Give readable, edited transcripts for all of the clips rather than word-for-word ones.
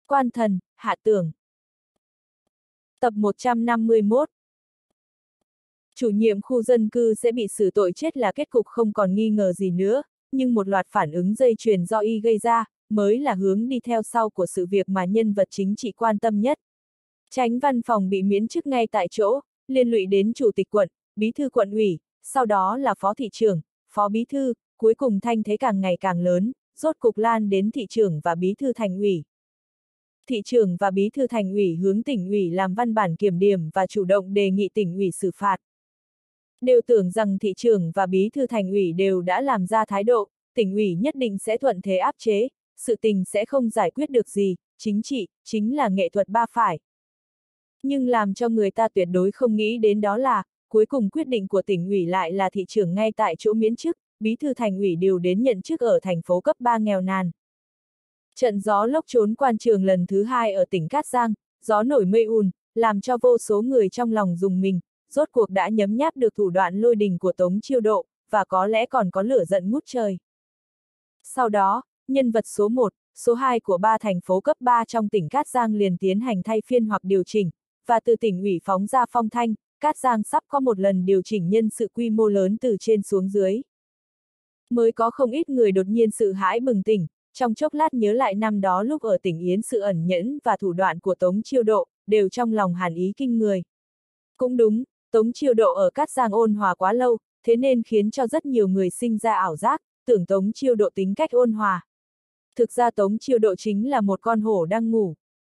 Quan thần, hạ tưởng. Tập 151. Chủ nhiệm khu dân cư sẽ bị xử tội chết là kết cục không còn nghi ngờ gì nữa, nhưng một loạt phản ứng dây chuyền do y gây ra, mới là hướng đi theo sau của sự việc mà nhân vật chính trị quan tâm nhất. Chánh văn phòng bị miễn chức ngay tại chỗ, liên lụy đến chủ tịch quận, bí thư quận ủy, sau đó là phó thị trưởng, phó bí thư, cuối cùng thanh thế càng ngày càng lớn, rốt cục lan đến thị trưởng và bí thư thành ủy. Thị trưởng và bí thư thành ủy hướng tỉnh ủy làm văn bản kiểm điểm và chủ động đề nghị tỉnh ủy xử phạt. Đều tưởng rằng thị trưởng và bí thư thành ủy đều đã làm ra thái độ, tỉnh ủy nhất định sẽ thuận thế áp chế, sự tình sẽ không giải quyết được gì, chính trị, chính là nghệ thuật ba phải. Nhưng làm cho người ta tuyệt đối không nghĩ đến đó là, cuối cùng quyết định của tỉnh ủy lại là thị trưởng ngay tại chỗ miễn chức, bí thư thành ủy điều đến nhận chức ở thành phố cấp 3 nghèo nàn. Trận gió lốc trốn quan trường lần thứ 2 ở tỉnh Cát Giang, gió nổi mây ùn, làm cho vô số người trong lòng rùng mình, rốt cuộc đã nhấm nháp được thủ đoạn lôi đình của Tống Chiêu Độ, và có lẽ còn có lửa giận ngút trời. Sau đó, nhân vật số 1, số 2 của 3 thành phố cấp 3 trong tỉnh Cát Giang liền tiến hành thay phiên hoặc điều chỉnh, và từ tỉnh ủy phóng ra phong thanh, Cát Giang sắp có một lần điều chỉnh nhân sự quy mô lớn từ trên xuống dưới. Mới có không ít người đột nhiên sự hãi bừng tỉnh, trong chốc lát nhớ lại năm đó lúc ở tỉnh Yến sự ẩn nhẫn và thủ đoạn của Tống Chiêu Độ, đều trong lòng hàn ý kinh người. Cũng đúng, Tống Chiêu Độ ở Cát Giang ôn hòa quá lâu, thế nên khiến cho rất nhiều người sinh ra ảo giác, tưởng Tống Chiêu Độ tính cách ôn hòa. Thực ra Tống Chiêu Độ chính là một con hổ đang ngủ.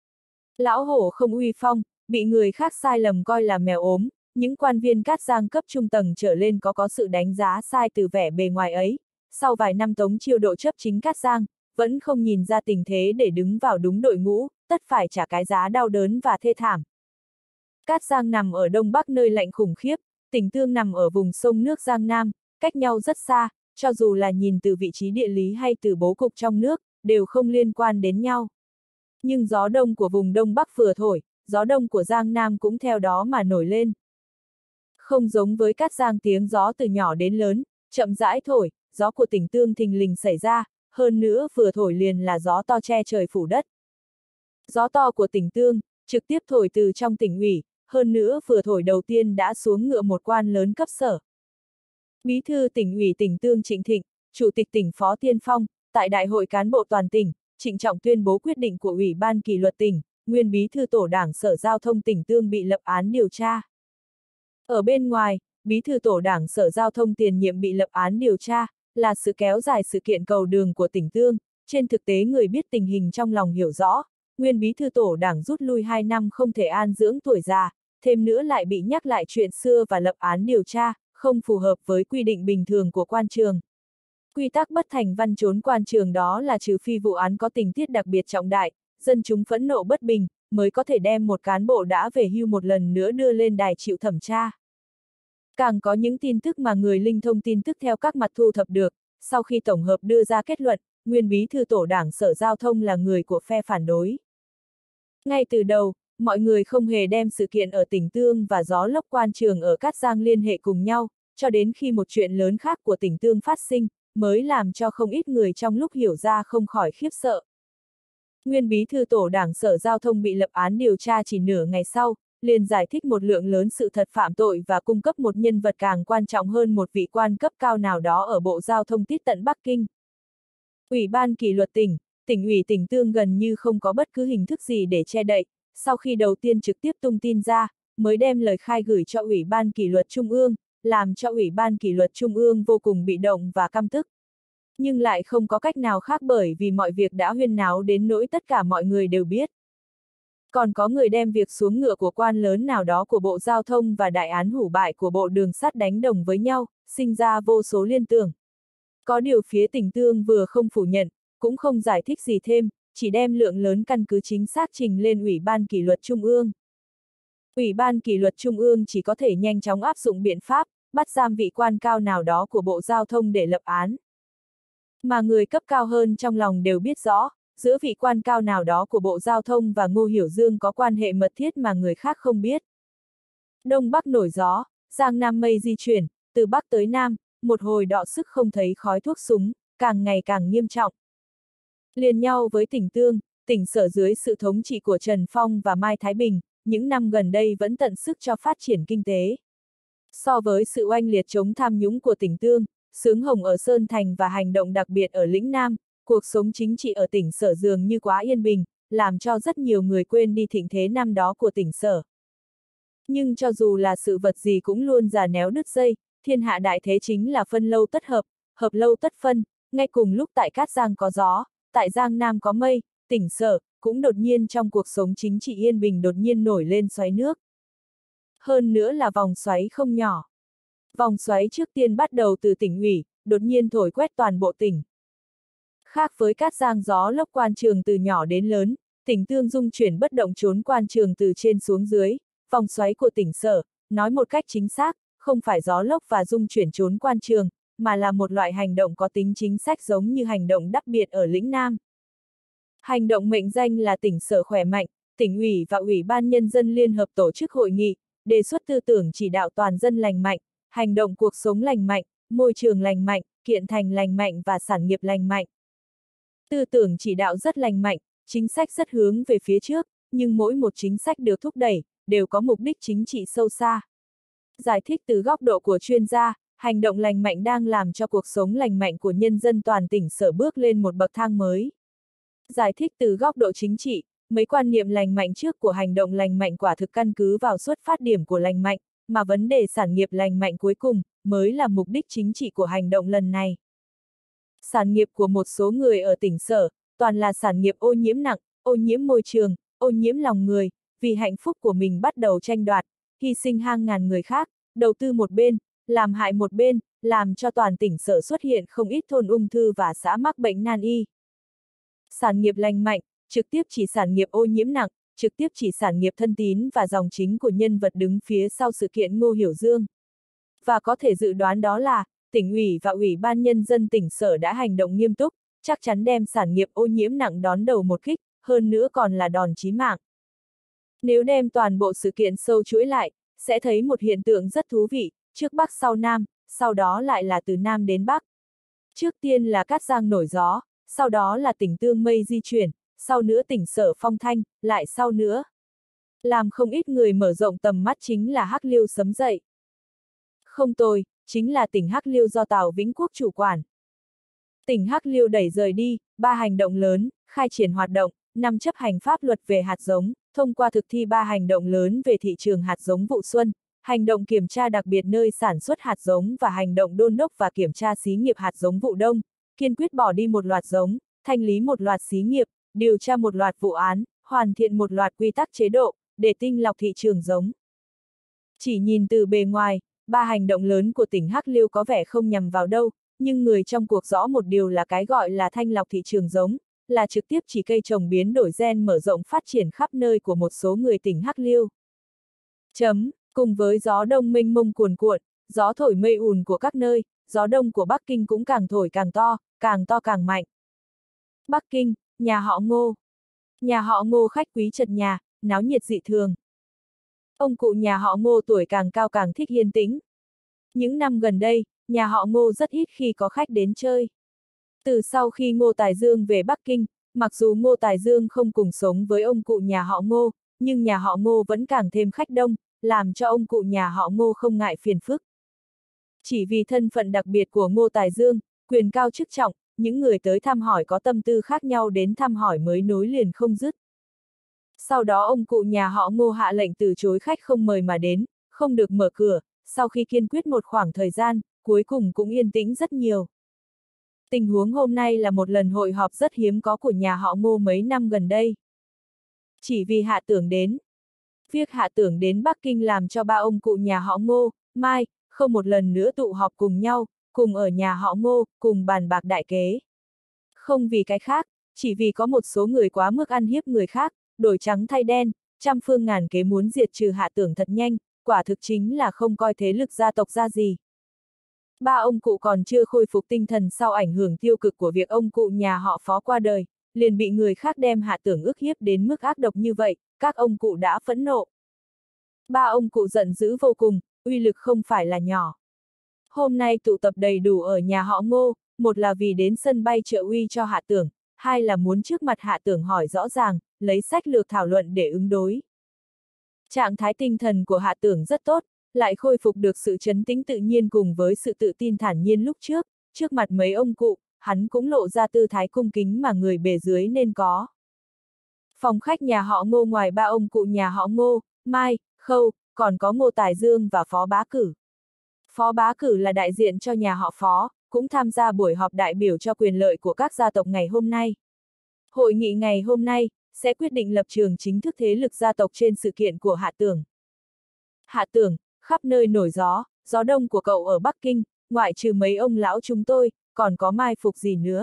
Lão hổ không uy phong, bị người khác sai lầm coi là mèo ốm, những quan viên Cát Giang cấp trung tầng trở lên có sự đánh giá sai từ vẻ bề ngoài ấy. Sau vài năm Tống Chiêu Độ chấp chính Cát Giang, vẫn không nhìn ra tình thế để đứng vào đúng đội ngũ, tất phải trả cái giá đau đớn và thê thảm. Cát Giang nằm ở đông bắc nơi lạnh khủng khiếp, tỉnh Tương nằm ở vùng sông nước Giang Nam, cách nhau rất xa, cho dù là nhìn từ vị trí địa lý hay từ bố cục trong nước, đều không liên quan đến nhau. Nhưng gió đông của vùng đông bắc vừa thổi, gió đông của Giang Nam cũng theo đó mà nổi lên. Không giống với Cát Giang tiếng gió từ nhỏ đến lớn, chậm rãi thổi, gió của tỉnh Tương thình lình xảy ra, hơn nữa vừa thổi liền là gió to che trời phủ đất. Gió to của tỉnh Tương, trực tiếp thổi từ trong tỉnh ủy, hơn nữa vừa thổi đầu tiên đã xuống ngựa một quan lớn cấp sở. Bí thư tỉnh ủy tỉnh Tương Trịnh Thịnh, chủ tịch tỉnh Phó Tiên Phong, tại đại hội cán bộ toàn tỉnh, trịnh trọng tuyên bố quyết định của Ủy ban kỷ luật tỉnh, nguyên bí thư tổ đảng Sở Giao thông tỉnh Tương bị lập án điều tra. Ở bên ngoài, bí thư tổ đảng Sở Giao thông tiền nhiệm bị lập án điều tra, là sự kéo dài sự kiện cầu đường của tỉnh Tương, trên thực tế người biết tình hình trong lòng hiểu rõ, nguyên bí thư tổ đảng rút lui 2 năm không thể an dưỡng tuổi già, thêm nữa lại bị nhắc lại chuyện xưa và lập án điều tra, không phù hợp với quy định bình thường của quan trường. Quy tắc bất thành văn trốn quan trường đó là trừ phi vụ án có tình tiết đặc biệt trọng đại, dân chúng phẫn nộ bất bình, mới có thể đem một cán bộ đã về hưu một lần nữa đưa lên đài chịu thẩm tra. Càng có những tin tức mà người linh thông tin tức theo các mặt thu thập được, sau khi tổng hợp đưa ra kết luận, nguyên bí thư tổ đảng Sở Giao thông là người của phe phản đối. Ngay từ đầu, mọi người không hề đem sự kiện ở tỉnh Tương và gió lốc quan trường ở Cát Giang liên hệ cùng nhau, cho đến khi một chuyện lớn khác của tỉnh Tương phát sinh, mới làm cho không ít người trong lúc hiểu ra không khỏi khiếp sợ. Nguyên bí thư tổ đảng Sở Giao thông bị lập án điều tra chỉ nửa ngày sau, liền giải thích một lượng lớn sự thật phạm tội và cung cấp một nhân vật càng quan trọng hơn một vị quan cấp cao nào đó ở Bộ Giao thông tít tận Bắc Kinh. Ủy ban kỷ luật tỉnh, tỉnh ủy tỉnh Tương gần như không có bất cứ hình thức gì để che đậy, sau khi đầu tiên trực tiếp tung tin ra, mới đem lời khai gửi cho Ủy ban kỷ luật Trung ương, làm cho Ủy ban kỷ luật Trung ương vô cùng bị động và căm tức. Nhưng lại không có cách nào khác bởi vì mọi việc đã huyên náo đến nỗi tất cả mọi người đều biết. Còn có người đem việc xuống ngựa của quan lớn nào đó của Bộ Giao thông và đại án hủ bại của Bộ Đường sắt đánh đồng với nhau, sinh ra vô số liên tưởng. Có điều phía tỉnh Tương vừa không phủ nhận, cũng không giải thích gì thêm, chỉ đem lượng lớn căn cứ chính xác trình lên Ủy ban kỷ luật Trung ương. Ủy ban kỷ luật Trung ương chỉ có thể nhanh chóng áp dụng biện pháp, bắt giam vị quan cao nào đó của Bộ Giao thông để lập án. Mà người cấp cao hơn trong lòng đều biết rõ, giữa vị quan cao nào đó của Bộ Giao thông và Ngô Hiểu Dương có quan hệ mật thiết mà người khác không biết. Đông Bắc nổi gió, Giang Nam mây di chuyển, từ Bắc tới Nam, một hồi đọ sức không thấy khói thuốc súng, càng ngày càng nghiêm trọng. Liền nhau với tỉnh Tương, tỉnh Sở dưới sự thống trị của Trần Phong và Mai Thái Bình, những năm gần đây vẫn tận sức cho phát triển kinh tế. So với sự oanh liệt chống tham nhũng của tỉnh Tương, xướng hồng ở Sơn Thành và hành động đặc biệt ở lĩnh Nam, cuộc sống chính trị ở tỉnh Sở dường như quá yên bình, làm cho rất nhiều người quên đi thịnh thế năm đó của tỉnh Sở. Nhưng cho dù là sự vật gì cũng luôn già néo đứt dây, thiên hạ đại thế chính là phân lâu tất hợp, hợp lâu tất phân, ngay cùng lúc tại Cát Giang có gió, tại Giang Nam có mây, tỉnh Sở cũng đột nhiên trong cuộc sống chính trị yên bình đột nhiên nổi lên xoáy nước. Hơn nữa là vòng xoáy không nhỏ. Vòng xoáy trước tiên bắt đầu từ tỉnh ủy, đột nhiên thổi quét toàn bộ tỉnh. Khác với Cát Giang gió lốc quan trường từ nhỏ đến lớn, tỉnh Tương dung chuyển bất động trốn quan trường từ trên xuống dưới, vòng xoáy của tỉnh Sở, nói một cách chính xác, không phải gió lốc và dung chuyển trốn quan trường, mà là một loại hành động có tính chính sách giống như hành động đặc biệt ở lĩnh Nam. Hành động mệnh danh là tỉnh Sở khỏe mạnh, tỉnh ủy và Ủy ban Nhân dân Liên hợp tổ chức hội nghị, đề xuất tư tưởng chỉ đạo toàn dân lành mạnh, hành động cuộc sống lành mạnh, môi trường lành mạnh, kiện thành lành mạnh và sản nghiệp lành mạnh. Tư tưởng chỉ đạo rất lành mạnh, chính sách rất hướng về phía trước, nhưng mỗi một chính sách được thúc đẩy, đều có mục đích chính trị sâu xa. Giải thích từ góc độ của chuyên gia, hành động lành mạnh đang làm cho cuộc sống lành mạnh của nhân dân toàn tỉnh Sở bước lên một bậc thang mới. Giải thích từ góc độ chính trị, mấy quan niệm lành mạnh trước của hành động lành mạnh quả thực căn cứ vào xuất phát điểm của lành mạnh, mà vấn đề sản nghiệp lành mạnh cuối cùng, mới là mục đích chính trị của hành động lần này. Sản nghiệp của một số người ở tỉnh Sở, toàn là sản nghiệp ô nhiễm nặng, ô nhiễm môi trường, ô nhiễm lòng người, vì hạnh phúc của mình bắt đầu tranh đoạt, hy sinh hàng ngàn người khác, đầu tư một bên, làm hại một bên, làm cho toàn tỉnh Sở xuất hiện không ít thôn ung thư và xã mắc bệnh nan y. Sản nghiệp lành mạnh, trực tiếp chỉ sản nghiệp ô nhiễm nặng, trực tiếp chỉ sản nghiệp thân tín và dòng chính của nhân vật đứng phía sau sự kiện Ngô Hiểu Dương. Và có thể dự đoán đó là, tỉnh ủy và Ủy ban Nhân dân tỉnh Sở đã hành động nghiêm túc, chắc chắn đem sản nghiệp ô nhiễm nặng đón đầu một kích, hơn nữa còn là đòn chí mạng. Nếu đem toàn bộ sự kiện sâu chuỗi lại, sẽ thấy một hiện tượng rất thú vị, trước Bắc sau Nam, sau đó lại là từ Nam đến Bắc. Trước tiên là Cát Giang nổi gió, sau đó là tỉnh Tương mây di chuyển, sau nữa tỉnh Sở phong thanh, lại sau nữa. Làm không ít người mở rộng tầm mắt chính là Hắc Liêu sấm dậy. Không tồi, chính là tỉnh Hắc Liêu do Tào Vĩnh Quốc chủ quản. Tỉnh Hắc Liêu đẩy rời đi, 3 hành động lớn, khai triển hoạt động, 5 chấp hành pháp luật về hạt giống, thông qua thực thi 3 hành động lớn về thị trường hạt giống vụ xuân, hành động kiểm tra đặc biệt nơi sản xuất hạt giống và hành động đôn đốc và kiểm tra xí nghiệp hạt giống vụ đông, kiên quyết bỏ đi một loạt giống, thanh lý một loạt xí nghiệp, điều tra một loạt vụ án, hoàn thiện một loạt quy tắc chế độ, để tinh lọc thị trường giống. Chỉ nhìn từ bề ngoài, 3 hành động lớn của tỉnh Hắc Liêu có vẻ không nhằm vào đâu, nhưng người trong cuộc rõ một điều là cái gọi là thanh lọc thị trường giống, là trực tiếp chỉ cây trồng biến đổi gen mở rộng phát triển khắp nơi của một số người tỉnh Hắc Liêu. Cùng với gió đông mênh mông cuồn cuộn, gió thổi mây ùn của các nơi, gió đông của Bắc Kinh cũng càng thổi càng to càng mạnh. Bắc Kinh, nhà họ Ngô. Nhà họ Ngô khách quý chật nhà, náo nhiệt dị thường. Ông cụ nhà họ Ngô tuổi càng cao càng thích yên tĩnh. Những năm gần đây, nhà họ Ngô rất ít khi có khách đến chơi. Từ sau khi Ngô Tài Dương về Bắc Kinh, mặc dù Ngô Tài Dương không cùng sống với ông cụ nhà họ Ngô, nhưng nhà họ Ngô vẫn càng thêm khách đông, làm cho ông cụ nhà họ Ngô không ngại phiền phức. Chỉ vì thân phận đặc biệt của Ngô Tài Dương, quyền cao chức trọng, những người tới thăm hỏi có tâm tư khác nhau đến thăm hỏi mới nối liền không dứt. Sau đó ông cụ nhà họ Ngô hạ lệnh từ chối khách không mời mà đến, không được mở cửa, sau khi kiên quyết một khoảng thời gian, cuối cùng cũng yên tĩnh rất nhiều. Tình huống hôm nay là một lần hội họp rất hiếm có của nhà họ Ngô mấy năm gần đây. Chỉ vì Hạ Tưởng đến. Việc Hạ Tưởng đến Bắc Kinh làm cho ba ông cụ nhà họ Ngô, Mai, không một lần nữa tụ họp cùng nhau, cùng ở nhà họ Ngô, cùng bàn bạc đại kế. Không vì cái khác, chỉ vì có một số người quá mức ăn hiếp người khác, đổi trắng thay đen, trăm phương ngàn kế muốn diệt trừ Hạ Tưởng thật nhanh, quả thực chính là không coi thế lực gia tộc ra gì. Ba ông cụ còn chưa khôi phục tinh thần sau ảnh hưởng tiêu cực của việc ông cụ nhà họ Phó qua đời, liền bị người khác đem Hạ Tưởng ức hiếp đến mức ác độc như vậy, các ông cụ đã phẫn nộ. Ba ông cụ giận dữ vô cùng, uy lực không phải là nhỏ. Hôm nay tụ tập đầy đủ ở nhà họ Ngô, một là vì đến sân bay trợ uy cho Hạ Tưởng, hai là muốn trước mặt Hạ Tưởng hỏi rõ ràng, lấy sách lược thảo luận để ứng đối. Trạng thái tinh thần của Hạ Tưởng rất tốt, lại khôi phục được sự trấn tĩnh tự nhiên cùng với sự tự tin thản nhiên lúc trước mặt mấy ông cụ, hắn cũng lộ ra tư thái cung kính mà người bề dưới nên có. Phòng khách nhà họ Ngô ngoài ba ông cụ nhà họ Ngô, Mai, Khâu, còn có Ngô Tài Dương và Phó Bá Cử. Phó Bá Cử là đại diện cho nhà họ Phó, cũng tham gia buổi họp đại biểu cho quyền lợi của các gia tộc ngày hôm nay. Hội nghị ngày hôm nay sẽ quyết định lập trường chính thức thế lực gia tộc trên sự kiện của Hạ Tưởng. Hạ Tưởng, khắp nơi nổi gió, gió đông của cậu ở Bắc Kinh, ngoại trừ mấy ông lão chúng tôi, còn có mai phục gì nữa?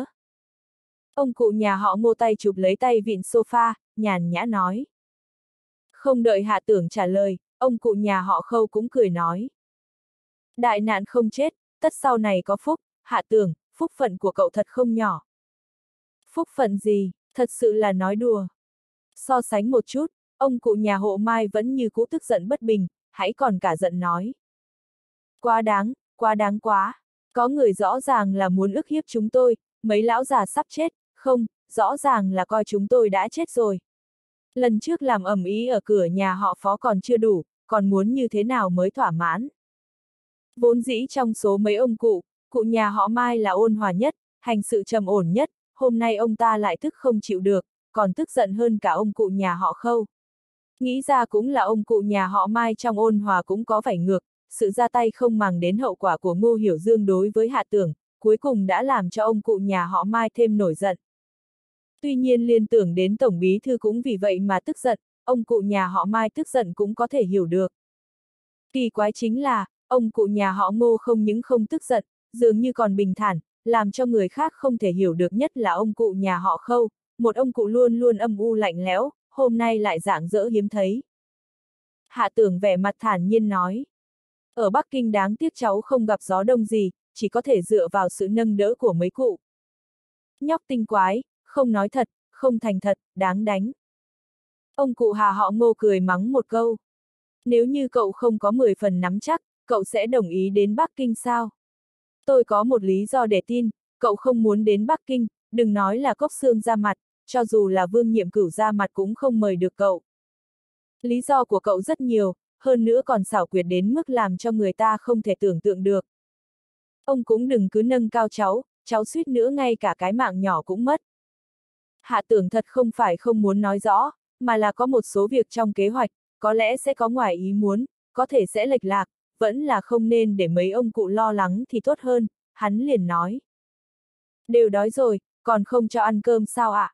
Ông cụ nhà họ Ngô tay chụp lấy tay vịn sofa, nhàn nhã nói. Không đợi Hạ Tưởng trả lời, ông cụ nhà họ Khâu cũng cười nói. Đại nạn không chết, tất sau này có phúc, Hạ Tưởng, phúc phận của cậu thật không nhỏ. Phúc phận gì, thật sự là nói đùa. So sánh một chút, ông cụ nhà hộ Mai vẫn như cũ tức giận bất bình, hãy còn cả giận nói. Quá đáng quá, có người rõ ràng là muốn ức hiếp chúng tôi, mấy lão già sắp chết, không, rõ ràng là coi chúng tôi đã chết rồi. Lần trước làm ầm ĩ ở cửa nhà họ Phó còn chưa đủ, còn muốn như thế nào mới thỏa mãn. Vốn dĩ trong số mấy ông cụ nhà họ Mai là ôn hòa nhất, hành sự trầm ổn nhất, hôm nay ông ta lại tức không chịu được, còn tức giận hơn cả ông cụ nhà họ Khâu. Nghĩ ra cũng là ông cụ nhà họ Mai trong ôn hòa cũng có vẻ ngược, sự ra tay không màng đến hậu quả của Ngô Hiểu Dương đối với Hạ Tưởng, cuối cùng đã làm cho ông cụ nhà họ Mai thêm nổi giận. Tuy nhiên liên tưởng đến Tổng Bí Thư cũng vì vậy mà tức giận, ông cụ nhà họ Mai tức giận cũng có thể hiểu được. Kỳ quái chính là, ông cụ nhà họ Ngô không những không tức giận, dường như còn bình thản, làm cho người khác không thể hiểu được nhất là ông cụ nhà họ Khâu, một ông cụ luôn luôn âm u lạnh lẽo, hôm nay lại rạng rỡ hiếm thấy. Hạ Tưởng vẻ mặt thản nhiên nói. Ở Bắc Kinh đáng tiếc cháu không gặp gió đông gì, chỉ có thể dựa vào sự nâng đỡ của mấy cụ. Nhóc tinh quái, không nói thật, không thành thật, đáng đánh. Ông cụ Hà họ Ngô cười mắng một câu. Nếu như cậu không có 10 phần nắm chắc, cậu sẽ đồng ý đến Bắc Kinh sao? Tôi có một lý do để tin, cậu không muốn đến Bắc Kinh, đừng nói là Cốc Xương ra mặt, cho dù là Vương Nhiệm Cửu ra mặt cũng không mời được cậu. Lý do của cậu rất nhiều, hơn nữa còn xảo quyệt đến mức làm cho người ta không thể tưởng tượng được. Ông cũng đừng cứ nâng cao cháu suýt nữa ngay cả cái mạng nhỏ cũng mất. Hạ Tưởng thật không phải không muốn nói rõ, mà là có một số việc trong kế hoạch, có lẽ sẽ có ngoài ý muốn, có thể sẽ lệch lạc, vẫn là không nên để mấy ông cụ lo lắng thì tốt hơn, hắn liền nói. Đều đói rồi, còn không cho ăn cơm sao ạ?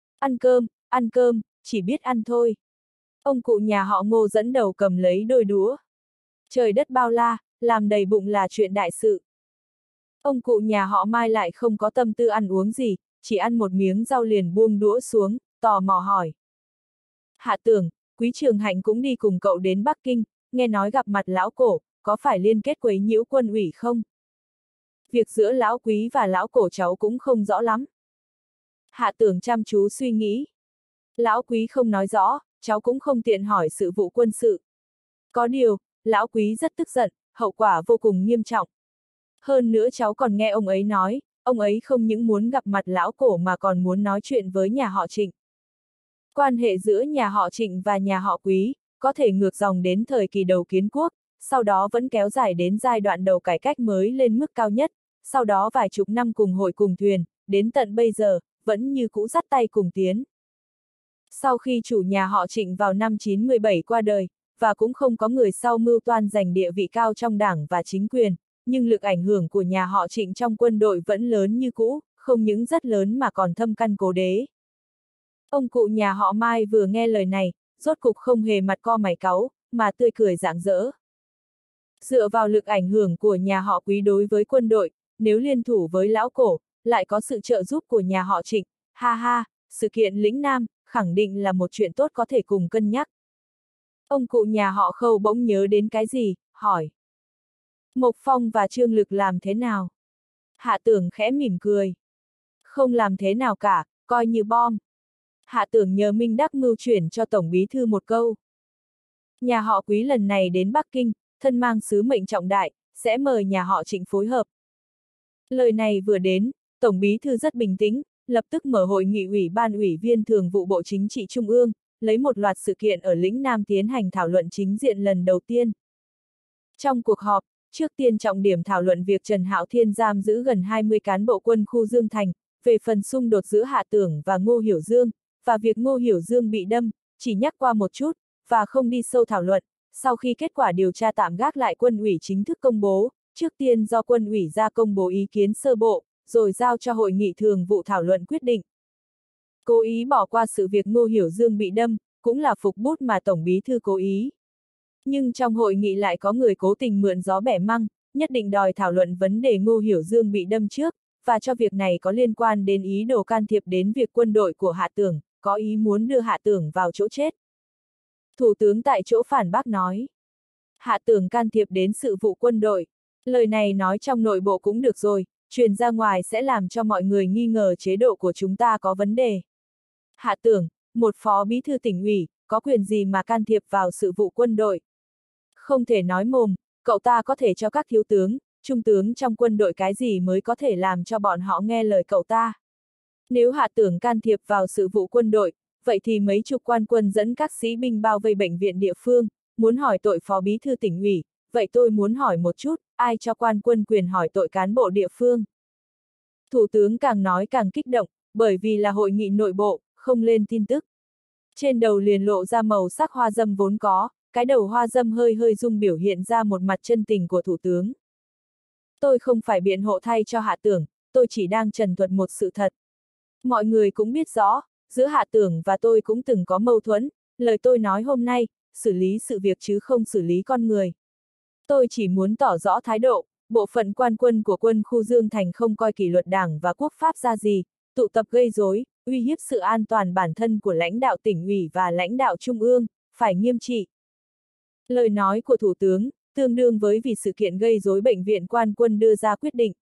Ăn cơm, chỉ biết ăn thôi. Ông cụ nhà họ Ngô dẫn đầu cầm lấy đôi đũa. Trời đất bao la, làm đầy bụng là chuyện đại sự. Ông cụ nhà họ Mai lại không có tâm tư ăn uống gì, chỉ ăn một miếng rau liền buông đũa xuống, tò mò hỏi. Hạ Tưởng, Quý Trường Hạnh cũng đi cùng cậu đến Bắc Kinh, nghe nói gặp mặt lão cổ, có phải liên kết quấy nhiễu quân ủy không? Việc giữa lão Quý và lão cổ cháu cũng không rõ lắm. Hạ Tưởng chăm chú suy nghĩ. Lão Quý không nói rõ, cháu cũng không tiện hỏi sự vụ quân sự. Có điều, lão Quý rất tức giận, hậu quả vô cùng nghiêm trọng. Hơn nữa cháu còn nghe ông ấy nói, ông ấy không những muốn gặp mặt lão cổ mà còn muốn nói chuyện với nhà họ Trịnh. Quan hệ giữa nhà họ Trịnh và nhà họ Quý, có thể ngược dòng đến thời kỳ đầu kiến quốc, sau đó vẫn kéo dài đến giai đoạn đầu cải cách mới lên mức cao nhất, sau đó vài chục năm cùng hội cùng thuyền, đến tận bây giờ, vẫn như cũ dắt tay cùng tiến. Sau khi chủ nhà họ Trịnh vào năm 917 qua đời, và cũng không có người sau mưu toan giành địa vị cao trong đảng và chính quyền, nhưng lực ảnh hưởng của nhà họ Trịnh trong quân đội vẫn lớn như cũ, không những rất lớn mà còn thâm căn cố đế. Ông cụ nhà họ Mai vừa nghe lời này, rốt cục không hề mặt co mày cáu, mà tươi cười rạng rỡ. Dựa vào lực ảnh hưởng của nhà họ Quý đối với quân đội, nếu liên thủ với lão cổ, lại có sự trợ giúp của nhà họ Trịnh, ha ha, sự kiện lĩnh Nam, khẳng định là một chuyện tốt có thể cùng cân nhắc. Ông cụ nhà họ Khâu bỗng nhớ đến cái gì, hỏi. Mộc Phong và Trương Lực làm thế nào? Hạ Tưởng khẽ mỉm cười. Không làm thế nào cả, coi như bom. Hạ Tưởng nhờ Minh Đắc mưu chuyển cho Tổng Bí Thư một câu. Nhà họ Quý lần này đến Bắc Kinh, thân mang sứ mệnh trọng đại, sẽ mời nhà họ Trịnh phối hợp. Lời này vừa đến, Tổng Bí Thư rất bình tĩnh, lập tức mở hội nghị Ủy ban Ủy viên Thường vụ Bộ Chính trị Trung ương, lấy một loạt sự kiện ở lĩnh Nam tiến hành thảo luận chính diện lần đầu tiên. Trong cuộc họp, trước tiên trọng điểm thảo luận việc Trần Hạo Thiên giam giữ gần 20 cán bộ quân khu Dương Thành, về phần xung đột giữa Hạ Tưởng và Ngô Hiểu Dương, và việc Ngô Hiểu Dương bị đâm, chỉ nhắc qua một chút, và không đi sâu thảo luận. Sau khi kết quả điều tra tạm gác lại quân ủy chính thức công bố, trước tiên do quân ủy ra công bố ý kiến sơ bộ, rồi giao cho hội nghị thường vụ thảo luận quyết định. Cố ý bỏ qua sự việc Ngô Hiểu Dương bị đâm, cũng là phục bút mà Tổng Bí thư cố ý. Nhưng trong hội nghị lại có người cố tình mượn gió bẻ măng, nhất định đòi thảo luận vấn đề Ngô Hiểu Dương bị đâm trước, và cho việc này có liên quan đến ý đồ can thiệp đến việc quân đội của Hạ Tưởng, có ý muốn đưa Hạ Tưởng vào chỗ chết. Thủ tướng tại chỗ phản bác nói, Hạ Tưởng can thiệp đến sự vụ quân đội. Lời này nói trong nội bộ cũng được rồi, truyền ra ngoài sẽ làm cho mọi người nghi ngờ chế độ của chúng ta có vấn đề. Hạ Tưởng, một phó bí thư tỉnh ủy, có quyền gì mà can thiệp vào sự vụ quân đội? Không thể nói mồm, cậu ta có thể cho các thiếu tướng, trung tướng trong quân đội cái gì mới có thể làm cho bọn họ nghe lời cậu ta. Nếu Hạ Tưởng can thiệp vào sự vụ quân đội, vậy thì mấy chục quan quân dẫn các sĩ binh bao vây bệnh viện địa phương, muốn hỏi tội phó bí thư tỉnh ủy, vậy tôi muốn hỏi một chút, ai cho quan quân quyền hỏi tội cán bộ địa phương? Thủ tướng càng nói càng kích động, bởi vì là hội nghị nội bộ, không lên tin tức. Trên đầu liền lộ ra màu sắc hoa dâm vốn có, cái đầu hoa dâm hơi hơi rung biểu hiện ra một mặt chân tình của thủ tướng. Tôi không phải biện hộ thay cho Hạ Tưởng, tôi chỉ đang trần thuật một sự thật. Mọi người cũng biết rõ, giữa Hạ Tưởng và tôi cũng từng có mâu thuẫn, lời tôi nói hôm nay, xử lý sự việc chứ không xử lý con người. Tôi chỉ muốn tỏ rõ thái độ, bộ phận quan quân của quân khu Dương Thành không coi kỷ luật đảng và quốc pháp ra gì, tụ tập gây rối, uy hiếp sự an toàn bản thân của lãnh đạo tỉnh ủy và lãnh đạo trung ương, phải nghiêm trị. Lời nói của Thủ tướng, tương đương với vì sự kiện gây rối bệnh viện quan quân đưa ra quyết định.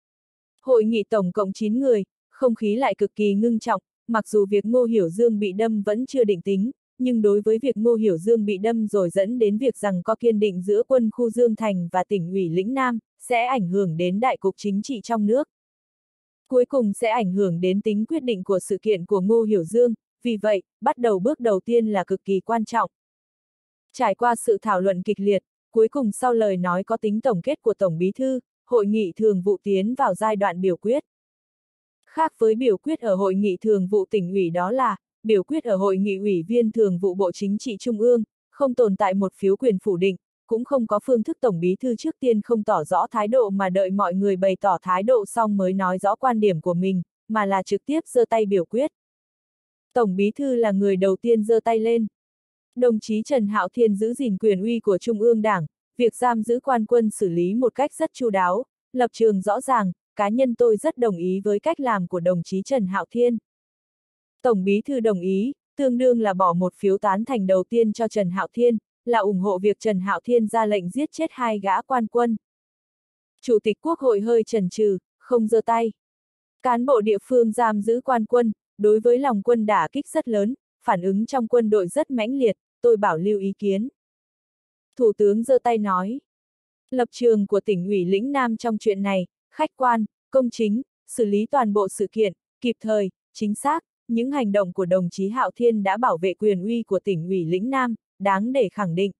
Hội nghị tổng cộng 9 người, không khí lại cực kỳ ngưng trọng, mặc dù việc Ngô Hiểu Dương bị đâm vẫn chưa định tính, nhưng đối với việc Ngô Hiểu Dương bị đâm rồi dẫn đến việc rằng có kiên định giữa quân khu Dương Thành và tỉnh ủy lĩnh Nam, sẽ ảnh hưởng đến đại cục chính trị trong nước. Cuối cùng sẽ ảnh hưởng đến tính quyết định của sự kiện của Ngô Hiểu Dương, vì vậy, bắt đầu bước đầu tiên là cực kỳ quan trọng. Trải qua sự thảo luận kịch liệt, cuối cùng sau lời nói có tính tổng kết của Tổng Bí thư, hội nghị thường vụ tiến vào giai đoạn biểu quyết. Khác với biểu quyết ở hội nghị thường vụ tỉnh ủy đó là, biểu quyết ở hội nghị ủy viên thường vụ Bộ Chính trị Trung ương, không tồn tại một phiếu quyền phủ định, cũng không có phương thức Tổng Bí thư trước tiên không tỏ rõ thái độ mà đợi mọi người bày tỏ thái độ xong mới nói rõ quan điểm của mình, mà là trực tiếp giơ tay biểu quyết. Tổng Bí thư là người đầu tiên giơ tay lên. Đồng chí Trần Hạo Thiên giữ gìn quyền uy của Trung ương Đảng, việc giam giữ quan quân xử lý một cách rất chu đáo, lập trường rõ ràng, cá nhân tôi rất đồng ý với cách làm của đồng chí Trần Hạo Thiên. Tổng Bí thư đồng ý, tương đương là bỏ một phiếu tán thành đầu tiên cho Trần Hạo Thiên, là ủng hộ việc Trần Hạo Thiên ra lệnh giết chết 2 gã quan quân. Chủ tịch Quốc hội hơi chần chừ, không giơ tay. Cán bộ địa phương giam giữ quan quân, đối với lòng quân đả kích rất lớn, phản ứng trong quân đội rất mãnh liệt, tôi bảo lưu ý kiến. Thủ tướng giơ tay nói. Lập trường của tỉnh ủy lĩnh Nam trong chuyện này, khách quan, công chính, xử lý toàn bộ sự kiện, kịp thời, chính xác, những hành động của đồng chí Hạo Thiên đã bảo vệ quyền uy của tỉnh ủy lĩnh Nam, đáng để khẳng định.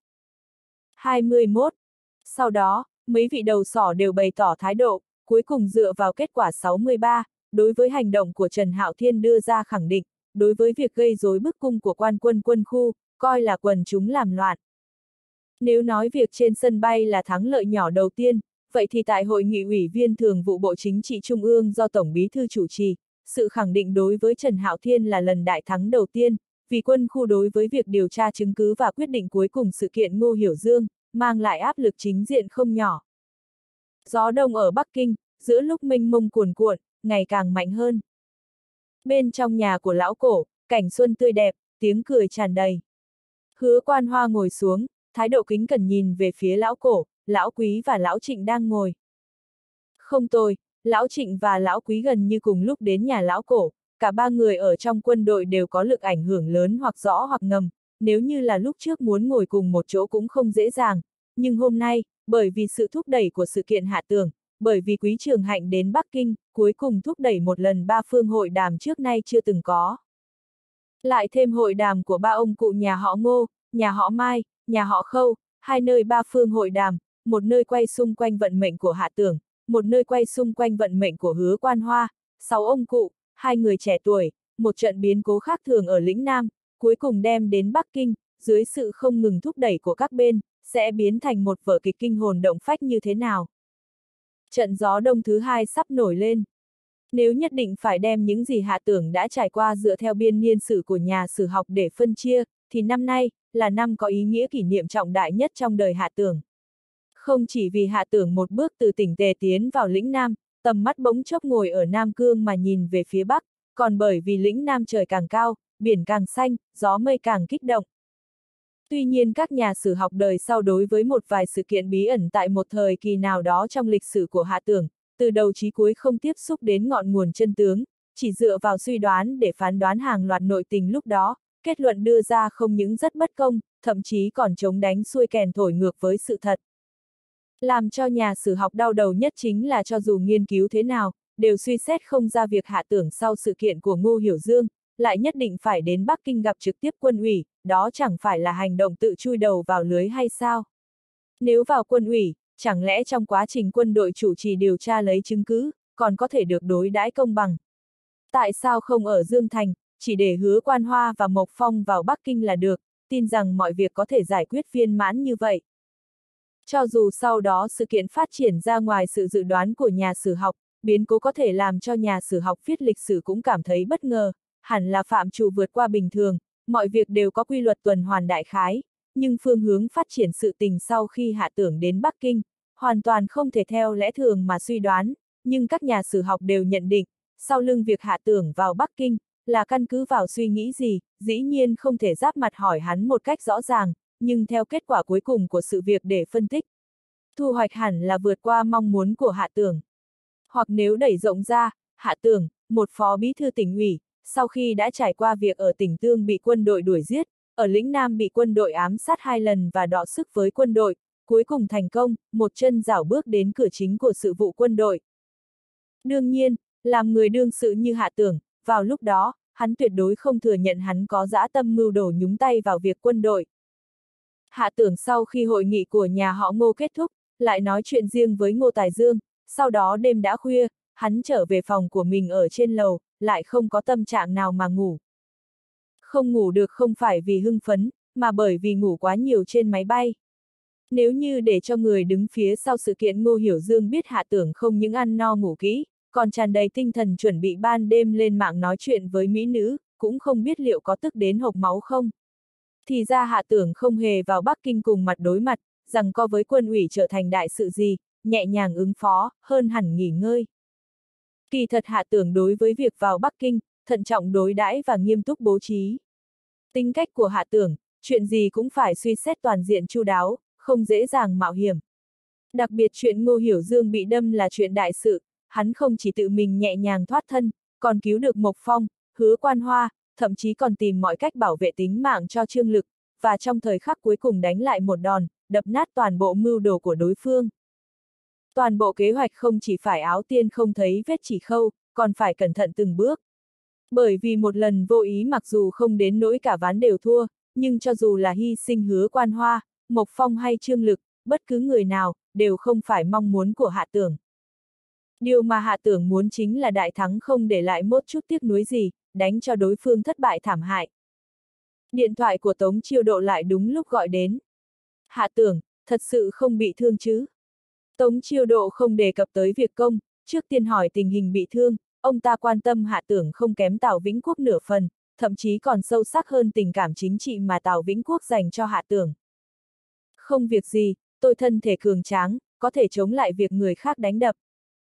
21. Sau đó, mấy vị đầu sỏ đều bày tỏ thái độ, cuối cùng dựa vào kết quả 63, đối với hành động của Trần Hạo Thiên đưa ra khẳng định, đối với việc gây rối bức cung của quan quân quân khu, coi là quần chúng làm loạn. Nếu nói việc trên sân bay là thắng lợi nhỏ đầu tiên, vậy thì tại hội nghị ủy viên thường vụ Bộ Chính trị Trung ương do Tổng Bí thư chủ trì, sự khẳng định đối với Trần Hạo Thiên là lần đại thắng đầu tiên, vì quân khu đối với việc điều tra chứng cứ và quyết định cuối cùng sự kiện Ngô Hiểu Dương, mang lại áp lực chính diện không nhỏ. Gió đông ở Bắc Kinh, giữa lúc mênh mông cuồn cuộn, ngày càng mạnh hơn. Bên trong nhà của lão cổ, cảnh xuân tươi đẹp, tiếng cười tràn đầy. Hứa Quan Hoa ngồi xuống, thái độ kính cẩn nhìn về phía lão cổ, lão Quý và lão Trịnh đang ngồi. Không tồi, lão Trịnh và lão Quý gần như cùng lúc đến nhà lão cổ, cả 3 người ở trong quân đội đều có lực ảnh hưởng lớn hoặc rõ hoặc ngầm, nếu như là lúc trước muốn ngồi cùng một chỗ cũng không dễ dàng, nhưng hôm nay, bởi vì sự thúc đẩy của sự kiện Hạ Tưởng, bởi vì Quý Trường Hạnh đến Bắc Kinh, cuối cùng thúc đẩy một lần ba phương hội đàm trước nay chưa từng có. Lại thêm hội đàm của ba ông cụ nhà họ Ngô, nhà họ Mai, nhà họ Khâu, hai nơi ba phương hội đàm, một nơi quay xung quanh vận mệnh của Hạ Tưởng, một nơi quay xung quanh vận mệnh của Hứa Quan Hoa, 6 ông cụ, hai người trẻ tuổi, một trận biến cố khác thường ở lĩnh Nam, cuối cùng đem đến Bắc Kinh, dưới sự không ngừng thúc đẩy của các bên, sẽ biến thành một vở kịch kinh hồn động phách như thế nào. Trận gió đông thứ hai sắp nổi lên. Nếu nhất định phải đem những gì Hạ Tưởng đã trải qua dựa theo biên niên sử của nhà sử học để phân chia, thì năm nay, là năm có ý nghĩa kỷ niệm trọng đại nhất trong đời Hạ Tưởng. Không chỉ vì Hạ Tưởng một bước từ tỉnh Tề tiến vào lĩnh Nam, tầm mắt bỗng chốc ngồi ở Nam Cương mà nhìn về phía Bắc, còn bởi vì lĩnh Nam trời càng cao, biển càng xanh, gió mây càng kích động. Tuy nhiên các nhà sử học đời sau đối với một vài sự kiện bí ẩn tại một thời kỳ nào đó trong lịch sử của Hạ Tưởng, từ đầu chí cuối không tiếp xúc đến ngọn nguồn chân tướng, chỉ dựa vào suy đoán để phán đoán hàng loạt nội tình lúc đó, kết luận đưa ra không những rất bất công, thậm chí còn chống đánh xuôi kèn thổi ngược với sự thật. Làm cho nhà sử học đau đầu nhất chính là cho dù nghiên cứu thế nào, đều suy xét không ra việc Hạ Tưởng sau sự kiện của Ngô Hiểu Dương, lại nhất định phải đến Bắc Kinh gặp trực tiếp quân ủy, đó chẳng phải là hành động tự chui đầu vào lưới hay sao? Nếu vào quân ủy, chẳng lẽ trong quá trình quân đội chủ trì điều tra lấy chứng cứ, còn có thể được đối đãi công bằng? Tại sao không ở Dương Thành, chỉ để Hứa Quan Hoa và Mộc Phong vào Bắc Kinh là được, tin rằng mọi việc có thể giải quyết viên mãn như vậy? Cho dù sau đó sự kiện phát triển ra ngoài sự dự đoán của nhà sử học, biến cố có thể làm cho nhà sử học viết lịch sử cũng cảm thấy bất ngờ, hẳn là phạm trù vượt qua bình thường, mọi việc đều có quy luật tuần hoàn đại khái, nhưng phương hướng phát triển sự tình sau khi Hạ Tưởng đến Bắc Kinh, hoàn toàn không thể theo lẽ thường mà suy đoán, nhưng các nhà sử học đều nhận định, sau lưng việc Hạ Tưởng vào Bắc Kinh, là căn cứ vào suy nghĩ gì, dĩ nhiên không thể giáp mặt hỏi hắn một cách rõ ràng, nhưng theo kết quả cuối cùng của sự việc để phân tích. Thu hoạch hẳn là vượt qua mong muốn của Hạ Tưởng. Hoặc nếu đẩy rộng ra, Hạ Tưởng, một phó bí thư tỉnh ủy, sau khi đã trải qua việc ở tỉnh Tương bị quân đội đuổi giết, ở lĩnh Nam bị quân đội ám sát 2 lần và đọ sức với quân đội, cuối cùng thành công, một chân rảo bước đến cửa chính của sự vụ quân đội. Đương nhiên, làm người đương sự như Hạ Tưởng, vào lúc đó, hắn tuyệt đối không thừa nhận hắn có dã tâm mưu đồ nhúng tay vào việc quân đội. Hạ Tưởng sau khi hội nghị của nhà họ Ngô kết thúc, lại nói chuyện riêng với Ngô Tài Dương, sau đó đêm đã khuya, hắn trở về phòng của mình ở trên lầu, lại không có tâm trạng nào mà ngủ. Không ngủ được không phải vì hưng phấn, mà bởi vì ngủ quá nhiều trên máy bay. Nếu như để cho người đứng phía sau sự kiện Ngô Hiểu Dương biết Hạ Tưởng không những ăn no ngủ kỹ, còn tràn đầy tinh thần chuẩn bị ban đêm lên mạng nói chuyện với mỹ nữ, cũng không biết liệu có tức đến hộc máu không. Thì ra Hạ Tưởng không hề vào Bắc Kinh cùng mặt đối mặt, rằng co với quân ủy trở thành đại sự gì, nhẹ nhàng ứng phó, hơn hẳn nghỉ ngơi. Kỳ thật Hạ Tưởng đối với việc vào Bắc Kinh, thận trọng đối đãi và nghiêm túc bố trí. Tính cách của Hạ Tưởng, chuyện gì cũng phải suy xét toàn diện chu đáo, không dễ dàng mạo hiểm. Đặc biệt chuyện Ngô Hiểu Dương bị đâm là chuyện đại sự, hắn không chỉ tự mình nhẹ nhàng thoát thân, còn cứu được Mộc Phong, Hứa Quan Hoa, thậm chí còn tìm mọi cách bảo vệ tính mạng cho Trương Lực, và trong thời khắc cuối cùng đánh lại một đòn, đập nát toàn bộ mưu đồ của đối phương. Toàn bộ kế hoạch không chỉ phải áo tiên không thấy vết chỉ khâu, còn phải cẩn thận từng bước. Bởi vì một lần vô ý mặc dù không đến nỗi cả ván đều thua, nhưng cho dù là hy sinh Hứa Quan Hoa, Mộc Phong hay Trương Lực, bất cứ người nào, đều không phải mong muốn của Hạ Tưởng. Điều mà Hạ Tưởng muốn chính là đại thắng không để lại một chút tiếc nuối gì, đánh cho đối phương thất bại thảm hại. Điện thoại của Tống Chiêu Độ lại đúng lúc gọi đến. Hạ Tưởng, thật sự không bị thương chứ? Tống Chiêu Độ không đề cập tới việc công, trước tiên hỏi tình hình bị thương, ông ta quan tâm Hạ Tưởng không kém Tào Vĩnh Quốc nửa phần, thậm chí còn sâu sắc hơn tình cảm chính trị mà Tào Vĩnh Quốc dành cho Hạ Tưởng. Không việc gì, tôi thân thể cường tráng, có thể chống lại việc người khác đánh đập.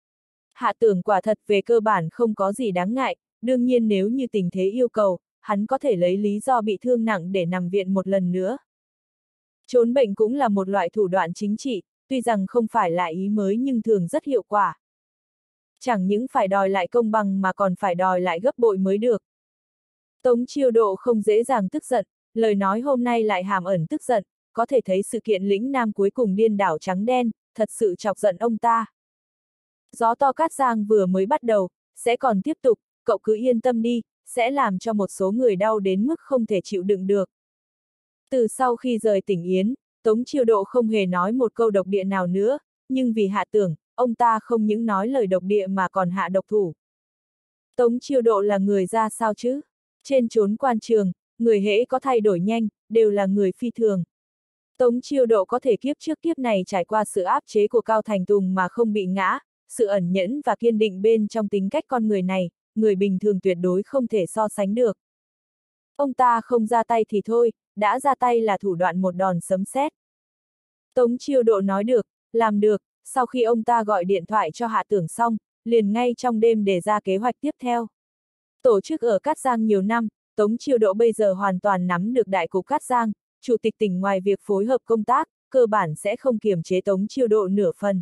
Hạ Tưởng quả thật về cơ bản không có gì đáng ngại, đương nhiên nếu như tình thế yêu cầu, hắn có thể lấy lý do bị thương nặng để nằm viện một lần nữa. Trốn bệnh cũng là một loại thủ đoạn chính trị, tuy rằng không phải là ý mới nhưng thường rất hiệu quả. Chẳng những phải đòi lại công bằng mà còn phải đòi lại gấp bội mới được. Tống Chiêu Độ không dễ dàng tức giận, lời nói hôm nay lại hàm ẩn tức giận, có thể thấy sự kiện lĩnh Nam cuối cùng điên đảo trắng đen, thật sự chọc giận ông ta. Gió to Cát Giang vừa mới bắt đầu, sẽ còn tiếp tục, cậu cứ yên tâm đi, sẽ làm cho một số người đau đến mức không thể chịu đựng được. Từ sau khi rời tỉnh Yến, Tống Chiêu Độ không hề nói một câu độc địa nào nữa, nhưng vì Hạ Tưởng, ông ta không những nói lời độc địa mà còn hạ độc thủ. Tống Chiêu Độ là người ra sao chứ? Trên chốn quan trường, người hễ có thay đổi nhanh, đều là người phi thường. Tống Chiêu Độ có thể kiếp trước kiếp này trải qua sự áp chế của Cao Thành Tùng mà không bị ngã, sự ẩn nhẫn và kiên định bên trong tính cách con người này, người bình thường tuyệt đối không thể so sánh được. Ông ta không ra tay thì thôi, đã ra tay là thủ đoạn một đòn sấm sét. Tống Chiêu Độ nói được, làm được, sau khi ông ta gọi điện thoại cho Hạ Tưởng xong, liền ngay trong đêm đề ra kế hoạch tiếp theo. Tổ chức ở Cát Giang nhiều năm, Tống Chiêu Độ bây giờ hoàn toàn nắm được đại cục Cát Giang, chủ tịch tỉnh ngoài việc phối hợp công tác, cơ bản sẽ không kiềm chế Tống Chiêu Độ nửa phần.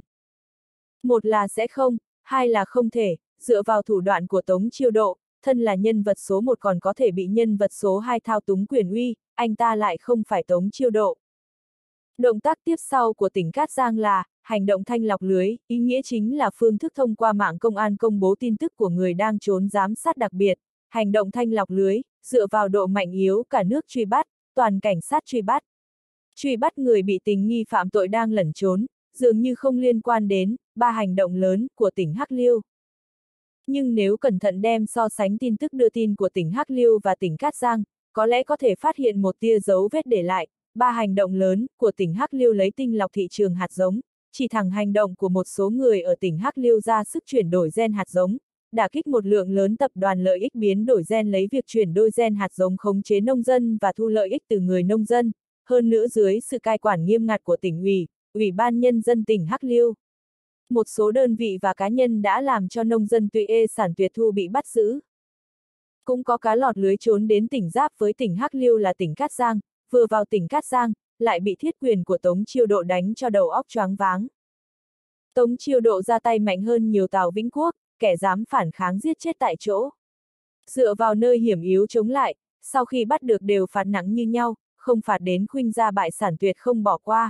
Một là sẽ không, hai là không thể, dựa vào thủ đoạn của Tống Chiêu Độ, thân là nhân vật số một còn có thể bị nhân vật số 2 thao túng quyền uy, anh ta lại không phải Tống Chiêu Độ. Động tác tiếp sau của tỉnh Cát Giang là hành động thanh lọc lưới, ý nghĩa chính là phương thức thông qua mạng công an công bố tin tức của người đang trốn giám sát đặc biệt. Hành động thanh lọc lưới, dựa vào độ mạnh yếu cả nước truy bắt, toàn cảnh sát truy bắt. Truy bắt người bị tình nghi phạm tội đang lẩn trốn, dường như không liên quan đến ba hành động lớn của tỉnh Hắc Liêu. Nhưng nếu cẩn thận đem so sánh tin tức đưa tin của tỉnh Hắc Liêu và tỉnh Cát Giang, có lẽ có thể phát hiện một tia dấu vết để lại. Ba hành động lớn của tỉnh Hắc Liêu lấy tinh lọc thị trường hạt giống, chỉ thẳng hành động của một số người ở tỉnh Hắc Liêu ra sức chuyển đổi gen hạt giống, đả kích một lượng lớn tập đoàn lợi ích biến đổi gen lấy việc chuyển đổi gen hạt giống khống chế nông dân và thu lợi ích từ người nông dân, hơn nữa dưới sự cai quản nghiêm ngặt của tỉnh ủy, Ủy ban Nhân dân tỉnh Hắc Liêu. Một số đơn vị và cá nhân đã làm cho nông dân tùy ê sản tuyệt thu bị bắt giữ. Cũng có cá lọt lưới trốn đến tỉnh giáp với tỉnh Hắc Liêu là tỉnh Cát Giang, vừa vào tỉnh Cát Giang, lại bị thiết quyền của Tống Chiêu Độ đánh cho đầu óc choáng váng. Tống Chiêu Độ ra tay mạnh hơn nhiều Tào Vĩnh Quốc, kẻ dám phản kháng giết chết tại chỗ. Dựa vào nơi hiểm yếu chống lại, sau khi bắt được đều phạt nặng như nhau, không phạt đến khuynh gia bại sản tuyệt không bỏ qua.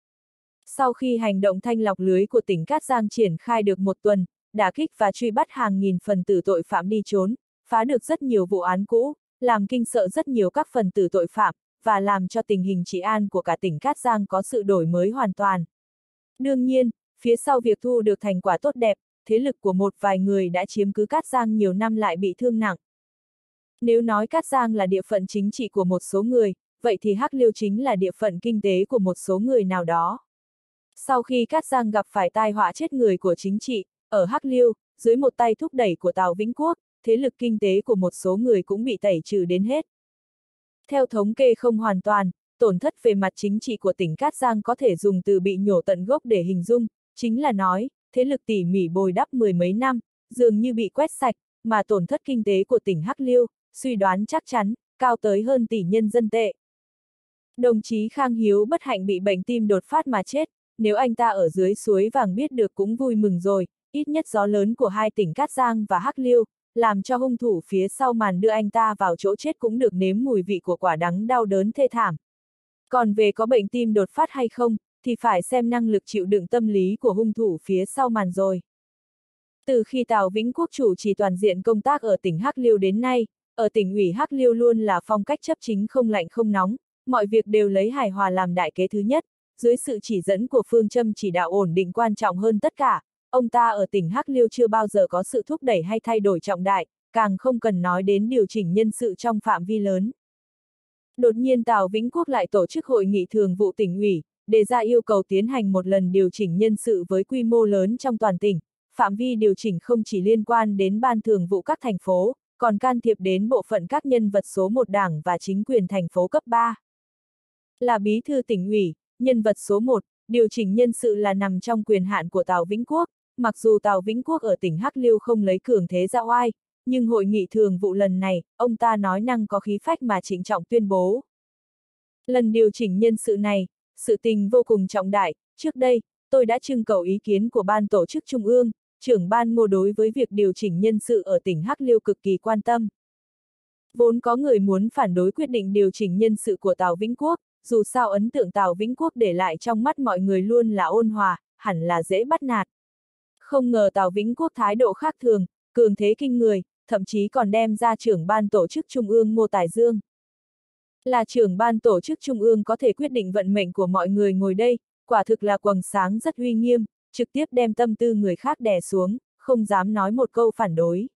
Sau khi hành động thanh lọc lưới của tỉnh Cát Giang triển khai được một tuần, đả kích và truy bắt hàng nghìn phần tử tội phạm đi trốn, phá được rất nhiều vụ án cũ, làm kinh sợ rất nhiều các phần tử tội phạm, và làm cho tình hình trị an của cả tỉnh Cát Giang có sự đổi mới hoàn toàn. Đương nhiên, phía sau việc thu được thành quả tốt đẹp, thế lực của một vài người đã chiếm cứ Cát Giang nhiều năm lại bị thương nặng. Nếu nói Cát Giang là địa phận chính trị của một số người, vậy thì Hắc Liêu chính là địa phận kinh tế của một số người nào đó. Sau khi Cát Giang gặp phải tai họa chết người của chính trị, ở Hắc Liêu, dưới một tay thúc đẩy của Tào Vĩnh Quốc, thế lực kinh tế của một số người cũng bị tẩy trừ đến hết. Theo thống kê không hoàn toàn, tổn thất về mặt chính trị của tỉnh Cát Giang có thể dùng từ bị nhổ tận gốc để hình dung, chính là nói, thế lực tỉ mỉ bồi đắp mười mấy năm, dường như bị quét sạch, mà tổn thất kinh tế của tỉnh Hắc Liêu, suy đoán chắc chắn, cao tới hơn tỷ nhân dân tệ. Đồng chí Khang Hiếu bất hạnh bị bệnh tim đột phát mà chết, nếu anh ta ở dưới suối vàng biết được cũng vui mừng rồi, ít nhất gió lớn của hai tỉnh Cát Giang và Hắc Liêu, làm cho hung thủ phía sau màn đưa anh ta vào chỗ chết cũng được nếm mùi vị của quả đắng đau đớn thê thảm. Còn về có bệnh tim đột phát hay không, thì phải xem năng lực chịu đựng tâm lý của hung thủ phía sau màn rồi. Từ khi Tào Vĩnh Quốc chủ trì toàn diện công tác ở tỉnh Hắc Liêu đến nay, ở tỉnh ủy Hắc Liêu luôn là phong cách chấp chính không lạnh không nóng, mọi việc đều lấy hài hòa làm đại kế thứ nhất, dưới sự chỉ dẫn của phương châm chỉ đạo ổn định quan trọng hơn tất cả. Ông ta ở tỉnh Hắc Liêu chưa bao giờ có sự thúc đẩy hay thay đổi trọng đại, càng không cần nói đến điều chỉnh nhân sự trong phạm vi lớn. Đột nhiên Tào Vĩnh Quốc lại tổ chức hội nghị thường vụ tỉnh ủy, đề ra yêu cầu tiến hành một lần điều chỉnh nhân sự với quy mô lớn trong toàn tỉnh. Phạm vi điều chỉnh không chỉ liên quan đến ban thường vụ các thành phố, còn can thiệp đến bộ phận các nhân vật số 1 đảng và chính quyền thành phố cấp 3. Là bí thư tỉnh ủy, nhân vật số 1, điều chỉnh nhân sự là nằm trong quyền hạn của Tào Vĩnh Quốc. Mặc dù Tào Vĩnh Quốc ở tỉnh Hắc Liêu không lấy cường thế ra oai, nhưng hội nghị thường vụ lần này, ông ta nói năng có khí phách mà trịnh trọng tuyên bố. Lần điều chỉnh nhân sự này, sự tình vô cùng trọng đại, trước đây, tôi đã trưng cầu ý kiến của ban tổ chức trung ương, trưởng ban Ngô đối với việc điều chỉnh nhân sự ở tỉnh Hắc Liêu cực kỳ quan tâm. Vốn có người muốn phản đối quyết định điều chỉnh nhân sự của Tào Vĩnh Quốc, dù sao ấn tượng Tào Vĩnh Quốc để lại trong mắt mọi người luôn là ôn hòa, hẳn là dễ bắt nạt. Không ngờ Tào Vĩnh Quốc thái độ khác thường, cường thế kinh người, thậm chí còn đem ra trưởng ban tổ chức Trung ương Ngô Tài Dương. Là trưởng ban tổ chức Trung ương có thể quyết định vận mệnh của mọi người ngồi đây, quả thực là quầng sáng rất uy nghiêm, trực tiếp đem tâm tư người khác đè xuống, không dám nói một câu phản đối.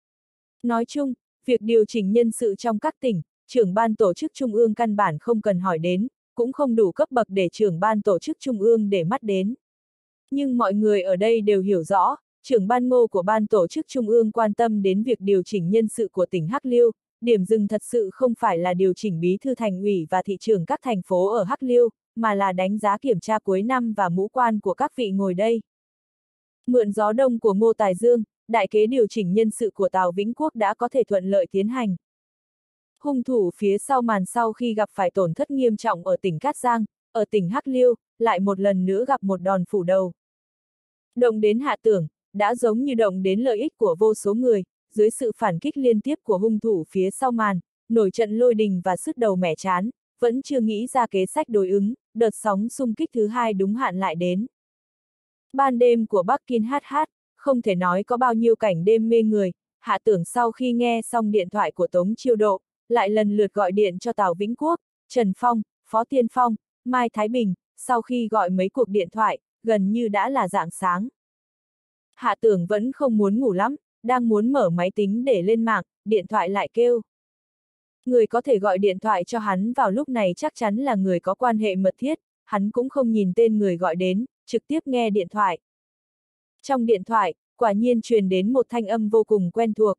Nói chung, việc điều chỉnh nhân sự trong các tỉnh, trưởng ban tổ chức Trung ương căn bản không cần hỏi đến, cũng không đủ cấp bậc để trưởng ban tổ chức Trung ương để mắt đến. Nhưng mọi người ở đây đều hiểu rõ, trưởng ban Ngô của ban tổ chức Trung ương quan tâm đến việc điều chỉnh nhân sự của tỉnh Hắc Liêu, điểm dừng thật sự không phải là điều chỉnh bí thư thành ủy và thị trưởng các thành phố ở Hắc Liêu, mà là đánh giá kiểm tra cuối năm và mũ quan của các vị ngồi đây. Mượn gió đông của Ngô Tài Dương, đại kế điều chỉnh nhân sự của Tào Vĩnh Quốc đã có thể thuận lợi tiến hành. Hung thủ phía sau màn sau khi gặp phải tổn thất nghiêm trọng ở tỉnh Cát Giang, ở tỉnh Hắc Liêu, lại một lần nữa gặp một đòn phủ đầu. Động đến Hạ Tưởng, đã giống như động đến lợi ích của vô số người, dưới sự phản kích liên tiếp của hung thủ phía sau màn, nổi trận lôi đình và sứt đầu mẻ chán, vẫn chưa nghĩ ra kế sách đối ứng, đợt sóng xung kích thứ hai đúng hạn lại đến. Ban đêm của Bắc Kinh HH, không thể nói có bao nhiêu cảnh đêm mê người, Hạ Tưởng sau khi nghe xong điện thoại của Tống Chiêu Độ, lại lần lượt gọi điện cho Tào Vĩnh Quốc, Trần Phong, Phó Tiên Phong, Mai Thái Bình, sau khi gọi mấy cuộc điện thoại, gần như đã là rạng sáng. Hạ Tưởng vẫn không muốn ngủ lắm, đang muốn mở máy tính để lên mạng, điện thoại lại kêu. Người có thể gọi điện thoại cho hắn vào lúc này chắc chắn là người có quan hệ mật thiết, hắn cũng không nhìn tên người gọi đến, trực tiếp nghe điện thoại. Trong điện thoại, quả nhiên truyền đến một thanh âm vô cùng quen thuộc.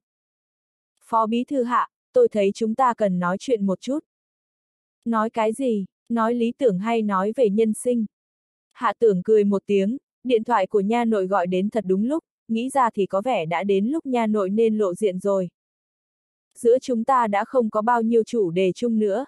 Phó Bí Thư Hạ, tôi thấy chúng ta cần nói chuyện một chút. Nói cái gì, nói lý tưởng hay nói về nhân sinh? Hạ Tưởng cười một tiếng, điện thoại của nha nội gọi đến thật đúng lúc, nghĩ ra thì có vẻ đã đến lúc nha nội nên lộ diện rồi. Giữa chúng ta đã không có bao nhiêu chủ đề chung nữa.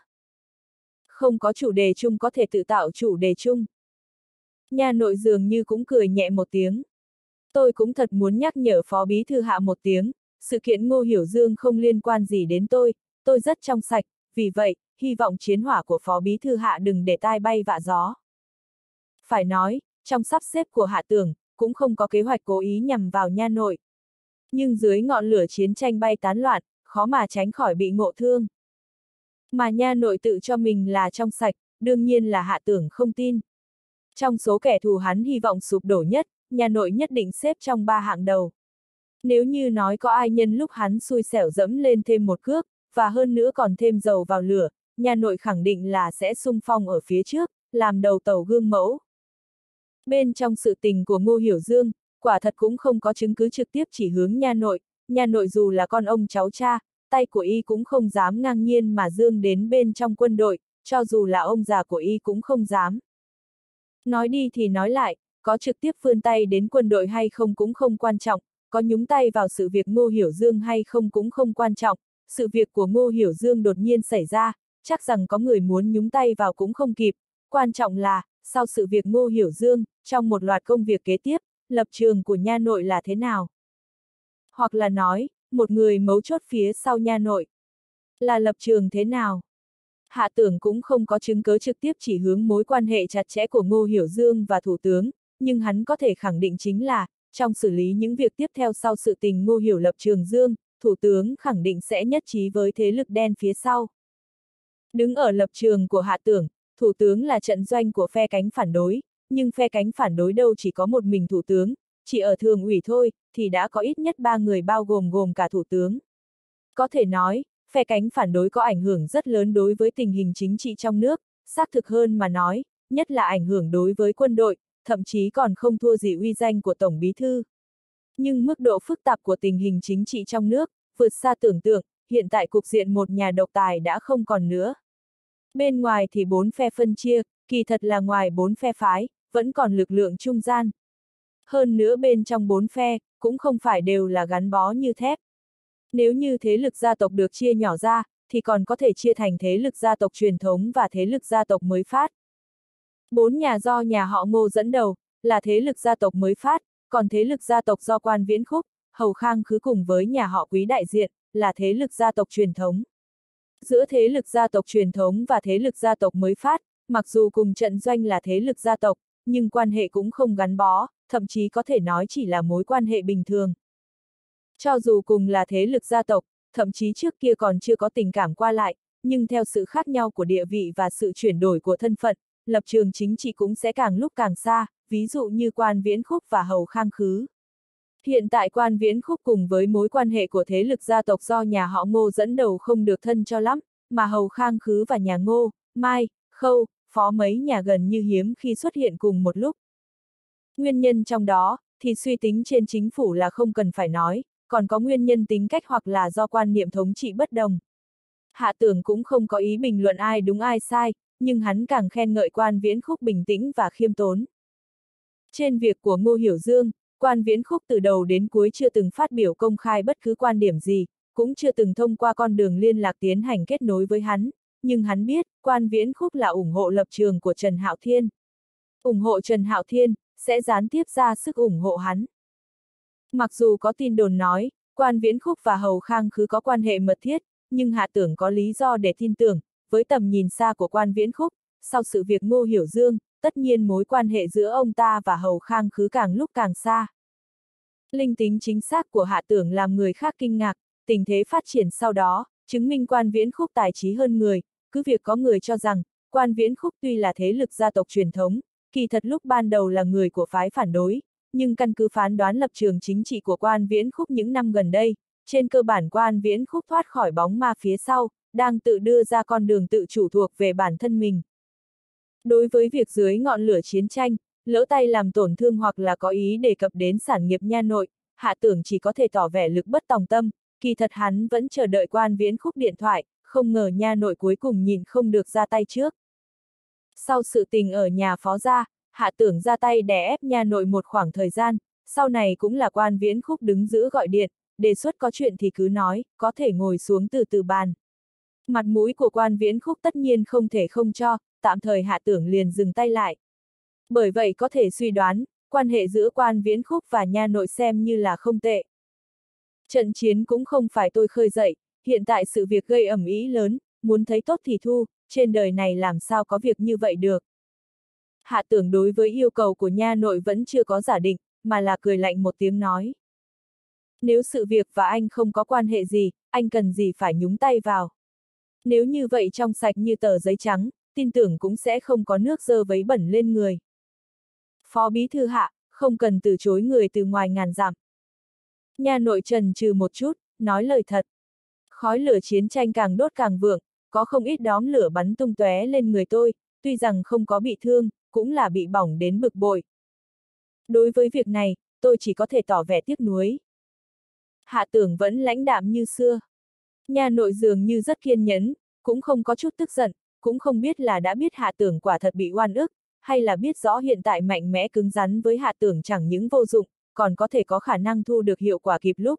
Không có chủ đề chung có thể tự tạo chủ đề chung. Nha nội dường như cũng cười nhẹ một tiếng. Tôi cũng thật muốn nhắc nhở Phó Bí Thư Hạ một tiếng, sự kiện Ngô Hiểu Dương không liên quan gì đến tôi rất trong sạch, vì vậy, hy vọng chiến hỏa của Phó Bí Thư Hạ đừng để tai bay vạ gió. Phải nói, trong sắp xếp của Hạ Tưởng, cũng không có kế hoạch cố ý nhằm vào nha nội. Nhưng dưới ngọn lửa chiến tranh bay tán loạn, khó mà tránh khỏi bị ngộ thương. Mà nha nội tự cho mình là trong sạch, đương nhiên là Hạ Tưởng không tin. Trong số kẻ thù hắn hy vọng sụp đổ nhất, nha nội nhất định xếp trong 3 hạng đầu. Nếu như nói có ai nhân lúc hắn xui xẻo dẫm lên thêm một cước, và hơn nữa còn thêm dầu vào lửa, nha nội khẳng định là sẽ xung phong ở phía trước, làm đầu tàu gương mẫu. Bên trong sự tình của Ngô Hiểu Dương, quả thật cũng không có chứng cứ trực tiếp chỉ hướng nha nội dù là con ông cháu cha, tay của y cũng không dám ngang nhiên mà dương đến bên trong quân đội, cho dù là ông già của y cũng không dám. Nói đi thì nói lại, có trực tiếp vươn tay đến quân đội hay không cũng không quan trọng, có nhúng tay vào sự việc Ngô Hiểu Dương hay không cũng không quan trọng, sự việc của Ngô Hiểu Dương đột nhiên xảy ra, chắc rằng có người muốn nhúng tay vào cũng không kịp, quan trọng là, sau sự việc Ngô Hiểu Dương, trong một loạt công việc kế tiếp, lập trường của nha nội là thế nào? Hoặc là nói, một người mấu chốt phía sau nha nội, là lập trường thế nào? Hạ Tưởng cũng không có chứng cứ trực tiếp chỉ hướng mối quan hệ chặt chẽ của Ngô Hiểu Dương và Thủ tướng, nhưng hắn có thể khẳng định chính là, trong xử lý những việc tiếp theo sau sự tình Ngô Hiểu lập trường Dương, Thủ tướng khẳng định sẽ nhất trí với thế lực đen phía sau. Đứng ở lập trường của Hạ Tưởng, Thủ tướng là trận doanh của phe cánh phản đối, nhưng phe cánh phản đối đâu chỉ có một mình Thủ tướng, chỉ ở thường ủy thôi, thì đã có ít nhất 3 người bao gồm cả Thủ tướng. Có thể nói, phe cánh phản đối có ảnh hưởng rất lớn đối với tình hình chính trị trong nước, xác thực hơn mà nói, nhất là ảnh hưởng đối với quân đội, thậm chí còn không thua gì uy danh của Tổng Bí Thư. Nhưng mức độ phức tạp của tình hình chính trị trong nước, vượt xa tưởng tượng, hiện tại cục diện một nhà độc tài đã không còn nữa. Bên ngoài thì 4 phe phân chia, kỳ thật là ngoài 4 phe phái, vẫn còn lực lượng trung gian. Hơn nữa bên trong 4 phe, cũng không phải đều là gắn bó như thép. Nếu như thế lực gia tộc được chia nhỏ ra, thì còn có thể chia thành thế lực gia tộc truyền thống và thế lực gia tộc mới phát. 4 nhà do nhà họ Ngô dẫn đầu, là thế lực gia tộc mới phát, còn thế lực gia tộc do Quan Viễn Khúc, Hầu Khang Khứ cùng với nhà họ Quý đại diện, là thế lực gia tộc truyền thống. Giữa thế lực gia tộc truyền thống và thế lực gia tộc mới phát, mặc dù cùng trận doanh là thế lực gia tộc, nhưng quan hệ cũng không gắn bó, thậm chí có thể nói chỉ là mối quan hệ bình thường. Cho dù cùng là thế lực gia tộc, thậm chí trước kia còn chưa có tình cảm qua lại, nhưng theo sự khác nhau của địa vị và sự chuyển đổi của thân phận, lập trường chính trị cũng sẽ càng lúc càng xa, ví dụ như Quan Viễn Khúc và Hầu Khang Khứ. Hiện tại Quan Viễn Khúc cùng với mối quan hệ của thế lực gia tộc do nhà họ Ngô dẫn đầu không được thân cho lắm, mà Hầu Khang Khứ và nhà Ngô, Mai, Khâu, Phó mấy nhà gần như hiếm khi xuất hiện cùng một lúc. Nguyên nhân trong đó, thì suy tính trên chính phủ là không cần phải nói, còn có nguyên nhân tính cách hoặc là do quan niệm thống trị bất đồng. Hạ Tưởng cũng không có ý bình luận ai đúng ai sai, nhưng hắn càng khen ngợi Quan Viễn Khúc bình tĩnh và khiêm tốn. Trên việc của Ngô Hiểu Dương, Quan Viễn Khúc từ đầu đến cuối chưa từng phát biểu công khai bất cứ quan điểm gì, cũng chưa từng thông qua con đường liên lạc tiến hành kết nối với hắn, nhưng hắn biết, Quan Viễn Khúc là ủng hộ lập trường của Trần Hạo Thiên. Ủng hộ Trần Hạo Thiên, sẽ gián tiếp ra sức ủng hộ hắn. Mặc dù có tin đồn nói, Quan Viễn Khúc và Hầu Khang Khứ có quan hệ mật thiết, nhưng Hạ Tưởng có lý do để tin tưởng, với tầm nhìn xa của Quan Viễn Khúc, sau sự việc Ngô Hiểu Dương, tất nhiên mối quan hệ giữa ông ta và Hầu Khang Khứ càng lúc càng xa. Linh tính chính xác của Hạ Tưởng làm người khác kinh ngạc, tình thế phát triển sau đó, chứng minh Quan Viễn Khúc tài trí hơn người, cứ việc có người cho rằng, Quan Viễn Khúc tuy là thế lực gia tộc truyền thống, kỳ thật lúc ban đầu là người của phái phản đối, nhưng căn cứ phán đoán lập trường chính trị của Quan Viễn Khúc những năm gần đây, trên cơ bản Quan Viễn Khúc thoát khỏi bóng ma phía sau, đang tự đưa ra con đường tự chủ thuộc về bản thân mình. Đối với việc dưới ngọn lửa chiến tranh, lỡ tay làm tổn thương hoặc là có ý đề cập đến sản nghiệp nha nội, Hạ Tưởng chỉ có thể tỏ vẻ lực bất tòng tâm, kỳ thật hắn vẫn chờ đợi Quan Viễn Khúc điện thoại, không ngờ nha nội cuối cùng nhìn không được ra tay trước. Sau sự tình ở nhà Phó gia, Hạ Tưởng ra tay đè ép nha nội một khoảng thời gian, sau này cũng là Quan Viễn Khúc đứng giữ gọi điện, đề xuất có chuyện thì cứ nói, có thể ngồi xuống từ từ bàn. Mặt mũi của Quan Viễn Khúc tất nhiên không thể không cho, tạm thời Hạ Tưởng liền dừng tay lại. Bởi vậy có thể suy đoán, quan hệ giữa Quan Viễn Khúc và nha nội xem như là không tệ. Trận chiến cũng không phải tôi khơi dậy, hiện tại sự việc gây ầm ĩ lớn, muốn thấy tốt thì thu, trên đời này làm sao có việc như vậy được. Hạ Tưởng đối với yêu cầu của nha nội vẫn chưa có giả định, mà là cười lạnh một tiếng nói. Nếu sự việc và anh không có quan hệ gì, anh cần gì phải nhúng tay vào. Nếu như vậy trong sạch như tờ giấy trắng, tin tưởng cũng sẽ không có nước dơ vấy bẩn lên người. Phó bí thư Hạ, không cần từ chối người từ ngoài ngàn dặm. Nha nội trần trừ một chút, nói lời thật. Khói lửa chiến tranh càng đốt càng vượng, có không ít đóm lửa bắn tung tóe lên người tôi, tuy rằng không có bị thương, cũng là bị bỏng đến bực bội. Đối với việc này, tôi chỉ có thể tỏ vẻ tiếc nuối. Hạ Tưởng vẫn lãnh đạm như xưa. Nha nội dường như rất kiên nhẫn, cũng không có chút tức giận, cũng không biết là đã biết Hạ Tưởng quả thật bị oan ức, hay là biết rõ hiện tại mạnh mẽ cứng rắn với Hạ Tưởng chẳng những vô dụng, còn có thể có khả năng thu được hiệu quả kịp lúc.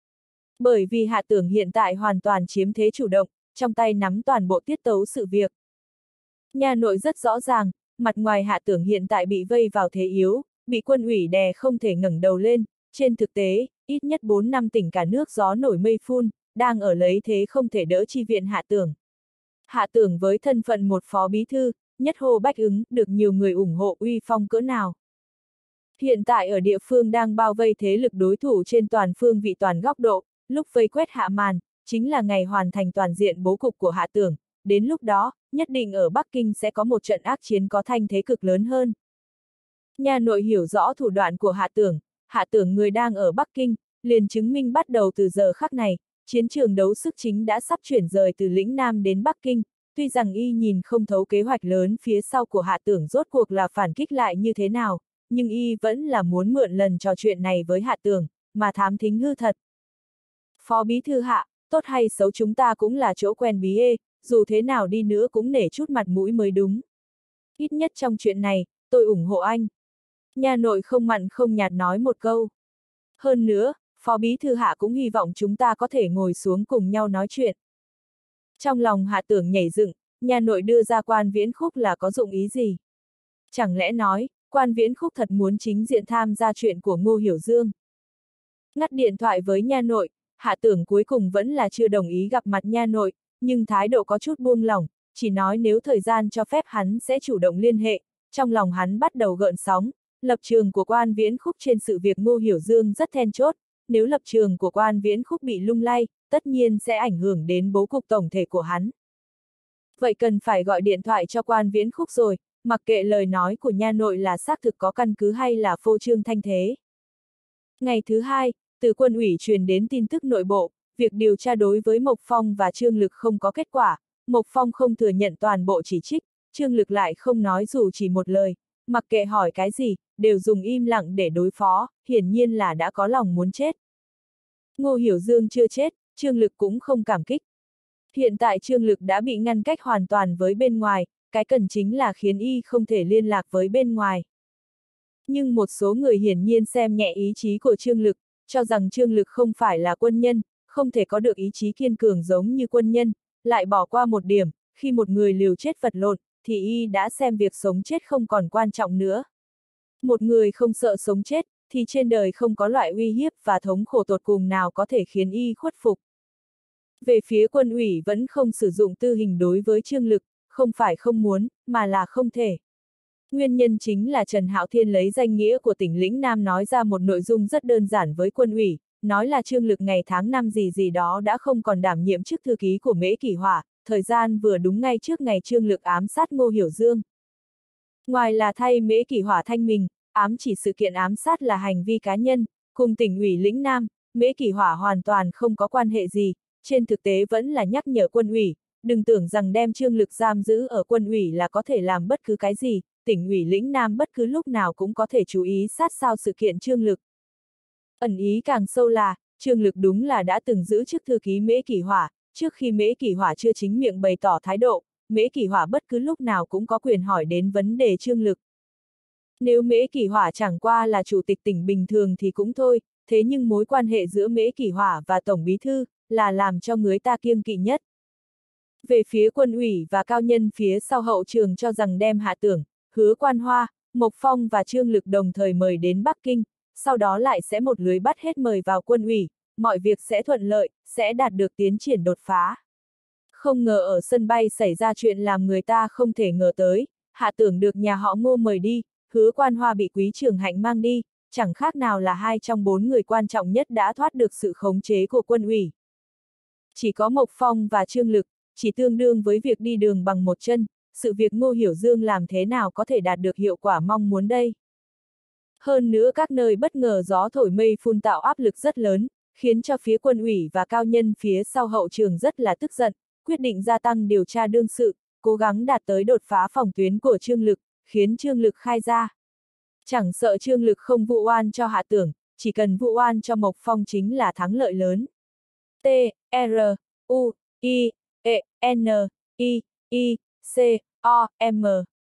Bởi vì Hạ Tưởng hiện tại hoàn toàn chiếm thế chủ động, trong tay nắm toàn bộ tiết tấu sự việc. Nha nội rất rõ ràng, mặt ngoài Hạ Tưởng hiện tại bị vây vào thế yếu, bị quân ủy đè không thể ngẩng đầu lên, trên thực tế, ít nhất 4 năm tỉnh cả nước gió nổi mây phun, đang ở lấy thế không thể đỡ chi viện Hạ Tưởng. Hạ Tưởng với thân phận một phó bí thư, nhất hô bách ứng, được nhiều người ủng hộ uy phong cỡ nào. Hiện tại ở địa phương đang bao vây thế lực đối thủ trên toàn phương vị toàn góc độ, lúc vây quét hạ màn, chính là ngày hoàn thành toàn diện bố cục của Hạ Tưởng, đến lúc đó, nhất định ở Bắc Kinh sẽ có một trận ác chiến có thanh thế cực lớn hơn. Nha nội hiểu rõ thủ đoạn của Hạ Tưởng người đang ở Bắc Kinh, liền chứng minh bắt đầu từ giờ khắc này, chiến trường đấu sức chính đã sắp chuyển rời từ lĩnh Nam đến Bắc Kinh, tuy rằng y nhìn không thấu kế hoạch lớn phía sau của Hạ Tưởng rốt cuộc là phản kích lại như thế nào, nhưng y vẫn là muốn mượn lần trò chuyện này với Hạ Tưởng, mà thám thính hư thật. Phó bí thư Hạ, tốt hay xấu chúng ta cũng là chỗ quen bí ê, dù thế nào đi nữa cũng nể chút mặt mũi mới đúng. Ít nhất trong chuyện này, tôi ủng hộ anh. Nha nội không mặn không nhạt nói một câu. Hơn nữa, Phó bí thư Hạ cũng hy vọng chúng ta có thể ngồi xuống cùng nhau nói chuyện. Trong lòng Hạ Tưởng nhảy dựng, nha nội đưa ra Quan Viễn Khúc là có dụng ý gì? Chẳng lẽ nói, Quan Viễn Khúc thật muốn chính diện tham gia chuyện của Ngô Hiểu Dương? Ngắt điện thoại với nha nội, Hạ Tưởng cuối cùng vẫn là chưa đồng ý gặp mặt nha nội, nhưng thái độ có chút buông lỏng, chỉ nói nếu thời gian cho phép hắn sẽ chủ động liên hệ, trong lòng hắn bắt đầu gợn sóng, lập trường của Quan Viễn Khúc trên sự việc Ngô Hiểu Dương rất then chốt, nếu lập trường của Quan Viễn Khúc bị lung lay, tất nhiên sẽ ảnh hưởng đến bố cục tổng thể của hắn. Vậy cần phải gọi điện thoại cho Quan Viễn Khúc rồi, mặc kệ lời nói của nha nội là xác thực có căn cứ hay là phô trương thanh thế. Ngày thứ hai, từ quân ủy truyền đến tin tức nội bộ, việc điều tra đối với Mộc Phong và Trương Lực không có kết quả, Mộc Phong không thừa nhận toàn bộ chỉ trích, Trương Lực lại không nói dù chỉ một lời, mặc kệ hỏi cái gì, đều dùng im lặng để đối phó, hiển nhiên là đã có lòng muốn chết. Ngô Hiểu Dương chưa chết, Trương Lực cũng không cảm kích. Hiện tại Trương Lực đã bị ngăn cách hoàn toàn với bên ngoài, cái cần chính là khiến y không thể liên lạc với bên ngoài. Nhưng một số người hiển nhiên xem nhẹ ý chí của Trương Lực, cho rằng Trương Lực không phải là quân nhân, không thể có được ý chí kiên cường giống như quân nhân, lại bỏ qua một điểm, khi một người liều chết vật lộn, thì y đã xem việc sống chết không còn quan trọng nữa. Một người không sợ sống chết, thì trên đời không có loại uy hiếp và thống khổ tột cùng nào có thể khiến y khuất phục. Về phía quân ủy vẫn không sử dụng tư hình đối với Trương Lực, không phải không muốn, mà là không thể. Nguyên nhân chính là Trần Hạo Thiên lấy danh nghĩa của tỉnh lĩnh Nam nói ra một nội dung rất đơn giản với quân ủy, nói là Trương Lực ngày tháng năm gì gì đó đã không còn đảm nhiệm chức thư ký của Mễ Kỷ Hỏa, thời gian vừa đúng ngay trước ngày Trương Lực ám sát Ngô Hiểu Dương. Ngoài là thay Mễ Kỷ Hỏa thanh mình, ám chỉ sự kiện ám sát là hành vi cá nhân, cùng tỉnh ủy lĩnh Nam, Mễ Kỷ Hỏa hoàn toàn không có quan hệ gì, trên thực tế vẫn là nhắc nhở quân ủy, đừng tưởng rằng đem Trương Lực giam giữ ở quân ủy là có thể làm bất cứ cái gì, tỉnh ủy lĩnh Nam bất cứ lúc nào cũng có thể chú ý sát sao sự kiện Trương Lực. Ẩn ý càng sâu là, Trương Lực đúng là đã từng giữ chức thư ký Mễ Kỷ Hỏa, trước khi Mễ Kỷ Hỏa chưa chính miệng bày tỏ thái độ, Mễ Kỷ Hỏa bất cứ lúc nào cũng có quyền hỏi đến vấn đề Trương Lực. Nếu Mễ Kỷ Hỏa chẳng qua là chủ tịch tỉnh bình thường thì cũng thôi, thế nhưng mối quan hệ giữa Mễ Kỷ Hỏa và Tổng Bí Thư là làm cho người ta kiêng kỵ nhất. Về phía quân ủy và cao nhân phía sau hậu trường cho rằng đem Hạ Tưởng, Hứa Quan Hoa, Mộc Phong và Trương Lực đồng thời mời đến Bắc Kinh, sau đó lại sẽ một lưới bắt hết mời vào quân ủy, mọi việc sẽ thuận lợi, sẽ đạt được tiến triển đột phá. Không ngờ ở sân bay xảy ra chuyện làm người ta không thể ngờ tới, Hạ Tưởng được nhà họ Ngô mời đi, Hứa Quan Hoa bị Quý Trường Hạnh mang đi, chẳng khác nào là hai trong bốn người quan trọng nhất đã thoát được sự khống chế của quân ủy. Chỉ có Mộc Phong và Trương Lực, chỉ tương đương với việc đi đường bằng một chân, sự việc Ngô Hiểu Dương làm thế nào có thể đạt được hiệu quả mong muốn đây. Hơn nữa các nơi bất ngờ gió thổi mây phun tạo áp lực rất lớn, khiến cho phía quân ủy và cao nhân phía sau hậu trường rất là tức giận, quyết định gia tăng điều tra đương sự, cố gắng đạt tới đột phá phòng tuyến của Trương Lực, khiến Trương Lực khai ra. Chẳng sợ Trương Lực không vụ oan cho Hạ Tưởng, chỉ cần vụ oan cho Mộc Phong chính là thắng lợi lớn. T, R, U, I, E, N, I, C, O, M.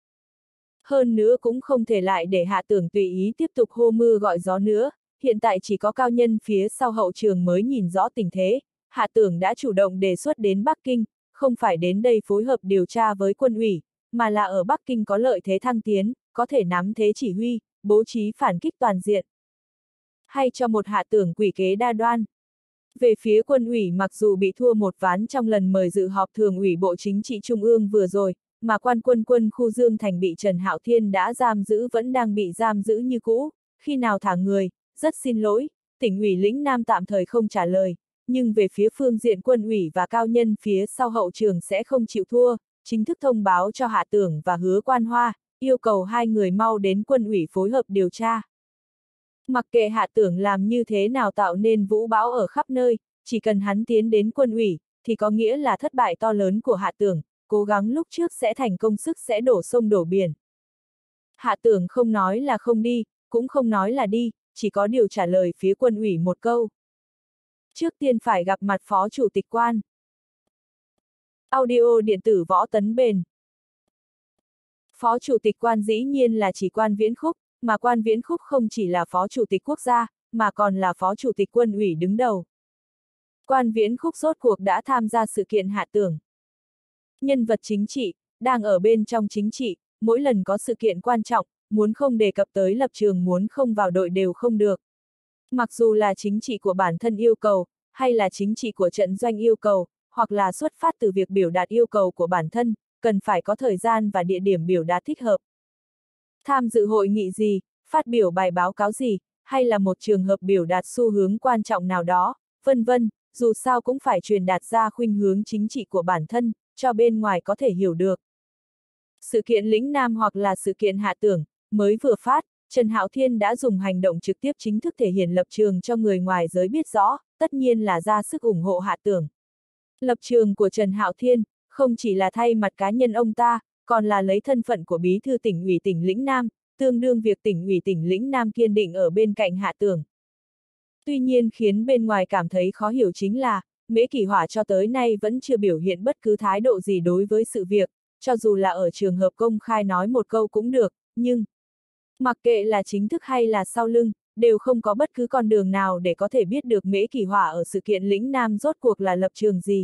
Hơn nữa cũng không thể lại để Hạ Tưởng tùy ý tiếp tục hô mưa gọi gió nữa, hiện tại chỉ có cao nhân phía sau hậu trường mới nhìn rõ tình thế, Hạ Tưởng đã chủ động đề xuất đến Bắc Kinh, không phải đến đây phối hợp điều tra với quân ủy, mà là ở Bắc Kinh có lợi thế thăng tiến, có thể nắm thế chỉ huy, bố trí phản kích toàn diện. Hay cho một Hạ Tưởng quỷ kế đa đoan. Về phía quân ủy mặc dù bị thua một ván trong lần mời dự họp thường ủy Bộ Chính trị Trung ương vừa rồi, mà quan quân khu Dương Thành bị Trần Hạo Thiên đã giam giữ vẫn đang bị giam giữ như cũ, khi nào thả người, rất xin lỗi, tỉnh ủy lĩnh Nam tạm thời không trả lời, nhưng về phía phương diện quân ủy và cao nhân phía sau hậu trường sẽ không chịu thua, chính thức thông báo cho Hạ Tưởng và Hứa Quan Hoa, yêu cầu hai người mau đến quân ủy phối hợp điều tra. Mặc kệ Hạ Tưởng làm như thế nào tạo nên vũ bão ở khắp nơi, chỉ cần hắn tiến đến quân ủy, thì có nghĩa là thất bại to lớn của Hạ Tưởng, cố gắng lúc trước sẽ thành công sức sẽ đổ sông đổ biển. Hạ Tưởng không nói là không đi, cũng không nói là đi, chỉ có điều trả lời phía quân ủy một câu. Trước tiên phải gặp mặt Phó Chủ tịch Quan. Audio điện tử Võ Tấn Bền. Phó Chủ tịch Quan dĩ nhiên là chỉ Quan Viễn Khúc, mà Quan Viễn Khúc không chỉ là Phó Chủ tịch Quốc gia, mà còn là Phó Chủ tịch Quân ủy đứng đầu. Quan Viễn Khúc rốt cuộc đã tham gia sự kiện Hạ Tưởng. Nhân vật chính trị, đang ở bên trong chính trị, mỗi lần có sự kiện quan trọng, muốn không đề cập tới lập trường muốn không vào đội đều không được. Mặc dù là chính trị của bản thân yêu cầu, hay là chính trị của trận doanh yêu cầu, hoặc là xuất phát từ việc biểu đạt yêu cầu của bản thân, cần phải có thời gian và địa điểm biểu đạt thích hợp. Tham dự hội nghị gì, phát biểu bài báo cáo gì, hay là một trường hợp biểu đạt xu hướng quan trọng nào đó, vân vân, dù sao cũng phải truyền đạt ra khuynh hướng chính trị của bản thân, cho bên ngoài có thể hiểu được. Sự kiện lĩnh Nam hoặc là sự kiện Hạ Tưởng, mới vừa phát, Trần Hạo Thiên đã dùng hành động trực tiếp chính thức thể hiện lập trường cho người ngoài giới biết rõ, tất nhiên là ra sức ủng hộ Hạ Tưởng. Lập trường của Trần Hạo Thiên, không chỉ là thay mặt cá nhân ông ta, còn là lấy thân phận của bí thư tỉnh ủy tỉnh lĩnh Nam, tương đương việc tỉnh ủy tỉnh lĩnh Nam kiên định ở bên cạnh Hạ Tưởng. Tuy nhiên khiến bên ngoài cảm thấy khó hiểu chính là, Mễ Kỷ Hỏa cho tới nay vẫn chưa biểu hiện bất cứ thái độ gì đối với sự việc, cho dù là ở trường hợp công khai nói một câu cũng được, nhưng mặc kệ là chính thức hay là sau lưng, đều không có bất cứ con đường nào để có thể biết được Mễ Kỷ Hỏa ở sự kiện lĩnh Nam rốt cuộc là lập trường gì.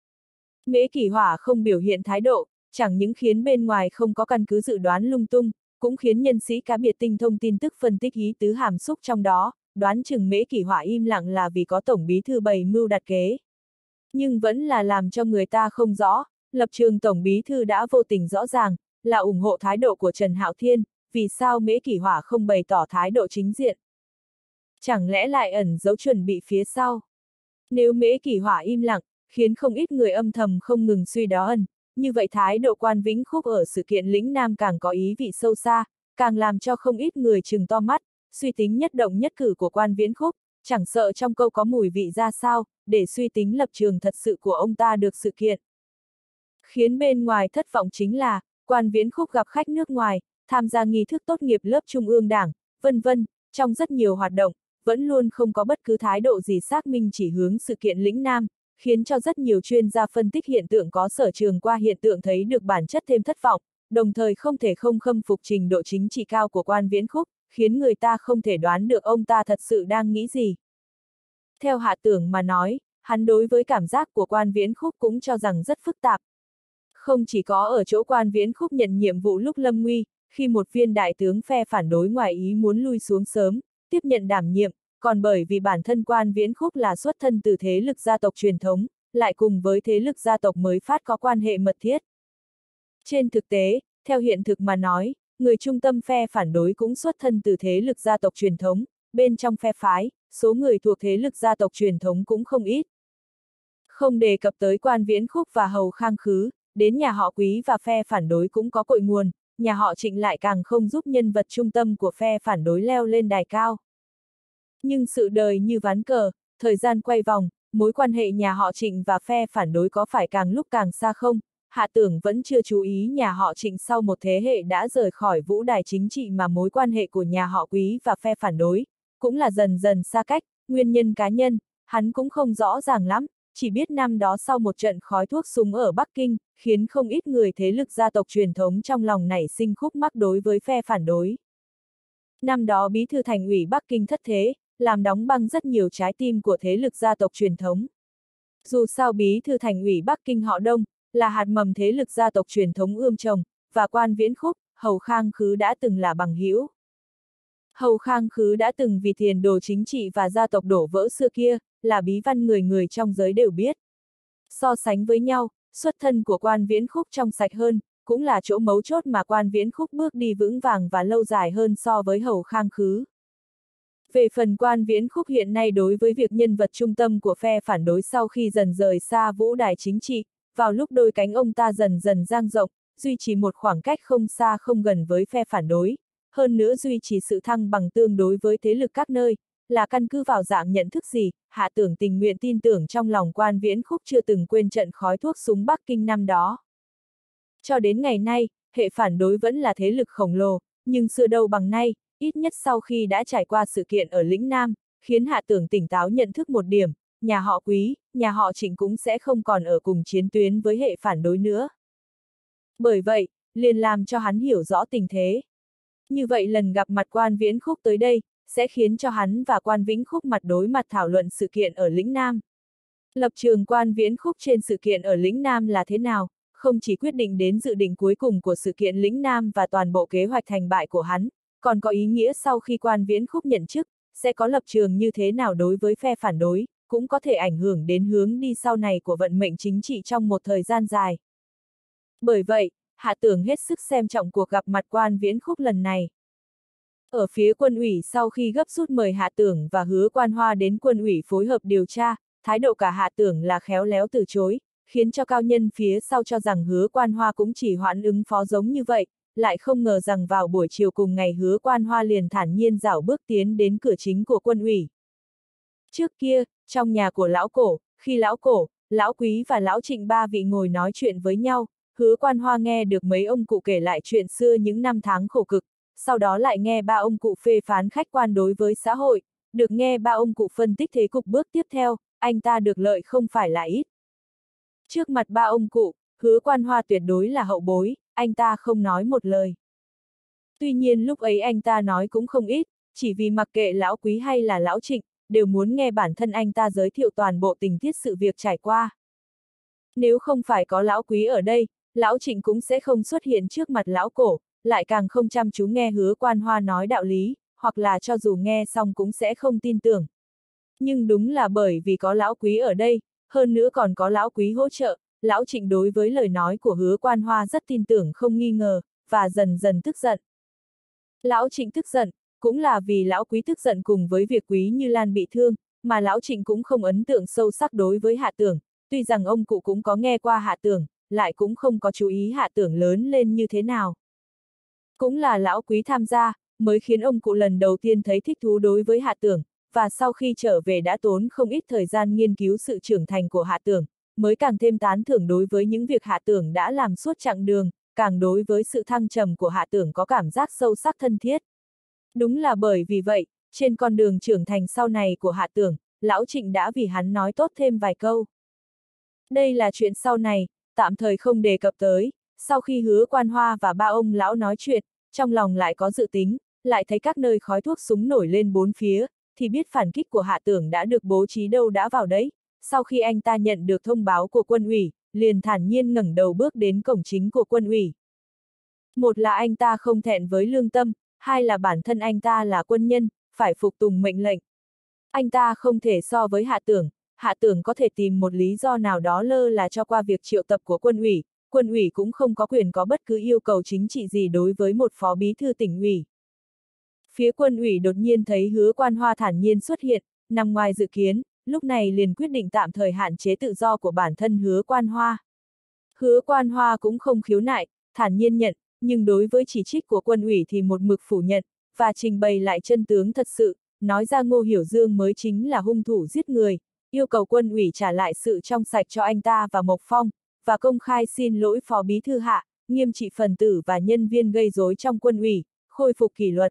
Mễ Kỷ Hỏa không biểu hiện thái độ, chẳng những khiến bên ngoài không có căn cứ dự đoán lung tung, cũng khiến nhân sĩ cá biệt tinh thông tin tức phân tích ý tứ hàm xúc trong đó, đoán chừng Mễ Kỷ Hỏa im lặng là vì có tổng bí thư bày mưu đặt kế. Nhưng vẫn là làm cho người ta không rõ, lập trường tổng bí thư đã vô tình rõ ràng, là ủng hộ thái độ của Trần Hạo Thiên, vì sao Mễ Kỷ Hỏa không bày tỏ thái độ chính diện? Chẳng lẽ lại ẩn giấu chuẩn bị phía sau? Nếu Mễ Kỷ Hỏa im lặng, khiến không ít người âm thầm không ngừng suy đoán, như vậy thái độ Quan Vĩnh Khúc ở sự kiện lĩnh Nam càng có ý vị sâu xa, càng làm cho không ít người trừng to mắt, suy tính nhất động nhất cử của Quan Viễn Khúc, chẳng sợ trong câu có mùi vị ra sao, để suy tính lập trường thật sự của ông ta được sự kiện. Khiến bên ngoài thất vọng chính là, Quan Viễn Khúc gặp khách nước ngoài, tham gia nghi thức tốt nghiệp lớp Trung ương Đảng, vân vân, trong rất nhiều hoạt động, vẫn luôn không có bất cứ thái độ gì xác minh chỉ hướng sự kiện lĩnh Nam, khiến cho rất nhiều chuyên gia phân tích hiện tượng có sở trường qua hiện tượng thấy được bản chất thêm thất vọng, đồng thời không thể không khâm phục trình độ chính trị cao của Quan Viễn Khúc, khiến người ta không thể đoán được ông ta thật sự đang nghĩ gì. Theo Hạ Tưởng mà nói, hắn đối với cảm giác của Quan Viễn Khúc cũng cho rằng rất phức tạp. Không chỉ có ở chỗ Quan Viễn Khúc nhận nhiệm vụ lúc lâm nguy, khi một viên đại tướng phe phản đối ngoài ý muốn lui xuống sớm, tiếp nhận đảm nhiệm, còn bởi vì bản thân Quan Viễn Khúc là xuất thân từ thế lực gia tộc truyền thống, lại cùng với thế lực gia tộc mới phát có quan hệ mật thiết. Trên thực tế, theo hiện thực mà nói, người trung tâm phe phản đối cũng xuất thân từ thế lực gia tộc truyền thống, bên trong phe phái, số người thuộc thế lực gia tộc truyền thống cũng không ít. Không đề cập tới Quan Viễn Khúc và Hầu Khang Khứ, đến nhà họ Quý và phe phản đối cũng có cội nguồn, nhà họ Trịnh lại càng không giúp nhân vật trung tâm của phe phản đối leo lên đài cao. Nhưng sự đời như ván cờ, thời gian quay vòng, mối quan hệ nhà họ Trịnh và phe phản đối có phải càng lúc càng xa không? Hạ Tưởng vẫn chưa chú ý nhà họ Trịnh sau một thế hệ đã rời khỏi vũ đài chính trị mà mối quan hệ của nhà họ Quý và phe phản đối, cũng là dần dần xa cách, nguyên nhân cá nhân, hắn cũng không rõ ràng lắm, chỉ biết năm đó sau một trận khói thuốc súng ở Bắc Kinh, khiến không ít người thế lực gia tộc truyền thống trong lòng nảy sinh khúc mắc đối với phe phản đối. Năm đó bí thư thành ủy Bắc Kinh thất thế, làm đóng băng rất nhiều trái tim của thế lực gia tộc truyền thống. Dù sao bí thư thành ủy Bắc Kinh họ Đông, là hạt mầm thế lực gia tộc truyền thống ươm trồng, và Quan Viễn Khúc, Hầu Khang Khứ đã từng là bằng hữu. Hầu Khang Khứ đã từng vì tiền đồ chính trị và gia tộc đổ vỡ xưa kia, là bí văn người người trong giới đều biết. So sánh với nhau, xuất thân của Quan Viễn Khúc trong sạch hơn, cũng là chỗ mấu chốt mà Quan Viễn Khúc bước đi vững vàng và lâu dài hơn so với Hầu Khang Khứ. Về phần Quan Viễn Khúc hiện nay đối với việc nhân vật trung tâm của phe phản đối sau khi dần rời xa vũ đài chính trị, vào lúc đôi cánh ông ta dần dần dang rộng, duy trì một khoảng cách không xa không gần với phe phản đối, hơn nữa duy trì sự thăng bằng tương đối với thế lực các nơi, là căn cứ vào dạng nhận thức gì, Hạ Tưởng tình nguyện tin tưởng trong lòng Quan Viễn Khúc chưa từng quên trận khói thuốc súng Bắc Kinh năm đó. Cho đến ngày nay, hệ phản đối vẫn là thế lực khổng lồ, nhưng xưa đâu bằng nay, ít nhất sau khi đã trải qua sự kiện ở lĩnh Nam, khiến Hạ Tưởng tỉnh táo nhận thức một điểm, nhà họ Quý, nhà họ Trịnh cũng sẽ không còn ở cùng chiến tuyến với hệ phản đối nữa. Bởi vậy, liền làm cho hắn hiểu rõ tình thế. Như vậy lần gặp mặt Quan Viễn Khúc tới đây, sẽ khiến cho hắn và Quan Vĩnh Khúc mặt đối mặt thảo luận sự kiện ở lĩnh Nam. Lập trường Quan Viễn Khúc trên sự kiện ở lĩnh Nam là thế nào, không chỉ quyết định đến dự định cuối cùng của sự kiện lĩnh Nam và toàn bộ kế hoạch thành bại của hắn, còn có ý nghĩa sau khi Quan Viễn Khúc nhận chức, sẽ có lập trường như thế nào đối với phe phản đối, cũng có thể ảnh hưởng đến hướng đi sau này của vận mệnh chính trị trong một thời gian dài. Bởi vậy, Hạ Tưởng hết sức xem trọng cuộc gặp mặt Quan Viễn Khúc lần này. Ở phía quân ủy sau khi gấp rút mời Hạ Tưởng và Hứa Quan Hoa đến quân ủy phối hợp điều tra, thái độ cả Hạ Tưởng là khéo léo từ chối, khiến cho cao nhân phía sau cho rằng Hứa Quan Hoa cũng chỉ hoãn ứng phó giống như vậy, lại không ngờ rằng vào buổi chiều cùng ngày Hứa Quan Hoa liền thản nhiên rảo bước tiến đến cửa chính của quân ủy. Trước kia, trong nhà của lão Cổ, khi lão Cổ, lão Quý và lão Trịnh ba vị ngồi nói chuyện với nhau, Hứa Quan Hoa nghe được mấy ông cụ kể lại chuyện xưa những năm tháng khổ cực, sau đó lại nghe ba ông cụ phê phán khách quan đối với xã hội, được nghe ba ông cụ phân tích thế cục bước tiếp theo, anh ta được lợi không phải là ít. Trước mặt ba ông cụ, Hứa Quan Hoa tuyệt đối là hậu bối, anh ta không nói một lời. Tuy nhiên lúc ấy anh ta nói cũng không ít, chỉ vì mặc kệ lão Quý hay là lão Trịnh, đều muốn nghe bản thân anh ta giới thiệu toàn bộ tình tiết sự việc trải qua. Nếu không phải có lão Quý ở đây, lão Trịnh cũng sẽ không xuất hiện trước mặt lão Cổ, lại càng không chăm chú nghe Hứa Quan Hoa nói đạo lý, hoặc là cho dù nghe xong cũng sẽ không tin tưởng. Nhưng đúng là bởi vì có lão Quý ở đây, hơn nữa còn có lão Quý hỗ trợ, lão Trịnh đối với lời nói của Hứa Quan Hoa rất tin tưởng không nghi ngờ, và dần dần tức giận. Lão Trịnh tức giận, cũng là vì lão Quý tức giận cùng với việc Quý Như Lan bị thương, mà lão Trịnh cũng không ấn tượng sâu sắc đối với Hạ Tưởng, tuy rằng ông cụ cũng có nghe qua Hạ Tưởng, lại cũng không có chú ý Hạ Tưởng lớn lên như thế nào. Cũng là lão Quý tham gia, mới khiến ông cụ lần đầu tiên thấy thích thú đối với Hạ Tưởng, và sau khi trở về đã tốn không ít thời gian nghiên cứu sự trưởng thành của Hạ Tưởng, mới càng thêm tán thưởng đối với những việc Hạ Tưởng đã làm suốt chặng đường, càng đối với sự thăng trầm của Hạ Tưởng có cảm giác sâu sắc thân thiết. Đúng là bởi vì vậy, trên con đường trưởng thành sau này của Hạ Tưởng, lão Trịnh đã vì hắn nói tốt thêm vài câu. Đây là chuyện sau này, tạm thời không đề cập tới, sau khi Hứa Quan Hoa và ba ông lão nói chuyện, trong lòng lại có dự tính, lại thấy các nơi khói thuốc súng nổi lên bốn phía, thì biết phản kích của Hạ Tưởng đã được bố trí đâu đã vào đấy. Sau khi anh ta nhận được thông báo của quân ủy, liền thản nhiên ngẩng đầu bước đến cổng chính của quân ủy. Một là anh ta không thẹn với lương tâm, hai là bản thân anh ta là quân nhân, phải phục tùng mệnh lệnh. Anh ta không thể so với Hạ Tưởng có thể tìm một lý do nào đó lơ là cho qua việc triệu tập của quân ủy cũng không có quyền có bất cứ yêu cầu chính trị gì đối với một phó bí thư tỉnh ủy. Phía quân ủy đột nhiên thấy Hứa Quan Hoa thản nhiên xuất hiện, nằm ngoài dự kiến, lúc này liền quyết định tạm thời hạn chế tự do của bản thân Hứa Quan Hoa. Hứa Quan Hoa cũng không khiếu nại, thản nhiên nhận, nhưng đối với chỉ trích của quân ủy thì một mực phủ nhận, và trình bày lại chân tướng thật sự, nói ra Ngô Hiểu Dương mới chính là hung thủ giết người, yêu cầu quân ủy trả lại sự trong sạch cho anh ta và Mộc Phong, và công khai xin lỗi phó bí thư Hạ, nghiêm trị phần tử và nhân viên gây rối trong quân ủy, khôi phục kỷ luật.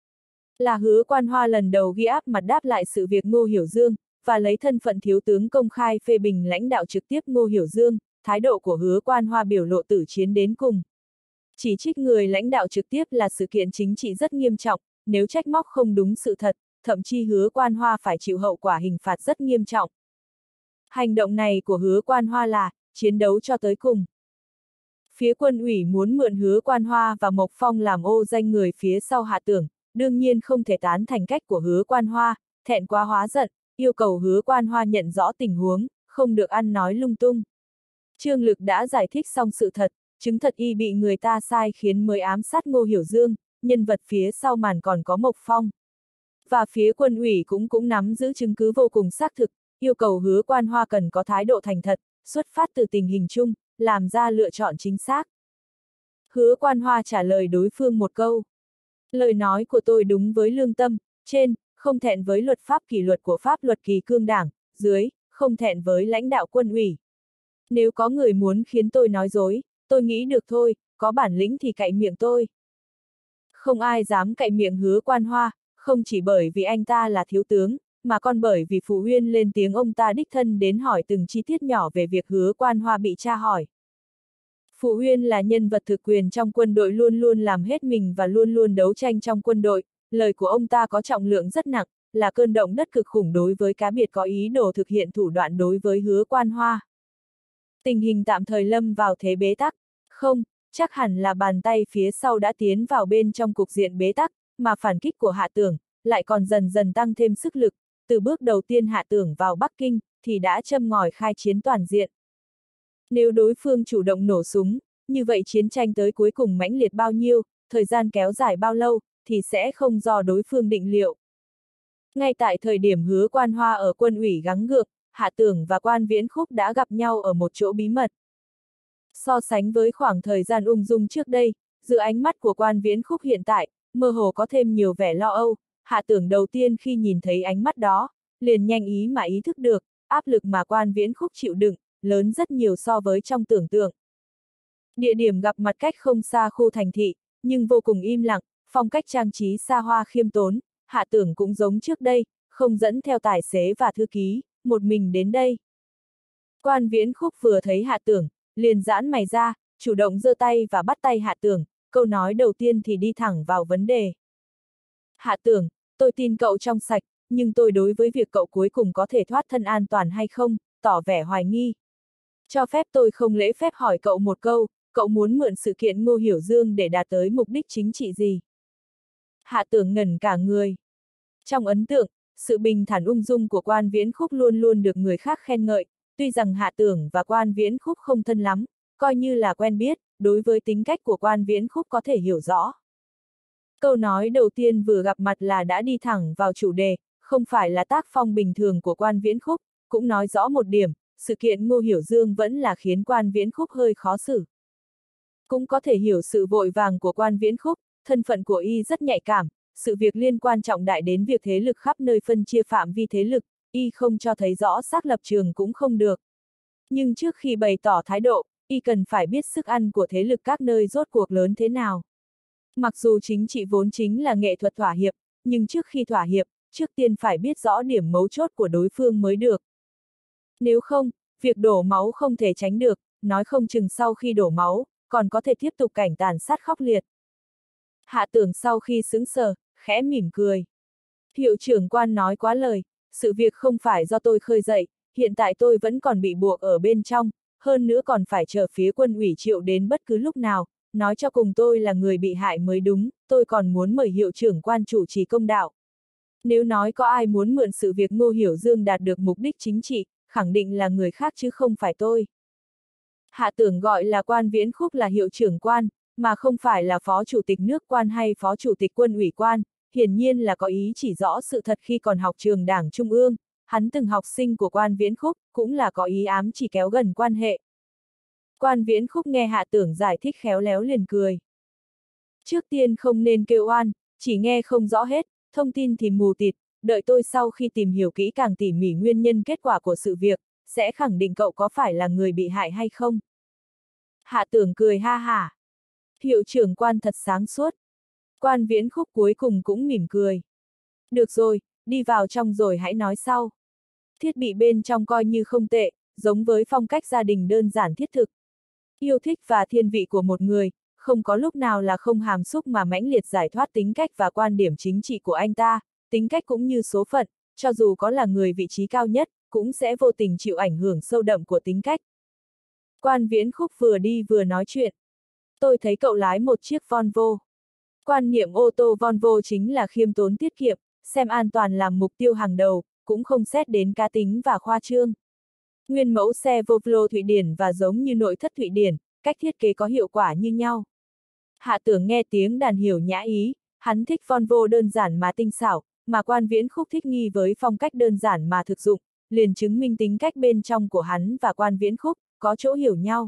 Là Hứa Quan Hoa lần đầu ghi áp mặt đáp lại sự việc Ngô Hiểu Dương, và lấy thân phận thiếu tướng công khai phê bình lãnh đạo trực tiếp Ngô Hiểu Dương, thái độ của Hứa Quan Hoa biểu lộ tử chiến đến cùng. Chỉ trích người lãnh đạo trực tiếp là sự kiện chính trị rất nghiêm trọng, nếu trách móc không đúng sự thật, thậm chí Hứa Quan Hoa phải chịu hậu quả hình phạt rất nghiêm trọng. Hành động này của Hứa Quan Hoa là chiến đấu cho tới cùng. Phía quân ủy muốn mượn Hứa Quan Hoa và Mộc Phong làm ô danh người phía sau Hạ Tưởng, đương nhiên không thể tán thành cách của Hứa Quan Hoa, thẹn quá hóa giận, yêu cầu Hứa Quan Hoa nhận rõ tình huống, không được ăn nói lung tung. Trương Lực đã giải thích xong sự thật, chứng thật y bị người ta sai khiến mới ám sát Ngô Hiểu Dương, nhân vật phía sau màn còn có Mộc Phong. Và phía quân ủy cũng nắm giữ chứng cứ vô cùng xác thực, yêu cầu Hứa Quan Hoa cần có thái độ thành thật, xuất phát từ tình hình chung, làm ra lựa chọn chính xác. Hứa Quan Hoa trả lời đối phương một câu. Lời nói của tôi đúng với lương tâm, trên, không thẹn với luật pháp kỷ luật của pháp luật kỳ cương đảng, dưới, không thẹn với lãnh đạo quân ủy. Nếu có người muốn khiến tôi nói dối, tôi nghĩ được thôi, có bản lĩnh thì cậy miệng tôi. Không ai dám cậy miệng Hứa Quan Hoa, không chỉ bởi vì anh ta là thiếu tướng, mà còn bởi vì Phụ Huyên lên tiếng ông ta đích thân đến hỏi từng chi tiết nhỏ về việc Hứa Quan Hoa bị tra hỏi. Phụ Huyên là nhân vật thực quyền trong quân đội luôn luôn làm hết mình và luôn luôn đấu tranh trong quân đội, lời của ông ta có trọng lượng rất nặng, là cơn động đất cực khủng đối với cá biệt có ý đồ thực hiện thủ đoạn đối với Hứa Quan Hoa. Tình hình tạm thời lâm vào thế bế tắc, không, chắc hẳn là bàn tay phía sau đã tiến vào bên trong cục diện bế tắc, mà phản kích của Hạ Tưởng lại còn dần dần tăng thêm sức lực, từ bước đầu tiên Hạ Tưởng vào Bắc Kinh, thì đã châm ngòi khai chiến toàn diện. Nếu đối phương chủ động nổ súng, như vậy chiến tranh tới cuối cùng mãnh liệt bao nhiêu, thời gian kéo dài bao lâu, thì sẽ không do đối phương định liệu. Ngay tại thời điểm Hứa Quan Hoa ở quân ủy gắng gượng, Hạ Tưởng và Quan Viễn Khúc đã gặp nhau ở một chỗ bí mật. So sánh với khoảng thời gian ung dung trước đây, giữa ánh mắt của Quan Viễn Khúc hiện tại, mơ hồ có thêm nhiều vẻ lo âu. Hạ Tưởng đầu tiên khi nhìn thấy ánh mắt đó, liền nhanh ý mà ý thức được, áp lực mà Quan Viễn Khúc chịu đựng, lớn rất nhiều so với trong tưởng tượng. Địa điểm gặp mặt cách không xa khu thành thị, nhưng vô cùng im lặng, phong cách trang trí xa hoa khiêm tốn. Hạ Tưởng cũng giống trước đây, không dẫn theo tài xế và thư ký, một mình đến đây. Quan Viễn Khúc vừa thấy Hạ Tưởng, liền giãn mày ra, chủ động giơ tay và bắt tay Hạ Tưởng, câu nói đầu tiên thì đi thẳng vào vấn đề. Hạ Tưởng, tôi tin cậu trong sạch, nhưng tôi đối với việc cậu cuối cùng có thể thoát thân an toàn hay không, tỏ vẻ hoài nghi. Cho phép tôi không lễ phép hỏi cậu một câu, cậu muốn mượn sự kiện Ngô Hiểu Dương để đạt tới mục đích chính trị gì? Hạ Tưởng ngẩn cả người. Trong ấn tượng, sự bình thản ung dung của Quan Viễn Khúc luôn luôn được người khác khen ngợi, tuy rằng Hạ Tưởng và Quan Viễn Khúc không thân lắm, coi như là quen biết, đối với tính cách của Quan Viễn Khúc có thể hiểu rõ. Câu nói đầu tiên vừa gặp mặt là đã đi thẳng vào chủ đề, không phải là tác phong bình thường của Quan Viễn Khúc, cũng nói rõ một điểm, sự kiện Ngô Hiểu Dương vẫn là khiến Quan Viễn Khúc hơi khó xử. Cũng có thể hiểu sự vội vàng của Quan Viễn Khúc, thân phận của y rất nhạy cảm, sự việc liên quan trọng đại đến việc thế lực khắp nơi phân chia phạm vi thế lực, y không cho thấy rõ xác lập trường cũng không được. Nhưng trước khi bày tỏ thái độ, y cần phải biết sức ăn của thế lực các nơi rốt cuộc lớn thế nào. Mặc dù chính trị vốn chính là nghệ thuật thỏa hiệp, nhưng trước khi thỏa hiệp, trước tiên phải biết rõ điểm mấu chốt của đối phương mới được. Nếu không, việc đổ máu không thể tránh được, nói không chừng sau khi đổ máu, còn có thể tiếp tục cảnh tàn sát khốc liệt. Hạ Tưởng sau khi sững sờ, khẽ mỉm cười. Hiệu trưởng Quan nói quá lời, sự việc không phải do tôi khơi dậy, hiện tại tôi vẫn còn bị buộc ở bên trong, hơn nữa còn phải chờ phía quân ủy triệu đến bất cứ lúc nào, nói cho cùng tôi là người bị hại mới đúng, tôi còn muốn mời hiệu trưởng Quan chủ trì công đạo. Nếu nói có ai muốn mượn sự việc Ngô Hiểu Dương đạt được mục đích chính trị, khẳng định là người khác chứ không phải tôi. Hạ Tưởng gọi là Quan Viễn Khúc là hiệu trưởng Quan, mà không phải là phó chủ tịch nước Quan hay phó chủ tịch quân ủy Quan, hiển nhiên là có ý chỉ rõ sự thật khi còn học trường Đảng Trung ương, hắn từng học sinh của Quan Viễn Khúc, cũng là có ý ám chỉ kéo gần quan hệ. Quan Viễn Khúc nghe Hạ Tưởng giải thích khéo léo liền cười. Trước tiên không nên kêu oan, chỉ nghe không rõ hết, thông tin thì mù tịt, đợi tôi sau khi tìm hiểu kỹ càng tỉ mỉ nguyên nhân kết quả của sự việc, sẽ khẳng định cậu có phải là người bị hại hay không. Hạ Tưởng cười ha hả. Hiệu trưởng Quan thật sáng suốt. Quan Viễn Khúc cuối cùng cũng mỉm cười. Được rồi, đi vào trong rồi hãy nói sau. Thiết bị bên trong coi như không tệ, giống với phong cách gia đình đơn giản thiết thực. Yêu thích và thiên vị của một người, không có lúc nào là không hàm xúc mà mãnh liệt giải thoát tính cách và quan điểm chính trị của anh ta, tính cách cũng như số phận, cho dù có là người vị trí cao nhất, cũng sẽ vô tình chịu ảnh hưởng sâu đậm của tính cách. Quan Viễn Khúc vừa đi vừa nói chuyện. Tôi thấy cậu lái một chiếc Volvo. Quan niệm ô tô Volvo chính là khiêm tốn tiết kiệm, xem an toàn làm mục tiêu hàng đầu, cũng không xét đến cá tính và khoa trương. Nguyên mẫu xe Volvo Thụy Điển và giống như nội thất Thụy Điển, cách thiết kế có hiệu quả như nhau. Hạ Tưởng nghe tiếng đàn hiểu nhã ý, hắn thích Volvo đơn giản mà tinh xảo, mà Quan Viễn Khúc thích nghi với phong cách đơn giản mà thực dụng, liền chứng minh tính cách bên trong của hắn và Quan Viễn Khúc có chỗ hiểu nhau.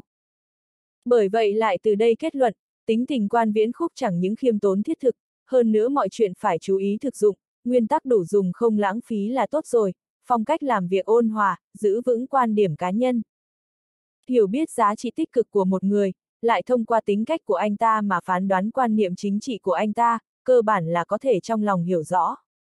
Bởi vậy lại từ đây kết luận, tính tình Quan Viễn Khúc chẳng những khiêm tốn thiết thực, hơn nữa mọi chuyện phải chú ý thực dụng, nguyên tắc đủ dùng không lãng phí là tốt rồi, phong cách làm việc ôn hòa, giữ vững quan điểm cá nhân. Hiểu biết giá trị tích cực của một người, lại thông qua tính cách của anh ta mà phán đoán quan niệm chính trị của anh ta, cơ bản là có thể trong lòng hiểu rõ.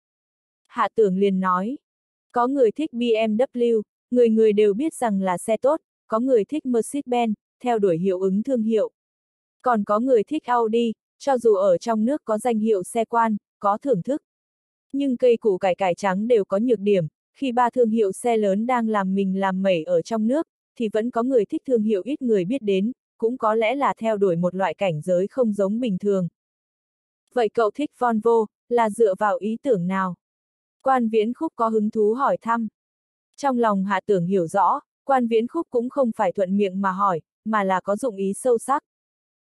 Hạ Tưởng liền nói, có người thích BMW, người người đều biết rằng là xe tốt, có người thích Mercedes-Benz, theo đuổi hiệu ứng thương hiệu. Còn có người thích Audi, cho dù ở trong nước có danh hiệu xe Quan, có thưởng thức. Nhưng cây củ cải trắng đều có nhược điểm, khi ba thương hiệu xe lớn đang làm mình làm mẩy ở trong nước, thì vẫn có người thích thương hiệu ít người biết đến, cũng có lẽ là theo đuổi một loại cảnh giới không giống bình thường. Vậy cậu thích Volvo, là dựa vào ý tưởng nào? Quan Viễn Khúc có hứng thú hỏi thăm. Trong lòng Hạ Tưởng hiểu rõ, Quan Viễn Khúc cũng không phải thuận miệng mà hỏi, mà là có dụng ý sâu sắc.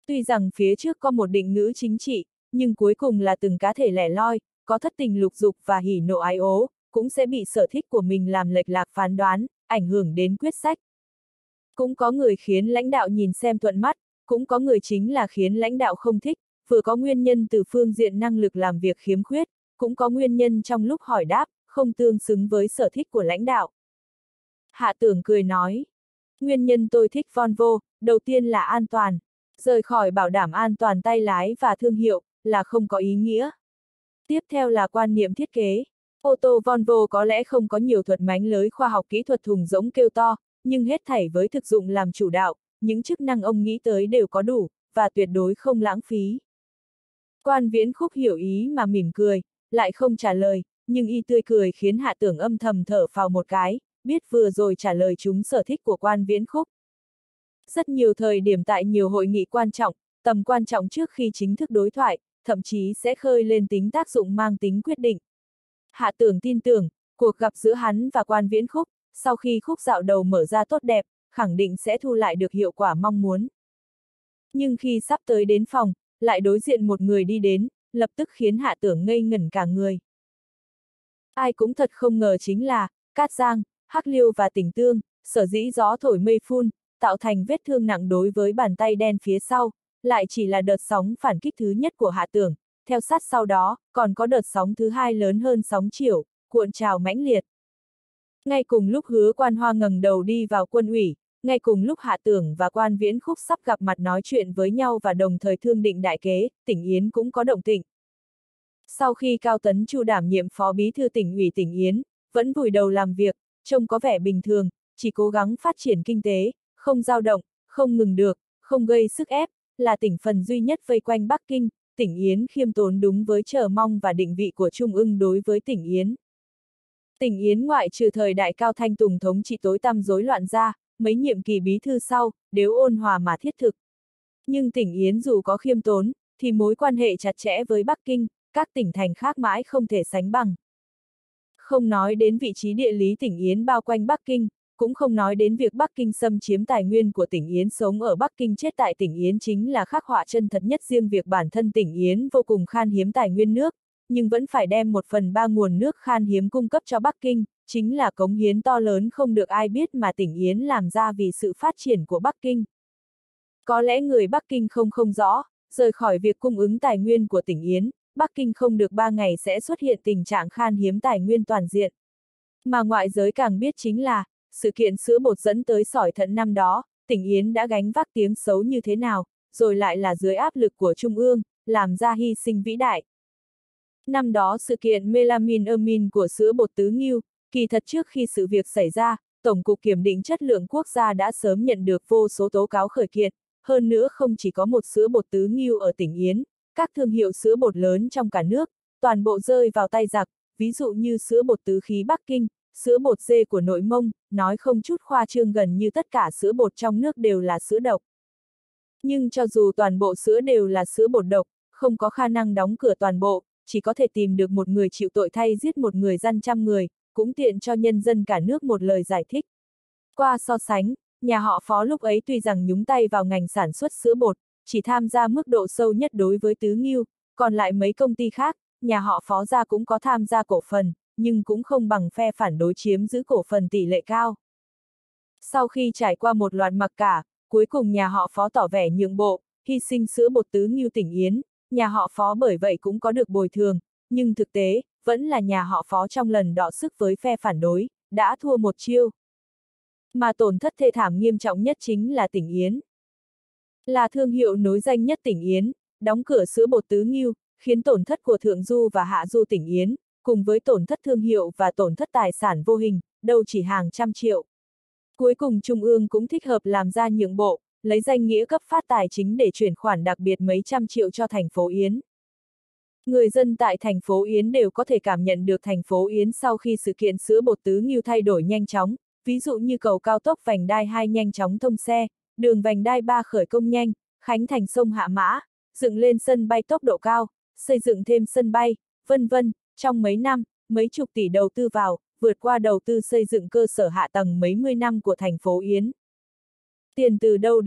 Tuy rằng phía trước có một định ngữ chính trị, nhưng cuối cùng là từng cá thể lẻ loi, có thất tình lục dục và hỉ nộ ái ố, cũng sẽ bị sở thích của mình làm lệch lạc phán đoán, ảnh hưởng đến quyết sách. Cũng có người khiến lãnh đạo nhìn xem thuận mắt, cũng có người chính là khiến lãnh đạo không thích, vừa có nguyên nhân từ phương diện năng lực làm việc khiếm khuyết, cũng có nguyên nhân trong lúc hỏi đáp, không tương xứng với sở thích của lãnh đạo. Hạ Tưởng cười nói, nguyên nhân tôi thích Volvo, đầu tiên là an toàn. Rời khỏi bảo đảm an toàn tay lái và thương hiệu, là không có ý nghĩa. Tiếp theo là quan niệm thiết kế. Ô tô Volvo có lẽ không có nhiều thuật mánh lới khoa học kỹ thuật thùng rỗng kêu to, nhưng hết thảy với thực dụng làm chủ đạo, những chức năng ông nghĩ tới đều có đủ, và tuyệt đối không lãng phí. Quan Viễn Khúc hiểu ý mà mỉm cười, lại không trả lời, nhưng y tươi cười khiến Hạ Tưởng âm thầm thở phào một cái, biết vừa rồi trả lời chúng sở thích của Quan Viễn Khúc. Rất nhiều thời điểm tại nhiều hội nghị quan trọng, tầm quan trọng trước khi chính thức đối thoại, thậm chí sẽ khơi lên tính tác dụng mang tính quyết định. Hạ Tưởng tin tưởng, cuộc gặp giữa hắn và Quan Viễn Khúc, sau khi khúc dạo đầu mở ra tốt đẹp, khẳng định sẽ thu lại được hiệu quả mong muốn. Nhưng khi sắp tới đến phòng, lại đối diện một người đi đến, lập tức khiến Hạ Tưởng ngây ngẩn cả người. Ai cũng thật không ngờ chính là, Cát Giang, Hắc Liêu và Tỉnh Tương, sở dĩ gió thổi mây phun, tạo thành vết thương nặng đối với bàn tay đen phía sau, lại chỉ là đợt sóng phản kích thứ nhất của Hạ Tưởng, theo sát sau đó, còn có đợt sóng thứ hai lớn hơn sóng chiều, cuộn trào mãnh liệt. Ngay cùng lúc Hứa Quan Hoa ngẩng đầu đi vào quân ủy, ngay cùng lúc Hạ Tưởng và Quan Viễn Khúc sắp gặp mặt nói chuyện với nhau và đồng thời thương định đại kế, Tỉnh Yến cũng có động tĩnh. Sau khi Cao Tấn Chu đảm nhiệm phó bí thư tỉnh ủy Tỉnh Yến, vẫn vùi đầu làm việc, trông có vẻ bình thường, chỉ cố gắng phát triển kinh tế, không dao động, không ngừng được, không gây sức ép, là tỉnh phần duy nhất vây quanh Bắc Kinh, Tỉnh Yến khiêm tốn đúng với chờ mong và định vị của Trung ương đối với Tỉnh Yến. Tỉnh Yến ngoại trừ thời đại Cao Thanh Tùng thống trị tối tăm rối loạn ra, mấy nhiệm kỳ bí thư sau, đều ôn hòa mà thiết thực. Nhưng Tỉnh Yến dù có khiêm tốn, thì mối quan hệ chặt chẽ với Bắc Kinh, các tỉnh thành khác mãi không thể sánh bằng. Không nói đến vị trí địa lý Tỉnh Yến bao quanh Bắc Kinh, cũng không nói đến việc Bắc Kinh xâm chiếm tài nguyên của Tỉnh Yến, sống ở Bắc Kinh chết tại Tỉnh Yến chính là khắc họa chân thật nhất riêng việc bản thân Tỉnh Yến vô cùng khan hiếm tài nguyên nước, nhưng vẫn phải đem 1/3 nguồn nước khan hiếm cung cấp cho Bắc Kinh, chính là cống hiến to lớn không được ai biết mà Tỉnh Yến làm ra vì sự phát triển của Bắc Kinh. Có lẽ người Bắc Kinh không rõ, rời khỏi việc cung ứng tài nguyên của Tỉnh Yến, Bắc Kinh không được 3 ngày sẽ xuất hiện tình trạng khan hiếm tài nguyên toàn diện. Mà ngoại giới càng biết chính là, sự kiện sữa bột dẫn tới sỏi thận năm đó, Tỉnh Yến đã gánh vác tiếng xấu như thế nào, rồi lại là dưới áp lực của Trung ương, làm ra hy sinh vĩ đại. Năm đó sự kiện melamine của sữa bột Tứ Ngưu, kỳ thật trước khi sự việc xảy ra, Tổng cục Kiểm định Chất lượng Quốc gia đã sớm nhận được vô số tố cáo khởi kiện, hơn nữa không chỉ có một sữa bột Tứ Ngưu ở tỉnh Yến, các thương hiệu sữa bột lớn trong cả nước, toàn bộ rơi vào tay giặc, ví dụ như sữa bột Tứ Khí Bắc Kinh, sữa bột dê của Nội Mông, nói không chút khoa trương gần như tất cả sữa bột trong nước đều là sữa độc. Nhưng cho dù toàn bộ sữa đều là sữa bột độc, không có khả năng đóng cửa toàn bộ, chỉ có thể tìm được một người chịu tội thay giết một người gian trăm người, cũng tiện cho nhân dân cả nước một lời giải thích. Qua so sánh, nhà họ Phó lúc ấy tuy rằng nhúng tay vào ngành sản xuất sữa bột, chỉ tham gia mức độ sâu nhất đối với Tứ Ngưu, còn lại mấy công ty khác, nhà họ Phó gia cũng có tham gia cổ phần, nhưng cũng không bằng phe phản đối chiếm giữ cổ phần tỷ lệ cao. Sau khi trải qua một loạt mặc cả, cuối cùng nhà họ Phó tỏ vẻ nhượng bộ, hy sinh sữa bột Tứ Ngưu tỉnh Yến, nhà họ Phó bởi vậy cũng có được bồi thường, nhưng thực tế, vẫn là nhà họ Phó trong lần đọ sức với phe phản đối, đã thua một chiêu. Mà tổn thất thê thảm nghiêm trọng nhất chính là tỉnh Yến. Là thương hiệu nối danh nhất tỉnh Yến, đóng cửa sữa bột Tứ Ngưu, khiến tổn thất của Thượng Du và Hạ Du tỉnh Yến, cùng với tổn thất thương hiệu và tổn thất tài sản vô hình, đâu chỉ hàng trăm triệu. Cuối cùng Trung ương cũng thích hợp làm ra nhượng bộ, lấy danh nghĩa cấp phát tài chính để chuyển khoản đặc biệt mấy trăm triệu cho thành phố Yến. Người dân tại thành phố Yến đều có thể cảm nhận được thành phố Yến sau khi sự kiện sữa bột Tứ Ngưu thay đổi nhanh chóng, ví dụ như cầu cao tốc vành đai 2 nhanh chóng thông xe, đường vành đai 3 khởi công nhanh, khánh thành sông Hạ Mã, dựng lên sân bay tốc độ cao, xây dựng thêm sân bay, vân vân, trong mấy năm, mấy chục tỷ đầu tư vào, vượt qua đầu tư xây dựng cơ sở hạ tầng mấy mươi năm của thành phố Yến. Tiền từ đâu đến?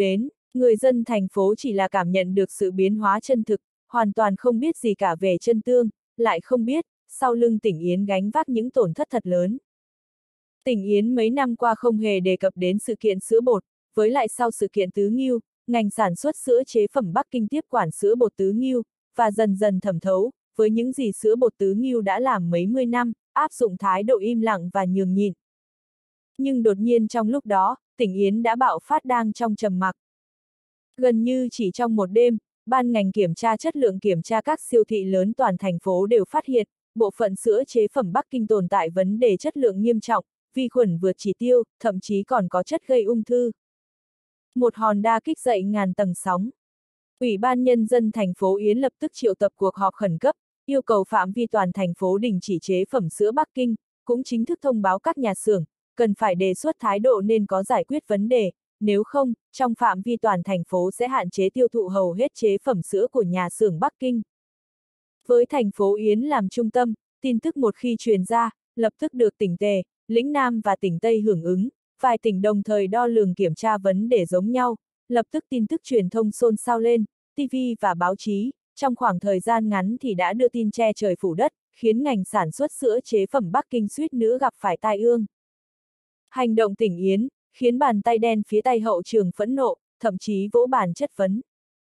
Người dân thành phố chỉ là cảm nhận được sự biến hóa chân thực, hoàn toàn không biết gì cả về chân tương, lại không biết, sau lưng tỉnh Yến gánh vác những tổn thất thật lớn. Tỉnh Yến mấy năm qua không hề đề cập đến sự kiện sữa bột, với lại sau sự kiện Tứ Ngưu, ngành sản xuất sữa chế phẩm Bắc Kinh tiếp quản sữa bột Tứ Ngưu, và dần dần thẩm thấu, với những gì sữa bột Tứ Ngưu đã làm mấy mươi năm, áp dụng thái độ im lặng và nhường nhịn. Nhưng đột nhiên trong lúc đó, tỉnh Yến đã bạo phát đang trong trầm mặc. Gần như chỉ trong một đêm, ban ngành kiểm tra chất lượng kiểm tra các siêu thị lớn toàn thành phố đều phát hiện, bộ phận sữa chế phẩm Bắc Kinh tồn tại vấn đề chất lượng nghiêm trọng, vi khuẩn vượt chỉ tiêu, thậm chí còn có chất gây ung thư. Một hòn đa kích dậy ngàn tầng sóng. Ủy ban Nhân dân thành phố Yến lập tức triệu tập cuộc họp khẩn cấp, yêu cầu phạm vi toàn thành phố đình chỉ chế phẩm sữa Bắc Kinh, cũng chính thức thông báo các nhà xưởng, cần phải đề xuất thái độ nên có giải quyết vấn đề, nếu không, trong phạm vi toàn thành phố sẽ hạn chế tiêu thụ hầu hết chế phẩm sữa của nhà xưởng Bắc Kinh. Với thành phố Yến làm trung tâm, tin tức một khi truyền ra, lập tức được tỉnh Tề, lĩnh Nam và tỉnh Tây hưởng ứng, vài tỉnh đồng thời đo lường kiểm tra vấn đề giống nhau, lập tức tin tức truyền thông xôn xao lên, TV và báo chí, trong khoảng thời gian ngắn thì đã đưa tin che trời phủ đất, khiến ngành sản xuất sữa chế phẩm Bắc Kinh suýt nữa gặp phải tai ương. Hành động tỉnh Yến, khiến bàn tay đen phía tay hậu trường phẫn nộ, thậm chí vỗ bàn chất vấn.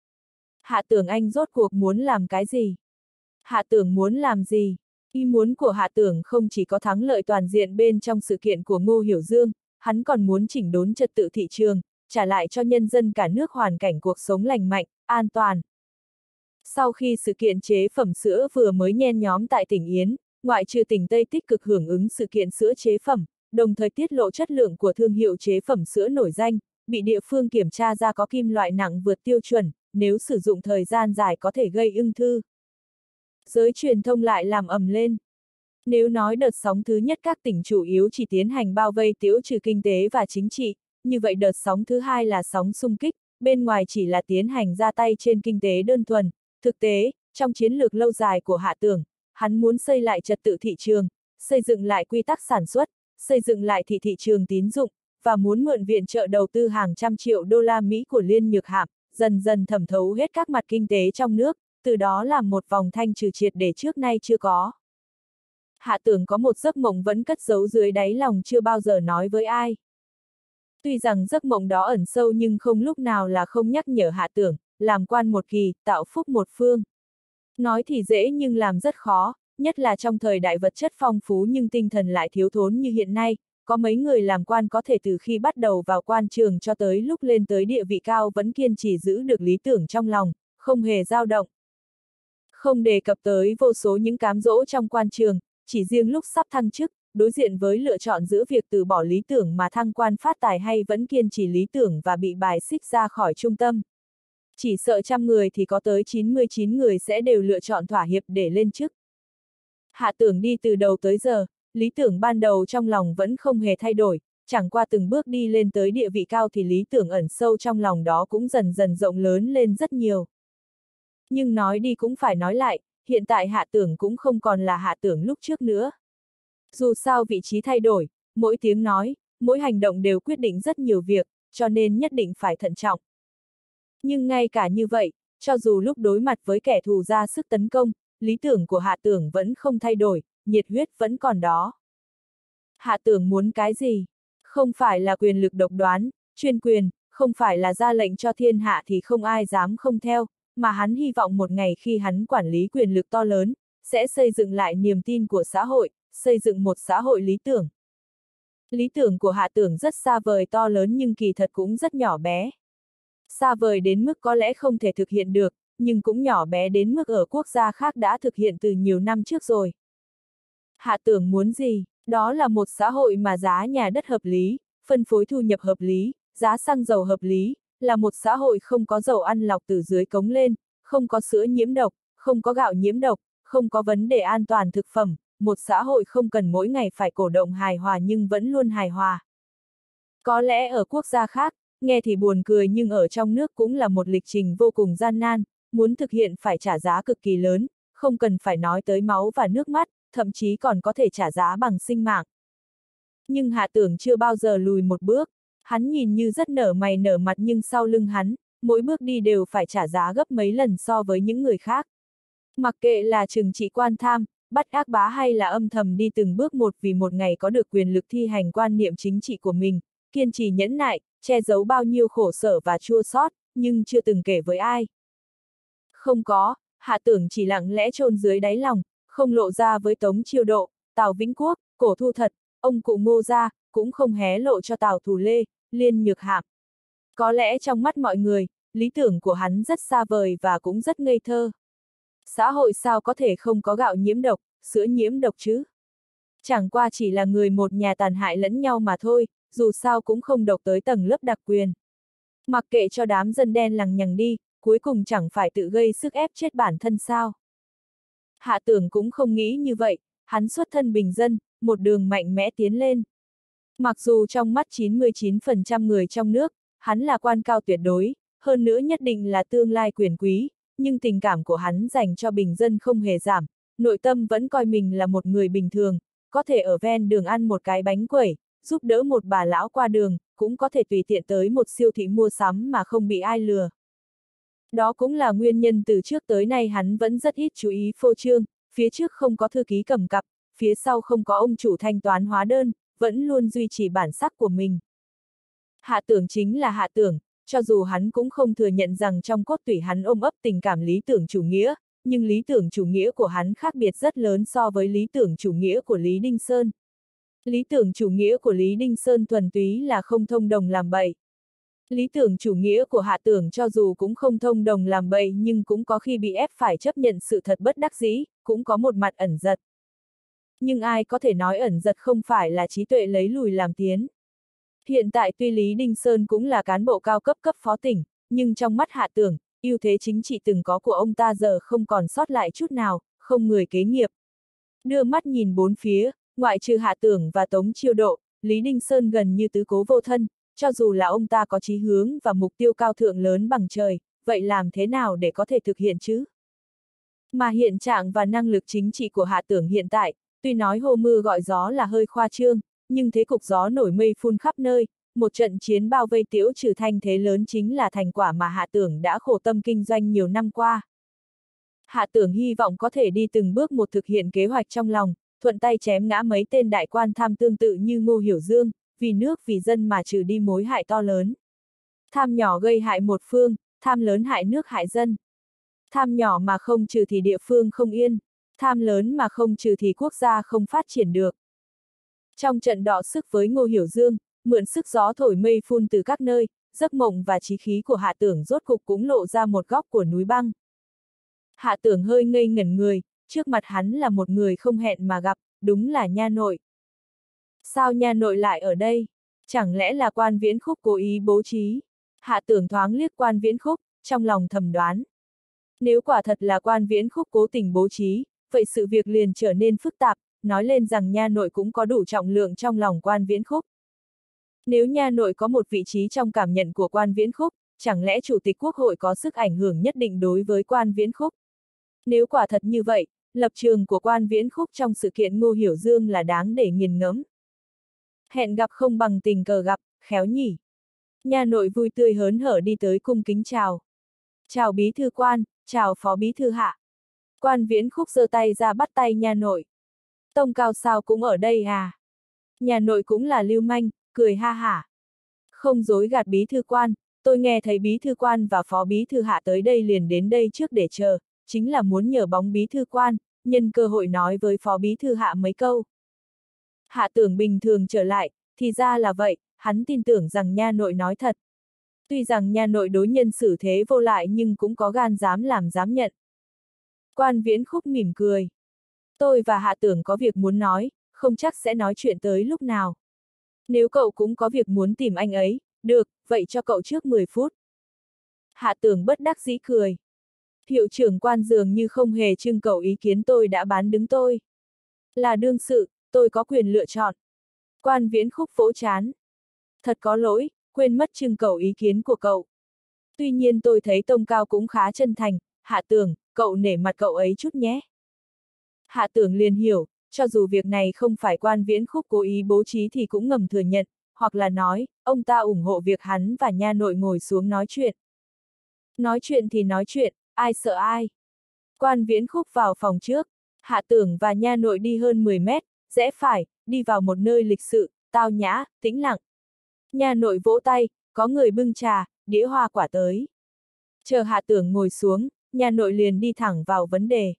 Hạ Tưởng Anh rốt cuộc muốn làm cái gì? Hạ Tưởng muốn làm gì? Ý muốn của Hạ Tưởng không chỉ có thắng lợi toàn diện bên trong sự kiện của Ngô Hiểu Dương, hắn còn muốn chỉnh đốn trật tự thị trường, trả lại cho nhân dân cả nước hoàn cảnh cuộc sống lành mạnh, an toàn. Sau khi sự kiện chế phẩm sữa vừa mới nhen nhóm tại tỉnh Yến, ngoại trừ tỉnh Tây tích cực hưởng ứng sự kiện sữa chế phẩm, đồng thời tiết lộ chất lượng của thương hiệu chế phẩm sữa nổi danh, bị địa phương kiểm tra ra có kim loại nặng vượt tiêu chuẩn, nếu sử dụng thời gian dài có thể gây ung thư. Giới truyền thông lại làm ầm lên. Nếu nói đợt sóng thứ nhất các tỉnh chủ yếu chỉ tiến hành bao vây tiêu trừ kinh tế và chính trị, như vậy đợt sóng thứ hai là sóng xung kích, bên ngoài chỉ là tiến hành ra tay trên kinh tế đơn thuần. Thực tế, trong chiến lược lâu dài của Hạ Tưởng, hắn muốn xây lại trật tự thị trường, xây dựng lại quy tắc sản xuất, xây dựng lại thị trường tín dụng, và muốn mượn viện trợ đầu tư hàng trăm triệu đô la Mỹ của Liên Nhược Hạm, dần dần thẩm thấu hết các mặt kinh tế trong nước, từ đó làm một vòng thanh trừ triệt để trước nay chưa có. Hạ Tưởng có một giấc mộng vẫn cất giấu dưới đáy lòng chưa bao giờ nói với ai. Tuy rằng giấc mộng đó ẩn sâu nhưng không lúc nào là không nhắc nhở Hạ Tưởng, làm quan một kỳ, tạo phúc một phương. Nói thì dễ nhưng làm rất khó, nhất là trong thời đại vật chất phong phú nhưng tinh thần lại thiếu thốn như hiện nay, có mấy người làm quan có thể từ khi bắt đầu vào quan trường cho tới lúc lên tới địa vị cao vẫn kiên trì giữ được lý tưởng trong lòng, không hề dao động. Không đề cập tới vô số những cám dỗ trong quan trường, chỉ riêng lúc sắp thăng chức, đối diện với lựa chọn giữa việc từ bỏ lý tưởng mà thăng quan phát tài hay vẫn kiên trì lý tưởng và bị bài xích ra khỏi trung tâm. Chỉ sợ 100 người thì có tới 99 người sẽ đều lựa chọn thỏa hiệp để lên chức. Hạ Tưởng đi từ đầu tới giờ, lý tưởng ban đầu trong lòng vẫn không hề thay đổi, chẳng qua từng bước đi lên tới địa vị cao thì lý tưởng ẩn sâu trong lòng đó cũng dần dần rộng lớn lên rất nhiều. Nhưng nói đi cũng phải nói lại, hiện tại Hạ Tưởng cũng không còn là Hạ Tưởng lúc trước nữa. Dù sao vị trí thay đổi, mỗi tiếng nói, mỗi hành động đều quyết định rất nhiều việc, cho nên nhất định phải thận trọng. Nhưng ngay cả như vậy, cho dù lúc đối mặt với kẻ thù ra sức tấn công, lý tưởng của Hạ Tưởng vẫn không thay đổi, nhiệt huyết vẫn còn đó. Hạ Tưởng muốn cái gì? Không phải là quyền lực độc đoán, chuyên quyền, không phải là ra lệnh cho thiên hạ thì không ai dám không theo, mà hắn hy vọng một ngày khi hắn quản lý quyền lực to lớn, sẽ xây dựng lại niềm tin của xã hội, xây dựng một xã hội lý tưởng. Lý tưởng của Hạ Tưởng rất xa vời to lớn nhưng kỳ thật cũng rất nhỏ bé. Xa vời đến mức có lẽ không thể thực hiện được, nhưng cũng nhỏ bé đến mức ở quốc gia khác đã thực hiện từ nhiều năm trước rồi. Hạ Tưởng muốn gì? Đó là một xã hội mà giá nhà đất hợp lý, phân phối thu nhập hợp lý, giá xăng dầu hợp lý, là một xã hội không có dầu ăn lọc từ dưới cống lên, không có sữa nhiễm độc, không có gạo nhiễm độc, không có vấn đề an toàn thực phẩm, một xã hội không cần mỗi ngày phải cổ động hài hòa nhưng vẫn luôn hài hòa. Có lẽ ở quốc gia khác, nghe thì buồn cười nhưng ở trong nước cũng là một lịch trình vô cùng gian nan, muốn thực hiện phải trả giá cực kỳ lớn, không cần phải nói tới máu và nước mắt, thậm chí còn có thể trả giá bằng sinh mạng. Nhưng Hạ Tưởng chưa bao giờ lùi một bước, hắn nhìn như rất nở mày nở mặt nhưng sau lưng hắn, mỗi bước đi đều phải trả giá gấp mấy lần so với những người khác. Mặc kệ là trừng trị quan tham, bắt ác bá hay là âm thầm đi từng bước một vì một ngày có được quyền lực thi hành quan niệm chính trị của mình, kiên trì nhẫn nại, che giấu bao nhiêu khổ sở và chua xót, nhưng chưa từng kể với ai. Không có, Hạ Tưởng chỉ lặng lẽ chôn dưới đáy lòng, không lộ ra với Tống Chiêu Độ, Tào Vĩnh Quốc, Cổ Thu Thật, ông cụ Ngô gia, cũng không hé lộ cho Tào Thù Lê, Liên Nhược Hạm. Có lẽ trong mắt mọi người, lý tưởng của hắn rất xa vời và cũng rất ngây thơ. Xã hội sao có thể không có gạo nhiễm độc, sữa nhiễm độc chứ? Chẳng qua chỉ là người một nhà tàn hại lẫn nhau mà thôi, dù sao cũng không độc tới tầng lớp đặc quyền. Mặc kệ cho đám dân đen lằng nhằng đi, cuối cùng chẳng phải tự gây sức ép chết bản thân sao? Hạ Tưởng cũng không nghĩ như vậy, hắn xuất thân bình dân, một đường mạnh mẽ tiến lên. Mặc dù trong mắt 99% người trong nước, hắn là quan cao tuyệt đối, hơn nữa nhất định là tương lai quyền quý, nhưng tình cảm của hắn dành cho bình dân không hề giảm, nội tâm vẫn coi mình là một người bình thường, có thể ở ven đường ăn một cái bánh quẩy, giúp đỡ một bà lão qua đường, cũng có thể tùy tiện tới một siêu thị mua sắm mà không bị ai lừa. Đó cũng là nguyên nhân từ trước tới nay hắn vẫn rất ít chú ý phô trương, phía trước không có thư ký cầm cặp, phía sau không có ông chủ thanh toán hóa đơn, vẫn luôn duy trì bản sắc của mình. Hạ Tưởng chính là Hạ Tưởng, cho dù hắn cũng không thừa nhận rằng trong cốt tủy hắn ôm ấp tình cảm lý tưởng chủ nghĩa, nhưng lý tưởng chủ nghĩa của hắn khác biệt rất lớn so với lý tưởng chủ nghĩa của Lý Đinh Sơn. Lý tưởng chủ nghĩa của Lý Đinh Sơn thuần túy là không thông đồng làm bậy. Lý tưởng chủ nghĩa của Hạ Tưởng cho dù cũng không thông đồng làm bậy nhưng cũng có khi bị ép phải chấp nhận sự thật bất đắc dĩ, cũng có một mặt ẩn dật. Nhưng ai có thể nói ẩn dật không phải là trí tuệ lấy lùi làm tiến. Hiện tại tuy Lý Đinh Sơn cũng là cán bộ cao cấp cấp phó tỉnh, nhưng trong mắt Hạ Tưởng, ưu thế chính trị từng có của ông ta giờ không còn sót lại chút nào, không người kế nghiệp. Đưa mắt nhìn bốn phía, ngoại trừ Hạ Tưởng và Tống Chiêu Độ, Lý Đinh Sơn gần như tứ cố vô thân, cho dù là ông ta có chí hướng và mục tiêu cao thượng lớn bằng trời, vậy làm thế nào để có thể thực hiện chứ? Mà hiện trạng và năng lực chính trị của Hạ Tưởng hiện tại, tuy nói hô mưa gọi gió là hơi khoa trương, nhưng thế cục gió nổi mây phun khắp nơi, một trận chiến bao vây Tiễu Trừ thanh thế lớn chính là thành quả mà Hạ Tưởng đã khổ tâm kinh doanh nhiều năm qua. Hạ Tưởng hy vọng có thể đi từng bước một thực hiện kế hoạch trong lòng, thuận tay chém ngã mấy tên đại quan tham tương tự như Ngô Hiểu Dương, vì nước vì dân mà trừ đi mối hại to lớn. Tham nhỏ gây hại một phương, tham lớn hại nước hại dân. Tham nhỏ mà không trừ thì địa phương không yên, tham lớn mà không trừ thì quốc gia không phát triển được. Trong trận đọ sức với Ngô Hiểu Dương, mượn sức gió thổi mây phun từ các nơi, giấc mộng và chí khí của Hạ Tưởng rốt cục cũng lộ ra một góc của núi băng. Hạ Tưởng hơi ngây ngẩn người, trước mặt hắn là một người không hẹn mà gặp, đúng là nha nội. Sao nha nội lại ở đây? Chẳng lẽ là Quan Viễn Khúc cố ý bố trí? Hạ Tưởng thoáng liếc Quan Viễn Khúc, trong lòng thầm đoán. Nếu quả thật là Quan Viễn Khúc cố tình bố trí, vậy sự việc liền trở nên phức tạp, nói lên rằng nha nội cũng có đủ trọng lượng trong lòng Quan Viễn Khúc. Nếu nha nội có một vị trí trong cảm nhận của Quan Viễn Khúc, chẳng lẽ Chủ tịch Quốc hội có sức ảnh hưởng nhất định đối với Quan Viễn Khúc? Nếu quả thật như vậy, lập trường của Quan Viễn Khúc trong sự kiện Ngô Hiểu Dương là đáng để nghiền ngẫm. Hẹn gặp không bằng tình cờ gặp, khéo nhỉ. Nha nội vui tươi hớn hở đi tới cung kính chào. Chào bí thư Quan, chào phó bí thư Hạ. Quan Viễn Khúc giơ tay ra bắt tay nha nội. Tông cao sao cũng ở đây à? Nhà nội cũng là lưu manh, cười ha hả. Không dối gạt bí thư Quan, tôi nghe thấy bí thư Quan và phó bí thư Hạ tới đây liền đến đây trước để chờ, chính là muốn nhờ bóng bí thư Quan, nhân cơ hội nói với phó bí thư Hạ mấy câu. Hạ Tưởng bình thường trở lại, thì ra là vậy, hắn tin tưởng rằng nha nội nói thật. Tuy rằng nha nội đối nhân xử thế vô lại nhưng cũng có gan dám làm dám nhận. Quan Viễn Khúc mỉm cười. Tôi và Hạ Tưởng có việc muốn nói, không chắc sẽ nói chuyện tới lúc nào. Nếu cậu cũng có việc muốn tìm anh ấy, được, vậy cho cậu trước 10 phút. Hạ Tưởng bất đắc dĩ cười. Hiệu trưởng Quan dường như không hề trưng cầu ý kiến tôi đã bán đứng tôi. Là đương sự, tôi có quyền lựa chọn. Quan Viễn Khúc vỗ chán. Thật có lỗi, quên mất trưng cầu ý kiến của cậu. Tuy nhiên tôi thấy Tông Cao cũng khá chân thành, Hạ Tưởng, cậu nể mặt cậu ấy chút nhé. Hạ Tưởng liền hiểu, cho dù việc này không phải Quan Viễn Khúc cố ý bố trí thì cũng ngầm thừa nhận, hoặc là nói, ông ta ủng hộ việc hắn và nha nội ngồi xuống nói chuyện. Nói chuyện thì nói chuyện, ai sợ ai. Quan Viễn Khúc vào phòng trước, Hạ Tưởng và Nha Nội đi hơn 10 mét, rẽ phải, đi vào một nơi lịch sự, tao nhã, tĩnh lặng. Nha Nội vỗ tay, có người bưng trà, đĩa hoa quả tới. Chờ Hạ Tưởng ngồi xuống, Nha Nội liền đi thẳng vào vấn đề.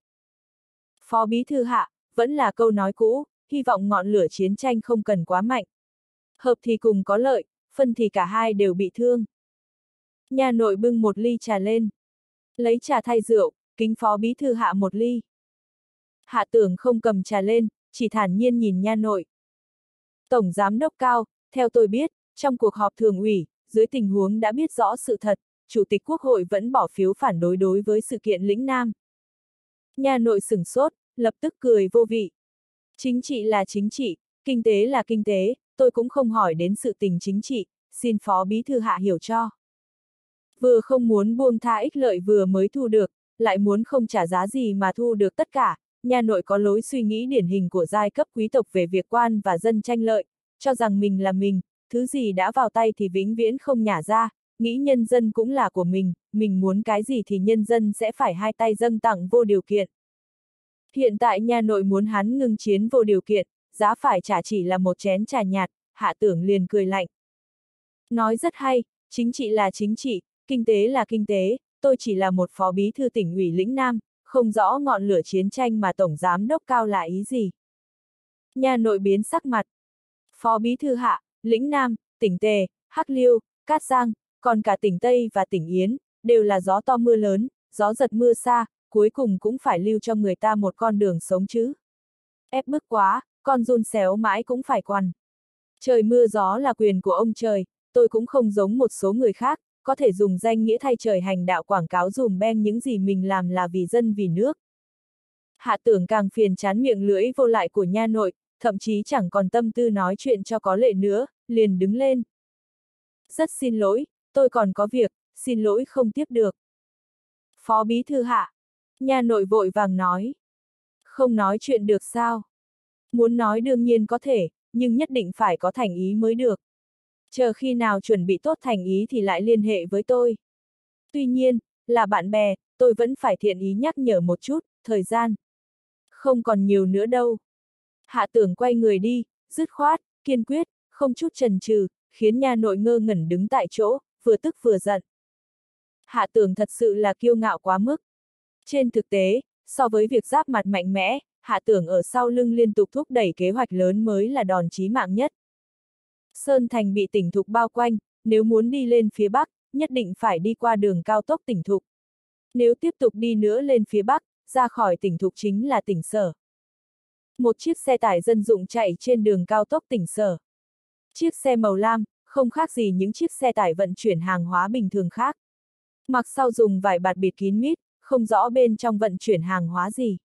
Phó Bí Thư Hạ, vẫn là câu nói cũ, hy vọng ngọn lửa chiến tranh không cần quá mạnh. Hợp thì cùng có lợi, phân thì cả hai đều bị thương. Nha Nội bưng một ly trà lên. Lấy trà thay rượu, kính Phó Bí Thư Hạ một ly. Hạ Tưởng không cầm trà lên, chỉ thản nhiên nhìn Nha Nội. Tổng Giám đốc Cao, theo tôi biết, trong cuộc họp thường ủy, dưới tình huống đã biết rõ sự thật, Chủ tịch Quốc hội vẫn bỏ phiếu phản đối đối với sự kiện lĩnh Nam. Nha Nội sửng sốt, lập tức cười vô vị. Chính trị là chính trị, kinh tế là kinh tế, tôi cũng không hỏi đến sự tình chính trị, xin Phó Bí Thư Hạ hiểu cho. Vừa không muốn buông tha ích lợi vừa mới thu được, lại muốn không trả giá gì mà thu được tất cả, Nha Nội có lối suy nghĩ điển hình của giai cấp quý tộc về việc quan và dân tranh lợi, cho rằng mình là mình, thứ gì đã vào tay thì vĩnh viễn không nhả ra, nghĩ nhân dân cũng là của mình muốn cái gì thì nhân dân sẽ phải hai tay dâng tặng vô điều kiện. Hiện tại Nha Nội muốn hắn ngưng chiến vô điều kiện, giá phải trả chỉ là một chén trà nhạt, Hạ Tưởng liền cười lạnh. Nói rất hay, chính trị là chính trị, kinh tế là kinh tế, tôi chỉ là một phó bí thư tỉnh ủy lĩnh Nam, không rõ ngọn lửa chiến tranh mà Tổng Giám đốc Cao là ý gì. Nha Nội biến sắc mặt. Phó bí thư Hạ, lĩnh Nam, tỉnh Tề, Hắc Liêu, Cát Giang, còn cả tỉnh Tây và tỉnh Yến, đều là gió to mưa lớn, gió giật mưa xa, cuối cùng cũng phải lưu cho người ta một con đường sống chứ. Ép bức quá, con giun xéo mãi cũng phải quằn. Trời mưa gió là quyền của ông trời, tôi cũng không giống một số người khác, có thể dùng danh nghĩa thay trời hành đạo quảng cáo dùm beng những gì mình làm là vì dân vì nước. Hạ Tưởng càng phiền chán miệng lưỡi vô lại của Nha Nội, thậm chí chẳng còn tâm tư nói chuyện cho có lệ nữa, liền đứng lên. Rất xin lỗi, tôi còn có việc, xin lỗi không tiếp được. Phó Bí Thư Hạ. Nha Nội vội vàng nói. Không nói chuyện được sao? Muốn nói đương nhiên có thể, nhưng nhất định phải có thành ý mới được. Chờ khi nào chuẩn bị tốt thành ý thì lại liên hệ với tôi. Tuy nhiên, là bạn bè, tôi vẫn phải thiện ý nhắc nhở một chút, thời gian. Không còn nhiều nữa đâu. Hạ Tưởng quay người đi, dứt khoát, kiên quyết, không chút chần chừ, khiến Nha Nội ngơ ngẩn đứng tại chỗ, vừa tức vừa giận. Hạ Tưởng thật sự là kiêu ngạo quá mức. Trên thực tế, so với việc giáp mặt mạnh mẽ, Hạ Tưởng ở sau lưng liên tục thúc đẩy kế hoạch lớn mới là đòn chí mạng nhất. Sơn Thành bị tỉnh Thục bao quanh, nếu muốn đi lên phía Bắc, nhất định phải đi qua đường cao tốc tỉnh Thục. Nếu tiếp tục đi nữa lên phía Bắc, ra khỏi tỉnh Thục chính là tỉnh Sở. Một chiếc xe tải dân dụng chạy trên đường cao tốc tỉnh Sở. Chiếc xe màu lam, không khác gì những chiếc xe tải vận chuyển hàng hóa bình thường khác. Mặc sau dùng vải bạt bịt kín mít, không rõ bên trong vận chuyển hàng hóa gì.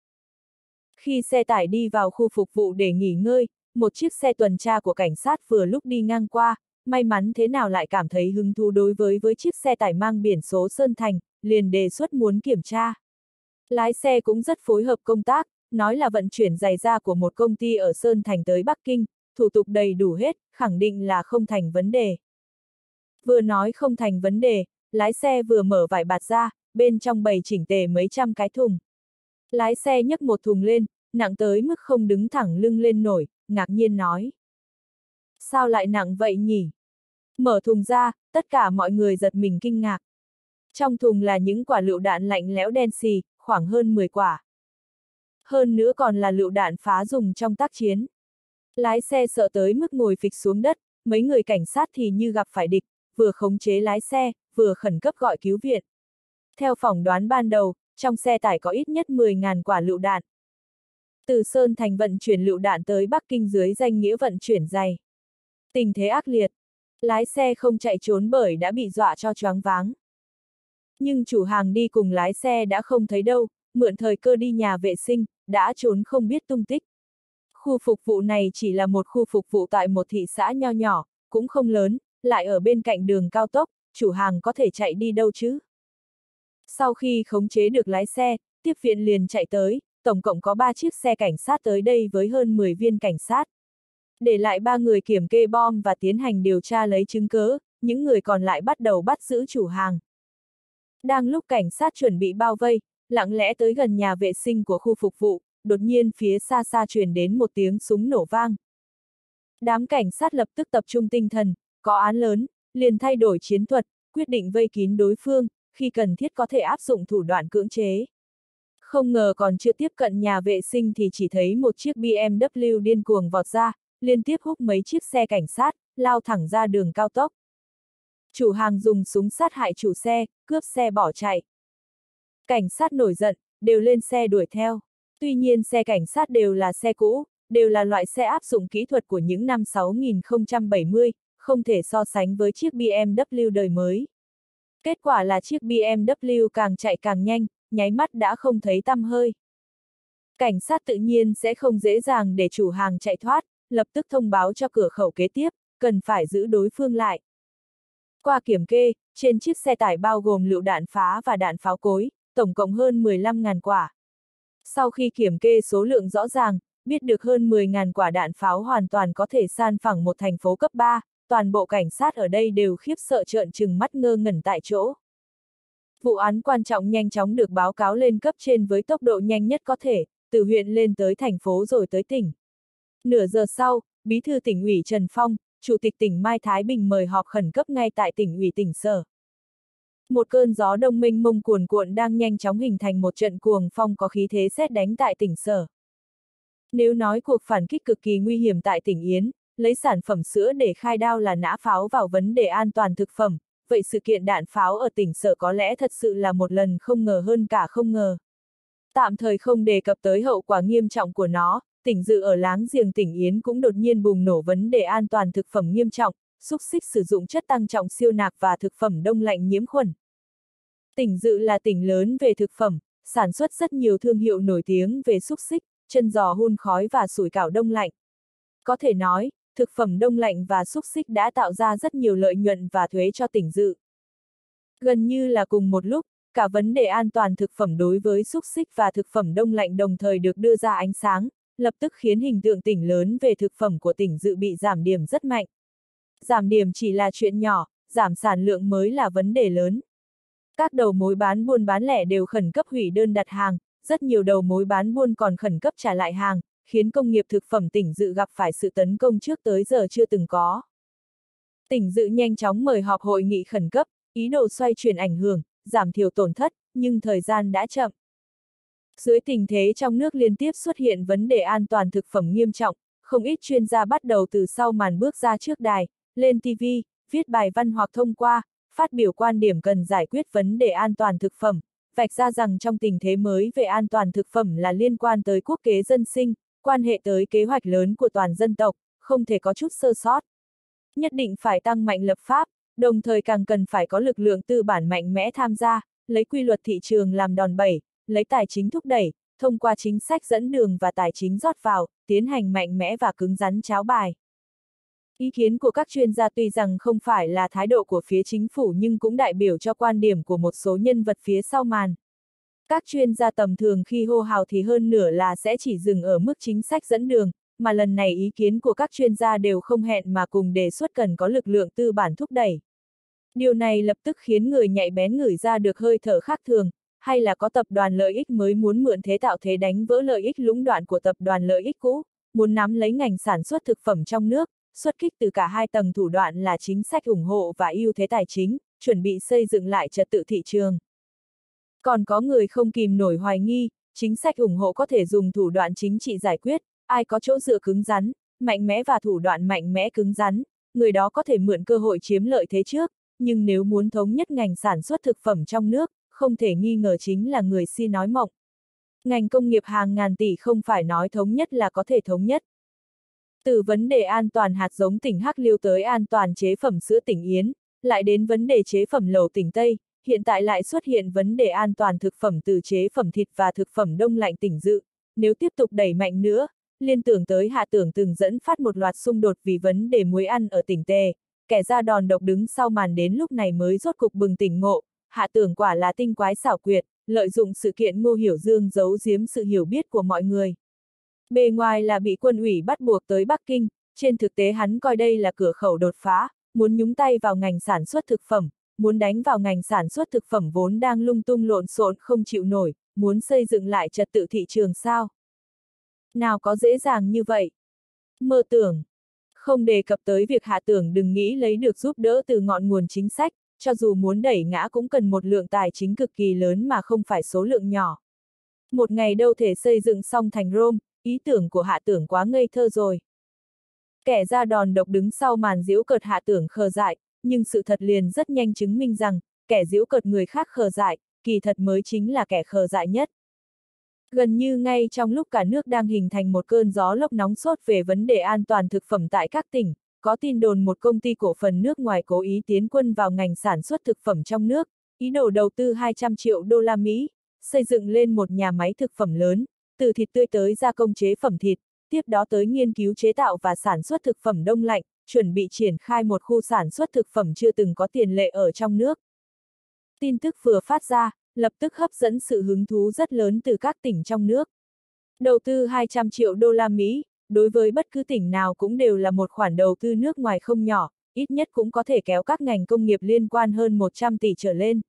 Khi xe tải đi vào khu phục vụ để nghỉ ngơi, một chiếc xe tuần tra của cảnh sát vừa lúc đi ngang qua, may mắn thế nào lại cảm thấy hứng thú đối với chiếc xe tải mang biển số Sơn Thành, liền đề xuất muốn kiểm tra. Lái xe cũng rất phối hợp công tác, nói là vận chuyển giày da của một công ty ở Sơn Thành tới Bắc Kinh, thủ tục đầy đủ hết, khẳng định là không thành vấn đề. Vừa nói không thành vấn đề, lái xe vừa mở vải bạt ra, bên trong bày chỉnh tề mấy trăm cái thùng. Lái xe nhấc một thùng lên, nặng tới mức không đứng thẳng lưng lên nổi, ngạc nhiên nói. Sao lại nặng vậy nhỉ? Mở thùng ra, tất cả mọi người giật mình kinh ngạc. Trong thùng là những quả lựu đạn lạnh lẽo đen xì, khoảng hơn 10 quả. Hơn nữa còn là lựu đạn phá dùng trong tác chiến. Lái xe sợ tới mức ngồi phịch xuống đất, mấy người cảnh sát thì như gặp phải địch, vừa khống chế lái xe, vừa khẩn cấp gọi cứu viện. Theo phỏng đoán ban đầu, trong xe tải có ít nhất 10.000 quả lựu đạn. Từ Sơn Thành vận chuyển lựu đạn tới Bắc Kinh dưới danh nghĩa vận chuyển giày. Tình thế ác liệt. Lái xe không chạy trốn bởi đã bị dọa cho choáng váng. Nhưng chủ hàng đi cùng lái xe đã không thấy đâu, mượn thời cơ đi nhà vệ sinh, đã trốn không biết tung tích. Khu phục vụ này chỉ là một khu phục vụ tại một thị xã nho nhỏ, cũng không lớn, lại ở bên cạnh đường cao tốc, chủ hàng có thể chạy đi đâu chứ? Sau khi khống chế được lái xe, tiếp viện liền chạy tới, tổng cộng có 3 chiếc xe cảnh sát tới đây với hơn 10 viên cảnh sát. Để lại 3 người kiểm kê bom và tiến hành điều tra lấy chứng cớ, những người còn lại bắt đầu bắt giữ chủ hàng. Đang lúc cảnh sát chuẩn bị bao vây, lặng lẽ tới gần nhà vệ sinh của khu phục vụ, đột nhiên phía xa xa truyền đến một tiếng súng nổ vang. Đám cảnh sát lập tức tập trung tinh thần, có án lớn, liền thay đổi chiến thuật, quyết định vây kín đối phương, khi cần thiết có thể áp dụng thủ đoạn cưỡng chế. Không ngờ còn chưa tiếp cận nhà vệ sinh thì chỉ thấy một chiếc BMW điên cuồng vọt ra, liên tiếp húc mấy chiếc xe cảnh sát, lao thẳng ra đường cao tốc. Chủ hàng dùng súng sát hại chủ xe, cướp xe bỏ chạy. Cảnh sát nổi giận, đều lên xe đuổi theo. Tuy nhiên xe cảnh sát đều là xe cũ, đều là loại xe áp dụng kỹ thuật của những năm 6070, không thể so sánh với chiếc BMW đời mới. Kết quả là chiếc BMW càng chạy càng nhanh, nháy mắt đã không thấy tăm hơi. Cảnh sát tự nhiên sẽ không dễ dàng để chủ hàng chạy thoát, lập tức thông báo cho cửa khẩu kế tiếp, cần phải giữ đối phương lại. Qua kiểm kê, trên chiếc xe tải bao gồm lựu đạn phá và đạn pháo cối, tổng cộng hơn 15.000 quả. Sau khi kiểm kê số lượng rõ ràng, biết được hơn 10.000 quả đạn pháo hoàn toàn có thể san phẳng một thành phố cấp 3, toàn bộ cảnh sát ở đây đều khiếp sợ trợn trừng mắt ngơ ngẩn tại chỗ. Vụ án quan trọng nhanh chóng được báo cáo lên cấp trên với tốc độ nhanh nhất có thể, từ huyện lên tới thành phố rồi tới tỉnh. Nửa giờ sau, Bí thư tỉnh ủy Trần Phong, Chủ tịch tỉnh Mai Thái Bình mời họp khẩn cấp ngay tại tỉnh ủy tỉnh sở. Một cơn gió đông mênh mông cuồn cuộn đang nhanh chóng hình thành một trận cuồng phong có khí thế sét đánh tại tỉnh sở. Nếu nói cuộc phản kích cực kỳ nguy hiểm tại tỉnh Yến, lấy sản phẩm sữa để khai đao là nã pháo vào vấn đề an toàn thực phẩm, vậy sự kiện đạn pháo ở tỉnh sở có lẽ thật sự là một lần không ngờ hơn cả không ngờ. Tạm thời không đề cập tới hậu quả nghiêm trọng của nó, tỉnh Dự ở láng giềng tỉnh Yến cũng đột nhiên bùng nổ vấn đề an toàn thực phẩm nghiêm trọng, xúc xích sử dụng chất tăng trọng siêu nạc và thực phẩm đông lạnh nhiễm khuẩn. Tỉnh Dự là tỉnh lớn về thực phẩm, sản xuất rất nhiều thương hiệu nổi tiếng về xúc xích, chân giò hun khói và sủi cảo đông lạnh. Có thể nói, thực phẩm đông lạnh và xúc xích đã tạo ra rất nhiều lợi nhuận và thuế cho tỉnh Dự. Gần như là cùng một lúc, cả vấn đề an toàn thực phẩm đối với xúc xích và thực phẩm đông lạnh đồng thời được đưa ra ánh sáng, lập tức khiến hình tượng tỉnh lớn về thực phẩm của tỉnh Dự bị giảm điểm rất mạnh. Giảm điểm chỉ là chuyện nhỏ, giảm sản lượng mới là vấn đề lớn. Các đầu mối bán buôn bán lẻ đều khẩn cấp hủy đơn đặt hàng, rất nhiều đầu mối bán buôn còn khẩn cấp trả lại hàng, khiến công nghiệp thực phẩm tỉnh Dự gặp phải sự tấn công trước tới giờ chưa từng có. Tỉnh Dự nhanh chóng mời họp hội nghị khẩn cấp, ý đồ xoay chuyển ảnh hưởng, giảm thiểu tổn thất, nhưng thời gian đã chậm. Dưới tình thế trong nước liên tiếp xuất hiện vấn đề an toàn thực phẩm nghiêm trọng, không ít chuyên gia bắt đầu từ sau màn bước ra trước đài, lên TV, viết bài văn hoặc thông qua, phát biểu quan điểm cần giải quyết vấn đề an toàn thực phẩm, vạch ra rằng trong tình thế mới về an toàn thực phẩm là liên quan tới quốc kế dân sinh, quan hệ tới kế hoạch lớn của toàn dân tộc, không thể có chút sơ sót. Nhất định phải tăng mạnh lập pháp, đồng thời càng cần phải có lực lượng tư bản mạnh mẽ tham gia, lấy quy luật thị trường làm đòn bẩy, lấy tài chính thúc đẩy, thông qua chính sách dẫn đường và tài chính rót vào, tiến hành mạnh mẽ và cứng rắn cháo bài. Ý kiến của các chuyên gia tuy rằng không phải là thái độ của phía chính phủ nhưng cũng đại biểu cho quan điểm của một số nhân vật phía sau màn. Các chuyên gia tầm thường khi hô hào thì hơn nửa là sẽ chỉ dừng ở mức chính sách dẫn đường, mà lần này ý kiến của các chuyên gia đều không hẹn mà cùng đề xuất cần có lực lượng tư bản thúc đẩy. Điều này lập tức khiến người nhạy bén ngửi ra được hơi thở khác thường, hay là có tập đoàn lợi ích mới muốn mượn thế tạo thế đánh vỡ lợi ích lũng đoạn của tập đoàn lợi ích cũ, muốn nắm lấy ngành sản xuất thực phẩm trong nước, xuất kích từ cả hai tầng thủ đoạn là chính sách ủng hộ và ưu thế tài chính, chuẩn bị xây dựng lại trật tự thị trường. Còn có người không kìm nổi hoài nghi, chính sách ủng hộ có thể dùng thủ đoạn chính trị giải quyết, ai có chỗ dựa cứng rắn, mạnh mẽ và thủ đoạn mạnh mẽ cứng rắn, người đó có thể mượn cơ hội chiếm lợi thế trước, nhưng nếu muốn thống nhất ngành sản xuất thực phẩm trong nước, không thể nghi ngờ chính là người si nói mộng. Ngành công nghiệp hàng ngàn tỷ không phải nói thống nhất là có thể thống nhất. Từ vấn đề an toàn hạt giống tỉnh Hắc Liêu tới an toàn chế phẩm sữa tỉnh Yến, lại đến vấn đề chế phẩm lẩu tỉnh Tây, hiện tại lại xuất hiện vấn đề an toàn thực phẩm từ chế phẩm thịt và thực phẩm đông lạnh tỉnh Dự. Nếu tiếp tục đẩy mạnh nữa, liên tưởng tới Hạ Tưởng từng dẫn phát một loạt xung đột vì vấn đề muối ăn ở tỉnh Tề, kẻ ra đòn độc đứng sau màn đến lúc này mới rốt cục bừng tỉnh ngộ, Hạ Tưởng quả là tinh quái xảo quyệt, lợi dụng sự kiện Ngô Hiểu Dương giấu giếm sự hiểu biết của mọi người. Bề ngoài là bị quân ủy bắt buộc tới Bắc Kinh, trên thực tế hắn coi đây là cửa khẩu đột phá, muốn nhúng tay vào ngành sản xuất thực phẩm, muốn đánh vào ngành sản xuất thực phẩm vốn đang lung tung lộn xộn không chịu nổi, muốn xây dựng lại trật tự thị trường sao? Nào có dễ dàng như vậy? Mơ tưởng. Không đề cập tới việc Hạ Tưởng đừng nghĩ lấy được giúp đỡ từ ngọn nguồn chính sách, cho dù muốn đẩy ngã cũng cần một lượng tài chính cực kỳ lớn mà không phải số lượng nhỏ. Một ngày đâu thể xây dựng xong thành Rome, ý tưởng của Hạ Tưởng quá ngây thơ rồi. Kẻ ra đòn độc đứng sau màn giễu cợt Hạ Tưởng khờ dại, nhưng sự thật liền rất nhanh chứng minh rằng, kẻ giễu cợt người khác khờ dại, kỳ thật mới chính là kẻ khờ dại nhất. Gần như ngay trong lúc cả nước đang hình thành một cơn gió lốc nóng sốt về vấn đề an toàn thực phẩm tại các tỉnh, có tin đồn một công ty cổ phần nước ngoài cố ý tiến quân vào ngành sản xuất thực phẩm trong nước, ý đồ đầu tư 200 triệu đô la Mỹ, xây dựng lên một nhà máy thực phẩm lớn, từ thịt tươi tới gia công chế phẩm thịt, tiếp đó tới nghiên cứu chế tạo và sản xuất thực phẩm đông lạnh, chuẩn bị triển khai một khu sản xuất thực phẩm chưa từng có tiền lệ ở trong nước. Tin tức vừa phát ra, lập tức hấp dẫn sự hứng thú rất lớn từ các tỉnh trong nước. Đầu tư 200 triệu đô la Mỹ, đối với bất cứ tỉnh nào cũng đều là một khoản đầu tư nước ngoài không nhỏ, ít nhất cũng có thể kéo các ngành công nghiệp liên quan hơn 100 tỷ trở lên.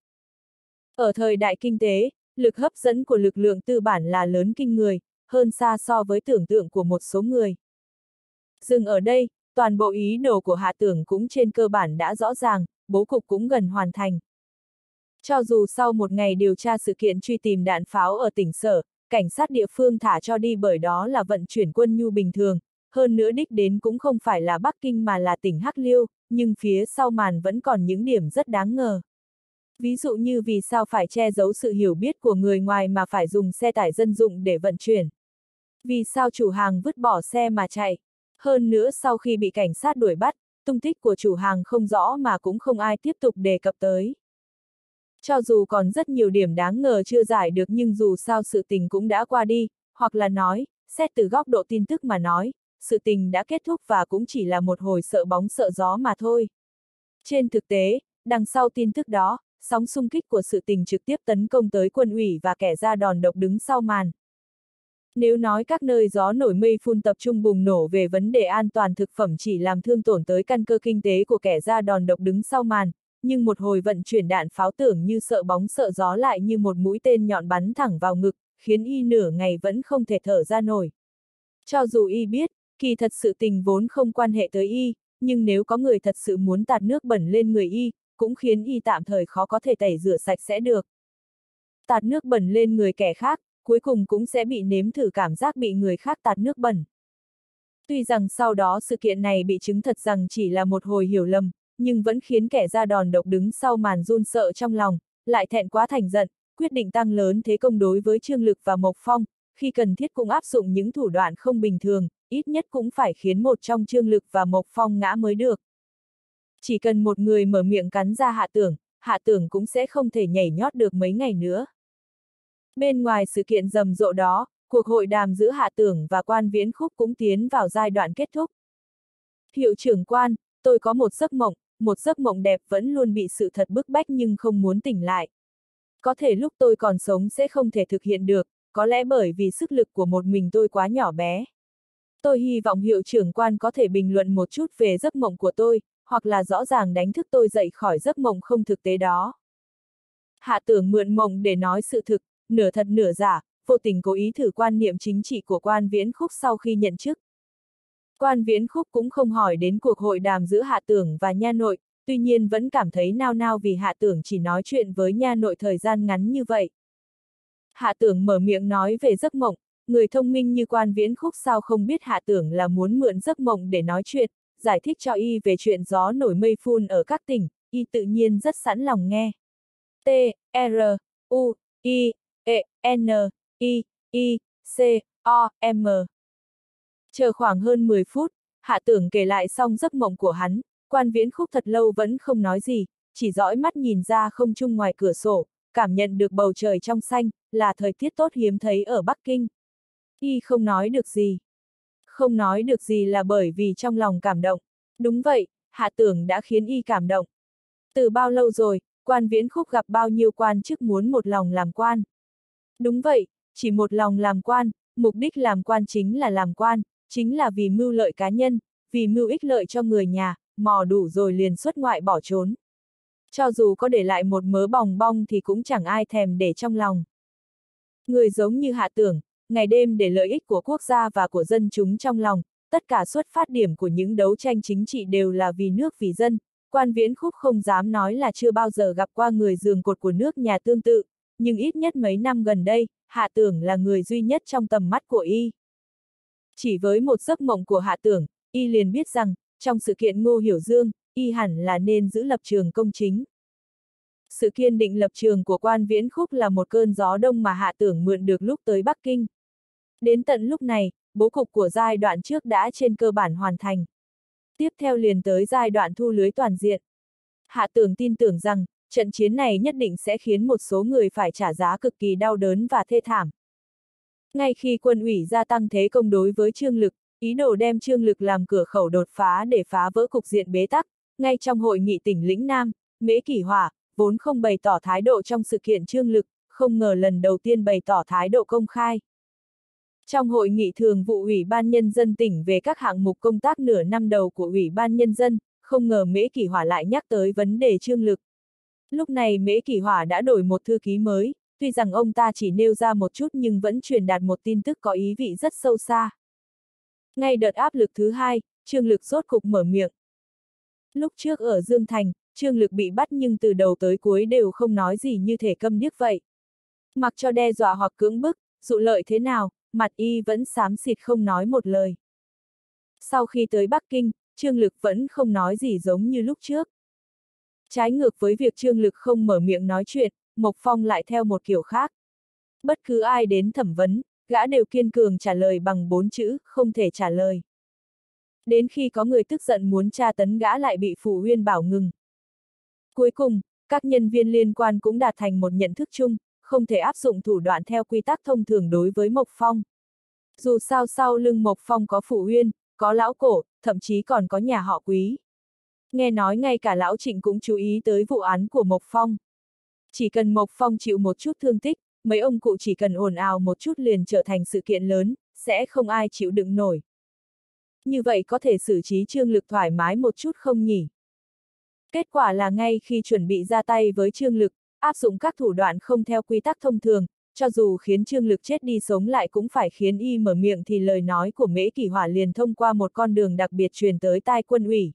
Ở thời đại kinh tế, lực hấp dẫn của lực lượng tư bản là lớn kinh người, hơn xa so với tưởng tượng của một số người. Dừng ở đây, toàn bộ ý đồ của Hạ Tưởng cũng trên cơ bản đã rõ ràng, bố cục cũng gần hoàn thành. Cho dù sau một ngày điều tra sự kiện truy tìm đạn pháo ở tỉnh Sở, cảnh sát địa phương thả cho đi bởi đó là vận chuyển quân nhu bình thường, hơn nữa đích đến cũng không phải là Bắc Kinh mà là tỉnh Hắc Liêu, nhưng phía sau màn vẫn còn những điểm rất đáng ngờ. Ví dụ như vì sao phải che giấu sự hiểu biết của người ngoài mà phải dùng xe tải dân dụng để vận chuyển. Vì sao chủ hàng vứt bỏ xe mà chạy. Hơn nữa sau khi bị cảnh sát đuổi bắt, tung tích của chủ hàng không rõ mà cũng không ai tiếp tục đề cập tới. Cho dù còn rất nhiều điểm đáng ngờ chưa giải được nhưng dù sao sự tình cũng đã qua đi, hoặc là nói, xét từ góc độ tin tức mà nói, sự tình đã kết thúc và cũng chỉ là một hồi sợ bóng sợ gió mà thôi. Trên thực tế, đằng sau tin tức đó, sóng xung kích của sự tình trực tiếp tấn công tới quân ủy và kẻ ra đòn độc đứng sau màn. Nếu nói các nơi gió nổi mây phun tập trung bùng nổ về vấn đề an toàn thực phẩm chỉ làm thương tổn tới căn cơ kinh tế của kẻ ra đòn độc đứng sau màn, nhưng một hồi vận chuyển đạn pháo tưởng như sợ bóng sợ gió lại như một mũi tên nhọn bắn thẳng vào ngực, khiến y nửa ngày vẫn không thể thở ra nổi. Cho dù y biết, kỳ thật sự tình vốn không quan hệ tới y, nhưng nếu có người thật sự muốn tạt nước bẩn lên người y, cũng khiến y tạm thời khó có thể tẩy rửa sạch sẽ được. Tạt nước bẩn lên người kẻ khác, cuối cùng cũng sẽ bị nếm thử cảm giác bị người khác tạt nước bẩn. Tuy rằng sau đó sự kiện này bị chứng thật rằng chỉ là một hồi hiểu lầm, nhưng vẫn khiến kẻ ra đòn độc đứng sau màn run sợ trong lòng, lại thẹn quá thành giận, quyết định tăng lớn thế công đối với Trương Lực và Mộc Phong, khi cần thiết cũng áp dụng những thủ đoạn không bình thường, ít nhất cũng phải khiến một trong Trương Lực và Mộc Phong ngã mới được. Chỉ cần một người mở miệng cắn ra Hạ Tưởng cũng sẽ không thể nhảy nhót được mấy ngày nữa. Bên ngoài sự kiện rầm rộ đó, cuộc hội đàm giữa Hạ Tưởng và Quan Viễn Khúc cũng tiến vào giai đoạn kết thúc. Hiệu trưởng Quan, tôi có một giấc mộng đẹp vẫn luôn bị sự thật bức bách nhưng không muốn tỉnh lại. Có thể lúc tôi còn sống sẽ không thể thực hiện được, có lẽ bởi vì sức lực của một mình tôi quá nhỏ bé. Tôi hy vọng hiệu trưởng Quan có thể bình luận một chút về giấc mộng của tôi, hoặc là rõ ràng đánh thức tôi dậy khỏi giấc mộng không thực tế đó. Hạ Tưởng mượn mộng để nói sự thực, nửa thật nửa giả, vô tình cố ý thử quan niệm chính trị của Quan Viễn Khúc sau khi nhận chức. Quan Viễn Khúc cũng không hỏi đến cuộc hội đàm giữa Hạ Tưởng và Nha Nội, tuy nhiên vẫn cảm thấy nao nao vì Hạ Tưởng chỉ nói chuyện với Nha Nội thời gian ngắn như vậy. Hạ Tưởng mở miệng nói về giấc mộng, người thông minh như Quan Viễn Khúc sao không biết Hạ Tưởng là muốn mượn giấc mộng để nói chuyện, giải thích cho y về chuyện gió nổi mây phun ở các tỉnh, y tự nhiên rất sẵn lòng nghe. T, R, U, I, E, N, I, I, C, O, M. Chờ khoảng hơn 10 phút, Hạ Tưởng kể lại xong giấc mộng của hắn, Quan Viễn Khúc thật lâu vẫn không nói gì, chỉ dõi mắt nhìn ra không trung ngoài cửa sổ, cảm nhận được bầu trời trong xanh, là thời tiết tốt hiếm thấy ở Bắc Kinh. Y không nói được gì. Không nói được gì là bởi vì trong lòng cảm động. Đúng vậy, Hạ Tưởng đã khiến y cảm động. Từ bao lâu rồi, Quan Viễn Khúc gặp bao nhiêu quan chức muốn một lòng làm quan. Đúng vậy, chỉ một lòng làm quan, mục đích làm quan chính là làm quan, chính là vì mưu lợi cá nhân, vì mưu ích lợi cho người nhà, mò đủ rồi liền xuất ngoại bỏ trốn. Cho dù có để lại một mớ bòng bong thì cũng chẳng ai thèm để trong lòng. Người giống như Hạ Tưởng, ngày đêm để lợi ích của quốc gia và của dân chúng trong lòng, tất cả xuất phát điểm của những đấu tranh chính trị đều là vì nước vì dân. Quan Viễn Khúc không dám nói là chưa bao giờ gặp qua người giường cột của nước nhà tương tự, nhưng ít nhất mấy năm gần đây, Hạ Tưởng là người duy nhất trong tầm mắt của y. Chỉ với một giấc mộng của Hạ Tưởng, y liền biết rằng, trong sự kiện Ngô Hiểu Dương, y hẳn là nên giữ lập trường công chính. Sự kiên định lập trường của Quan Viễn Khúc là một cơn gió đông mà Hạ Tưởng mượn được lúc tới Bắc Kinh. Đến tận lúc này, bố cục của giai đoạn trước đã trên cơ bản hoàn thành. Tiếp theo liền tới giai đoạn thu lưới toàn diện. Hạ Tưởng tin tưởng rằng, trận chiến này nhất định sẽ khiến một số người phải trả giá cực kỳ đau đớn và thê thảm. Ngay khi quân ủy gia tăng thế công đối với Trương Lực, ý đồ đem Trương Lực làm cửa khẩu đột phá để phá vỡ cục diện bế tắc, ngay trong hội nghị tỉnh lĩnh Nam, Mễ Kỷ Hỏa, vốn không bày tỏ thái độ trong sự kiện Trương Lực, không ngờ lần đầu tiên bày tỏ thái độ công khai. Trong hội nghị thường vụ Ủy ban Nhân dân tỉnh về các hạng mục công tác nửa năm đầu của Ủy ban Nhân dân, không ngờ Mễ Kỷ Hỏa lại nhắc tới vấn đề Trương Lực. Lúc này Mễ Kỷ Hỏa đã đổi một thư ký mới, tuy rằng ông ta chỉ nêu ra một chút nhưng vẫn truyền đạt một tin tức có ý vị rất sâu xa. Ngay đợt áp lực thứ hai, Trương Lực rốt cục mở miệng. Lúc trước ở Dương Thành, Trương Lực bị bắt nhưng từ đầu tới cuối đều không nói gì như thể câm điếc vậy. Mặc cho đe dọa hoặc cưỡng bức, dụ lợi thế nào, mặt y vẫn xám xịt không nói một lời. Sau khi tới Bắc Kinh, Trương Lực vẫn không nói gì giống như lúc trước. Trái ngược với việc Trương Lực không mở miệng nói chuyện, Mộc Phong lại theo một kiểu khác. Bất cứ ai đến thẩm vấn, gã đều kiên cường trả lời bằng 4 chữ, không thể trả lời. Đến khi có người tức giận muốn tra tấn gã lại bị Phủ Huyên bảo ngừng. Cuối cùng, các nhân viên liên quan cũng đạt thành một nhận thức chung, không thể áp dụng thủ đoạn theo quy tắc thông thường đối với Mộc Phong. Dù sao sau lưng Mộc Phong có Phủ Huyên, có lão Cổ, thậm chí còn có nhà họ Quý. Nghe nói ngay cả lão Trịnh cũng chú ý tới vụ án của Mộc Phong. Chỉ cần Mộc Phong chịu một chút thương tích, mấy ông cụ chỉ cần ồn ào một chút liền trở thành sự kiện lớn, sẽ không ai chịu đựng nổi. Như vậy có thể xử trí Trương Lực thoải mái một chút không nhỉ? Kết quả là ngay khi chuẩn bị ra tay với Trương Lực, áp dụng các thủ đoạn không theo quy tắc thông thường, cho dù khiến Trương Lực chết đi sống lại cũng phải khiến y mở miệng thì lời nói của Mễ Kỷ Hỏa liền thông qua một con đường đặc biệt truyền tới tai quân ủy.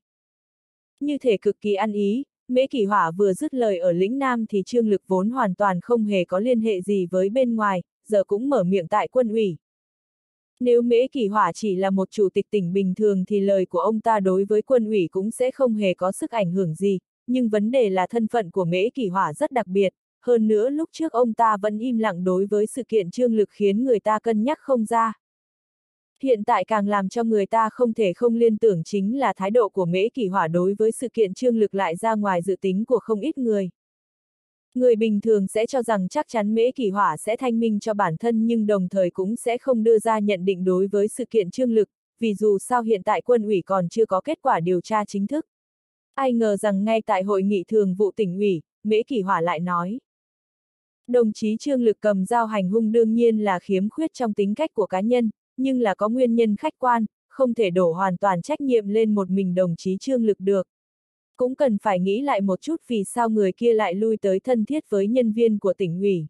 Như thể cực kỳ ăn ý, Mễ Kỷ Hỏa vừa dứt lời ở lĩnh Nam thì Trương Lực vốn hoàn toàn không hề có liên hệ gì với bên ngoài, giờ cũng mở miệng tại quân ủy. Nếu Mễ Kỷ Hỏa chỉ là một chủ tịch tỉnh bình thường thì lời của ông ta đối với quân ủy cũng sẽ không hề có sức ảnh hưởng gì, nhưng vấn đề là thân phận của Mễ Kỷ Hỏa rất đặc biệt, hơn nữa lúc trước ông ta vẫn im lặng đối với sự kiện Trương Lực khiến người ta cân nhắc không ra. Hiện tại càng làm cho người ta không thể không liên tưởng chính là thái độ của Mễ Kỷ Hỏa đối với sự kiện Trương Lực lại ra ngoài dự tính của không ít người. Người bình thường sẽ cho rằng chắc chắn Mễ Kỷ Hỏa sẽ thanh minh cho bản thân nhưng đồng thời cũng sẽ không đưa ra nhận định đối với sự kiện Trương Lực, vì dù sao hiện tại quân ủy còn chưa có kết quả điều tra chính thức. Ai ngờ rằng ngay tại hội nghị thường vụ tỉnh ủy, Mễ Kỷ Hỏa lại nói. Đồng chí Trương Lực cầm dao hành hung đương nhiên là khiếm khuyết trong tính cách của cá nhân, nhưng là có nguyên nhân khách quan, không thể đổ hoàn toàn trách nhiệm lên một mình đồng chí Trương Lực được. Cũng cần phải nghĩ lại một chút vì sao người kia lại lui tới thân thiết với nhân viên của tỉnh ủy.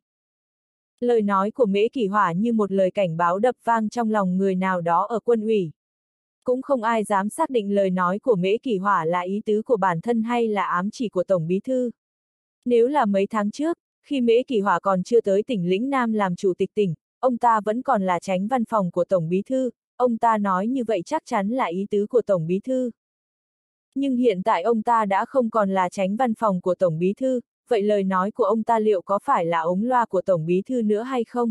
Lời nói của Mễ Kỷ Hỏa như một lời cảnh báo đập vang trong lòng người nào đó ở quân ủy. Cũng không ai dám xác định lời nói của Mễ Kỷ Hỏa là ý tứ của bản thân hay là ám chỉ của Tổng Bí Thư. Nếu là mấy tháng trước, khi Mễ Kỷ Hỏa còn chưa tới tỉnh lĩnh Nam làm chủ tịch tỉnh, ông ta vẫn còn là chánh văn phòng của Tổng Bí Thư, ông ta nói như vậy chắc chắn là ý tứ của Tổng Bí Thư. Nhưng hiện tại ông ta đã không còn là chánh văn phòng của Tổng Bí Thư, vậy lời nói của ông ta liệu có phải là ống loa của Tổng Bí Thư nữa hay không?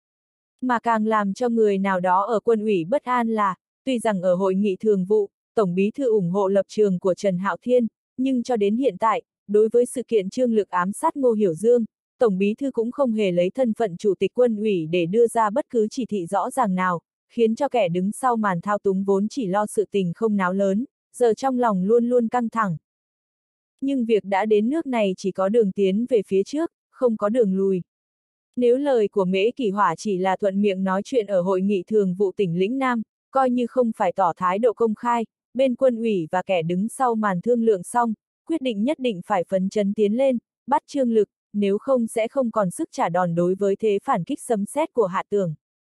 Mà càng làm cho người nào đó ở quân ủy bất an là, tuy rằng ở hội nghị thường vụ, Tổng Bí Thư ủng hộ lập trường của Trần Hạo Thiên, nhưng cho đến hiện tại, đối với sự kiện Trương Lực ám sát Ngô Hiểu Dương, Tổng Bí Thư cũng không hề lấy thân phận Chủ tịch quân ủy để đưa ra bất cứ chỉ thị rõ ràng nào, khiến cho kẻ đứng sau màn thao túng vốn chỉ lo sự tình không náo lớn, giờ trong lòng luôn luôn căng thẳng. Nhưng việc đã đến nước này chỉ có đường tiến về phía trước, không có đường lùi. Nếu lời của Mễ Kỷ Hỏa chỉ là thuận miệng nói chuyện ở hội nghị thường vụ tỉnh lĩnh Nam, coi như không phải tỏ thái độ công khai, bên quân ủy và kẻ đứng sau màn thương lượng xong, quyết định nhất định phải phấn chấn tiến lên, bắt Trương Lực, nếu không sẽ không còn sức trả đòn đối với thế phản kích sấm sét của Hạ Tưởng.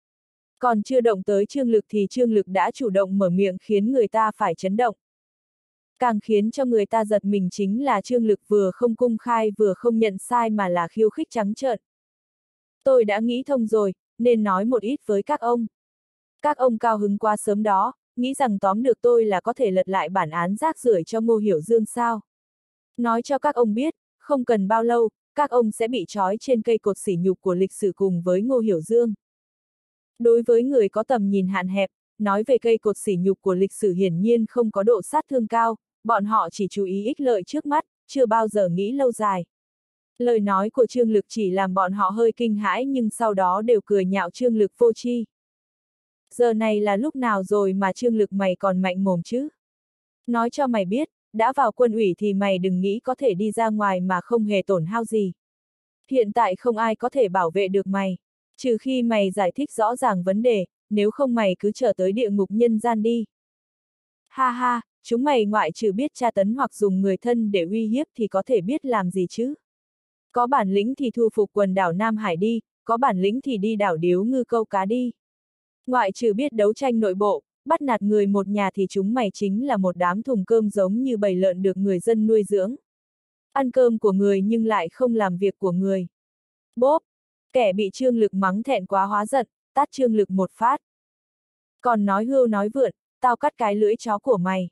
Còn chưa động tới Trương Lực thì Trương Lực đã chủ động mở miệng khiến người ta phải chấn động. Càng khiến cho người ta giật mình chính là Trương Lực vừa không công khai vừa không nhận sai mà là khiêu khích trắng trợn. Tôi đã nghĩ thông rồi, nên nói một ít với các ông. Các ông cao hứng quá sớm đó, nghĩ rằng tóm được tôi là có thể lật lại bản án rác rưởi cho Ngô Hiểu Dương sao. Nói cho các ông biết, không cần bao lâu, các ông sẽ bị trói trên cây cột sỉ nhục của lịch sử cùng với Ngô Hiểu Dương. Đối với người có tầm nhìn hạn hẹp, nói về cây cột sỉ nhục của lịch sử hiển nhiên không có độ sát thương cao, bọn họ chỉ chú ý ích lợi trước mắt, chưa bao giờ nghĩ lâu dài. Lời nói của Trương Lực chỉ làm bọn họ hơi kinh hãi nhưng sau đó đều cười nhạo Trương Lực vô tri. Giờ này là lúc nào rồi mà Trương Lực mày còn mạnh mồm chứ? Nói cho mày biết, đã vào quân ủy thì mày đừng nghĩ có thể đi ra ngoài mà không hề tổn hao gì. Hiện tại không ai có thể bảo vệ được mày, trừ khi mày giải thích rõ ràng vấn đề, nếu không mày cứ trở tới địa ngục nhân gian đi. Ha ha, chúng mày ngoại trừ biết tra tấn hoặc dùng người thân để uy hiếp thì có thể biết làm gì chứ? Có bản lĩnh thì thu phục quần đảo Nam Hải đi, có bản lĩnh thì đi đảo Điếu Ngư câu cá đi. Ngoại trừ biết đấu tranh nội bộ, bắt nạt người một nhà thì chúng mày chính là một đám thùng cơm giống như bầy lợn được người dân nuôi dưỡng. Ăn cơm của người nhưng lại không làm việc của người. Bốp! Kẻ bị Trương Lực mắng thẹn quá hóa giận, tát Trương Lực một phát. Còn nói hưu nói vượn, tao cắt cái lưỡi chó của mày.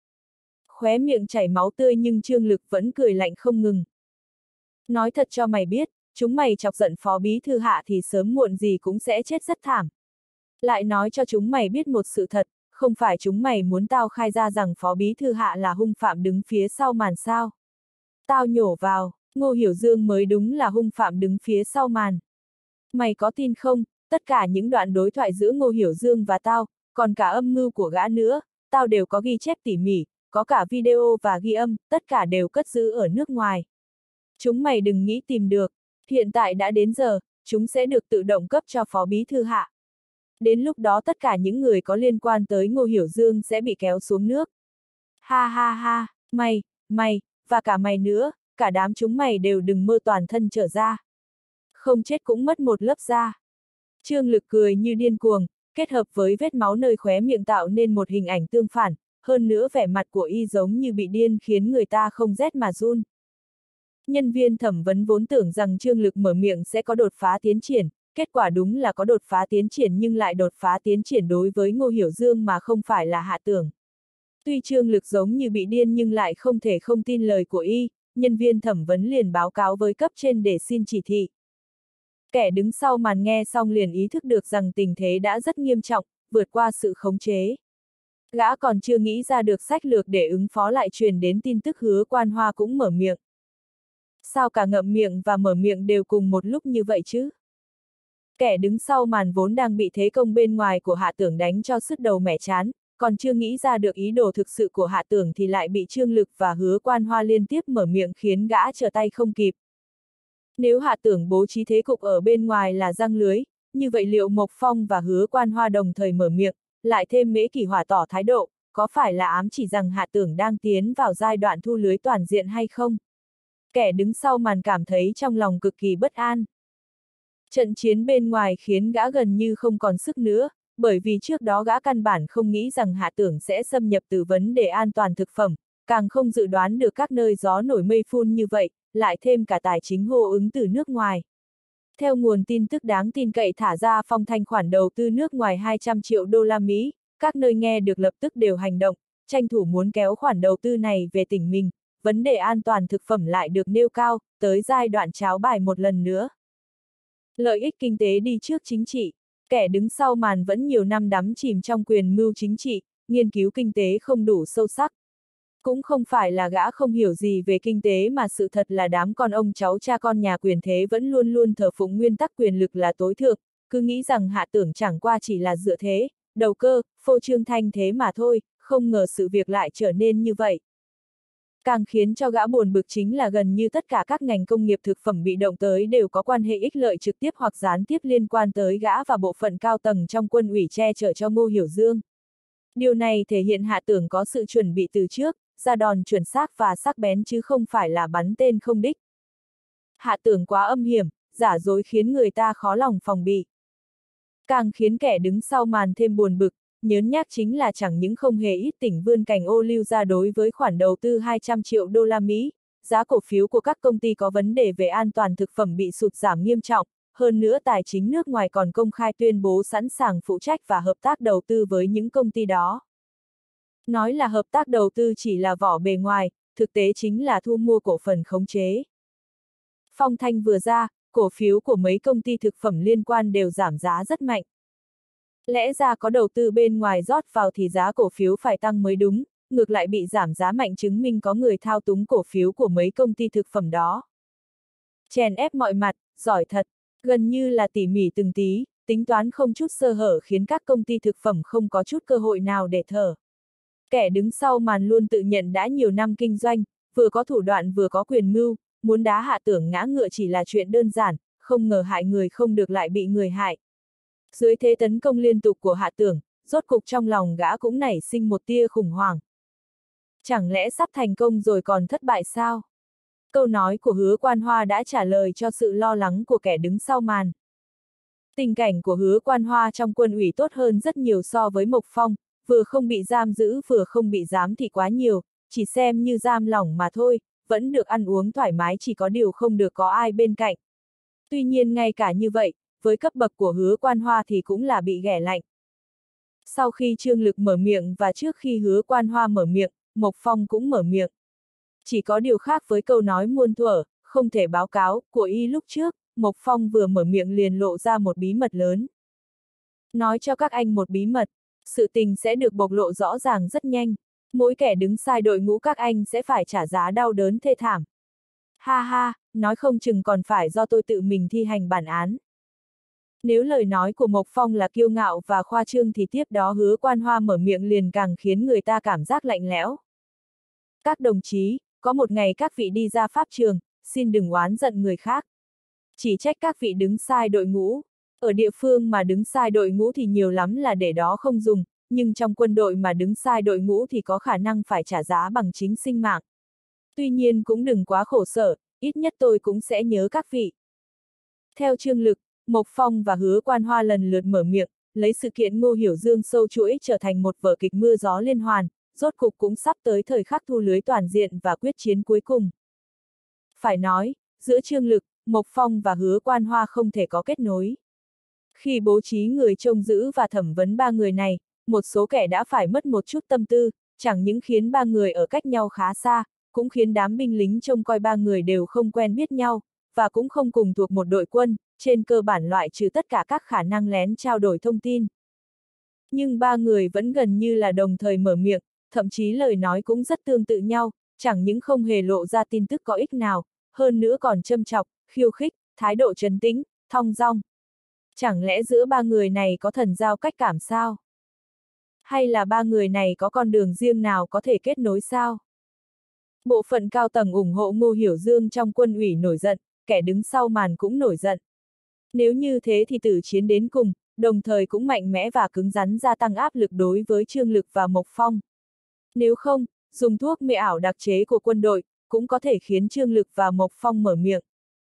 Khóe miệng chảy máu tươi nhưng Trương Lực vẫn cười lạnh không ngừng. Nói thật cho mày biết, chúng mày chọc giận phó bí thư Hạ thì sớm muộn gì cũng sẽ chết rất thảm. Lại nói cho chúng mày biết một sự thật, không phải chúng mày muốn tao khai ra rằng phó bí thư Hạ là hung phạm đứng phía sau màn sao. Tao nhổ vào, Ngô Hiểu Dương mới đúng là hung phạm đứng phía sau màn. Mày có tin không, tất cả những đoạn đối thoại giữa Ngô Hiểu Dương và tao, còn cả âm mưu của gã nữa, tao đều có ghi chép tỉ mỉ, có cả video và ghi âm, tất cả đều cất giữ ở nước ngoài. Chúng mày đừng nghĩ tìm được, hiện tại đã đến giờ, chúng sẽ được tự động cấp cho phó bí thư Hạ. Đến lúc đó tất cả những người có liên quan tới Ngô Hiểu Dương sẽ bị kéo xuống nước. Ha ha ha, mày, và cả mày nữa, cả đám chúng mày đều đừng mơ toàn thân trở ra. Không chết cũng mất một lớp da. Trương Lực cười như điên cuồng, kết hợp với vết máu nơi khóe miệng tạo nên một hình ảnh tương phản, hơn nữa vẻ mặt của y giống như bị điên khiến người ta không rét mà run. Nhân viên thẩm vấn vốn tưởng rằng Trương Lực mở miệng sẽ có đột phá tiến triển, kết quả đúng là có đột phá tiến triển nhưng lại đột phá tiến triển đối với Ngô Hiểu Dương mà không phải là Hạ Tưởng. Tuy Trương Lực giống như bị điên nhưng lại không thể không tin lời của y, nhân viên thẩm vấn liền báo cáo với cấp trên để xin chỉ thị. Kẻ đứng sau màn nghe xong liền ý thức được rằng tình thế đã rất nghiêm trọng, vượt qua sự khống chế. Gã còn chưa nghĩ ra được sách lược để ứng phó lại truyền đến tin tức Hứa Quan Hoa cũng mở miệng. Sao cả ngậm miệng và mở miệng đều cùng một lúc như vậy chứ? Kẻ đứng sau màn vốn đang bị thế công bên ngoài của Hạ Tưởng đánh cho sứt đầu mẻ chán, còn chưa nghĩ ra được ý đồ thực sự của Hạ Tưởng thì lại bị Trương Lực và Hứa Quan Hoa liên tiếp mở miệng khiến gã trở tay không kịp. Nếu Hạ Tưởng bố trí thế cục ở bên ngoài là giăng lưới, như vậy liệu Mộc Phong và Hứa Quan Hoa đồng thời mở miệng, lại thêm Mễ Kỷ Hỏa tỏ thái độ, có phải là ám chỉ rằng Hạ Tưởng đang tiến vào giai đoạn thu lưới toàn diện hay không? Kẻ đứng sau màn cảm thấy trong lòng cực kỳ bất an. Trận chiến bên ngoài khiến gã gần như không còn sức nữa, bởi vì trước đó gã căn bản không nghĩ rằng Hạ Tưởng sẽ xâm nhập từ vấn đề an toàn thực phẩm, càng không dự đoán được các nơi gió nổi mây phun như vậy, lại thêm cả tài chính hô ứng từ nước ngoài. Theo nguồn tin tức đáng tin cậy thả ra phong thanh khoản đầu tư nước ngoài 200 triệu đô la Mỹ, các nơi nghe được lập tức đều hành động, tranh thủ muốn kéo khoản đầu tư này về tỉnh mình, vấn đề an toàn thực phẩm lại được nêu cao, tới giai đoạn tráo bài một lần nữa. Lợi ích kinh tế đi trước chính trị, kẻ đứng sau màn vẫn nhiều năm đắm chìm trong quyền mưu chính trị, nghiên cứu kinh tế không đủ sâu sắc. Cũng không phải là gã không hiểu gì về kinh tế mà sự thật là đám con ông cháu cha con nhà quyền thế vẫn luôn luôn thờ phụng nguyên tắc quyền lực là tối thượng, cứ nghĩ rằng Hạ Tưởng chẳng qua chỉ là dựa thế, đầu cơ, phô trương thanh thế mà thôi, không ngờ sự việc lại trở nên như vậy. Càng khiến cho gã buồn bực chính là gần như tất cả các ngành công nghiệp thực phẩm bị động tới đều có quan hệ ích lợi trực tiếp hoặc gián tiếp liên quan tới gã và bộ phận cao tầng trong quân ủy che chở cho Ngô Hiểu Dương. Điều này thể hiện Hạ Tưởng có sự chuẩn bị từ trước, ra đòn chuẩn xác và sắc bén chứ không phải là bắn tên không đích. Hạ Tưởng quá âm hiểm, giả dối khiến người ta khó lòng phòng bị. Càng khiến kẻ đứng sau màn thêm buồn bực, nhớn nhác chính là chẳng những không hề ít tỉnh vươn cành ô liu ra đối với khoản đầu tư 200 triệu đô la Mỹ, giá cổ phiếu của các công ty có vấn đề về an toàn thực phẩm bị sụt giảm nghiêm trọng, hơn nữa tài chính nước ngoài còn công khai tuyên bố sẵn sàng phụ trách và hợp tác đầu tư với những công ty đó. Nói là hợp tác đầu tư chỉ là vỏ bề ngoài, thực tế chính là thu mua cổ phần khống chế. Phong thanh vừa ra, cổ phiếu của mấy công ty thực phẩm liên quan đều giảm giá rất mạnh. Lẽ ra có đầu tư bên ngoài rót vào thì giá cổ phiếu phải tăng mới đúng, ngược lại bị giảm giá mạnh chứng minh có người thao túng cổ phiếu của mấy công ty thực phẩm đó. Chèn ép mọi mặt, giỏi thật, gần như là tỉ mỉ từng tí, tính toán không chút sơ hở khiến các công ty thực phẩm không có chút cơ hội nào để thở. Kẻ đứng sau màn luôn tự nhận đã nhiều năm kinh doanh, vừa có thủ đoạn vừa có quyền mưu, muốn đá Hạ Tưởng ngã ngựa chỉ là chuyện đơn giản, không ngờ hại người không được lại bị người hại. Dưới thế tấn công liên tục của Hạ Tưởng, rốt cục trong lòng gã cũng nảy sinh một tia khủng hoảng. Chẳng lẽ sắp thành công rồi còn thất bại sao? Câu nói của Hứa Quan Hoa đã trả lời cho sự lo lắng của kẻ đứng sau màn. Tình cảnh của Hứa Quan Hoa trong quân ủy tốt hơn rất nhiều so với Mộc Phong, vừa không bị giam giữ vừa không bị giám thị quá nhiều, chỉ xem như giam lỏng mà thôi, vẫn được ăn uống thoải mái chỉ có điều không được có ai bên cạnh. Tuy nhiên ngay cả như vậy, với cấp bậc của Hứa Quan Hoa thì cũng là bị ghẻ lạnh. Sau khi Trương Lực mở miệng và trước khi Hứa Quan Hoa mở miệng, Mộc Phong cũng mở miệng. Chỉ có điều khác với câu nói muôn thuở, không thể báo cáo, của y lúc trước, Mộc Phong vừa mở miệng liền lộ ra một bí mật lớn. Nói cho các anh một bí mật, sự tình sẽ được bộc lộ rõ ràng rất nhanh. Mỗi kẻ đứng sai đội ngũ các anh sẽ phải trả giá đau đớn thê thảm. Ha ha, nói không chừng còn phải do tôi tự mình thi hành bản án. Nếu lời nói của Mộc Phong là kiêu ngạo và khoa trương thì tiếp đó Hứa Quan Hoa mở miệng liền càng khiến người ta cảm giác lạnh lẽo. Các đồng chí, có một ngày các vị đi ra pháp trường, xin đừng oán giận người khác. Chỉ trách các vị đứng sai đội ngũ. Ở địa phương mà đứng sai đội ngũ thì nhiều lắm là để đó không dùng, nhưng trong quân đội mà đứng sai đội ngũ thì có khả năng phải trả giá bằng chính sinh mạng. Tuy nhiên cũng đừng quá khổ sở, ít nhất tôi cũng sẽ nhớ các vị. Theo Trương Lực, Mộc Phong và Hứa Quan Hoa lần lượt mở miệng, lấy sự kiện Ngô Hiểu Dương sâu chuỗi trở thành một vở kịch mưa gió liên hoàn, rốt cục cũng sắp tới thời khắc thu lưới toàn diện và quyết chiến cuối cùng. Phải nói, giữa Trương Lực, Mộc Phong và Hứa Quan Hoa không thể có kết nối. Khi bố trí người trông giữ và thẩm vấn ba người này, một số kẻ đã phải mất một chút tâm tư, chẳng những khiến ba người ở cách nhau khá xa, cũng khiến đám binh lính trông coi ba người đều không quen biết nhau, và cũng không cùng thuộc một đội quân, trên cơ bản loại trừ tất cả các khả năng lén trao đổi thông tin. Nhưng ba người vẫn gần như là đồng thời mở miệng, thậm chí lời nói cũng rất tương tự nhau, chẳng những không hề lộ ra tin tức có ích nào, hơn nữa còn châm chọc, khiêu khích, thái độ trấn tĩnh, thong dong. Chẳng lẽ giữa ba người này có thần giao cách cảm sao? Hay là ba người này có con đường riêng nào có thể kết nối sao? Bộ phận cao tầng ủng hộ Ngô Hiểu Dương trong quân ủy nổi giận, kẻ đứng sau màn cũng nổi giận. Nếu như thế thì tử chiến đến cùng, đồng thời cũng mạnh mẽ và cứng rắn gia tăng áp lực đối với Trương Lực và Mộc Phong. Nếu không, dùng thuốc mê ảo đặc chế của quân đội, cũng có thể khiến Trương Lực và Mộc Phong mở miệng.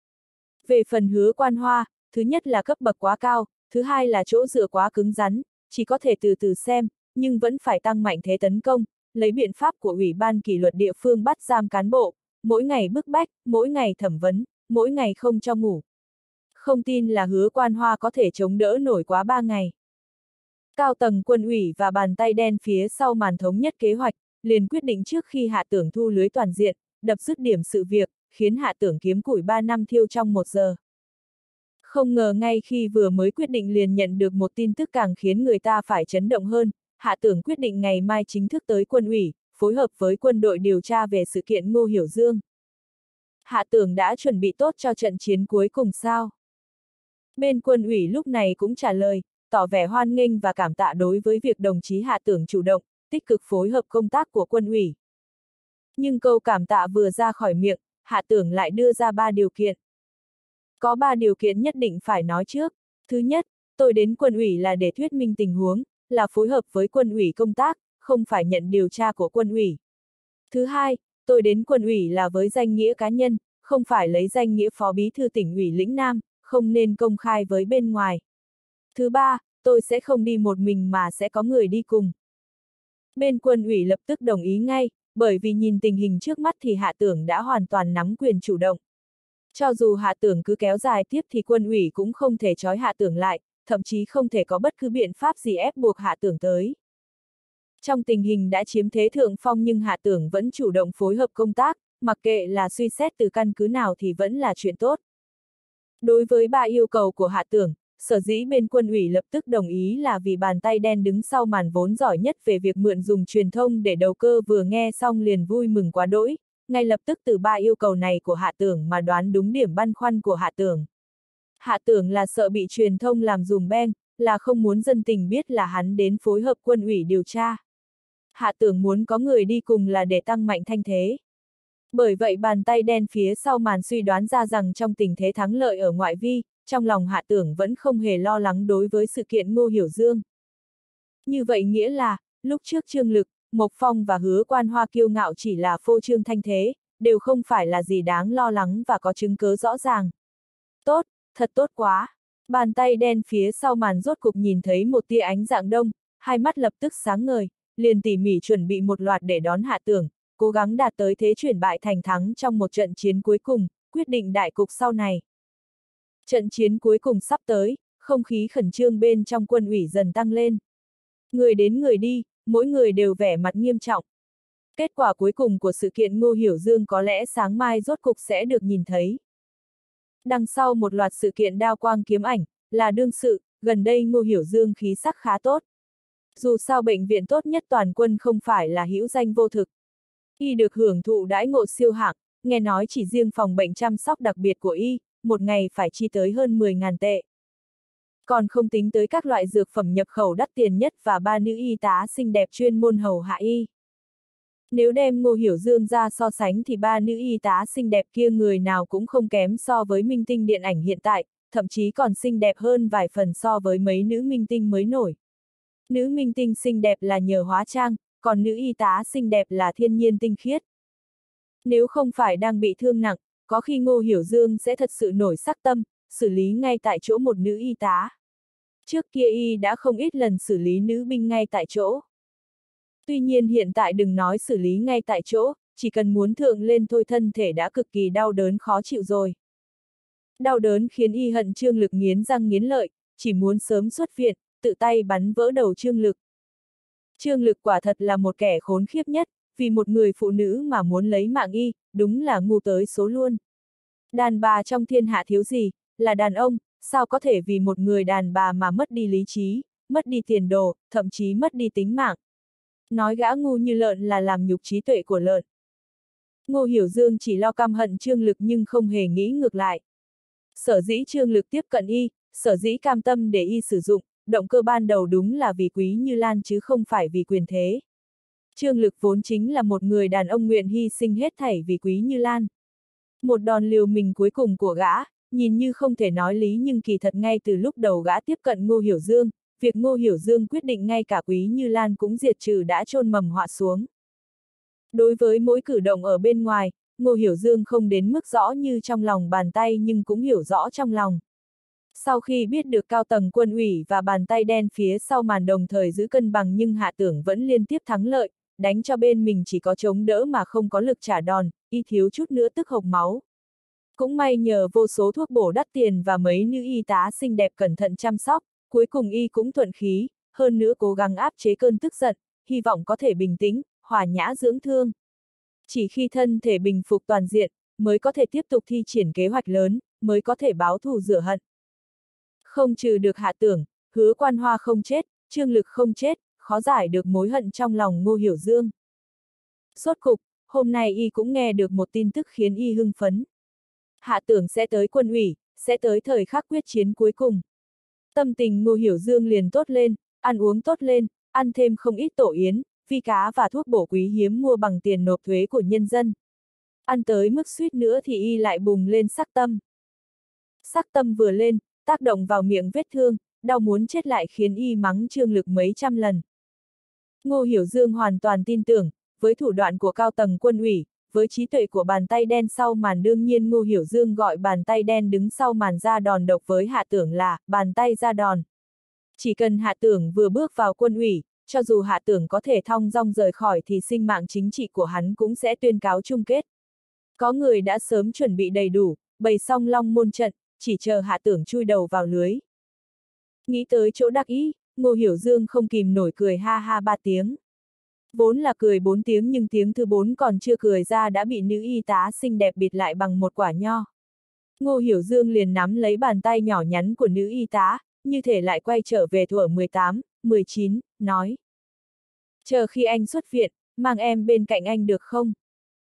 Về phần Hứa Quan Hoa, thứ nhất là cấp bậc quá cao, thứ hai là chỗ dựa quá cứng rắn, chỉ có thể từ từ xem, nhưng vẫn phải tăng mạnh thế tấn công, lấy biện pháp của Ủy ban kỷ luật địa phương bắt giam cán bộ, mỗi ngày bức bách, mỗi ngày thẩm vấn, mỗi ngày không cho ngủ. Không tin là Hứa Quan Hoa có thể chống đỡ nổi quá 3 ngày. Cao tầng quân ủy và bàn tay đen phía sau màn thống nhất kế hoạch, liền quyết định trước khi Hạ Tưởng thu lưới toàn diện, đập dứt điểm sự việc, khiến Hạ Tưởng kiếm củi 3 năm thiêu trong 1 giờ. Không ngờ ngay khi vừa mới quyết định liền nhận được một tin tức càng khiến người ta phải chấn động hơn, Hạ Tưởng quyết định ngày mai chính thức tới quân ủy, phối hợp với quân đội điều tra về sự kiện Ngô Hiểu Dương. Hạ Tưởng đã chuẩn bị tốt cho trận chiến cuối cùng sao? Bên quân ủy lúc này cũng trả lời, tỏ vẻ hoan nghênh và cảm tạ đối với việc đồng chí Hạ Tưởng chủ động, tích cực phối hợp công tác của quân ủy. Nhưng câu cảm tạ vừa ra khỏi miệng, Hạ Tưởng lại đưa ra 3 điều kiện. Có 3 điều kiện nhất định phải nói trước. Thứ nhất, tôi đến quân ủy là để thuyết minh tình huống, là phối hợp với quân ủy công tác, không phải nhận điều tra của quân ủy. Thứ hai, tôi đến quân ủy là với danh nghĩa cá nhân, không phải lấy danh nghĩa phó bí thư tỉnh ủy lĩnh Nam, không nên công khai với bên ngoài. Thứ ba, tôi sẽ không đi một mình mà sẽ có người đi cùng. Bên quân ủy lập tức đồng ý ngay, bởi vì nhìn tình hình trước mắt thì Hạ Tưởng đã hoàn toàn nắm quyền chủ động. Cho dù Hạ Tưởng cứ kéo dài tiếp thì quân ủy cũng không thể trói Hạ Tưởng lại, thậm chí không thể có bất cứ biện pháp gì ép buộc Hạ Tưởng tới. Trong tình hình đã chiếm thế thượng phong nhưng Hạ Tưởng vẫn chủ động phối hợp công tác, mặc kệ là suy xét từ căn cứ nào thì vẫn là chuyện tốt. Đối với 3 yêu cầu của Hạ Tưởng, sở dĩ bên quân ủy lập tức đồng ý là vì bàn tay đen đứng sau màn vốn giỏi nhất về việc mượn dùng truyền thông để đầu cơ vừa nghe xong liền vui mừng quá đỗi, ngay lập tức từ 3 yêu cầu này của Hạ Tưởng mà đoán đúng điểm băn khoăn của Hạ Tưởng. Hạ Tưởng là sợ bị truyền thông làm dùm beng, là không muốn dân tình biết là hắn đến phối hợp quân ủy điều tra. Hạ Tưởng muốn có người đi cùng là để tăng mạnh thanh thế. Bởi vậy bàn tay đen phía sau màn suy đoán ra rằng trong tình thế thắng lợi ở ngoại vi, trong lòng Hạ Tưởng vẫn không hề lo lắng đối với sự kiện Ngô Hiểu Dương. Như vậy nghĩa là, lúc trước Trương Lực, Mộc Phong và Hứa Quan Hoa kiêu ngạo chỉ là phô trương thanh thế, đều không phải là gì đáng lo lắng và có chứng cớ rõ ràng. Tốt, thật tốt quá. Bàn tay đen phía sau màn rốt cục nhìn thấy một tia ánh dạng đông, hai mắt lập tức sáng ngời, liền tỉ mỉ chuẩn bị một loạt để đón Hạ Tưởng, cố gắng đạt tới thế chuyển bại thành thắng trong một trận chiến cuối cùng, quyết định đại cục sau này. Trận chiến cuối cùng sắp tới, không khí khẩn trương bên trong quân ủy dần tăng lên. Người đến người đi, mỗi người đều vẻ mặt nghiêm trọng. Kết quả cuối cùng của sự kiện Ngô Hiểu Dương có lẽ sáng mai rốt cục sẽ được nhìn thấy. Đằng sau một loạt sự kiện đao quang kiếm ảnh, là đương sự, gần đây Ngô Hiểu Dương khí sắc khá tốt. Dù sao bệnh viện tốt nhất toàn quân không phải là hữu danh vô thực. Y được hưởng thụ đãi ngộ siêu hạng, nghe nói chỉ riêng phòng bệnh chăm sóc đặc biệt của Y, một ngày phải chi tới hơn 10.000 tệ. Còn không tính tới các loại dược phẩm nhập khẩu đắt tiền nhất và 3 nữ y tá xinh đẹp chuyên môn hầu hạ Y. Nếu đem Ngô Hiểu Dương ra so sánh thì 3 nữ y tá xinh đẹp kia người nào cũng không kém so với minh tinh điện ảnh hiện tại, thậm chí còn xinh đẹp hơn vài phần so với mấy nữ minh tinh mới nổi. Nữ minh tinh xinh đẹp là nhờ hóa trang, còn nữ y tá xinh đẹp là thiên nhiên tinh khiết. Nếu không phải đang bị thương nặng, có khi Ngô Hiểu Dương sẽ thật sự nổi sắc tâm, xử lý ngay tại chỗ một nữ y tá. Trước kia Y đã không ít lần xử lý nữ binh ngay tại chỗ. Tuy nhiên hiện tại đừng nói xử lý ngay tại chỗ, chỉ cần muốn thượng lên thôi thân thể đã cực kỳ đau đớn khó chịu rồi. Đau đớn khiến Y hận Trương Lực nghiến răng nghiến lợi, chỉ muốn sớm xuất viện, tự tay bắn vỡ đầu Trương Lực. Trương Lực quả thật là một kẻ khốn khiếp nhất, vì một người phụ nữ mà muốn lấy mạng Y, đúng là ngu tới số luôn. Đàn bà trong thiên hạ thiếu gì, là đàn ông, sao có thể vì một người đàn bà mà mất đi lý trí, mất đi tiền đồ, thậm chí mất đi tính mạng. Nói gã ngu như lợn là làm nhục trí tuệ của lợn. Ngô Hiểu Dương chỉ lo căm hận Trương Lực nhưng không hề nghĩ ngược lại. Sở dĩ Trương Lực tiếp cận Y, sở dĩ cam tâm để Y sử dụng, động cơ ban đầu đúng là vì Quý Như Lan chứ không phải vì quyền thế. Trương Lực vốn chính là một người đàn ông nguyện hy sinh hết thảy vì Quý Như Lan. Một đòn liều mình cuối cùng của gã, nhìn như không thể nói lý nhưng kỳ thật ngay từ lúc đầu gã tiếp cận Ngô Hiểu Dương, việc Ngô Hiểu Dương quyết định ngay cả Quý Như Lan cũng diệt trừ đã chôn mầm họa xuống. Đối với mỗi cử động ở bên ngoài, Ngô Hiểu Dương không đến mức rõ như trong lòng bàn tay nhưng cũng hiểu rõ trong lòng. Sau khi biết được cao tầng quân ủy và bàn tay đen phía sau màn đồng thời giữ cân bằng nhưng Hạ Tưởng vẫn liên tiếp thắng lợi, đánh cho bên mình chỉ có chống đỡ mà không có lực trả đòn, Y thiếu chút nữa tức hộc máu. Cũng may nhờ vô số thuốc bổ đắt tiền và mấy nữ y tá xinh đẹp cẩn thận chăm sóc, cuối cùng Y cũng thuận khí, hơn nữa cố gắng áp chế cơn tức giận, hy vọng có thể bình tĩnh, hòa nhã dưỡng thương. Chỉ khi thân thể bình phục toàn diện, mới có thể tiếp tục thi triển kế hoạch lớn, mới có thể báo thù rửa hận. Không trừ được Hạ Tưởng, Hứa Quan Hoa không chết, Trương Lực không chết, khó giải được mối hận trong lòng Ngô Hiểu Dương. Rốt cục, hôm nay Y cũng nghe được một tin tức khiến Y hưng phấn. Hạ Tưởng sẽ tới quân ủy, sẽ tới thời khắc quyết chiến cuối cùng. Tâm tình Ngô Hiểu Dương liền tốt lên, ăn uống tốt lên, ăn thêm không ít tổ yến, vi cá và thuốc bổ quý hiếm mua bằng tiền nộp thuế của nhân dân. Ăn tới mức suýt nữa thì Y lại bùng lên sắc tâm. Sắc tâm vừa lên, tác động vào miệng vết thương, đau muốn chết lại khiến Y mắng Trương Lực mấy trăm lần. Ngô Hiểu Dương hoàn toàn tin tưởng, với thủ đoạn của cao tầng quân ủy, với trí tuệ của bàn tay đen sau màn, đương nhiên Ngô Hiểu Dương gọi bàn tay đen đứng sau màn ra đòn độc với Hạ Tưởng là bàn tay ra đòn. Chỉ cần Hạ Tưởng vừa bước vào quân ủy, cho dù Hạ Tưởng có thể thong dong rời khỏi thì sinh mạng chính trị của hắn cũng sẽ tuyên cáo chung kết. Có người đã sớm chuẩn bị đầy đủ, bày xong long môn trận, chỉ chờ Hạ Tưởng chui đầu vào lưới. Nghĩ tới chỗ đắc ý, Ngô Hiểu Dương không kìm nổi cười ha ha 3 tiếng. Vốn là cười 4 tiếng nhưng tiếng thứ 4 còn chưa cười ra đã bị nữ y tá xinh đẹp bịt lại bằng một quả nho. Ngô Hiểu Dương liền nắm lấy bàn tay nhỏ nhắn của nữ y tá, như thể lại quay trở về thuở 18, 19, nói. Chờ khi anh xuất viện, mang em bên cạnh anh được không?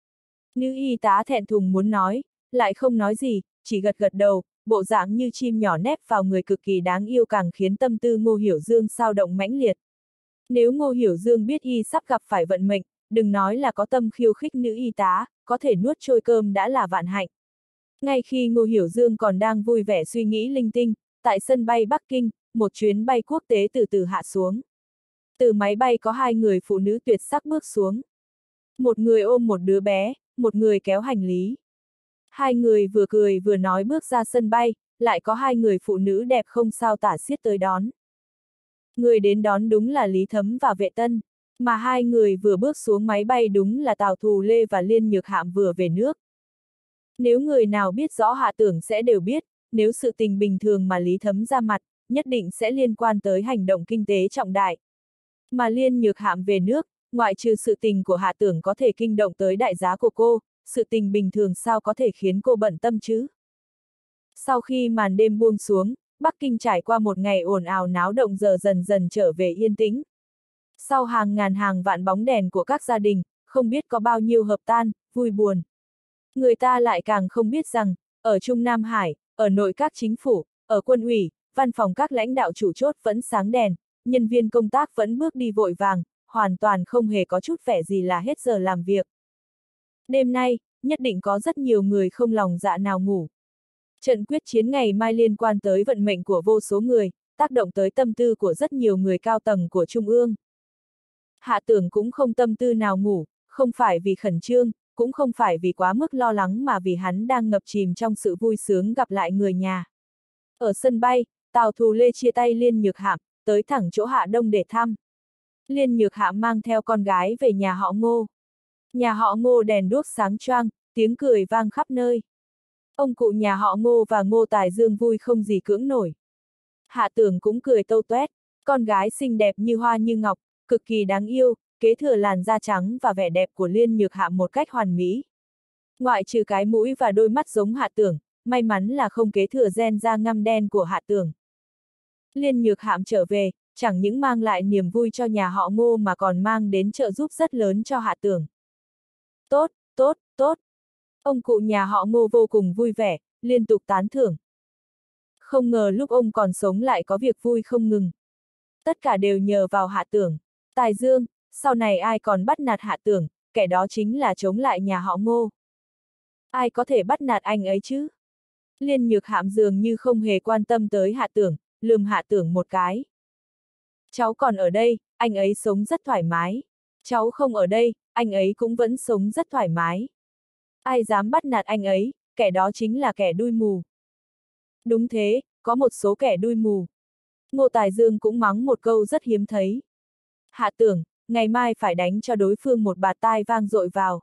Nữ y tá thẹn thùng muốn nói, lại không nói gì, chỉ gật gật đầu, bộ dạng như chim nhỏ nép vào người cực kỳ đáng yêu càng khiến tâm tư Ngô Hiểu Dương xao động mãnh liệt. Nếu Ngô Hiểu Dương biết y sắp gặp phải vận mệnh, đừng nói là có tâm khiêu khích nữ y tá, có thể nuốt trôi cơm đã là vạn hạnh. Ngay khi Ngô Hiểu Dương còn đang vui vẻ suy nghĩ linh tinh, tại sân bay Bắc Kinh, một chuyến bay quốc tế từ từ hạ xuống. Từ máy bay có 2 người phụ nữ tuyệt sắc bước xuống. Một người ôm một đứa bé, một người kéo hành lý. 2 người vừa cười vừa nói bước ra sân bay, lại có 2 người phụ nữ đẹp không sao tả xiết tới đón. Người đến đón đúng là Lý Thấm và Vệ Tân, mà 2 người vừa bước xuống máy bay đúng là Tào Thù Lê và Liên Nhược Hạm vừa về nước. Nếu người nào biết rõ Hạ Tưởng sẽ đều biết, nếu sự tình bình thường mà Lý Thấm ra mặt, nhất định sẽ liên quan tới hành động kinh tế trọng đại. Mà Liên Nhược Hạm về nước, ngoại trừ sự tình của Hạ Tưởng có thể kinh động tới đại giá của cô, sự tình bình thường sao có thể khiến cô bận tâm chứ? Sau khi màn đêm buông xuống, Bắc Kinh trải qua một ngày ồn ào náo động giờ dần dần trở về yên tĩnh. Sau hàng ngàn hàng vạn bóng đèn của các gia đình, không biết có bao nhiêu hợp tan, vui buồn. Người ta lại càng không biết rằng, ở Trung Nam Hải, ở nội các chính phủ, ở quân ủy, văn phòng các lãnh đạo chủ chốt vẫn sáng đèn, nhân viên công tác vẫn bước đi vội vàng, hoàn toàn không hề có chút vẻ gì là hết giờ làm việc. Đêm nay, nhất định có rất nhiều người không lòng dạ nào ngủ. Trận quyết chiến ngày mai liên quan tới vận mệnh của vô số người, tác động tới tâm tư của rất nhiều người cao tầng của Trung ương. Hạ Tưởng cũng không tâm tư nào ngủ, không phải vì khẩn trương, cũng không phải vì quá mức lo lắng mà vì hắn đang ngập chìm trong sự vui sướng gặp lại người nhà. Ở sân bay, Tào Thù Lê chia tay Liên Nhược Hạm, tới thẳng chỗ Hạ Đông để thăm. Liên Nhược Hạm mang theo con gái về nhà họ Ngô. Nhà họ Ngô đèn đuốc sáng choang, tiếng cười vang khắp nơi. Ông cụ nhà họ Ngô và Ngô Tài Dương vui không gì cưỡng nổi. Hạ Tưởng cũng cười tâu toét, con gái xinh đẹp như hoa như ngọc, cực kỳ đáng yêu, kế thừa làn da trắng và vẻ đẹp của Liên Nhược Hạm một cách hoàn mỹ. Ngoại trừ cái mũi và đôi mắt giống Hạ Tưởng, may mắn là không kế thừa gen da ngăm đen của Hạ Tưởng. Liên Nhược Hạm trở về, chẳng những mang lại niềm vui cho nhà họ Ngô mà còn mang đến trợ giúp rất lớn cho Hạ Tưởng. Tốt, tốt, tốt. Ông cụ nhà họ Ngô vô cùng vui vẻ, liên tục tán thưởng. Không ngờ lúc ông còn sống lại có việc vui không ngừng. Tất cả đều nhờ vào Hạ Tưởng. Tài Dương, sau này ai còn bắt nạt Hạ Tưởng, kẻ đó chính là chống lại nhà họ Ngô. Ai có thể bắt nạt anh ấy chứ? Liên Nhược Hạm dường như không hề quan tâm tới Hạ Tưởng, lườm Hạ Tưởng một cái. Cháu còn ở đây, anh ấy sống rất thoải mái. Cháu không ở đây, anh ấy cũng vẫn sống rất thoải mái. Ai dám bắt nạt anh ấy, kẻ đó chính là kẻ đuôi mù. Đúng thế, có một số kẻ đuôi mù. Ngô Tài Dương cũng mắng một câu rất hiếm thấy. Hạ Tưởng, ngày mai phải đánh cho đối phương một bạt tai vang dội vào.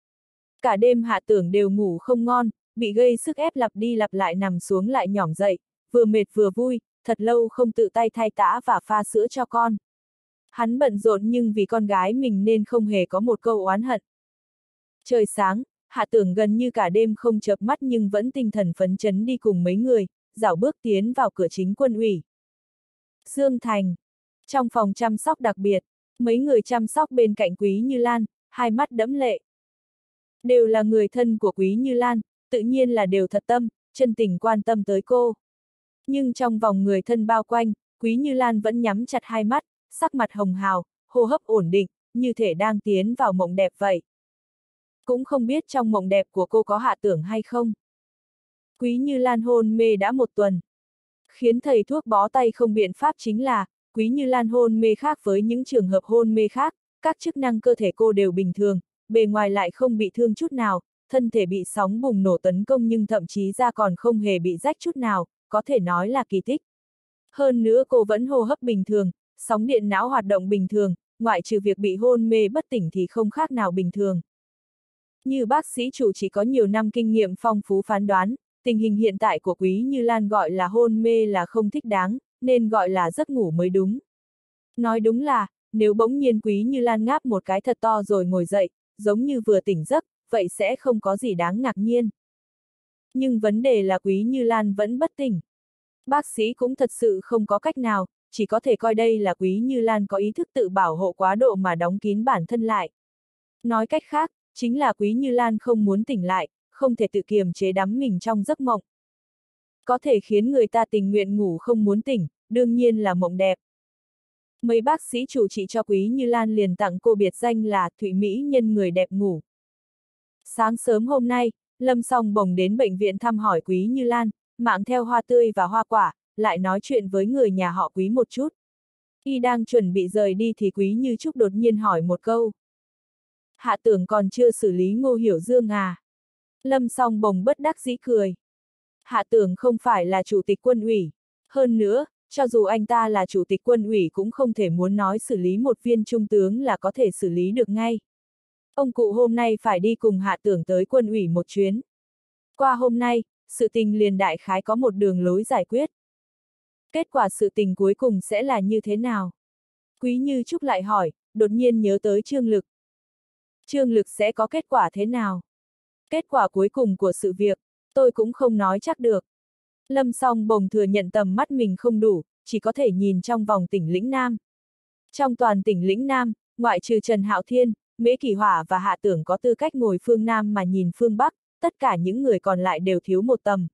Cả đêm Hạ Tưởng đều ngủ không ngon, bị gây sức ép lặp đi lặp lại nằm xuống lại nhỏm dậy, vừa mệt vừa vui, thật lâu không tự tay thay tã và pha sữa cho con. Hắn bận rộn nhưng vì con gái mình nên không hề có một câu oán hận. Trời sáng, Hạ Tưởng gần như cả đêm không chợp mắt nhưng vẫn tinh thần phấn chấn đi cùng mấy người, rảo bước tiến vào cửa chính quân ủy. Dương Thành. Trong phòng chăm sóc đặc biệt, mấy người chăm sóc bên cạnh Quý Như Lan, hai mắt đẫm lệ. Đều là người thân của Quý Như Lan, tự nhiên là đều thật tâm, chân tình quan tâm tới cô. Nhưng trong vòng người thân bao quanh, Quý Như Lan vẫn nhắm chặt hai mắt, sắc mặt hồng hào, hô hấp ổn định, như thể đang tiến vào mộng đẹp vậy. Cũng không biết trong mộng đẹp của cô có Hạ Tưởng hay không. Quý Như Lan hôn mê đã 1 tuần. Khiến thầy thuốc bó tay không biện pháp chính là, Quý Như Lan hôn mê khác với những trường hợp hôn mê khác, các chức năng cơ thể cô đều bình thường, bề ngoài lại không bị thương chút nào, thân thể bị sóng bùng nổ tấn công nhưng thậm chí da còn không hề bị rách chút nào, có thể nói là kỳ tích. Hơn nữa cô vẫn hô hấp bình thường, sóng điện não hoạt động bình thường, ngoại trừ việc bị hôn mê bất tỉnh thì không khác nào bình thường. Như bác sĩ chủ chỉ có nhiều năm kinh nghiệm phong phú phán đoán, tình hình hiện tại của Quý Như Lan gọi là hôn mê là không thích đáng, nên gọi là giấc ngủ mới đúng. Nói đúng là, nếu bỗng nhiên Quý Như Lan ngáp một cái thật to rồi ngồi dậy, giống như vừa tỉnh giấc, vậy sẽ không có gì đáng ngạc nhiên. Nhưng vấn đề là Quý Như Lan vẫn bất tỉnh. Bác sĩ cũng thật sự không có cách nào, chỉ có thể coi đây là Quý Như Lan có ý thức tự bảo hộ quá độ mà đóng kín bản thân lại. Nói cách khác, chính là Quý Như Lan không muốn tỉnh lại, không thể tự kiềm chế đắm mình trong giấc mộng. Có thể khiến người ta tình nguyện ngủ không muốn tỉnh, đương nhiên là mộng đẹp. Mấy bác sĩ chủ trị cho Quý Như Lan liền tặng cô biệt danh là Thụy Mỹ nhân người đẹp ngủ. Sáng sớm hôm nay, Lâm Song Bồng đến bệnh viện thăm hỏi Quý Như Lan, mang theo hoa tươi và hoa quả, lại nói chuyện với người nhà họ Quý một chút. Y đang chuẩn bị rời đi thì Quý Như Trúc đột nhiên hỏi một câu. Hạ tưởng còn chưa xử lý Ngô Hiểu Dương à? Lâm Song Bồng bất đắc dĩ cười. Hạ tưởng không phải là chủ tịch quân ủy. Hơn nữa, cho dù anh ta là chủ tịch quân ủy cũng không thể muốn nói xử lý một viên trung tướng là có thể xử lý được ngay. Ông cụ hôm nay phải đi cùng Hạ tưởng tới quân ủy một chuyến. Qua hôm nay, sự tình liền đại khái có một đường lối giải quyết. Kết quả sự tình cuối cùng sẽ là như thế nào? Quý Như Trúc lại hỏi, đột nhiên nhớ tới Trương Lực. Trương Lực sẽ có kết quả thế nào? Kết quả cuối cùng của sự việc, tôi cũng không nói chắc được. Lâm Song Bồng thừa nhận tầm mắt mình không đủ, chỉ có thể nhìn trong vòng tỉnh lĩnh Nam. Trong toàn tỉnh lĩnh Nam, ngoại trừ Trần Hạo Thiên, Mễ Kỳ Hỏa và Hạ Tưởng có tư cách ngồi phương Nam mà nhìn phương Bắc, tất cả những người còn lại đều thiếu một tầm.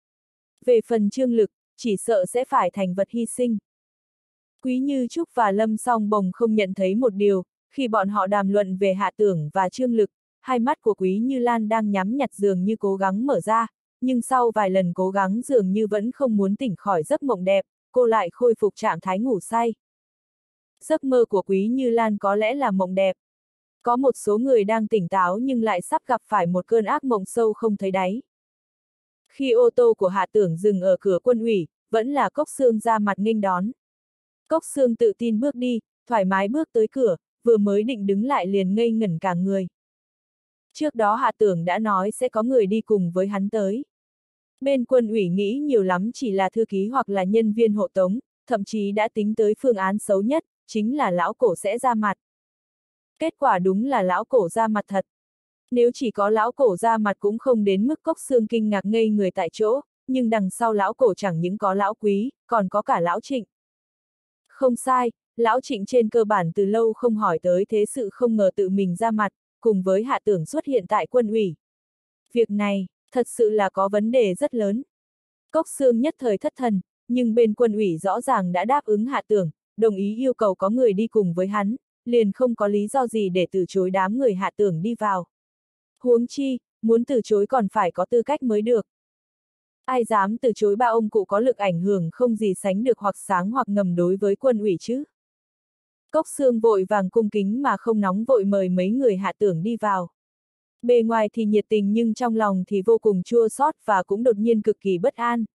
Về phần Trương Lực, chỉ sợ sẽ phải thành vật hy sinh. Quý Như Trúc và Lâm Song Bồng không nhận thấy một điều, khi bọn họ đàm luận về Hạ Tưởng và Trương Lực, hai mắt của Quý Như Lan đang nhắm nhặt dường như cố gắng mở ra, nhưng sau vài lần cố gắng dường như vẫn không muốn tỉnh khỏi giấc mộng đẹp, cô lại khôi phục trạng thái ngủ say. Giấc mơ của Quý Như Lan có lẽ là mộng đẹp. Có một số người đang tỉnh táo nhưng lại sắp gặp phải một cơn ác mộng sâu không thấy đáy. Khi ô tô của Hạ Tưởng dừng ở cửa quân ủy, vẫn là Cốc Sương ra mặt nghênh đón. Cốc Sương tự tin bước đi, thoải mái bước tới cửa, vừa mới định đứng lại liền ngây ngẩn cả người. Trước đó Hạ Tưởng đã nói sẽ có người đi cùng với hắn tới. Bên quân ủy nghĩ nhiều lắm chỉ là thư ký hoặc là nhân viên hộ tống, thậm chí đã tính tới phương án xấu nhất, chính là lão cổ sẽ ra mặt. Kết quả đúng là lão cổ ra mặt thật. Nếu chỉ có lão cổ ra mặt cũng không đến mức Cốc Sương kinh ngạc ngây người tại chỗ, nhưng đằng sau lão cổ chẳng những có lão Quý, còn có cả lão Trịnh. Không sai, lão Trịnh trên cơ bản từ lâu không hỏi tới thế sự không ngờ tự mình ra mặt, cùng với Hạ Tưởng xuất hiện tại quân ủy. Việc này, thật sự là có vấn đề rất lớn. Cốc Sương nhất thời thất thần, nhưng bên quân ủy rõ ràng đã đáp ứng Hạ Tưởng, đồng ý yêu cầu có người đi cùng với hắn, liền không có lý do gì để từ chối đám người Hạ Tưởng đi vào. Huống chi, muốn từ chối còn phải có tư cách mới được. Ai dám từ chối ba ông cụ có lực ảnh hưởng không gì sánh được hoặc sáng hoặc ngầm đối với quân ủy chứ? Cốc Sương vội vàng cung kính mà không nóng vội mời mấy người Hạ Tưởng đi vào. Bề ngoài thì nhiệt tình nhưng trong lòng thì vô cùng chua xót và cũng đột nhiên cực kỳ bất an.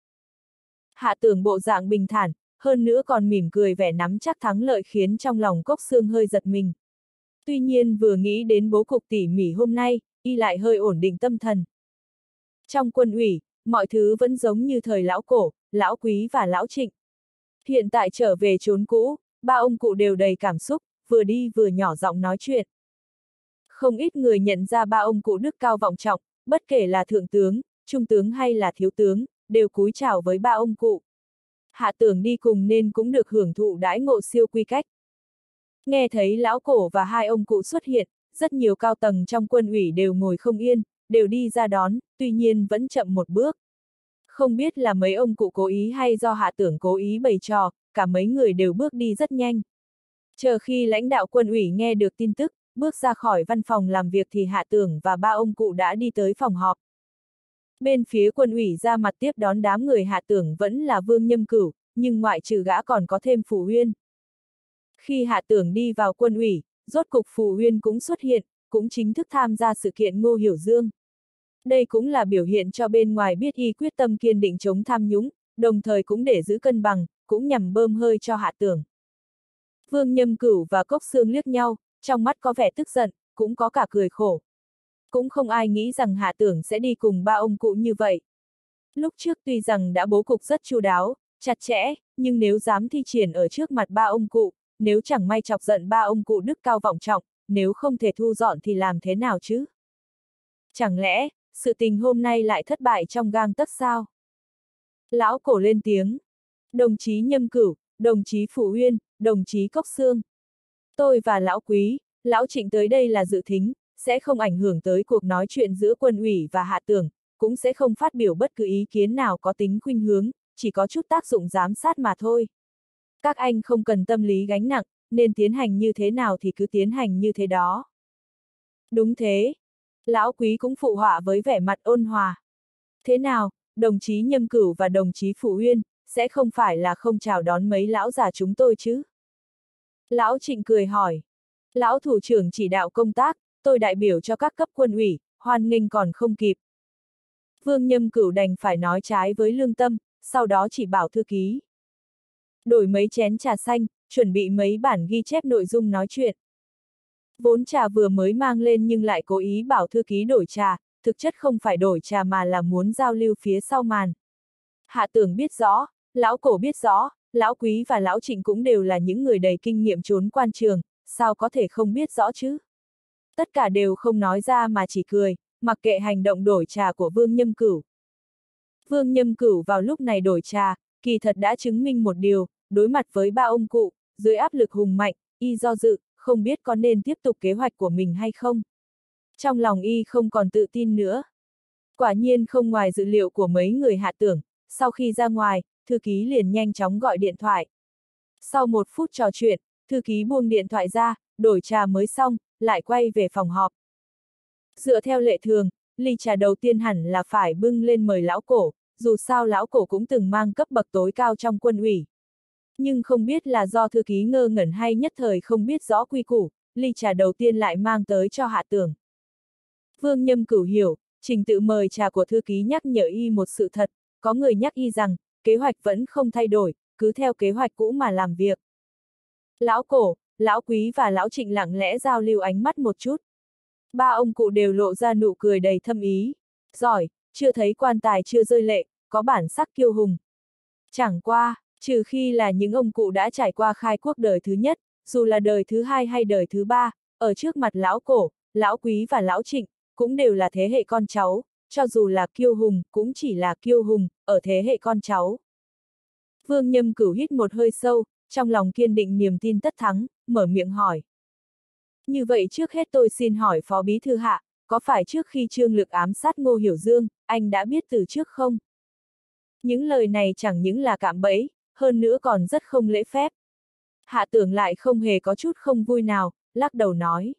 Hạ Tưởng bộ dạng bình thản, hơn nữa còn mỉm cười vẻ nắm chắc thắng lợi khiến trong lòng Cốc Sương hơi giật mình. Tuy nhiên vừa nghĩ đến bố cục tỉ mỉ hôm nay, y lại hơi ổn định tâm thần. Trong quân ủy, mọi thứ vẫn giống như thời lão cổ, lão Quý và lão Trịnh. Hiện tại trở về chốn cũ, ba ông cụ đều đầy cảm xúc, vừa đi vừa nhỏ giọng nói chuyện. Không ít người nhận ra ba ông cụ đức cao vọng trọng, bất kể là thượng tướng, trung tướng hay là thiếu tướng, đều cúi chào với ba ông cụ. Hạ Tưởng đi cùng nên cũng được hưởng thụ đãi ngộ siêu quy cách. Nghe thấy lão cổ và hai ông cụ xuất hiện, rất nhiều cao tầng trong quân ủy đều ngồi không yên, đều đi ra đón, tuy nhiên vẫn chậm một bước. Không biết là mấy ông cụ cố ý hay do Hạ Tưởng cố ý bày trò, cả mấy người đều bước đi rất nhanh. Chờ khi lãnh đạo quân ủy nghe được tin tức, bước ra khỏi văn phòng làm việc thì Hạ Tưởng và ba ông cụ đã đi tới phòng họp. Bên phía quân ủy ra mặt tiếp đón đám người Hạ Tưởng vẫn là Vương Nhâm Cửu, nhưng ngoại trừ gã còn có thêm Phủ Uyên. Khi Hạ Tưởng đi vào quân ủy, rốt cục Phù Uyên cũng xuất hiện, cũng chính thức tham gia sự kiện Ngô Hiểu Dương. Đây cũng là biểu hiện cho bên ngoài biết y quyết tâm kiên định chống tham nhũng, đồng thời cũng để giữ cân bằng, cũng nhằm bơm hơi cho Hạ Tưởng. Vương Nhâm Cửu và Cốc Xương liếc nhau, trong mắt có vẻ tức giận, cũng có cả cười khổ. Cũng không ai nghĩ rằng Hạ Tưởng sẽ đi cùng ba ông cụ như vậy. Lúc trước tuy rằng đã bố cục rất chu đáo, chặt chẽ, nhưng nếu dám thi triển ở trước mặt ba ông cụ, nếu chẳng may chọc giận ba ông cụ đức cao vọng trọng, nếu không thể thu dọn thì làm thế nào chứ? Chẳng lẽ, sự tình hôm nay lại thất bại trong gang tấc sao? Lão Cổ lên tiếng. Đồng chí Nhâm Cửu, đồng chí Phù Uyên, đồng chí Cốc Xương. Tôi và Lão Quý, Lão Trịnh tới đây là dự thính, sẽ không ảnh hưởng tới cuộc nói chuyện giữa quân ủy và Hạ Tưởng, cũng sẽ không phát biểu bất cứ ý kiến nào có tính khuynh hướng, chỉ có chút tác dụng giám sát mà thôi. Các anh không cần tâm lý gánh nặng, nên tiến hành như thế nào thì cứ tiến hành như thế đó. Đúng thế. Lão Quý cũng phụ họa với vẻ mặt ôn hòa. Thế nào, đồng chí Nhâm Cửu và đồng chí Phù Uyên, sẽ không phải là không chào đón mấy lão già chúng tôi chứ? Lão Trịnh cười hỏi. Lão thủ trưởng chỉ đạo công tác, tôi đại biểu cho các cấp quân ủy, hoan nghênh còn không kịp. Vương Nhâm Cửu đành phải nói trái với lương tâm, sau đó chỉ bảo thư ký. Đổi mấy chén trà xanh, chuẩn bị mấy bản ghi chép nội dung nói chuyện. Vốn trà vừa mới mang lên nhưng lại cố ý bảo thư ký đổi trà, thực chất không phải đổi trà mà là muốn giao lưu phía sau màn. Hạ Tưởng biết rõ, Lão Cổ biết rõ, Lão Quý và Lão Trịnh cũng đều là những người đầy kinh nghiệm trốn quan trường, sao có thể không biết rõ chứ? Tất cả đều không nói ra mà chỉ cười, mặc kệ hành động đổi trà của Vương Nhâm Cửu. Vương Nhâm Cửu vào lúc này đổi trà, kỳ thật đã chứng minh một điều, đối mặt với ba ông cụ, dưới áp lực hùng mạnh, y do dự, không biết có nên tiếp tục kế hoạch của mình hay không. Trong lòng y không còn tự tin nữa. Quả nhiên không ngoài dự liệu của mấy người Hạ Tưởng, sau khi ra ngoài, thư ký liền nhanh chóng gọi điện thoại. Sau 1 phút trò chuyện, thư ký buông điện thoại ra, đổi trà mới xong, lại quay về phòng họp. Dựa theo lệ thường, ly trà đầu tiên hẳn là phải bưng lên mời Lão Cổ, dù sao Lão Cổ cũng từng mang cấp bậc tối cao trong quân ủy. Nhưng không biết là do thư ký ngơ ngẩn hay nhất thời không biết rõ quy củ, ly trà đầu tiên lại mang tới cho Hạ Tưởng. Vương Nhâm Cửu hiểu, trình tự mời trà của thư ký nhắc nhở y một sự thật, có người nhắc y rằng, kế hoạch vẫn không thay đổi, cứ theo kế hoạch cũ mà làm việc. Lão Cổ, Lão Quý và Lão Trịnh lặng lẽ giao lưu ánh mắt một chút. Ba ông cụ đều lộ ra nụ cười đầy thâm ý. Giỏi, chưa thấy quan tài chưa rơi lệ, có bản sắc kiêu hùng. Chẳng qua, trừ khi là những ông cụ đã trải qua khai quốc đời thứ nhất, dù là đời thứ hai hay đời thứ ba, ở trước mặt Lão Cổ, Lão Quý và Lão Trịnh, cũng đều là thế hệ con cháu, cho dù là kiêu hùng, cũng chỉ là kiêu hùng, ở thế hệ con cháu. Vương Nhâm Cửu hít một hơi sâu, trong lòng kiên định niềm tin tất thắng, mở miệng hỏi. Như vậy trước hết tôi xin hỏi Phó Bí Thư Hạ, có phải trước khi Trương Lực ám sát Ngô Hiểu Dương, anh đã biết từ trước không? Những lời này chẳng những là cạm bẫy, hơn nữa còn rất không lễ phép. Hạ Tưởng lại không hề có chút không vui nào, lắc đầu nói.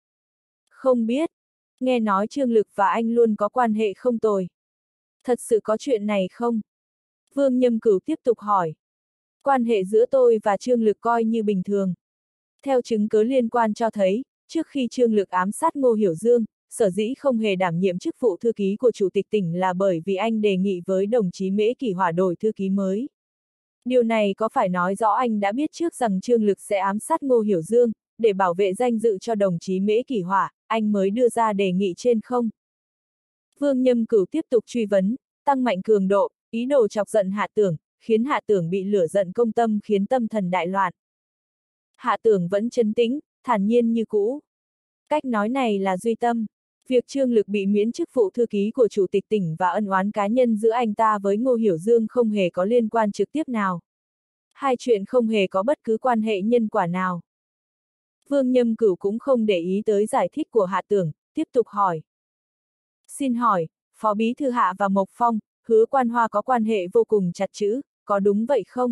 Không biết, nghe nói Trương Lực và anh luôn có quan hệ không tồi. Thật sự có chuyện này không? Vương Nhâm Cửu tiếp tục hỏi. Quan hệ giữa tôi và Trương Lực coi như bình thường. Theo chứng cứ liên quan cho thấy, trước khi Trương Lực ám sát Ngô Hiểu Dương, sở dĩ không hề đảm nhiệm chức vụ thư ký của Chủ tịch tỉnh là bởi vì anh đề nghị với đồng chí Mễ Kỷ Hỏa đổi thư ký mới. Điều này có phải nói rõ anh đã biết trước rằng Trương Lực sẽ ám sát Ngô Hiểu Dương, để bảo vệ danh dự cho đồng chí Mễ Kỷ Hỏa, anh mới đưa ra đề nghị trên không? Vương Nhâm Cửu tiếp tục truy vấn, tăng mạnh cường độ, ý đồ chọc giận Hạ Tưởng, khiến Hạ Tưởng bị lửa giận công tâm khiến tâm thần đại loạn. Hạ Tưởng vẫn trấn tĩnh, thản nhiên như cũ. Cách nói này là duy tâm. Việc Trương Lực bị miễn chức vụ thư ký của Chủ tịch tỉnh và ân oán cá nhân giữa anh ta với Ngô Hiểu Dương không hề có liên quan trực tiếp nào. Hai chuyện không hề có bất cứ quan hệ nhân quả nào. Vương Nhâm Cửu cũng không để ý tới giải thích của Hạ Tưởng, tiếp tục hỏi. Xin hỏi, Phó Bí Thư Hạ và Mộc Phong, Hứa Quan Hoa có quan hệ vô cùng chặt chẽ, có đúng vậy không?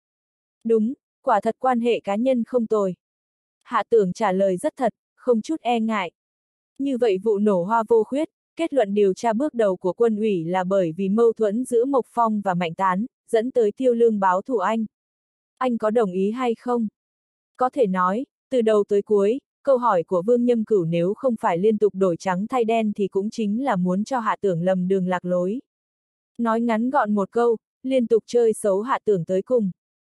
Đúng, quả thật quan hệ cá nhân không tồi. Hạ Tưởng trả lời rất thật, không chút e ngại. Như vậy vụ nổ Hoa Vô Khuyết, kết luận điều tra bước đầu của quân ủy là bởi vì mâu thuẫn giữa Mộc Phong và Mạnh Tán, dẫn tới Tiêu Lương báo thù anh. Anh có đồng ý hay không? Có thể nói, từ đầu tới cuối, câu hỏi của Vương Nhâm Cửu nếu không phải liên tục đổi trắng thay đen thì cũng chính là muốn cho Hạ Tưởng lầm đường lạc lối. Nói ngắn gọn một câu, liên tục chơi xấu Hạ Tưởng tới cùng.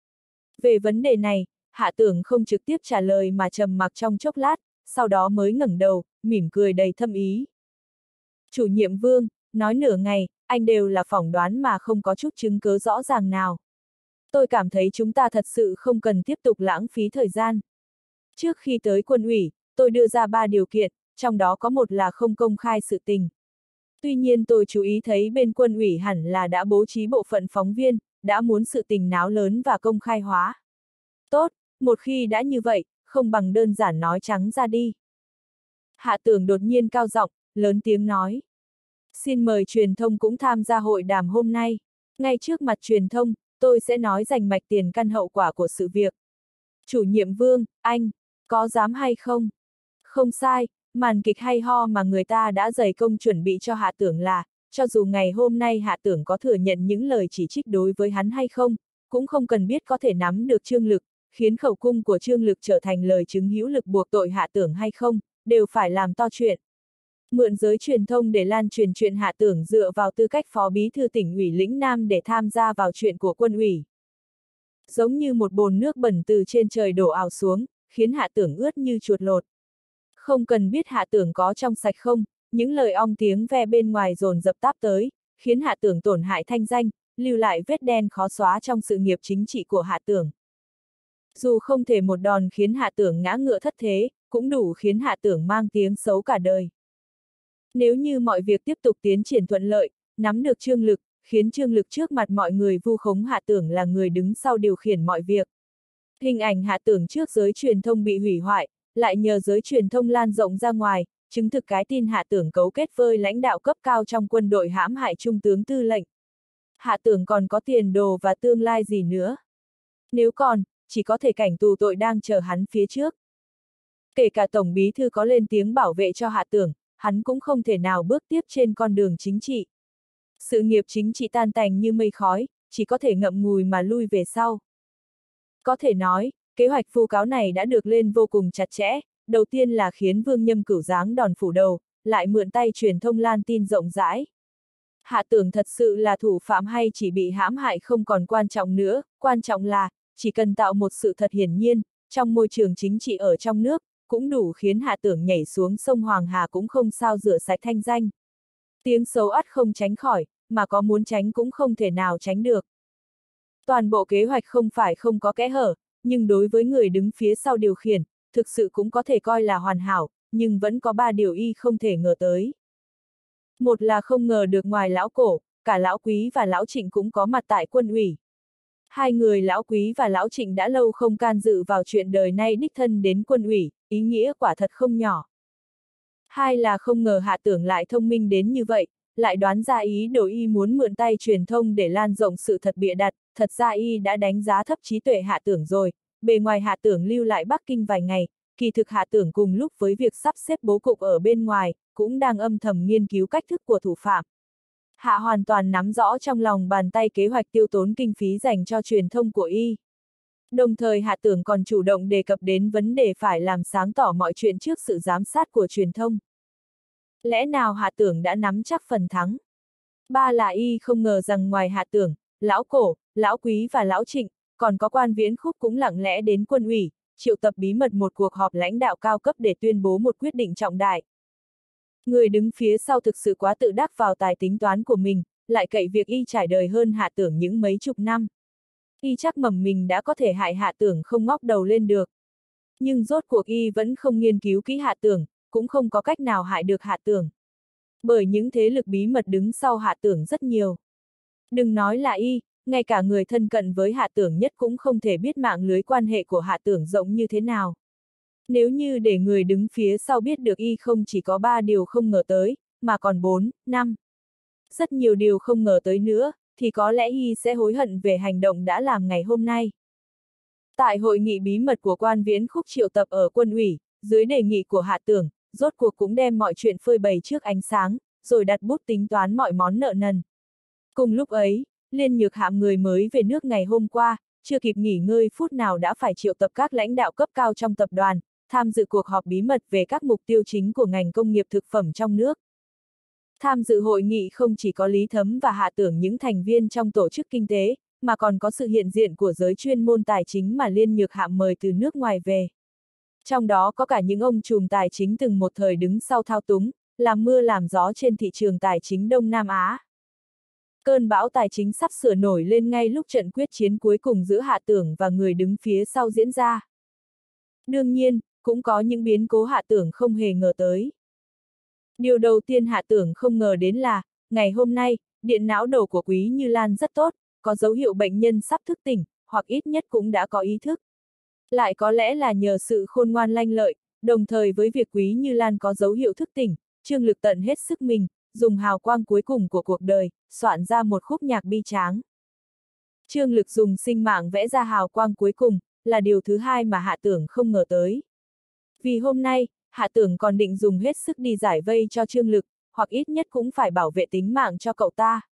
Về vấn đề này, Hạ Tưởng không trực tiếp trả lời mà trầm mặc trong chốc lát, sau đó mới ngẩng đầu, mỉm cười đầy thâm ý. Chủ nhiệm Vương, nói nửa ngày, anh đều là phỏng đoán mà không có chút chứng cứ rõ ràng nào. Tôi cảm thấy chúng ta thật sự không cần tiếp tục lãng phí thời gian. Trước khi tới quân ủy, tôi đưa ra 3 điều kiện, trong đó có một là không công khai sự tình. Tuy nhiên tôi chú ý thấy bên quân ủy hẳn là đã bố trí bộ phận phóng viên, đã muốn sự tình náo lớn và công khai hóa. Tốt, một khi đã như vậy, không bằng đơn giản nói trắng ra đi. Hạ Tưởng đột nhiên cao giọng, lớn tiếng nói. Xin mời truyền thông cũng tham gia hội đàm hôm nay. Ngay trước mặt truyền thông, tôi sẽ nói rành mạch tiền căn hậu quả của sự việc. Chủ nhiệm Vương, anh, có dám hay không? Không sai, màn kịch hay ho mà người ta đã dày công chuẩn bị cho Hạ Tưởng là, cho dù ngày hôm nay Hạ Tưởng có thừa nhận những lời chỉ trích đối với hắn hay không, cũng không cần biết có thể nắm được Trương Lực, khiến khẩu cung của Trương Lực trở thành lời chứng hữu lực buộc tội Hạ Tưởng hay không, đều phải làm to chuyện. Mượn giới truyền thông để lan truyền chuyện Hạ Tưởng dựa vào tư cách phó bí thư tỉnh ủy lĩnh Nam để tham gia vào chuyện của quân ủy. Giống như một bồn nước bẩn từ trên trời đổ ào xuống, khiến Hạ Tưởng ướt như chuột lột. Không cần biết Hạ Tưởng có trong sạch không, những lời ong tiếng ve bên ngoài dồn dập táp tới, khiến Hạ Tưởng tổn hại thanh danh, lưu lại vết đen khó xóa trong sự nghiệp chính trị của Hạ Tưởng. Dù không thể một đòn khiến Hạ Tưởng ngã ngựa thất thế, cũng đủ khiến Hạ Tưởng mang tiếng xấu cả đời. Nếu như mọi việc tiếp tục tiến triển thuận lợi, nắm được Trương Lực, khiến Trương Lực trước mặt mọi người vu khống Hạ Tưởng là người đứng sau điều khiển mọi việc. Hình ảnh Hạ Tưởng trước giới truyền thông bị hủy hoại, lại nhờ giới truyền thông lan rộng ra ngoài, chứng thực cái tin Hạ Tưởng cấu kết với lãnh đạo cấp cao trong quân đội hãm hại trung tướng tư lệnh. Hạ Tưởng còn có tiền đồ và tương lai gì nữa? Nếu còn, chỉ có thể cảnh tù tội đang chờ hắn phía trước. Kể cả Tổng Bí Thư có lên tiếng bảo vệ cho Hạ Tưởng, hắn cũng không thể nào bước tiếp trên con đường chính trị. Sự nghiệp chính trị tan tành như mây khói, chỉ có thể ngậm ngùi mà lui về sau. Có thể nói, kế hoạch vu cáo này đã được lên vô cùng chặt chẽ, đầu tiên là khiến Vương Nhâm Cửu giáng đòn phủ đầu, lại mượn tay truyền thông lan tin rộng rãi. Hạ Tưởng thật sự là thủ phạm hay chỉ bị hãm hại không còn quan trọng nữa, quan trọng là, chỉ cần tạo một sự thật hiển nhiên, trong môi trường chính trị ở trong nước, cũng đủ khiến Hạ Tưởng nhảy xuống sông Hoàng Hà cũng không sao rửa sạch thanh danh. Tiếng xấu ắt không tránh khỏi, mà có muốn tránh cũng không thể nào tránh được. Toàn bộ kế hoạch không phải không có kẽ hở, nhưng đối với người đứng phía sau điều khiển, thực sự cũng có thể coi là hoàn hảo, nhưng vẫn có 3 điều y không thể ngờ tới. Một là không ngờ được ngoài lão Cổ, cả lão Quý và lão Trịnh cũng có mặt tại quân ủy. Hai người lão Quý và lão Trịnh đã lâu không can dự vào chuyện đời nay đích thân đến quân ủy, ý nghĩa quả thật không nhỏ. Hai là không ngờ Hạ Tưởng lại thông minh đến như vậy, lại đoán ra ý đồ y muốn mượn tay truyền thông để lan rộng sự thật bịa đặt, thật ra y đã đánh giá thấp trí tuệ Hạ Tưởng rồi, bề ngoài Hạ Tưởng lưu lại Bắc Kinh vài ngày, kỳ thực Hạ Tưởng cùng lúc với việc sắp xếp bố cục ở bên ngoài, cũng đang âm thầm nghiên cứu cách thức của thủ phạm. Hạ hoàn toàn nắm rõ trong lòng bàn tay kế hoạch tiêu tốn kinh phí dành cho truyền thông của y. Đồng thời Hạ Tưởng còn chủ động đề cập đến vấn đề phải làm sáng tỏ mọi chuyện trước sự giám sát của truyền thông. Lẽ nào Hạ Tưởng đã nắm chắc phần thắng? Ba là y không ngờ rằng ngoài Hạ Tưởng, lão Cổ, lão Quý và lão Trịnh, còn có quan Viễn Khúc cũng lặng lẽ đến quân ủy, triệu tập bí mật một cuộc họp lãnh đạo cao cấp để tuyên bố một quyết định trọng đại. Người đứng phía sau thực sự quá tự đắc vào tài tính toán của mình, lại cậy việc y trải đời hơn Hạ Tưởng những mấy chục năm. Y chắc mầm mình đã có thể hại Hạ Tưởng không ngóc đầu lên được. Nhưng rốt cuộc y vẫn không nghiên cứu kỹ Hạ Tưởng, cũng không có cách nào hại được Hạ Tưởng. Bởi những thế lực bí mật đứng sau Hạ Tưởng rất nhiều. Đừng nói là y, ngay cả người thân cận với Hạ Tưởng nhất cũng không thể biết mạng lưới quan hệ của Hạ Tưởng rộng như thế nào. Nếu như để người đứng phía sau biết được y không chỉ có 3 điều không ngờ tới, mà còn 4, 5. Rất nhiều điều không ngờ tới nữa, thì có lẽ y sẽ hối hận về hành động đã làm ngày hôm nay. Tại hội nghị bí mật của quan Viễn Khúc triệu tập ở quân ủy, dưới đề nghị của Hạ Tưởng, rốt cuộc cũng đem mọi chuyện phơi bày trước ánh sáng, rồi đặt bút tính toán mọi món nợ nần. Cùng lúc ấy, Liên Nhược Hạm người mới về nước ngày hôm qua, chưa kịp nghỉ ngơi phút nào đã phải triệu tập các lãnh đạo cấp cao trong tập đoàn, tham dự cuộc họp bí mật về các mục tiêu chính của ngành công nghiệp thực phẩm trong nước. Tham dự hội nghị không chỉ có Lý Thấm và Hạ Tưởng những thành viên trong tổ chức kinh tế, mà còn có sự hiện diện của giới chuyên môn tài chính mà Liên Nhược Hạm mời từ nước ngoài về. Trong đó có cả những ông trùm tài chính từng một thời đứng sau thao túng, làm mưa làm gió trên thị trường tài chính Đông Nam Á. Cơn bão tài chính sắp sửa nổi lên ngay lúc trận quyết chiến cuối cùng giữa Hạ Tưởng và người đứng phía sau diễn ra. Đương nhiên, cũng có những biến cố Hạ Tưởng không hề ngờ tới. Điều đầu tiên Hạ Tưởng không ngờ đến là, ngày hôm nay, điện não đầu của Quý Như Lan rất tốt, có dấu hiệu bệnh nhân sắp thức tỉnh, hoặc ít nhất cũng đã có ý thức. Lại có lẽ là nhờ sự khôn ngoan lanh lợi, đồng thời với việc Quý Như Lan có dấu hiệu thức tỉnh, Trương Lực tận hết sức mình, dùng hào quang cuối cùng của cuộc đời, soạn ra một khúc nhạc bi tráng. Trương Lực dùng sinh mạng vẽ ra hào quang cuối cùng, là điều thứ hai mà Hạ Tưởng không ngờ tới. Vì hôm nay, Hạ Tưởng còn định dùng hết sức đi giải vây cho Trương Lực, hoặc ít nhất cũng phải bảo vệ tính mạng cho cậu ta.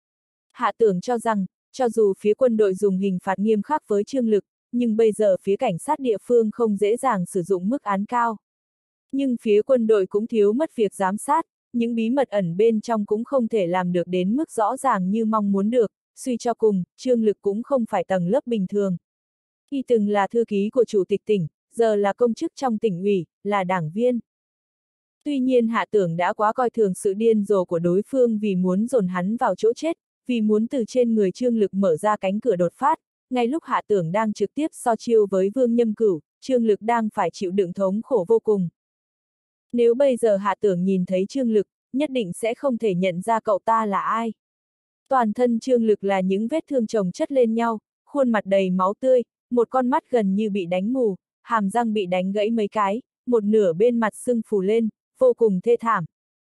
Hạ Tưởng cho rằng, cho dù phía quân đội dùng hình phạt nghiêm khắc với Trương Lực, nhưng bây giờ phía cảnh sát địa phương không dễ dàng sử dụng mức án cao. Nhưng phía quân đội cũng thiếu mất việc giám sát, những bí mật ẩn bên trong cũng không thể làm được đến mức rõ ràng như mong muốn được, suy cho cùng, Trương Lực cũng không phải tầng lớp bình thường. Y từng là thư ký của chủ tịch tỉnh, giờ là công chức trong tỉnh ủy, là đảng viên. Tuy nhiên Hạ Tưởng đã quá coi thường sự điên rồ của đối phương vì muốn dồn hắn vào chỗ chết, vì muốn từ trên người Trương Lực mở ra cánh cửa đột phát. Ngay lúc Hạ Tưởng đang trực tiếp so chiêu với Vương Nhâm Cửu, Trương Lực đang phải chịu đựng thống khổ vô cùng. Nếu bây giờ Hạ Tưởng nhìn thấy Trương Lực, nhất định sẽ không thể nhận ra cậu ta là ai. Toàn thân Trương Lực là những vết thương chồng chất lên nhau, khuôn mặt đầy máu tươi, một con mắt gần như bị đánh mù, hàm răng bị đánh gãy mấy cái, một nửa bên mặt sưng phù lên, vô cùng thê thảm.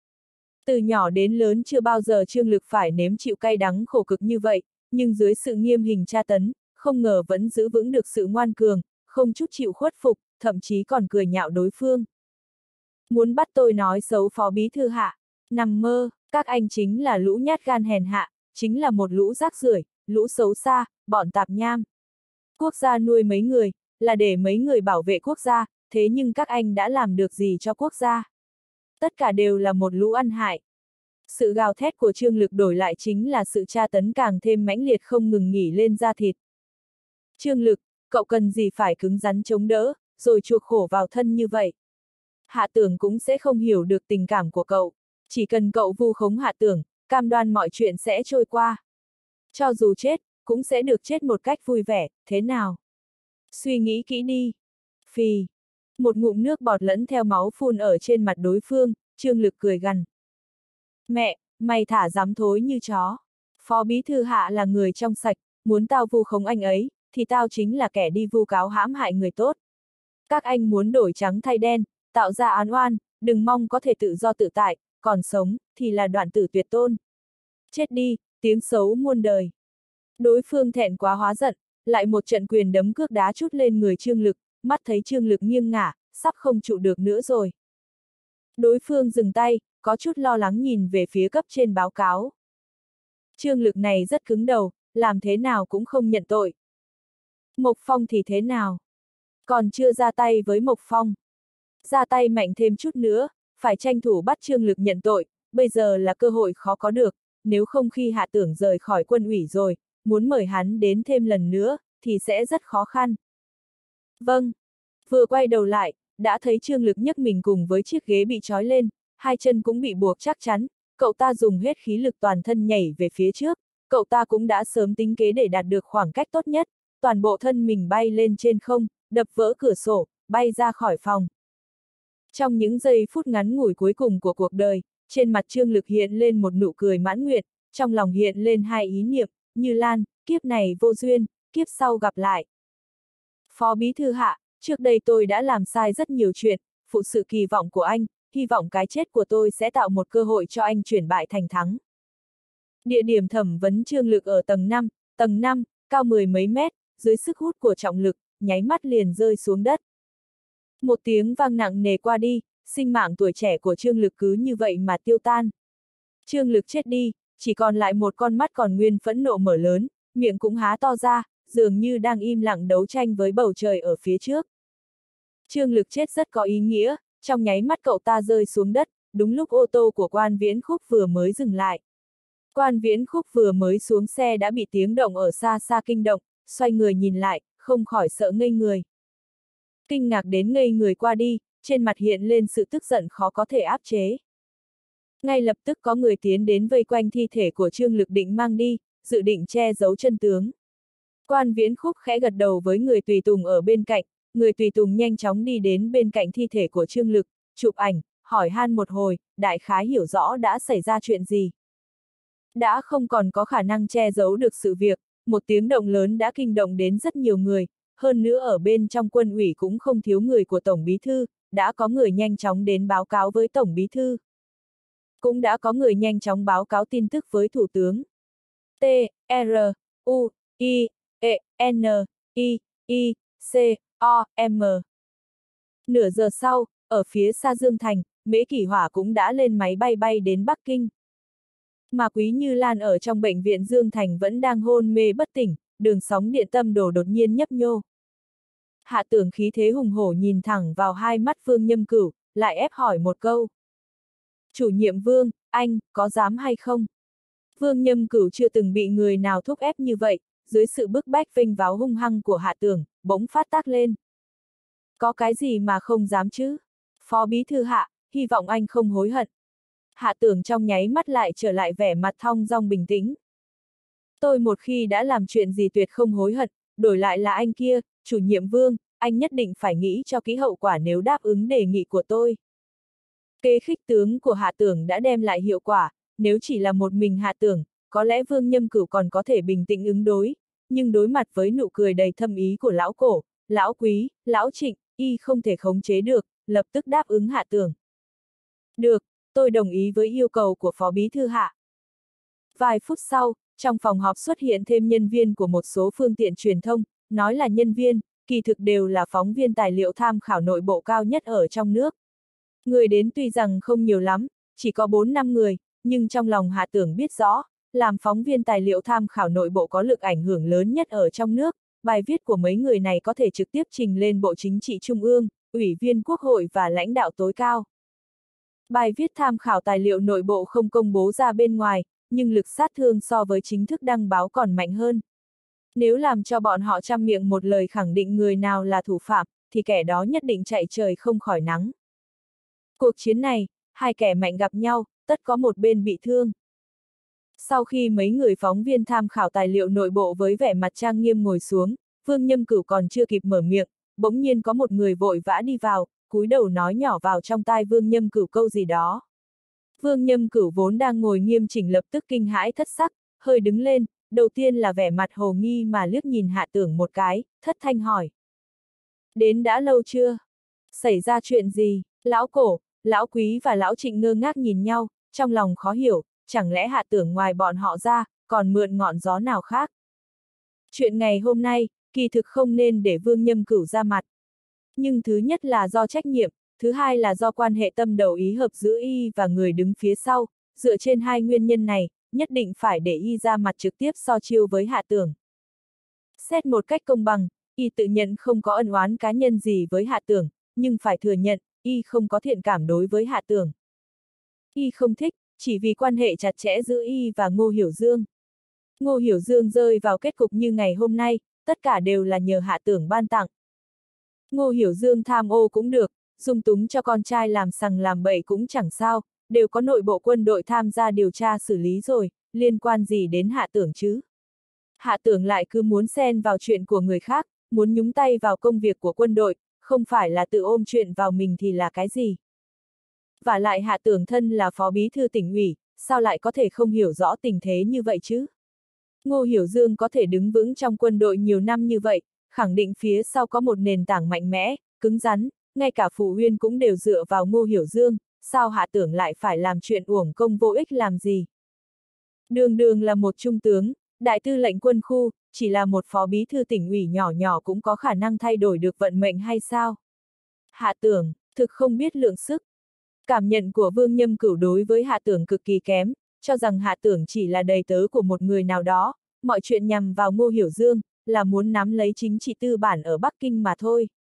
Từ nhỏ đến lớn chưa bao giờ Trương Lực phải nếm chịu cay đắng khổ cực như vậy, nhưng dưới sự nghiêm hình tra tấn, không ngờ vẫn giữ vững được sự ngoan cường, không chút chịu khuất phục, thậm chí còn cười nhạo đối phương. Muốn bắt tôi nói xấu Phó Bí Thư Hạ, nằm mơ, các anh chính là lũ nhát gan hèn hạ, chính là một lũ rác rưởi, lũ xấu xa, bọn tạp nham. Quốc gia nuôi mấy người, là để mấy người bảo vệ quốc gia, thế nhưng các anh đã làm được gì cho quốc gia? Tất cả đều là một lũ ăn hại. Sự gào thét của Trương Lực đổi lại chính là sự tra tấn càng thêm mãnh liệt không ngừng nghỉ lên da thịt. Trương Lực, cậu cần gì phải cứng rắn chống đỡ, rồi chuộc khổ vào thân như vậy? Hạ Tưởng cũng sẽ không hiểu được tình cảm của cậu. Chỉ cần cậu vu khống Hạ Tưởng, cam đoan mọi chuyện sẽ trôi qua. Cho dù chết, cũng sẽ được chết một cách vui vẻ, thế nào? Suy nghĩ kỹ đi. Phì. Một ngụm nước bọt lẫn theo máu phun ở trên mặt đối phương, Trương Lực cười gằn. Mẹ, mày thả dám thối như chó. Phó Bí Thư Hạ là người trong sạch, muốn tao vu khống anh ấy, thì tao chính là kẻ đi vu cáo hãm hại người tốt. Các anh muốn đổi trắng thay đen, tạo ra án oan, đừng mong có thể tự do tự tại, còn sống, thì là đoạn tử tuyệt tôn. Chết đi, tiếng xấu muôn đời. Đối phương thẹn quá hóa giận, lại một trận quyền đấm cước đá trút lên người Trương Lực, mắt thấy Trương Lực nghiêng ngả, sắp không trụ được nữa rồi. Đối phương dừng tay, có chút lo lắng nhìn về phía cấp trên báo cáo. Trương Lực này rất cứng đầu, làm thế nào cũng không nhận tội. Mộc Phong thì thế nào? Còn chưa ra tay với Mộc Phong. Ra tay mạnh thêm chút nữa, phải tranh thủ bắt Trương Lực nhận tội, bây giờ là cơ hội khó có được, nếu không khi Hạ Tưởng rời khỏi quân ủy rồi, muốn mời hắn đến thêm lần nữa, thì sẽ rất khó khăn. Vâng. Vừa quay đầu lại, đã thấy Trương Lực nhấc mình cùng với chiếc ghế bị trói lên, hai chân cũng bị buộc chắc chắn, cậu ta dùng hết khí lực toàn thân nhảy về phía trước, cậu ta cũng đã sớm tính kế để đạt được khoảng cách tốt nhất, toàn bộ thân mình bay lên trên không, đập vỡ cửa sổ, bay ra khỏi phòng. Trong những giây phút ngắn ngủi cuối cùng của cuộc đời, trên mặt Trương Lực hiện lên một nụ cười mãn nguyện, trong lòng hiện lên hai ý niệm, Như Lan, kiếp này vô duyên, kiếp sau gặp lại. Phó Bí Thư Hạ, trước đây tôi đã làm sai rất nhiều chuyện, phụ sự kỳ vọng của anh, hy vọng cái chết của tôi sẽ tạo một cơ hội cho anh chuyển bại thành thắng. Địa điểm thẩm vấn Trương Lực ở tầng 5, cao mười mấy mét, dưới sức hút của trọng lực, nháy mắt liền rơi xuống đất. Một tiếng vang nặng nề qua đi, sinh mạng tuổi trẻ của Trương Lực cứ như vậy mà tiêu tan. Trương Lực chết đi, chỉ còn lại một con mắt còn nguyên phẫn nộ mở lớn, miệng cũng há to ra, dường như đang im lặng đấu tranh với bầu trời ở phía trước. Trương Lực chết rất có ý nghĩa, trong nháy mắt cậu ta rơi xuống đất, đúng lúc ô tô của Quan Viễn Khúc vừa mới dừng lại. Quan Viễn Khúc vừa mới xuống xe đã bị tiếng động ở xa xa kinh động, xoay người nhìn lại, không khỏi sợ ngây người. Kinh ngạc đến ngây người qua đi, trên mặt hiện lên sự tức giận khó có thể áp chế. Ngay lập tức có người tiến đến vây quanh thi thể của Trương Lực định mang đi, dự định che giấu chân tướng. Quan Viễn Khúc khẽ gật đầu với người tùy tùng ở bên cạnh, người tùy tùng nhanh chóng đi đến bên cạnh thi thể của Trương Lực, chụp ảnh, hỏi han một hồi, đại khái hiểu rõ đã xảy ra chuyện gì. Đã không còn có khả năng che giấu được sự việc, một tiếng động lớn đã kinh động đến rất nhiều người, hơn nữa ở bên trong quân ủy cũng không thiếu người của Tổng Bí Thư, đã có người nhanh chóng đến báo cáo với Tổng Bí Thư. Cũng đã có người nhanh chóng báo cáo tin tức với Thủ tướng. T, R, U, I, E, N, I, I, C, O, M. Nửa giờ sau, ở phía xa Dương Thành, Mễ Kỷ Hỏa cũng đã lên máy bay bay đến Bắc Kinh. Mà Quý Như Lan ở trong bệnh viện Dương Thành vẫn đang hôn mê bất tỉnh, đường sóng điện tâm đồ đột nhiên nhấp nhô. Hạ Tưởng khí thế hùng hổ nhìn thẳng vào hai mắt Vương Nhâm Cửu, lại ép hỏi một câu. Chủ nhiệm Vương, anh, có dám hay không? Vương Nhâm Cửu chưa từng bị người nào thúc ép như vậy, dưới sự bức bách vênh váo hung hăng của Hạ Tưởng, bỗng phát tác lên. Có cái gì mà không dám chứ? Phó Bí Thư Hạ, hy vọng anh không hối hận. Hạ Tưởng trong nháy mắt lại trở lại vẻ mặt thong dong bình tĩnh. Tôi một khi đã làm chuyện gì tuyệt không hối hận, đổi lại là anh kia, chủ nhiệm Vương, anh nhất định phải nghĩ cho kỹ hậu quả nếu đáp ứng đề nghị của tôi. Kế khích tướng của Hạ Tưởng đã đem lại hiệu quả, nếu chỉ là một mình Hạ Tưởng, có lẽ Vương Nhâm Cửu còn có thể bình tĩnh ứng đối, nhưng đối mặt với nụ cười đầy thâm ý của lão Cổ, lão Quý, lão Trịnh, y không thể khống chế được, lập tức đáp ứng Hạ Tưởng. Được, tôi đồng ý với yêu cầu của Phó Bí Thư Hạ. Vài phút sau, trong phòng họp xuất hiện thêm nhân viên của một số phương tiện truyền thông, nói là nhân viên, kỳ thực đều là phóng viên tài liệu tham khảo nội bộ cao nhất ở trong nước. Người đến tuy rằng không nhiều lắm, chỉ có 4-5 người, nhưng trong lòng Hạ Tưởng biết rõ, làm phóng viên tài liệu tham khảo nội bộ có lực ảnh hưởng lớn nhất ở trong nước, bài viết của mấy người này có thể trực tiếp trình lên Bộ Chính trị Trung ương, Ủy viên Quốc hội và lãnh đạo tối cao. Bài viết tham khảo tài liệu nội bộ không công bố ra bên ngoài, nhưng lực sát thương so với chính thức đăng báo còn mạnh hơn. Nếu làm cho bọn họ trăm miệng một lời khẳng định người nào là thủ phạm, thì kẻ đó nhất định chạy trời không khỏi nắng. Cuộc chiến này, hai kẻ mạnh gặp nhau, tất có một bên bị thương. Sau khi mấy người phóng viên tham khảo tài liệu nội bộ với vẻ mặt trang nghiêm ngồi xuống, Vương Nhâm Cửu còn chưa kịp mở miệng, bỗng nhiên có một người vội vã đi vào, cúi đầu nói nhỏ vào trong tai Vương Nhâm Cửu câu gì đó. Vương Nhâm Cửu vốn đang ngồi nghiêm chỉnh lập tức kinh hãi thất sắc, hơi đứng lên, đầu tiên là vẻ mặt hồ nghi mà liếc nhìn Hạ Tưởng một cái, thất thanh hỏi. Đến đã lâu chưa? Xảy ra chuyện gì? Lão Cổ, lão Quý và lão Trịnh ngơ ngác nhìn nhau, trong lòng khó hiểu, chẳng lẽ Hạ Tưởng ngoài bọn họ ra, còn mượn ngọn gió nào khác? Chuyện ngày hôm nay, kỳ thực không nên để Vương Nhâm Cửu ra mặt. Nhưng thứ nhất là do trách nhiệm, thứ hai là do quan hệ tâm đầu ý hợp giữa y và người đứng phía sau, dựa trên hai nguyên nhân này, nhất định phải để y ra mặt trực tiếp so chiêu với Hạ Tưởng. Xét một cách công bằng, y tự nhận không có ân oán cá nhân gì với Hạ Tưởng, nhưng phải thừa nhận, y không có thiện cảm đối với Hạ Tưởng. Y không thích, chỉ vì quan hệ chặt chẽ giữa y và Ngô Hiểu Dương. Ngô Hiểu Dương rơi vào kết cục như ngày hôm nay, tất cả đều là nhờ Hạ Tưởng ban tặng. Ngô Hiểu Dương tham ô cũng được, dung túng cho con trai làm sằng làm bậy cũng chẳng sao, đều có nội bộ quân đội tham gia điều tra xử lý rồi, liên quan gì đến Hạ Tưởng chứ? Hạ Tưởng lại cứ muốn xen vào chuyện của người khác, muốn nhúng tay vào công việc của quân đội, không phải là tự ôm chuyện vào mình thì là cái gì? Và lại Hạ Tưởng thân là phó bí thư tỉnh ủy, sao lại có thể không hiểu rõ tình thế như vậy chứ? Ngô Hiểu Dương có thể đứng vững trong quân đội nhiều năm như vậy, khẳng định phía sau có một nền tảng mạnh mẽ, cứng rắn, ngay cả Phụ Huynh cũng đều dựa vào Ngô Hiểu Dương, sao Hạ Tưởng lại phải làm chuyện uổng công vô ích làm gì? Đường đường là một trung tướng, đại tư lệnh quân khu, chỉ là một phó bí thư tỉnh ủy nhỏ nhỏ cũng có khả năng thay đổi được vận mệnh hay sao? Hạ Tưởng, thực không biết lượng sức. Cảm nhận của Vương Nhâm Cửu đối với Hạ Tưởng cực kỳ kém, cho rằng Hạ Tưởng chỉ là đầy tớ của một người nào đó, mọi chuyện nhằm vào Ngô Hiểu Dương, là muốn nắm lấy chính trị tư bản ở Bắc Kinh mà thôi.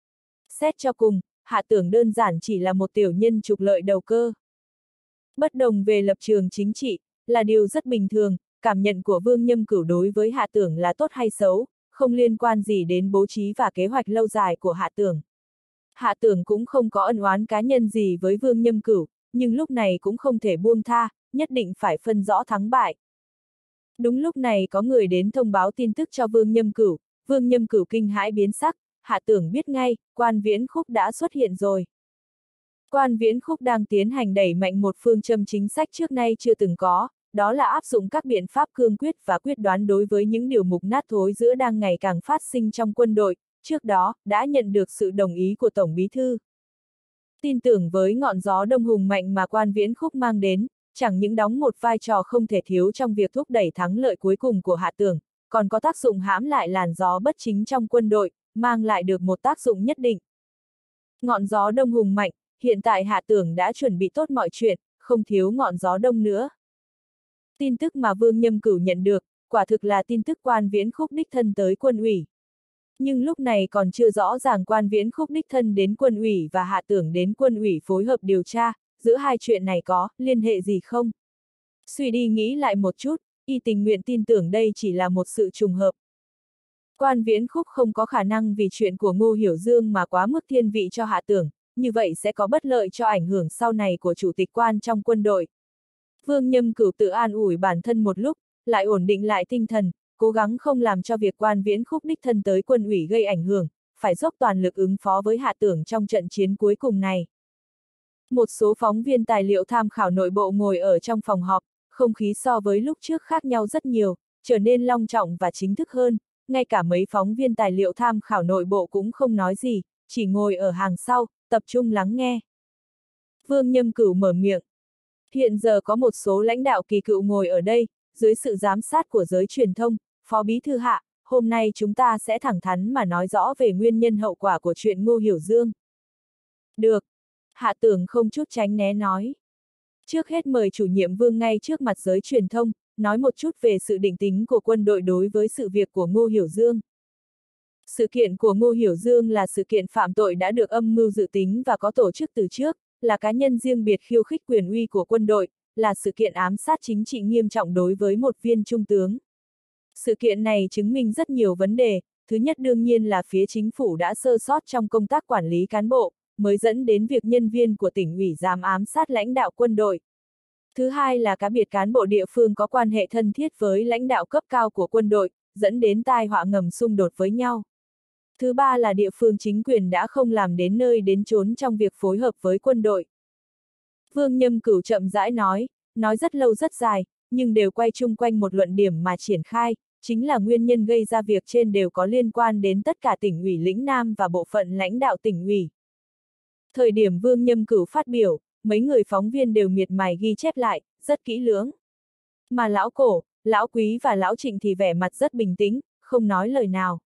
Xét cho cùng, Hạ Tưởng đơn giản chỉ là một tiểu nhân trục lợi đầu cơ. Bất đồng về lập trường chính trị, là điều rất bình thường, cảm nhận của Vương Nhâm Cửu đối với Hạ Tưởng là tốt hay xấu, không liên quan gì đến bố trí và kế hoạch lâu dài của Hạ Tưởng. Hạ Tưởng cũng không có ân oán cá nhân gì với Vương Nhâm Cửu, nhưng lúc này cũng không thể buông tha, nhất định phải phân rõ thắng bại. Đúng lúc này có người đến thông báo tin tức cho Vương Nhâm Cửu kinh hãi biến sắc, Hạ Tưởng biết ngay, Quan Viễn Khúc đã xuất hiện rồi. Quan Viễn Khúc đang tiến hành đẩy mạnh một phương châm chính sách trước nay chưa từng có, đó là áp dụng các biện pháp cương quyết và quyết đoán đối với những điều mục nát thối giữa đang ngày càng phát sinh trong quân đội, trước đó, đã nhận được sự đồng ý của Tổng Bí Thư. Tin tưởng với ngọn gió đông hùng mạnh mà Quan Viễn Khúc mang đến, chẳng những đóng một vai trò không thể thiếu trong việc thúc đẩy thắng lợi cuối cùng của Hạ Tưởng, còn có tác dụng hãm lại làn gió bất chính trong quân đội, mang lại được một tác dụng nhất định. Ngọn gió đông hùng mạnh, hiện tại Hạ Tưởng đã chuẩn bị tốt mọi chuyện, không thiếu ngọn gió đông nữa. Tin tức mà Vương Nhâm Cửu nhận được, quả thực là tin tức Quan Viễn Khúc đích thân tới quân ủy. Nhưng lúc này còn chưa rõ ràng Quan Viễn Khúc đích thân đến quân ủy và Hạ Tưởng đến quân ủy phối hợp điều tra, giữa hai chuyện này có liên hệ gì không? Suy đi nghĩ lại một chút, y tình nguyện tin tưởng đây chỉ là một sự trùng hợp. Quan Viễn Khúc không có khả năng vì chuyện của Ngô Hiểu Dương mà quá mức thiên vị cho Hạ Tưởng, như vậy sẽ có bất lợi cho ảnh hưởng sau này của chủ tịch quan trong quân đội. Vương Nhâm Cửu tự an ủi bản thân một lúc, lại ổn định lại tinh thần, cố gắng không làm cho việc Quan Viễn Khúc đích thân tới quân ủy gây ảnh hưởng, phải dốc toàn lực ứng phó với Hạ Tưởng trong trận chiến cuối cùng này. Một số phóng viên tài liệu tham khảo nội bộ ngồi ở trong phòng họp, không khí so với lúc trước khác nhau rất nhiều, trở nên long trọng và chính thức hơn, ngay cả mấy phóng viên tài liệu tham khảo nội bộ cũng không nói gì, chỉ ngồi ở hàng sau, tập trung lắng nghe. Vương Nhâm Cửu mở miệng. Hiện giờ có một số lãnh đạo kỳ cựu ngồi ở đây, dưới sự giám sát của giới truyền thông, Phó Bí Thư Hạ, hôm nay chúng ta sẽ thẳng thắn mà nói rõ về nguyên nhân hậu quả của chuyện Ngô Hiểu Dương. Được. Hạ Tưởng không chút tránh né nói. Trước hết mời chủ nhiệm Vương ngay trước mặt giới truyền thông, nói một chút về sự định tính của quân đội đối với sự việc của Ngô Hiểu Dương. Sự kiện của Ngô Hiểu Dương là sự kiện phạm tội đã được âm mưu dự tính và có tổ chức từ trước, là cá nhân riêng biệt khiêu khích quyền uy của quân đội, là sự kiện ám sát chính trị nghiêm trọng đối với một viên trung tướng. Sự kiện này chứng minh rất nhiều vấn đề, thứ nhất đương nhiên là phía chính phủ đã sơ sót trong công tác quản lý cán bộ, mới dẫn đến việc nhân viên của tỉnh ủy dám ám sát lãnh đạo quân đội. Thứ hai là cá biệt cán bộ địa phương có quan hệ thân thiết với lãnh đạo cấp cao của quân đội, dẫn đến tai họa ngầm xung đột với nhau. Thứ ba là địa phương chính quyền đã không làm đến nơi đến chốn trong việc phối hợp với quân đội. Vương Nhâm Cửu chậm rãi nói rất lâu rất dài, nhưng đều quay chung quanh một luận điểm mà triển khai, chính là nguyên nhân gây ra việc trên đều có liên quan đến tất cả tỉnh ủy lĩnh Nam và bộ phận lãnh đạo tỉnh ủy. Thời điểm Vương Nhâm Cửu phát biểu, mấy người phóng viên đều miệt mài ghi chép lại, rất kỹ lưỡng. Mà lão Cổ, lão Quý và lão Trịnh thì vẻ mặt rất bình tĩnh, không nói lời nào.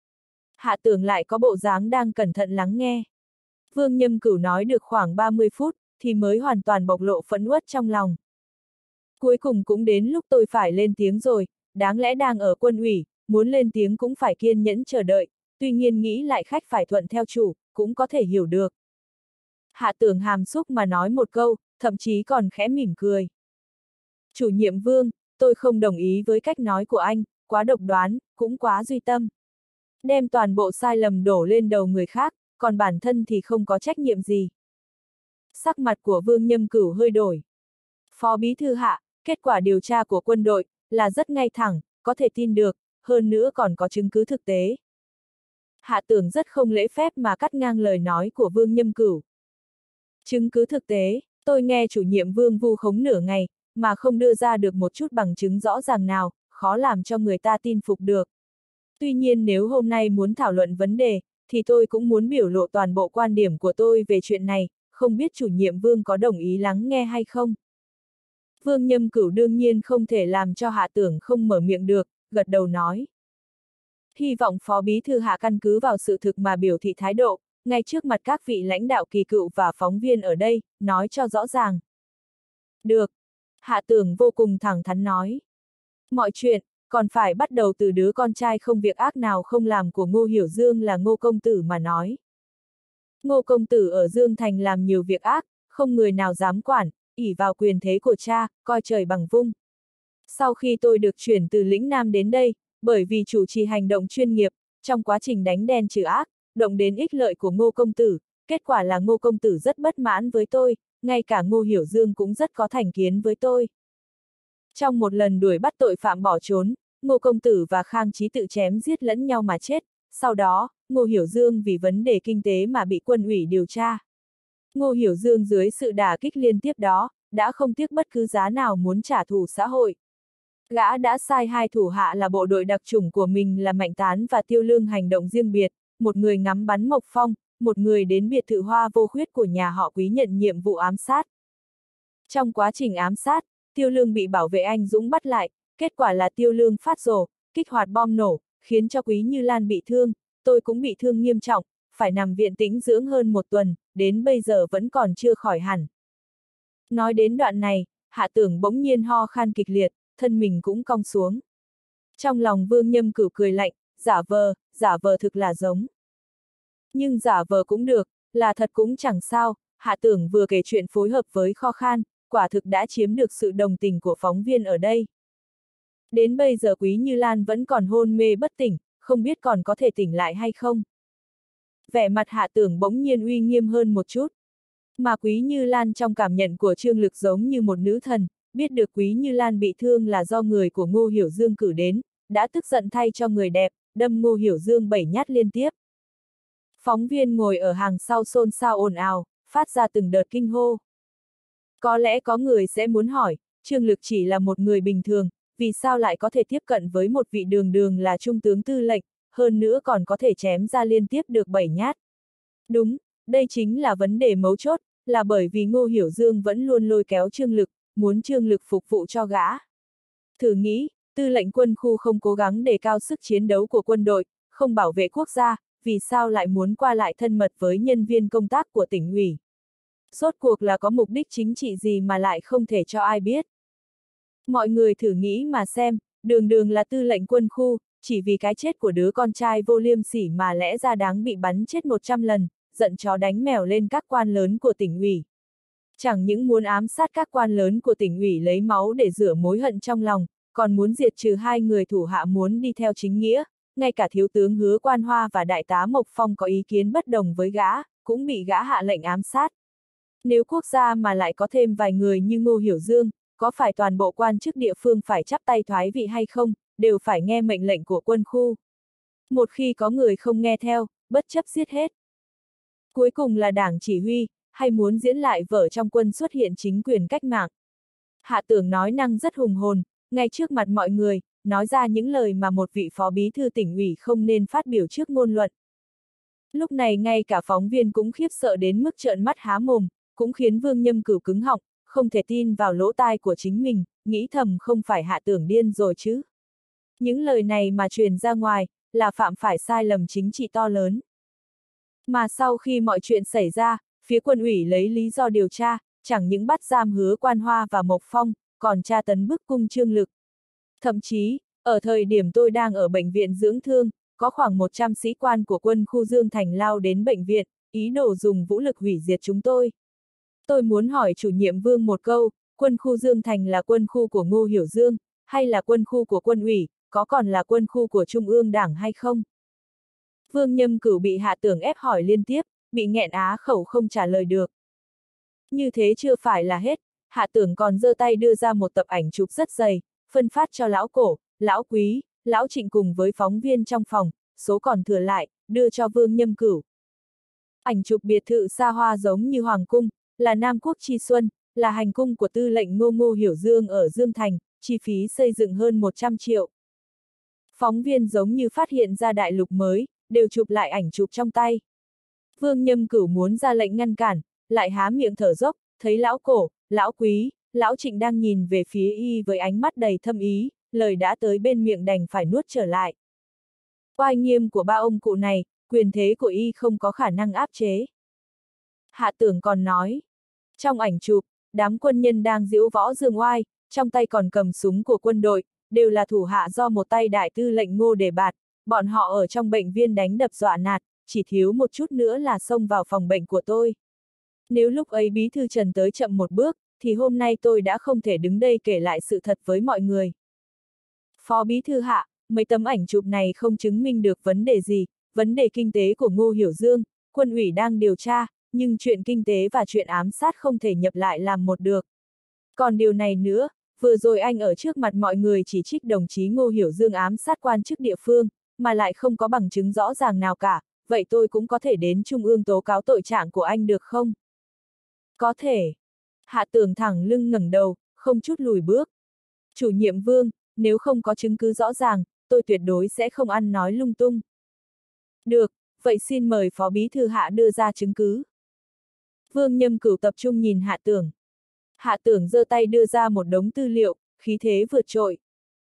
Hạ Tưởng lại có bộ dáng đang cẩn thận lắng nghe. Vương Nhâm Cửu nói được khoảng 30 phút, thì mới hoàn toàn bộc lộ phẫn uất trong lòng. Cuối cùng cũng đến lúc tôi phải lên tiếng rồi, đáng lẽ đang ở quân ủy, muốn lên tiếng cũng phải kiên nhẫn chờ đợi, tuy nhiên nghĩ lại khách phải thuận theo chủ, cũng có thể hiểu được. Hạ Tưởng hàm xúc mà nói một câu, thậm chí còn khẽ mỉm cười. Chủ nhiệm Vương, tôi không đồng ý với cách nói của anh, quá độc đoán, cũng quá duy tâm. Đem toàn bộ sai lầm đổ lên đầu người khác, còn bản thân thì không có trách nhiệm gì. Sắc mặt của Vương Nhâm Cửu hơi đổi. Phó Bí Thư Hạ, kết quả điều tra của quân đội là rất ngay thẳng, có thể tin được, hơn nữa còn có chứng cứ thực tế. Hạ Tưởng rất không lễ phép mà cắt ngang lời nói của Vương Nhâm Cửu. Chứng cứ thực tế, tôi nghe chủ nhiệm Vương vu khống nửa ngày, mà không đưa ra được một chút bằng chứng rõ ràng nào, khó làm cho người ta tin phục được. Tuy nhiên nếu hôm nay muốn thảo luận vấn đề, thì tôi cũng muốn biểu lộ toàn bộ quan điểm của tôi về chuyện này, không biết chủ nhiệm Vương có đồng ý lắng nghe hay không. Vương Nhâm Cửu đương nhiên không thể làm cho Hạ Tưởng không mở miệng được, gật đầu nói. Hy vọng Phó Bí Thư Hạ căn cứ vào sự thực mà biểu thị thái độ, ngay trước mặt các vị lãnh đạo kỳ cựu và phóng viên ở đây, nói cho rõ ràng. Được. Hạ Tưởng vô cùng thẳng thắn nói. Mọi chuyện, còn phải bắt đầu từ đứa con trai không việc ác nào không làm của Ngô Hiểu Dương là Ngô Công Tử mà nói. Ngô công tử ở Dương Thành làm nhiều việc ác, không người nào dám quản, ỷ vào quyền thế của cha, coi trời bằng vung. Sau khi tôi được chuyển từ lĩnh Nam đến đây, bởi vì chủ trì hành động chuyên nghiệp, trong quá trình đánh đen trừ ác, động đến ích lợi của Ngô công tử, kết quả là Ngô công tử rất bất mãn với tôi, ngay cả Ngô Hiểu Dương cũng rất có thành kiến với tôi. Trong một lần đuổi bắt tội phạm bỏ trốn, Ngô công tử và Khang Chí tự chém giết lẫn nhau mà chết, sau đó, Ngô Hiểu Dương vì vấn đề kinh tế mà bị quân ủy điều tra. Ngô Hiểu Dương dưới sự đả kích liên tiếp đó, đã không tiếc bất cứ giá nào muốn trả thù xã hội. Gã đã sai hai thủ hạ là bộ đội đặc chủng của mình là Mạnh Tán và Tiêu Lương hành động riêng biệt, một người ngắm bắn Mộc Phong, một người đến biệt thự Hoa Vô Khuyết của nhà họ Quý nhận nhiệm vụ ám sát. Trong quá trình ám sát, Tiêu Lương bị bảo vệ anh Dũng bắt lại, kết quả là Tiêu Lương phát rồ, kích hoạt bom nổ, khiến cho Quý Như Lan bị thương, tôi cũng bị thương nghiêm trọng, phải nằm viện tĩnh dưỡng hơn một tuần, đến bây giờ vẫn còn chưa khỏi hẳn. Nói đến đoạn này, Hạ Tưởng bỗng nhiên ho khan kịch liệt, thân mình cũng cong xuống. Trong lòng Vương Nhâm Cửu cười lạnh, giả vờ thực là giống. Nhưng giả vờ cũng được, là thật cũng chẳng sao, Hạ Tưởng vừa kể chuyện phối hợp với Kho Khan, quả thực đã chiếm được sự đồng tình của phóng viên ở đây. Đến bây giờ Quý Như Lan vẫn còn hôn mê bất tỉnh, không biết còn có thể tỉnh lại hay không. Vẻ mặt Hạ Tưởng bỗng nhiên uy nghiêm hơn một chút. Mà Quý Như Lan trong cảm nhận của Trương Lực giống như một nữ thần, biết được Quý Như Lan bị thương là do người của Ngô Hiểu Dương cử đến, đã tức giận thay cho người đẹp, đâm Ngô Hiểu Dương 7 nhát liên tiếp. Phóng viên ngồi ở hàng sau xôn xao ồn ào, phát ra từng đợt kinh hô. Có lẽ có người sẽ muốn hỏi, Trương Lực chỉ là một người bình thường, vì sao lại có thể tiếp cận với một vị đường đường là trung tướng tư lệnh, hơn nữa còn có thể chém ra liên tiếp được 7 nhát. Đúng, đây chính là vấn đề mấu chốt, là bởi vì Ngô Hiểu Dương vẫn luôn lôi kéo Trương Lực, muốn Trương Lực phục vụ cho gã. Thử nghĩ, tư lệnh quân khu không cố gắng đề cao sức chiến đấu của quân đội, không bảo vệ quốc gia, vì sao lại muốn qua lại thân mật với nhân viên công tác của tỉnh ủy? Rốt cuộc là có mục đích chính trị gì mà lại không thể cho ai biết? Mọi người thử nghĩ mà xem, đường đường là tư lệnh quân khu, chỉ vì cái chết của đứa con trai vô liêm sỉ mà lẽ ra đáng bị bắn chết 100 lần, giận chó đánh mèo lên các quan lớn của tỉnh ủy. Chẳng những muốn ám sát các quan lớn của tỉnh ủy lấy máu để rửa mối hận trong lòng, còn muốn diệt trừ hai người thủ hạ muốn đi theo chính nghĩa, ngay cả thiếu tướng Hứa Quan Hoa và đại tá Mộc Phong có ý kiến bất đồng với gã, cũng bị gã hạ lệnh ám sát. Nếu quốc gia mà lại có thêm vài người như Ngô Hiểu Dương, có phải toàn bộ quan chức địa phương phải chắp tay thoái vị hay không, đều phải nghe mệnh lệnh của quân khu. Một khi có người không nghe theo, bất chấp giết hết. Cuối cùng là đảng chỉ huy, hay muốn diễn lại vở trong quân xuất hiện chính quyền cách mạng. Hạ Tưởng nói năng rất hùng hồn, ngay trước mặt mọi người, nói ra những lời mà một vị phó bí thư tỉnh ủy không nên phát biểu trước ngôn luận. Lúc này ngay cả phóng viên cũng khiếp sợ đến mức trợn mắt há mồm, cũng khiến Vương Nhâm Cửu cứng họng, không thể tin vào lỗ tai của chính mình, nghĩ thầm không phải Hạ Tưởng điên rồi chứ. Những lời này mà truyền ra ngoài, là phạm phải sai lầm chính trị to lớn. Mà sau khi mọi chuyện xảy ra, phía quân ủy lấy lý do điều tra, chẳng những bắt giam Hứa Quan Hoa và Mộc Phong, còn tra tấn bức cung Trương Lực. Thậm chí, ở thời điểm tôi đang ở bệnh viện dưỡng thương, có khoảng 100 sĩ quan của quân khu Dương Thành lao đến bệnh viện, ý đồ dùng vũ lực hủy diệt chúng tôi. Tôi muốn hỏi chủ nhiệm Vương một câu, quân khu Dương Thành là quân khu của Ngô Hiểu Dương, hay là quân khu của quân ủy, có còn là quân khu của Trung ương Đảng hay không? Vương Nhâm Cửu bị Hạ Tưởng ép hỏi liên tiếp, bị nghẹn á khẩu không trả lời được. Như thế chưa phải là hết, Hạ Tưởng còn giơ tay đưa ra một tập ảnh chụp rất dày, phân phát cho lão Cổ, lão Quý, lão Trịnh cùng với phóng viên trong phòng, số còn thừa lại, đưa cho Vương Nhâm Cửu. Ảnh chụp biệt thự xa hoa giống như Hoàng cung, là Nam Quốc Chi Xuân, là hành cung của tư lệnh Ngô Hiểu Dương ở Dương Thành, chi phí xây dựng hơn 100 triệu. Phóng viên giống như phát hiện ra đại lục mới, đều chụp lại ảnh chụp trong tay. Vương Nhâm Cửu muốn ra lệnh ngăn cản, lại há miệng thở dốc, thấy lão Cổ, lão Quý, lão Trịnh đang nhìn về phía y với ánh mắt đầy thâm ý, lời đã tới bên miệng đành phải nuốt trở lại. Oai nghiêm của ba ông cụ này, quyền thế của y không có khả năng áp chế. Hạ Tưởng còn nói, trong ảnh chụp, đám quân nhân đang diễu võ dương oai, trong tay còn cầm súng của quân đội, đều là thủ hạ do một tay đại tư lệnh Ngô đề bạt, bọn họ ở trong bệnh viện đánh đập dọa nạt, chỉ thiếu một chút nữa là xông vào phòng bệnh của tôi. Nếu lúc ấy bí thư Trần tới chậm một bước, thì hôm nay tôi đã không thể đứng đây kể lại sự thật với mọi người. Phó bí thư Hạ, mấy tấm ảnh chụp này không chứng minh được vấn đề gì, vấn đề kinh tế của Ngô Hiểu Dương, quân ủy đang điều tra, nhưng chuyện kinh tế và chuyện ám sát không thể nhập lại làm một được. Còn điều này nữa, vừa rồi anh ở trước mặt mọi người chỉ trích đồng chí Ngô Hiểu Dương ám sát quan chức địa phương, mà lại không có bằng chứng rõ ràng nào cả, vậy tôi cũng có thể đến Trung ương tố cáo tội trạng của anh được không? Có thể. Hạ Tưởng thẳng lưng ngẩng đầu, không chút lùi bước. Chủ nhiệm Vương, nếu không có chứng cứ rõ ràng, tôi tuyệt đối sẽ không ăn nói lung tung. Được, vậy xin mời Phó Bí thư Hạ đưa ra chứng cứ. Vương Nhâm Cửu tập trung nhìn Hạ Tưởng. Hạ Tưởng giơ tay đưa ra một đống tư liệu, khí thế vượt trội.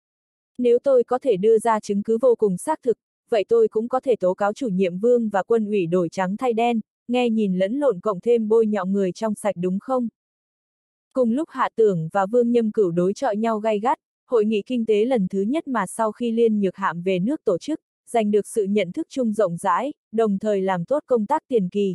Nếu tôi có thể đưa ra chứng cứ vô cùng xác thực, vậy tôi cũng có thể tố cáo chủ nhiệm Vương và quân ủy đổi trắng thay đen, nghe nhìn lẫn lộn cộng thêm bôi nhọ người trong sạch đúng không? Cùng lúc Hạ Tưởng và Vương Nhâm Cửu đối chọi nhau gay gắt, hội nghị kinh tế lần thứ nhất mà sau khi Liên Nhược Hạm về nước tổ chức, giành được sự nhận thức chung rộng rãi, đồng thời làm tốt công tác tiền kỳ.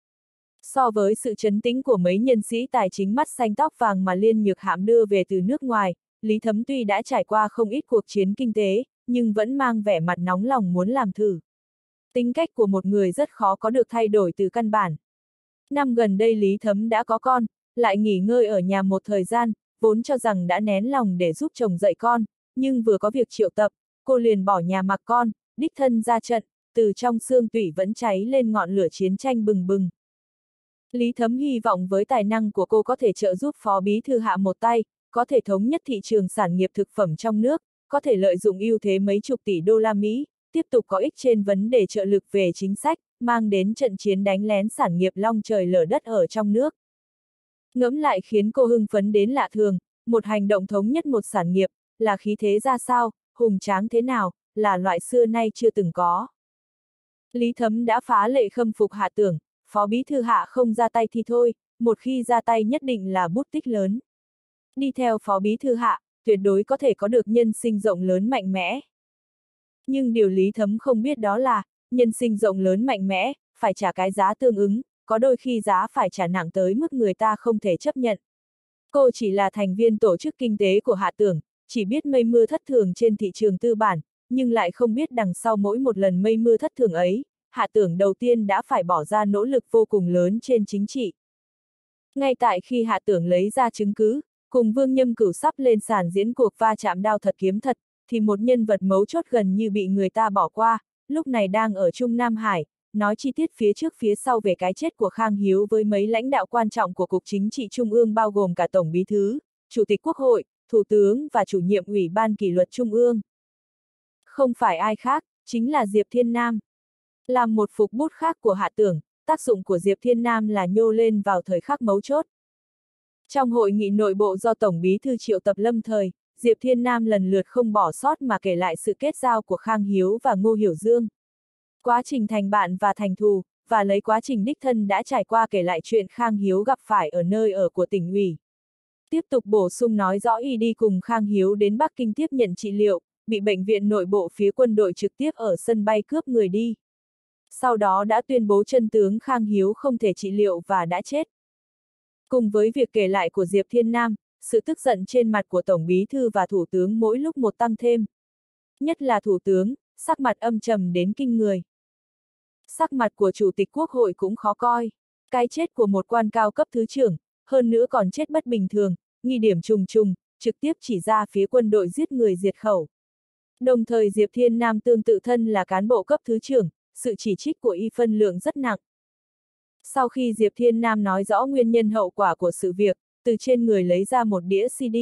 So với sự trấn tĩnh của mấy nhân sĩ tài chính mắt xanh tóc vàng mà Liên Nhược Hạm đưa về từ nước ngoài, Lý Thấm tuy đã trải qua không ít cuộc chiến kinh tế, nhưng vẫn mang vẻ mặt nóng lòng muốn làm thử. Tính cách của một người rất khó có được thay đổi từ căn bản. Năm gần đây Lý Thấm đã có con, lại nghỉ ngơi ở nhà một thời gian, vốn cho rằng đã nén lòng để giúp chồng dạy con, nhưng vừa có việc triệu tập, cô liền bỏ nhà mặc con, đích thân ra trận, từ trong xương tủy vẫn cháy lên ngọn lửa chiến tranh bừng bừng. Lý Thấm hy vọng với tài năng của cô có thể trợ giúp Phó Bí thư Hạ một tay, có thể thống nhất thị trường sản nghiệp thực phẩm trong nước, có thể lợi dụng ưu thế mấy chục tỷ đô la Mỹ, tiếp tục có ích trên vấn đề trợ lực về chính sách, mang đến trận chiến đánh lén sản nghiệp long trời lở đất ở trong nước. Ngẫm lại khiến cô hưng phấn đến lạ thường, một hành động thống nhất một sản nghiệp, là khí thế ra sao, hùng tráng thế nào, là loại xưa nay chưa từng có. Lý Thấm đã phá lệ khâm phục Hạ Tưởng, Phó Bí thư Hạ không ra tay thì thôi, một khi ra tay nhất định là bút tích lớn. Đi theo Phó Bí thư Hạ, tuyệt đối có thể có được nhân sinh rộng lớn mạnh mẽ. Nhưng điều Lý Thấm không biết đó là, nhân sinh rộng lớn mạnh mẽ, phải trả cái giá tương ứng, có đôi khi giá phải trả nặng tới mức người ta không thể chấp nhận. Cô chỉ là thành viên tổ chức kinh tế của Hạ Tưởng, chỉ biết mây mưa thất thường trên thị trường tư bản, nhưng lại không biết đằng sau mỗi một lần mây mưa thất thường ấy, Hạ Tưởng đầu tiên đã phải bỏ ra nỗ lực vô cùng lớn trên chính trị. Ngay tại khi Hạ Tưởng lấy ra chứng cứ, cùng Vương Nhâm Cửu sắp lên sàn diễn cuộc va chạm đao thật kiếm thật, thì một nhân vật mấu chốt gần như bị người ta bỏ qua, lúc này đang ở Trung Nam Hải, nói chi tiết phía trước phía sau về cái chết của Khang Hiếu với mấy lãnh đạo quan trọng của Cục Chính trị Trung ương bao gồm cả Tổng Bí thư, Chủ tịch Quốc hội, Thủ tướng và chủ nhiệm Ủy ban Kỷ luật Trung ương. Không phải ai khác, chính là Diệp Thiên Nam. Làm một phục bút khác của Hạ Tưởng, tác dụng của Diệp Thiên Nam là nhô lên vào thời khắc mấu chốt. Trong hội nghị nội bộ do Tổng Bí thư triệu tập lâm thời, Diệp Thiên Nam lần lượt không bỏ sót mà kể lại sự kết giao của Khang Hiếu và Ngô Hiểu Dương. Quá trình thành bạn và thành thù, và lấy quá trình đích thân đã trải qua kể lại chuyện Khang Hiếu gặp phải ở nơi ở của tỉnh ủy. Tiếp tục bổ sung nói rõ y đi cùng Khang Hiếu đến Bắc Kinh tiếp nhận trị liệu, bị bệnh viện nội bộ phía quân đội trực tiếp ở sân bay cướp người đi. Sau đó đã tuyên bố chân tướng Khang Hiếu không thể trị liệu và đã chết. Cùng với việc kể lại của Diệp Thiên Nam, sự tức giận trên mặt của Tổng Bí thư và Thủ tướng mỗi lúc một tăng thêm. Nhất là Thủ tướng, sắc mặt âm trầm đến kinh người. Sắc mặt của Chủ tịch Quốc hội cũng khó coi. Cái chết của một quan cao cấp thứ trưởng, hơn nữa còn chết bất bình thường, nghi điểm trùng trùng, trực tiếp chỉ ra phía quân đội giết người diệt khẩu. Đồng thời Diệp Thiên Nam tương tự thân là cán bộ cấp thứ trưởng, sự chỉ trích của y phân lượng rất nặng. Sau khi Diệp Thiên Nam nói rõ nguyên nhân hậu quả của sự việc, từ trên người lấy ra một đĩa CD.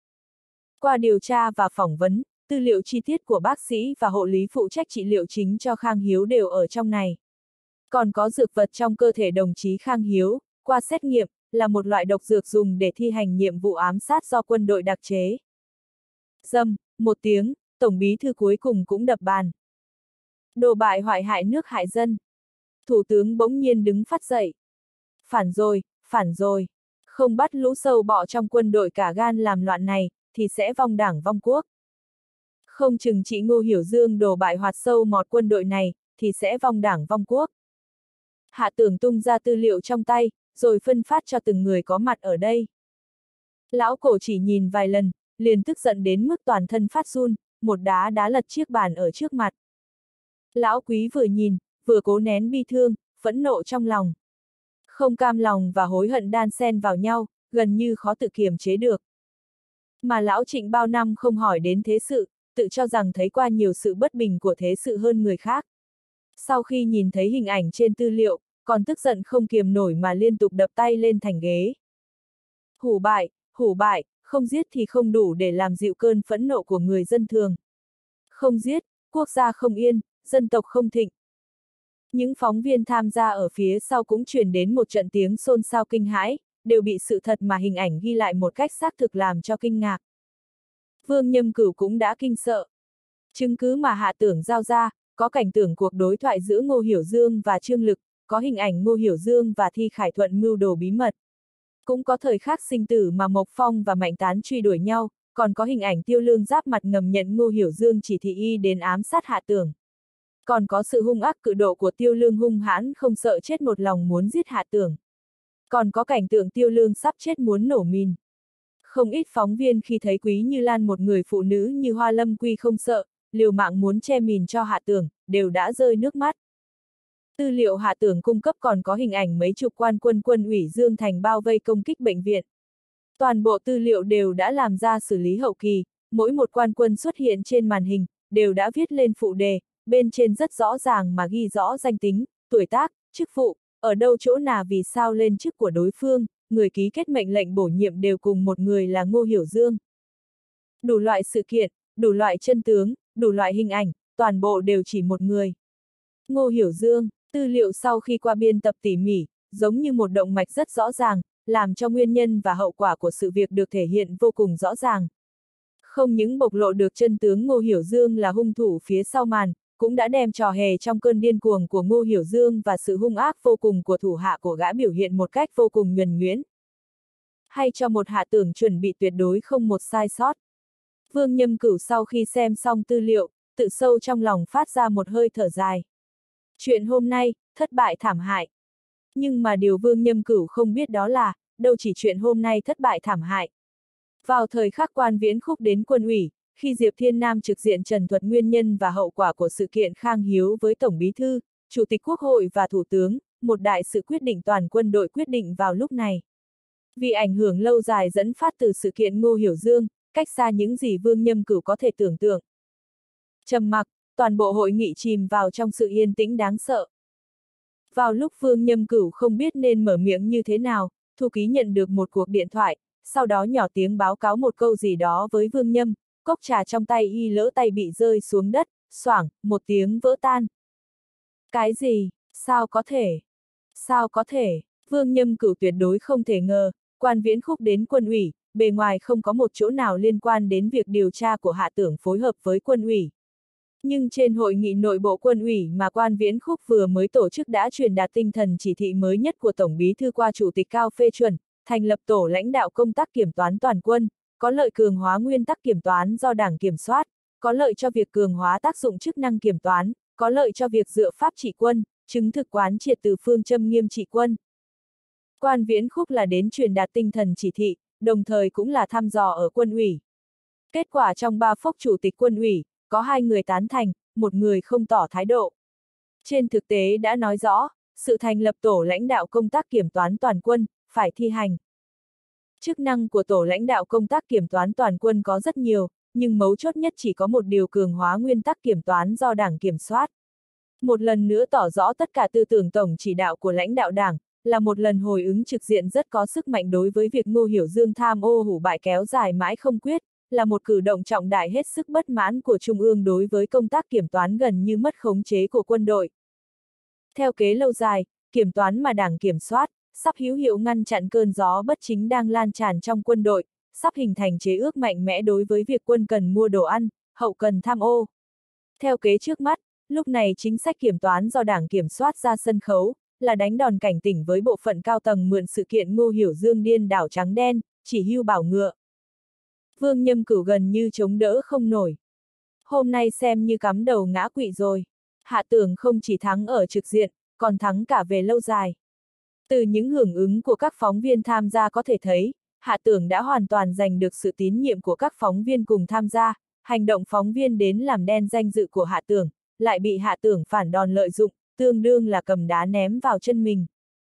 Qua điều tra và phỏng vấn, tư liệu chi tiết của bác sĩ và hộ lý phụ trách trị liệu chính cho Khang Hiếu đều ở trong này. Còn có dược vật trong cơ thể đồng chí Khang Hiếu, qua xét nghiệm, là một loại độc dược dùng để thi hành nhiệm vụ ám sát do quân đội đặc chế. Dầm, một tiếng, Tổng Bí thư cuối cùng cũng đập bàn. Đồ bại hoại hại nước hại dân. Thủ tướng bỗng nhiên đứng phát dậy. Phản rồi, không bắt lũ sâu bọ trong quân đội cả gan làm loạn này, thì sẽ vong đảng vong quốc. Không chừng trị Ngô Hiểu Dương đồ bại hoạt sâu mọt quân đội này, thì sẽ vong đảng vong quốc. Hạ Tưởng tung ra tư liệu trong tay, rồi phân phát cho từng người có mặt ở đây. Lão cổ chỉ nhìn vài lần, liền tức giận đến mức toàn thân phát run, một đá đá lật chiếc bàn ở trước mặt. Lão quý vừa nhìn, vừa cố nén bi thương, phẫn nộ trong lòng. Không cam lòng và hối hận đan xen vào nhau, gần như khó tự kiềm chế được. Mà lão Trịnh bao năm không hỏi đến thế sự, tự cho rằng thấy qua nhiều sự bất bình của thế sự hơn người khác. Sau khi nhìn thấy hình ảnh trên tư liệu, còn tức giận không kiềm nổi mà liên tục đập tay lên thành ghế. Hủ bại, không giết thì không đủ để làm dịu cơn phẫn nộ của người dân thường. Không giết, quốc gia không yên, dân tộc không thịnh. Những phóng viên tham gia ở phía sau cũng truyền đến một trận tiếng xôn xao kinh hãi, đều bị sự thật mà hình ảnh ghi lại một cách xác thực làm cho kinh ngạc. Vương Nhâm Cửu cũng đã kinh sợ. Chứng cứ mà Hạ Tưởng giao ra, có cảnh tưởng cuộc đối thoại giữa Ngô Hiểu Dương và Trương Lực, có hình ảnh Ngô Hiểu Dương và Thi Khải Thuận mưu đồ bí mật. Cũng có thời khắc sinh tử mà Mộc Phong và Mạnh Tán truy đuổi nhau, còn có hình ảnh Tiêu Lương giáp mặt ngầm nhận Ngô Hiểu Dương chỉ thị y đến ám sát Hạ Tưởng. Còn có sự hung ác cự độ của Tiêu Lương hung hãn không sợ chết một lòng muốn giết Hạ Tưởng. Còn có cảnh tượng Tiêu Lương sắp chết muốn nổ mìn. Không ít phóng viên khi thấy Quý Như Lan một người phụ nữ như Hoa Lâm Quy không sợ, liều mạng muốn che mìn cho Hạ Tưởng, đều đã rơi nước mắt. Tư liệu Hạ Tưởng cung cấp còn có hình ảnh mấy chục quan quân quân ủy Dương Thành bao vây công kích bệnh viện. Toàn bộ tư liệu đều đã làm ra xử lý hậu kỳ, mỗi một quan quân xuất hiện trên màn hình, đều đã viết lên phụ đề, bên trên rất rõ ràng mà ghi rõ danh tính, tuổi tác, chức vụ, ở đâu chỗ nào vì sao lên chức của đối phương, người ký kết mệnh lệnh bổ nhiệm đều cùng một người là Ngô Hiểu Dương. Đủ loại sự kiện, đủ loại chân tướng, đủ loại hình ảnh, toàn bộ đều chỉ một người. Ngô Hiểu Dương, tư liệu sau khi qua biên tập tỉ mỉ, giống như một động mạch rất rõ ràng, làm cho nguyên nhân và hậu quả của sự việc được thể hiện vô cùng rõ ràng. Không những bộc lộ được chân tướng Ngô Hiểu Dương là hung thủ phía sau màn, cũng đã đem trò hề trong cơn điên cuồng của Ngô Hiểu Dương và sự hung ác vô cùng của thủ hạ của gã biểu hiện một cách vô cùng nhuần nhuyễn. Hay cho một Hạ Tưởng chuẩn bị tuyệt đối không một sai sót. Vương Nhâm Cửu sau khi xem xong tư liệu, tự sâu trong lòng phát ra một hơi thở dài. Chuyện hôm nay, thất bại thảm hại. Nhưng mà điều Vương Nhâm Cửu không biết đó là, đâu chỉ chuyện hôm nay thất bại thảm hại. Vào thời khắc Quan Viễn Khúc đến quân ủy, khi Diệp Thiên Nam trực diện trần thuật nguyên nhân và hậu quả của sự kiện Khang Hiếu với Tổng Bí Thư, Chủ tịch Quốc hội và Thủ tướng, một đại sự quyết định toàn quân đội quyết định vào lúc này. Vì ảnh hưởng lâu dài dẫn phát từ sự kiện Ngô Hiểu Dương, cách xa những gì Vương Nhâm Cửu có thể tưởng tượng. Trầm mặc, toàn bộ hội nghị chìm vào trong sự yên tĩnh đáng sợ. Vào lúc Vương Nhâm Cửu không biết nên mở miệng như thế nào, thư ký nhận được một cuộc điện thoại, sau đó nhỏ tiếng báo cáo một câu gì đó với Vương Nhâm, cốc trà trong tay y lỡ tay bị rơi xuống đất, xoảng, một tiếng vỡ tan. Cái gì? Sao có thể? Sao có thể? Vương Nhâm Cửu tuyệt đối không thể ngờ, Quan Viễn Khúc đến quân ủy, bề ngoài không có một chỗ nào liên quan đến việc điều tra của Hạ Tưởng phối hợp với quân ủy. Nhưng trên hội nghị nội bộ quân ủy mà Quan Viễn Khúc vừa mới tổ chức đã truyền đạt tinh thần chỉ thị mới nhất của Tổng Bí thư qua Chủ tịch Cao phê chuẩn, thành lập tổ lãnh đạo công tác kiểm toán toàn quân, có lợi cường hóa nguyên tắc kiểm toán do Đảng kiểm soát, có lợi cho việc cường hóa tác dụng chức năng kiểm toán, có lợi cho việc dựa pháp trị quân, chứng thực quán triệt từ phương châm nghiêm trị quân. Quan Viễn Khúc là đến truyền đạt tinh thần chỉ thị, đồng thời cũng là thăm dò ở quân ủy. Kết quả trong 3 phốc chủ tịch quân ủy, có 2 người tán thành, 1 người không tỏ thái độ. Trên thực tế đã nói rõ, sự thành lập tổ lãnh đạo công tác kiểm toán toàn quân, phải thi hành. Chức năng của tổ lãnh đạo công tác kiểm toán toàn quân có rất nhiều, nhưng mấu chốt nhất chỉ có một điều cường hóa nguyên tắc kiểm toán do Đảng kiểm soát. Một lần nữa tỏ rõ tất cả tư tưởng tổng chỉ đạo của lãnh đạo Đảng, là một lần hồi ứng trực diện rất có sức mạnh đối với việc Ngô Hiểu Dương tham ô hủ bại kéo dài mãi không quyết, là một cử động trọng đại hết sức bất mãn của Trung ương đối với công tác kiểm toán gần như mất khống chế của quân đội. Theo kế lâu dài, kiểm toán mà Đảng kiểm soát, sắp hữu hiệu ngăn chặn cơn gió bất chính đang lan tràn trong quân đội, sắp hình thành chế ước mạnh mẽ đối với việc quân cần mua đồ ăn, hậu cần tham ô. Theo kế trước mắt, lúc này chính sách kiểm toán do Đảng kiểm soát ra sân khấu, là đánh đòn cảnh tỉnh với bộ phận cao tầng mượn sự kiện Ngô Hiểu Dương điên đảo trắng đen, chỉ hưu bảo ngựa. Vương Nhâm Cửu gần như chống đỡ không nổi. Hôm nay xem như cắm đầu ngã quỵ rồi. Hạ Tưởng không chỉ thắng ở trực diện, còn thắng cả về lâu dài. Từ những hưởng ứng của các phóng viên tham gia có thể thấy, Hạ Tưởng đã hoàn toàn giành được sự tín nhiệm của các phóng viên cùng tham gia, hành động phóng viên đến làm đen danh dự của Hạ Tưởng, lại bị Hạ Tưởng phản đòn lợi dụng, tương đương là cầm đá ném vào chân mình.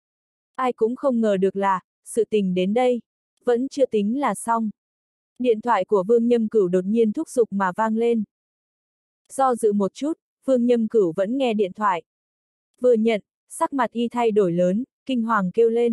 Ai cũng không ngờ được là, sự tình đến đây, vẫn chưa tính là xong. Điện thoại của Vương Nhâm Cửu đột nhiên thúc giục mà vang lên. Do dự một chút, Vương Nhâm Cửu vẫn nghe điện thoại. Vừa nhận, sắc mặt y thay đổi lớn, kinh hoàng kêu lên.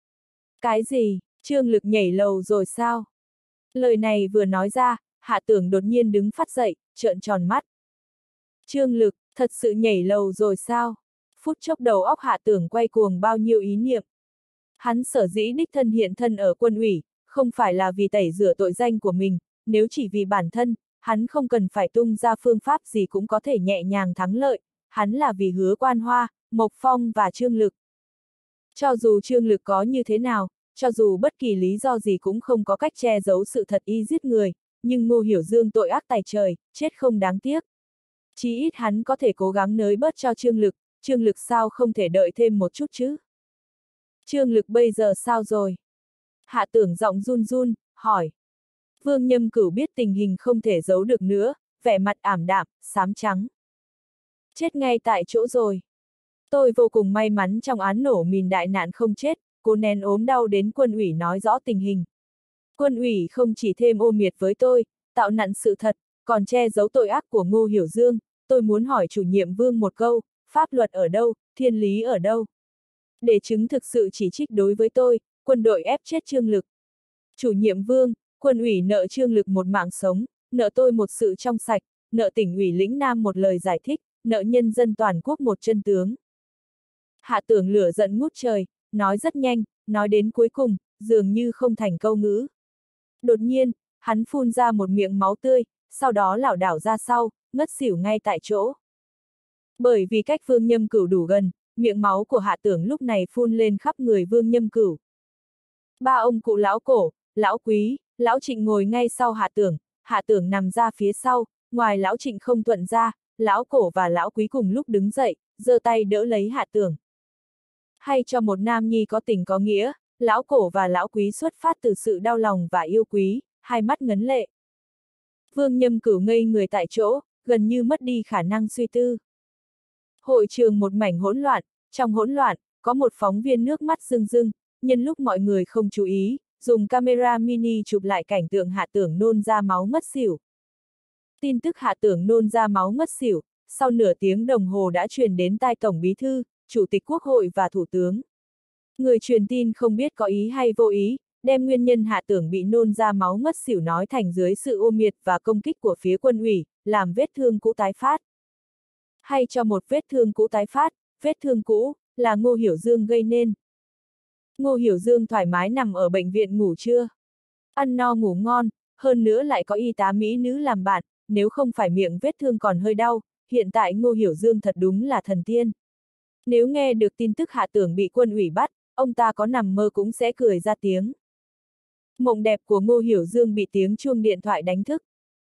Cái gì, Trương Lực nhảy lầu rồi sao? Lời này vừa nói ra, Hạ Tưởng đột nhiên đứng phát dậy, trợn tròn mắt. Trương Lực, thật sự nhảy lầu rồi sao? Phút chốc đầu óc Hạ Tưởng quay cuồng bao nhiêu ý niệm. Hắn sở dĩ đích thân hiện thân ở quân ủy, không phải là vì tẩy rửa tội danh của mình, nếu chỉ vì bản thân, hắn không cần phải tung ra phương pháp gì cũng có thể nhẹ nhàng thắng lợi, hắn là vì Hứa Quan Hoa, Mộc Phong và Trương Lực. Cho dù Trương Lực có như thế nào, cho dù bất kỳ lý do gì cũng không có cách che giấu sự thật y giết người, nhưng Ngô Hiểu Dương tội ác tày trời, chết không đáng tiếc. Chí ít hắn có thể cố gắng nới bớt cho Trương Lực sao không thể đợi thêm một chút chứ? Trương Lực bây giờ sao rồi? Hạ Tưởng giọng run run, hỏi. Vương Nhâm Cửu biết tình hình không thể giấu được nữa, vẻ mặt ảm đạm, xám trắng. Chết ngay tại chỗ rồi. Tôi vô cùng may mắn trong án nổ mìn đại nạn không chết, cố nén ốm đau đến quân ủy nói rõ tình hình. Quân ủy không chỉ thêm ô miệt với tôi, tạo nặn sự thật, còn che giấu tội ác của Ngô Hiểu Dương. Tôi muốn hỏi chủ nhiệm Vương một câu, pháp luật ở đâu, thiên lý ở đâu? Để chứng thực sự chỉ trích đối với tôi, quân đội ép chết Trương Lực. Chủ nhiệm Vương, quân ủy nợ Trương Lực một mạng sống, nợ tôi một sự trong sạch, nợ tỉnh ủy lĩnh Nam một lời giải thích, nợ nhân dân toàn quốc một chân tướng. Hạ Tưởng lửa giận ngút trời, nói rất nhanh, nói đến cuối cùng, dường như không thành câu ngữ. Đột nhiên, hắn phun ra một miệng máu tươi, sau đó lảo đảo ra sau, ngất xỉu ngay tại chỗ. Bởi vì cách Vương Nhâm Cửu đủ gần, miệng máu của Hạ Tưởng lúc này phun lên khắp người Vương Nhâm Cửu. Ba ông cụ lão Cổ, lão Quý, lão Trịnh ngồi ngay sau Hạ Tưởng nằm ra phía sau, ngoài lão Trịnh không thuận ra, lão Cổ và lão Quý cùng lúc đứng dậy, giơ tay đỡ lấy Hạ Tưởng. Hay cho một nam nhi có tình có nghĩa, lão Cổ và lão Quý xuất phát từ sự đau lòng và yêu quý, hai mắt ngấn lệ. Vương Nhâm Cửu ngây người tại chỗ, gần như mất đi khả năng suy tư. Hội trường một mảnh hỗn loạn, trong hỗn loạn, có một phóng viên nước mắt rưng rưng, nhân lúc mọi người không chú ý, dùng camera mini chụp lại cảnh tượng Hạ Tưởng nôn ra máu ngất xỉu. Tin tức Hạ Tưởng nôn ra máu ngất xỉu, sau nửa tiếng đồng hồ đã truyền đến tai Tổng Bí thư, Chủ tịch Quốc hội và Thủ tướng. Người truyền tin không biết có ý hay vô ý, đem nguyên nhân Hạ Tưởng bị nôn ra máu ngất xỉu nói thành dưới sự ô miệt và công kích của phía quân ủy, làm vết thương cũ tái phát. Hay cho một vết thương cũ tái phát, vết thương cũ, là Ngô Hiểu Dương gây nên. Ngô Hiểu Dương thoải mái nằm ở bệnh viện ngủ trưa. Ăn no ngủ ngon, hơn nữa lại có y tá mỹ nữ làm bạn, nếu không phải miệng vết thương còn hơi đau, hiện tại Ngô Hiểu Dương thật đúng là thần tiên. Nếu nghe được tin tức Hạ Tưởng bị quân ủy bắt, ông ta có nằm mơ cũng sẽ cười ra tiếng. Mộng đẹp của Ngô Hiểu Dương bị tiếng chuông điện thoại đánh thức.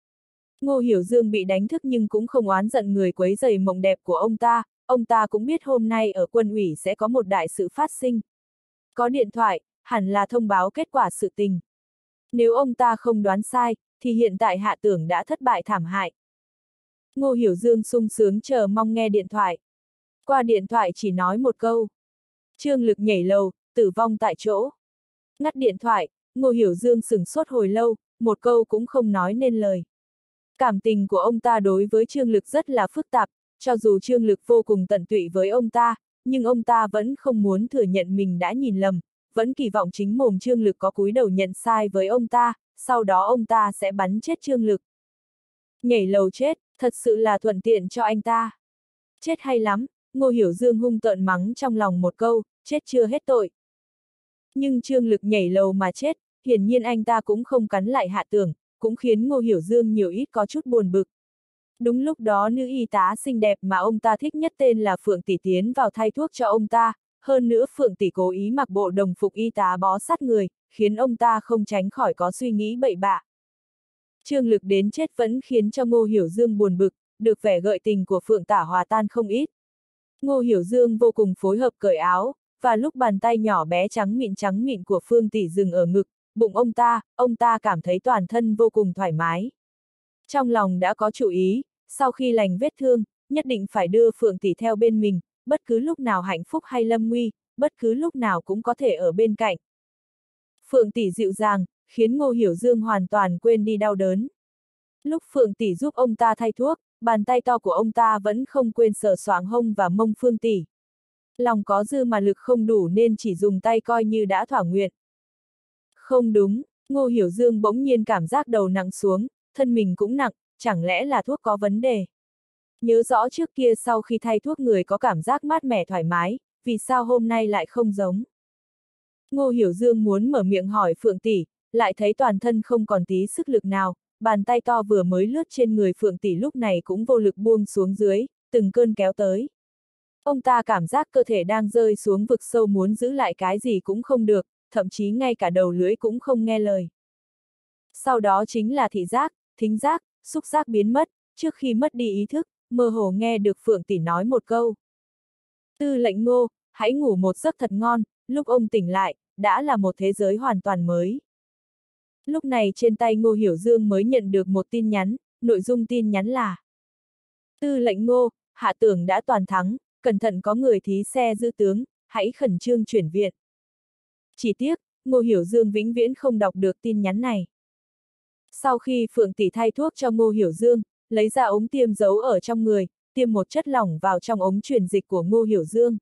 Ngô Hiểu Dương bị đánh thức nhưng cũng không oán giận người quấy rầy mộng đẹp của ông ta cũng biết hôm nay ở quân ủy sẽ có một đại sự phát sinh. Có điện thoại, hẳn là thông báo kết quả sự tình. Nếu ông ta không đoán sai, thì hiện tại Hạ Tưởng đã thất bại thảm hại. Ngô Hiểu Dương sung sướng chờ mong nghe điện thoại. Qua điện thoại chỉ nói một câu. Trương Lực nhảy lầu, tử vong tại chỗ. Ngắt điện thoại, Ngô Hiểu Dương sửng sốt hồi lâu, một câu cũng không nói nên lời. Cảm tình của ông ta đối với Trương Lực rất là phức tạp, cho dù Trương Lực vô cùng tận tụy với ông ta, nhưng ông ta vẫn không muốn thừa nhận mình đã nhìn lầm, vẫn kỳ vọng chính mồm Trương Lực có cúi đầu nhận sai với ông ta, sau đó ông ta sẽ bắn chết Trương Lực. Nhảy lầu chết, thật sự là thuận tiện cho anh ta. Chết hay lắm, Ngô Hiểu Dương hung tợn mắng trong lòng một câu, chết chưa hết tội. Nhưng Trương Lực nhảy lầu mà chết, hiển nhiên anh ta cũng không cắn lại Hạ Tưởng, cũng khiến Ngô Hiểu Dương nhiều ít có chút buồn bực. Đúng lúc đó nữ y tá xinh đẹp mà ông ta thích nhất tên là Phượng Tỷ tiến vào thay thuốc cho ông ta, hơn nữa Phượng Tỷ cố ý mặc bộ đồng phục y tá bó sát người, khiến ông ta không tránh khỏi có suy nghĩ bậy bạ. Trương Lực đến chết vẫn khiến cho Ngô Hiểu Dương buồn bực, được vẻ gợi tình của Phượng Tả hòa tan không ít. Ngô Hiểu Dương vô cùng phối hợp cởi áo, và lúc bàn tay nhỏ bé trắng mịn của Phương Tỷ dừng ở ngực, bụng ông ta cảm thấy toàn thân vô cùng thoải mái. Trong lòng đã có chủ ý, sau khi lành vết thương, nhất định phải đưa Phượng Tỷ theo bên mình, bất cứ lúc nào hạnh phúc hay lâm nguy, bất cứ lúc nào cũng có thể ở bên cạnh. Phượng Tỷ dịu dàng, khiến Ngô Hiểu Dương hoàn toàn quên đi đau đớn. Lúc Phượng Tỷ giúp ông ta thay thuốc, bàn tay to của ông ta vẫn không quên sờ soạng hông và mông Phương Tỷ. Lòng có dư mà lực không đủ nên chỉ dùng tay coi như đã thỏa nguyện. Không đúng, Ngô Hiểu Dương bỗng nhiên cảm giác đầu nặng xuống, thân mình cũng nặng, chẳng lẽ là thuốc có vấn đề? Nhớ rõ trước kia sau khi thay thuốc người có cảm giác mát mẻ thoải mái, vì sao hôm nay lại không giống? Ngô Hiểu Dương muốn mở miệng hỏi Phượng Tỷ, lại thấy toàn thân không còn tí sức lực nào, bàn tay to vừa mới lướt trên người Phượng Tỷ lúc này cũng vô lực buông xuống dưới, từng cơn kéo tới. Ông ta cảm giác cơ thể đang rơi xuống vực sâu, muốn giữ lại cái gì cũng không được, thậm chí ngay cả đầu lưỡi cũng không nghe lời. Sau đó chính là thị giác, thính giác, xúc giác biến mất, trước khi mất đi ý thức, mơ hồ nghe được Phượng Tỷ nói một câu. Tư lệnh Ngô, hãy ngủ một giấc thật ngon, lúc ông tỉnh lại, đã là một thế giới hoàn toàn mới. Lúc này trên tay Ngô Hiểu Dương mới nhận được một tin nhắn, nội dung tin nhắn là: Tư lệnh Ngô, hạ tưởng đã toàn thắng, cẩn thận có người thí xe giữ tướng, hãy khẩn trương chuyển viện. Chỉ tiếc, Ngô Hiểu Dương vĩnh viễn không đọc được tin nhắn này. Sau khi Phượng Tỷ thay thuốc cho Ngô Hiểu Dương, lấy ra ống tiêm giấu ở trong người, tiêm một chất lỏng vào trong ống truyền dịch của Ngô Hiểu Dương.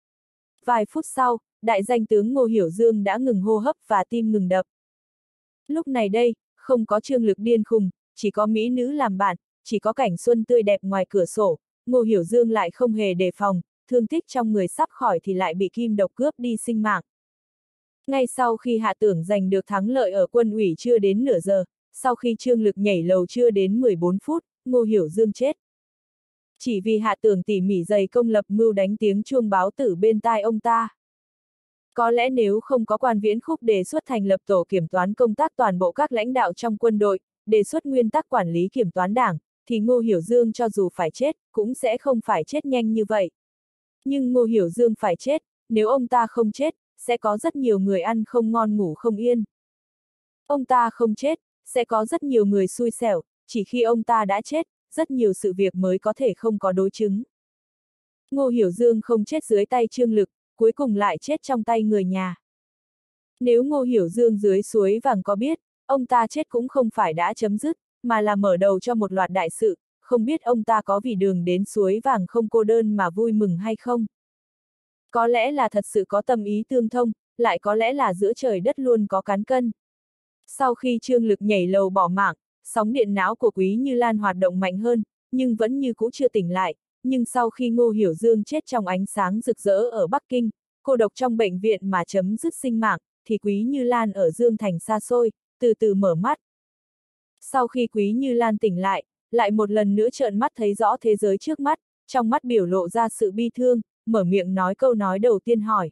Vài phút sau, đại danh tướng Ngô Hiểu Dương đã ngừng hô hấp và tim ngừng đập. Lúc này đây, không có Trương Lực điên khùng, chỉ có mỹ nữ làm bạn, chỉ có cảnh xuân tươi đẹp ngoài cửa sổ, Ngô Hiểu Dương lại không hề đề phòng, thương tích trong người sắp khỏi thì lại bị kim độc cướp đi sinh mạng. Ngay sau khi Hạ Tưởng giành được thắng lợi ở quân ủy chưa đến nửa giờ, sau khi Trương Lực nhảy lầu chưa đến 14 phút, Ngô Hiểu Dương chết. Chỉ vì Hạ Tưởng tỉ mỉ dày công lập mưu đánh tiếng chuông báo tử bên tai ông ta. Có lẽ nếu không có Quan Viễn Khúc đề xuất thành lập tổ kiểm toán công tác toàn bộ các lãnh đạo trong quân đội, đề xuất nguyên tắc quản lý kiểm toán đảng, thì Ngô Hiểu Dương cho dù phải chết, cũng sẽ không phải chết nhanh như vậy. Nhưng Ngô Hiểu Dương phải chết, nếu ông ta không chết, sẽ có rất nhiều người ăn không ngon ngủ không yên. Ông ta không chết, sẽ có rất nhiều người xui xẻo, chỉ khi ông ta đã chết, rất nhiều sự việc mới có thể không có đối chứng. Ngô Hiểu Dương không chết dưới tay Trương Lực, cuối cùng lại chết trong tay người nhà. Nếu Ngô Hiểu Dương dưới suối vàng có biết, ông ta chết cũng không phải đã chấm dứt, mà là mở đầu cho một loạt đại sự, không biết ông ta có vì đường đến suối vàng không cô đơn mà vui mừng hay không. Có lẽ là thật sự có tâm ý tương thông, lại có lẽ là giữa trời đất luôn có cán cân. Sau khi Trương Lực nhảy lầu bỏ mạng, sóng điện não của Quý Như Lan hoạt động mạnh hơn, nhưng vẫn như cũ chưa tỉnh lại, nhưng sau khi Ngô Hiểu Dương chết trong ánh sáng rực rỡ ở Bắc Kinh, cô độc trong bệnh viện mà chấm dứt sinh mạng, thì Quý Như Lan ở Dương Thành xa xôi, từ từ mở mắt. Sau khi Quý Như Lan tỉnh lại một lần nữa trợn mắt thấy rõ thế giới trước mắt, trong mắt biểu lộ ra sự bi thương, mở miệng nói câu nói đầu tiên hỏi: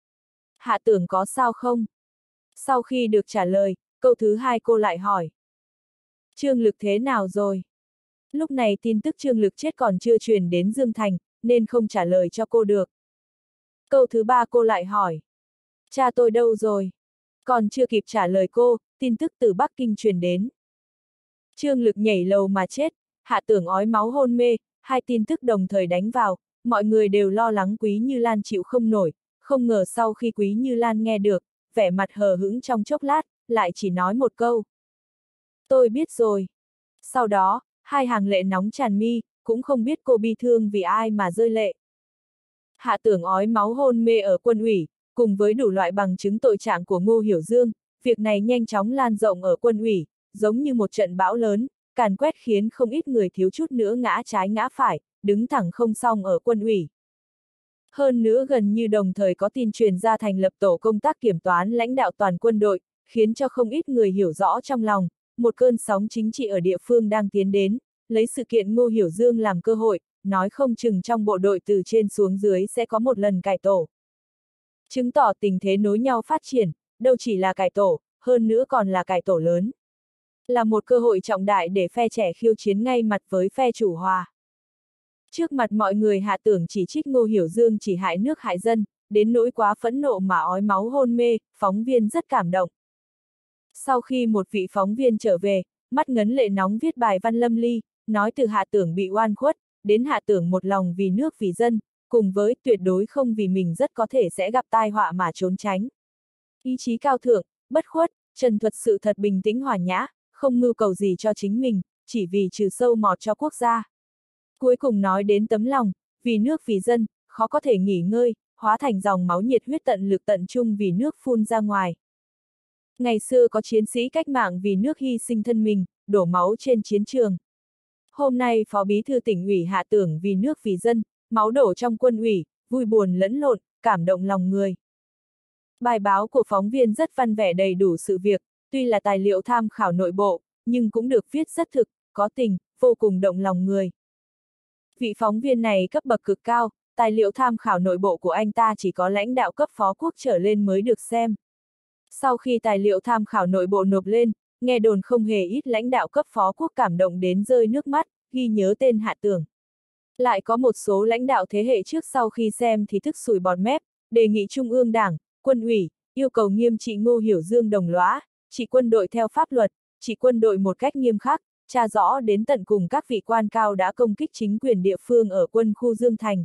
Hạ Tưởng có sao không? Sau khi được trả lời, câu thứ hai cô lại hỏi: Trương Lực thế nào rồi? Lúc này tin tức Trương Lực chết còn chưa truyền đến Dương Thành, nên không trả lời cho cô được. Câu thứ ba cô lại hỏi: Cha tôi đâu rồi? Còn chưa kịp trả lời cô, tin tức từ Bắc Kinh truyền đến. Trương Lực nhảy lầu mà chết, Hạ Tưởng ói máu hôn mê, hai tin tức đồng thời đánh vào, mọi người đều lo lắng Quý Như Lan chịu không nổi, không ngờ sau khi Quý Như Lan nghe được, vẻ mặt hờ hững trong chốc lát, lại chỉ nói một câu: Tôi biết rồi. Sau đó, hai hàng lệ nóng tràn mi, cũng không biết cô bi thương vì ai mà rơi lệ. Hạ Tưởng ói máu hôn mê ở quân ủy, cùng với đủ loại bằng chứng tội trạng của Ngô Hiểu Dương, việc này nhanh chóng lan rộng ở quân ủy, giống như một trận bão lớn, càn quét khiến không ít người thiếu chút nữa ngã trái ngã phải, đứng thẳng không xong ở quân ủy. Hơn nữa gần như đồng thời có tin truyền ra thành lập tổ công tác kiểm toán lãnh đạo toàn quân đội, khiến cho không ít người hiểu rõ trong lòng, một cơn sóng chính trị ở địa phương đang tiến đến, lấy sự kiện Ngô Hiểu Dương làm cơ hội, nói không chừng trong bộ đội từ trên xuống dưới sẽ có một lần cải tổ. Chứng tỏ tình thế nối nhau phát triển, đâu chỉ là cải tổ, hơn nữa còn là cải tổ lớn. Là một cơ hội trọng đại để phe trẻ khiêu chiến ngay mặt với phe chủ hòa. Trước mặt mọi người Hạ Tưởng chỉ trích Ngô Hiểu Dương chỉ hại nước hại dân, đến nỗi quá phẫn nộ mà ói máu hôn mê, phóng viên rất cảm động. Sau khi một vị phóng viên trở về, mắt ngấn lệ nóng viết bài văn lâm ly, nói từ Hạ Tưởng bị oan khuất, đến Hạ Tưởng một lòng vì nước vì dân, cùng với tuyệt đối không vì mình rất có thể sẽ gặp tai họa mà trốn tránh. Ý chí cao thượng, bất khuất, trần thuật sự thật bình tĩnh hòa nhã, không mưu cầu gì cho chính mình, chỉ vì trừ sâu mọt cho quốc gia. Cuối cùng nói đến tấm lòng, vì nước vì dân, khó có thể nghỉ ngơi, hóa thành dòng máu nhiệt huyết tận lực tận trung vì nước phun ra ngoài. Ngày xưa có chiến sĩ cách mạng vì nước hy sinh thân mình, đổ máu trên chiến trường. Hôm nay Phó Bí thư Tỉnh ủy Hạ Tưởng vì nước vì dân, máu đổ trong quân ủy, vui buồn lẫn lộn, cảm động lòng người. Bài báo của phóng viên rất văn vẻ đầy đủ sự việc, tuy là tài liệu tham khảo nội bộ, nhưng cũng được viết rất thực, có tình, vô cùng động lòng người. Vị phóng viên này cấp bậc cực cao, tài liệu tham khảo nội bộ của anh ta chỉ có lãnh đạo cấp phó quốc trở lên mới được xem. Sau khi tài liệu tham khảo nội bộ nộp lên, nghe đồn không hề ít lãnh đạo cấp phó quốc cảm động đến rơi nước mắt, ghi nhớ tên Hạ Tưởng. Lại có một số lãnh đạo thế hệ trước sau khi xem thì thức sùi bọt mép, đề nghị Trung ương Đảng, Quân ủy, yêu cầu nghiêm trị Ngô Hiểu Dương đồng lõa, trị quân đội theo pháp luật, trị quân đội một cách nghiêm khắc, tra rõ đến tận cùng các vị quan cao đã công kích chính quyền địa phương ở quân khu Dương Thành.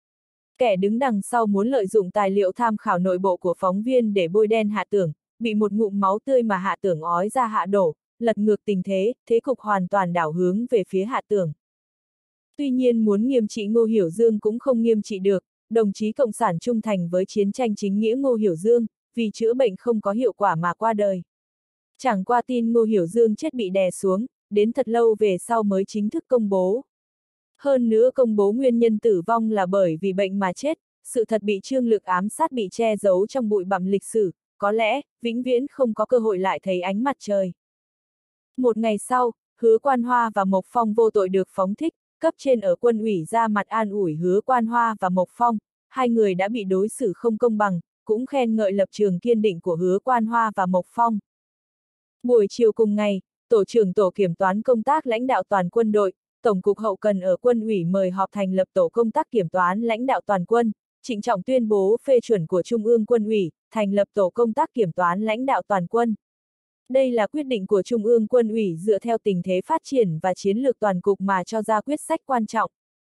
Kẻ đứng đằng sau muốn lợi dụng tài liệu tham khảo nội bộ của phóng viên để bôi đen Hạ Tưởng, bị một ngụm máu tươi mà Hạ Tưởng ói ra hạ đổ, lật ngược tình thế, thế cục hoàn toàn đảo hướng về phía Hạ Tưởng. Tuy nhiên muốn nghiêm trị Ngô Hiểu Dương cũng không nghiêm trị được, đồng chí Cộng sản trung thành với chiến tranh chính nghĩa Ngô Hiểu Dương, vì chữa bệnh không có hiệu quả mà qua đời. Chẳng qua tin Ngô Hiểu Dương chết bị đè xuống, đến thật lâu về sau mới chính thức công bố. Hơn nữa công bố nguyên nhân tử vong là bởi vì bệnh mà chết, sự thật bị Trương Lực ám sát bị che giấu trong bụi bặm lịch sử, có lẽ, vĩnh viễn không có cơ hội lại thấy ánh mặt trời. Một ngày sau, Hứa Quan Hoa và Mộc Phong vô tội được phóng thích, cấp trên ở quân ủy ra mặt an ủi Hứa Quan Hoa và Mộc Phong, hai người đã bị đối xử không công bằng, cũng khen ngợi lập trường kiên định của Hứa Quan Hoa và Mộc Phong. Buổi chiều cùng ngày, Tổ trưởng Tổ kiểm toán công tác lãnh đạo toàn quân đội, Tổng cục Hậu cần ở quân ủy mời họp thành lập tổ công tác kiểm toán lãnh đạo toàn quân, trịnh trọng tuyên bố phê chuẩn của Trung ương Quân ủy, thành lập tổ công tác kiểm toán lãnh đạo toàn quân. Đây là quyết định của Trung ương Quân ủy dựa theo tình thế phát triển và chiến lược toàn cục mà cho ra quyết sách quan trọng.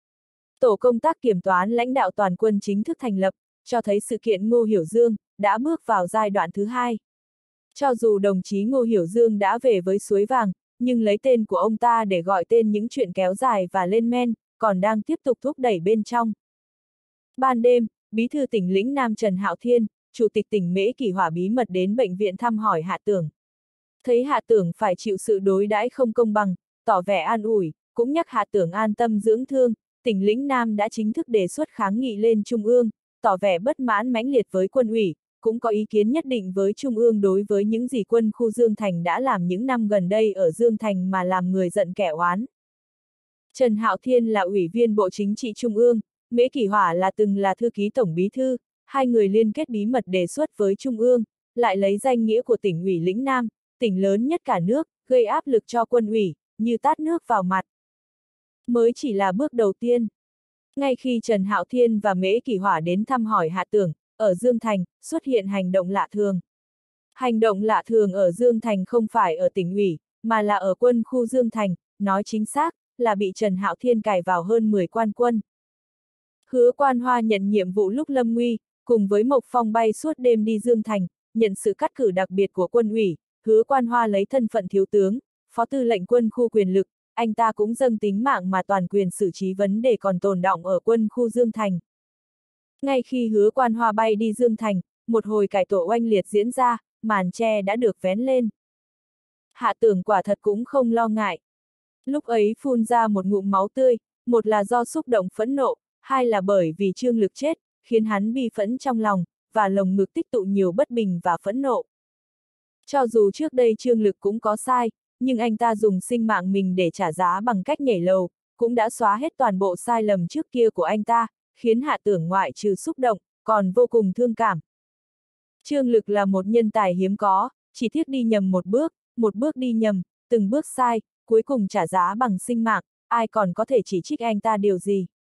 Tổ công tác kiểm toán lãnh đạo toàn quân chính thức thành lập, cho thấy sự kiện Ngô Hiểu Dương đã bước vào giai đoạn thứ hai. Cho dù đồng chí Ngô Hiểu Dương đã về với suối vàng, nhưng lấy tên của ông ta để gọi tên những chuyện kéo dài và lên men, còn đang tiếp tục thúc đẩy bên trong. Ban đêm, Bí thư tỉnh lĩnh Nam Trần Hạo Thiên, Chủ tịch tỉnh Mễ Kỷ Hỏa bí mật đến bệnh viện thăm hỏi Hạ Tưởng. Thấy Hạ Tưởng phải chịu sự đối đãi không công bằng, tỏ vẻ an ủi, cũng nhắc Hạ Tưởng an tâm dưỡng thương, tỉnh lĩnh Nam đã chính thức đề xuất kháng nghị lên Trung ương, tỏ vẻ bất mãn mãnh liệt với quân ủy, cũng có ý kiến nhất định với Trung ương đối với những gì quân khu Dương Thành đã làm những năm gần đây ở Dương Thành mà làm người giận kẻ oán. Trần Hạo Thiên là ủy viên Bộ Chính trị Trung ương, Mễ Kỷ Hỏa từng là thư ký tổng bí thư, hai người liên kết bí mật đề xuất với Trung ương, lại lấy danh nghĩa của tỉnh ủy lĩnh Nam, tỉnh lớn nhất cả nước, gây áp lực cho quân ủy, như tát nước vào mặt. Mới chỉ là bước đầu tiên. Ngay khi Trần Hạo Thiên và Mễ Kỷ Hỏa đến thăm hỏi Hạ Tưởng, ở Dương Thành, xuất hiện hành động lạ thường. Hành động lạ thường ở Dương Thành không phải ở tỉnh ủy, mà là ở quân khu Dương Thành, nói chính xác, là bị Trần Hạo Thiên cài vào hơn 10 quan quân. Hứa Quan Hoa nhận nhiệm vụ lúc lâm nguy, cùng với Mộc Phong bay suốt đêm đi Dương Thành, nhận sự cắt cử đặc biệt của quân ủy, Hứa Quan Hoa lấy thân phận thiếu tướng, phó tư lệnh quân khu quyền lực, anh ta cũng dâng tính mạng mà toàn quyền xử trí vấn đề còn tồn đọng ở quân khu Dương Thành. Ngay khi Hứa Quan Hoa bay đi Dương Thành, một hồi cải tổ oanh liệt diễn ra, màn che đã được vén lên. Hạ Tưởng quả thật cũng không lo ngại. Lúc ấy phun ra một ngụm máu tươi, một là do xúc động phẫn nộ, hai là bởi vì Trương Lực chết, khiến hắn bi phẫn trong lòng, và lồng ngực tích tụ nhiều bất bình và phẫn nộ. Cho dù trước đây Trương Lực cũng có sai, nhưng anh ta dùng sinh mạng mình để trả giá bằng cách nhảy lầu, cũng đã xóa hết toàn bộ sai lầm trước kia của anh ta, khiến Hạ Tưởng ngoại trừ xúc động, còn vô cùng thương cảm. Trương Lực là một nhân tài hiếm có, chỉ tiếc đi nhầm một bước đi nhầm, từng bước sai, cuối cùng trả giá bằng sinh mạng, ai còn có thể chỉ trích anh ta điều gì.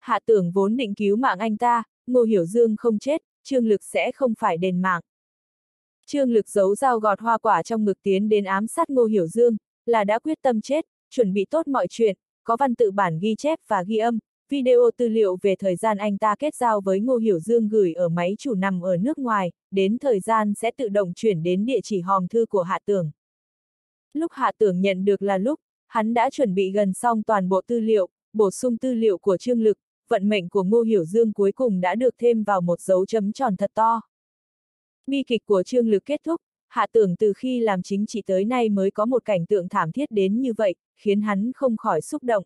Hạ Tưởng vốn định cứu mạng anh ta, Ngô Hiểu Dương không chết, Trương Lực sẽ không phải đền mạng. Trương Lực giấu dao gọt hoa quả trong ngực tiến đến ám sát Ngô Hiểu Dương, là đã quyết tâm chết, chuẩn bị tốt mọi chuyện, có văn tự bản ghi chép và ghi âm, video tư liệu về thời gian anh ta kết giao với Ngô Hiểu Dương gửi ở máy chủ nằm ở nước ngoài, đến thời gian sẽ tự động chuyển đến địa chỉ hòm thư của Hạ Tưởng. Lúc Hạ Tưởng nhận được là lúc, hắn đã chuẩn bị gần xong toàn bộ tư liệu, bổ sung tư liệu của Trương Lực, vận mệnh của Ngô Hiểu Dương cuối cùng đã được thêm vào một dấu chấm tròn thật to. Bi kịch của Trương Lực kết thúc, Hạ Tưởng từ khi làm chính trị tới nay mới có một cảnh tượng thảm thiết đến như vậy, khiến hắn không khỏi xúc động.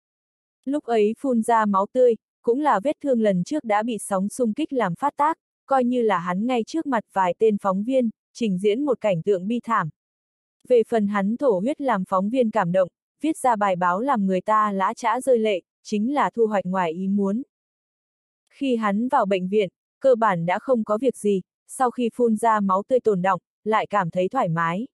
Lúc ấy phun ra máu tươi, cũng là vết thương lần trước đã bị sóng xung kích làm phát tác, coi như là hắn ngay trước mặt vài tên phóng viên, trình diễn một cảnh tượng bi thảm. Về phần hắn thổ huyết làm phóng viên cảm động, viết ra bài báo làm người ta lã chã rơi lệ, chính là thu hoạch ngoài ý muốn. Khi hắn vào bệnh viện, cơ bản đã không có việc gì, sau khi phun ra máu tươi tồn đọng, lại cảm thấy thoải mái.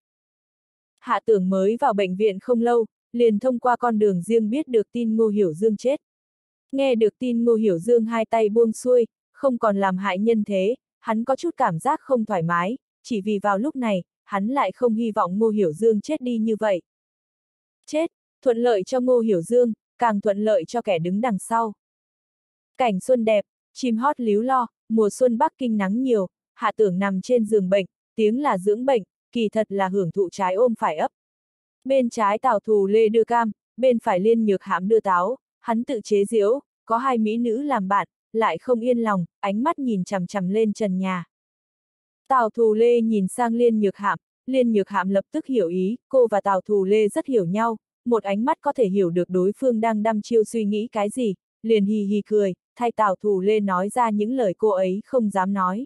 Hạ Tưởng mới vào bệnh viện không lâu, liền thông qua con đường riêng biết được tin Ngô Hiểu Dương chết. Nghe được tin Ngô Hiểu Dương hai tay buông xuôi, không còn làm hại nhân thế, hắn có chút cảm giác không thoải mái, chỉ vì vào lúc này, hắn lại không hy vọng Ngô Hiểu Dương chết đi như vậy. Chết, thuận lợi cho Ngô Hiểu Dương, càng thuận lợi cho kẻ đứng đằng sau. Cảnh xuân đẹp, chim hót líu lo, mùa xuân Bắc Kinh nắng nhiều, Hạ Tưởng nằm trên giường bệnh, tiếng là dưỡng bệnh, kỳ thật là hưởng thụ trái ôm phải ấp. Bên trái Tào Thù Lê đưa cam, bên phải Liên Nhược Hãm đưa táo, hắn tự chế giễu, có hai mỹ nữ làm bạn, lại không yên lòng, ánh mắt nhìn chằm chằm lên trần nhà. Tào Thù Lê nhìn sang Liên Nhược Hãm lập tức hiểu ý, cô và Tào Thù Lê rất hiểu nhau, một ánh mắt có thể hiểu được đối phương đang đăm chiêu suy nghĩ cái gì, liền hì hì cười, thay Tào Thù Lê nói ra những lời cô ấy không dám nói.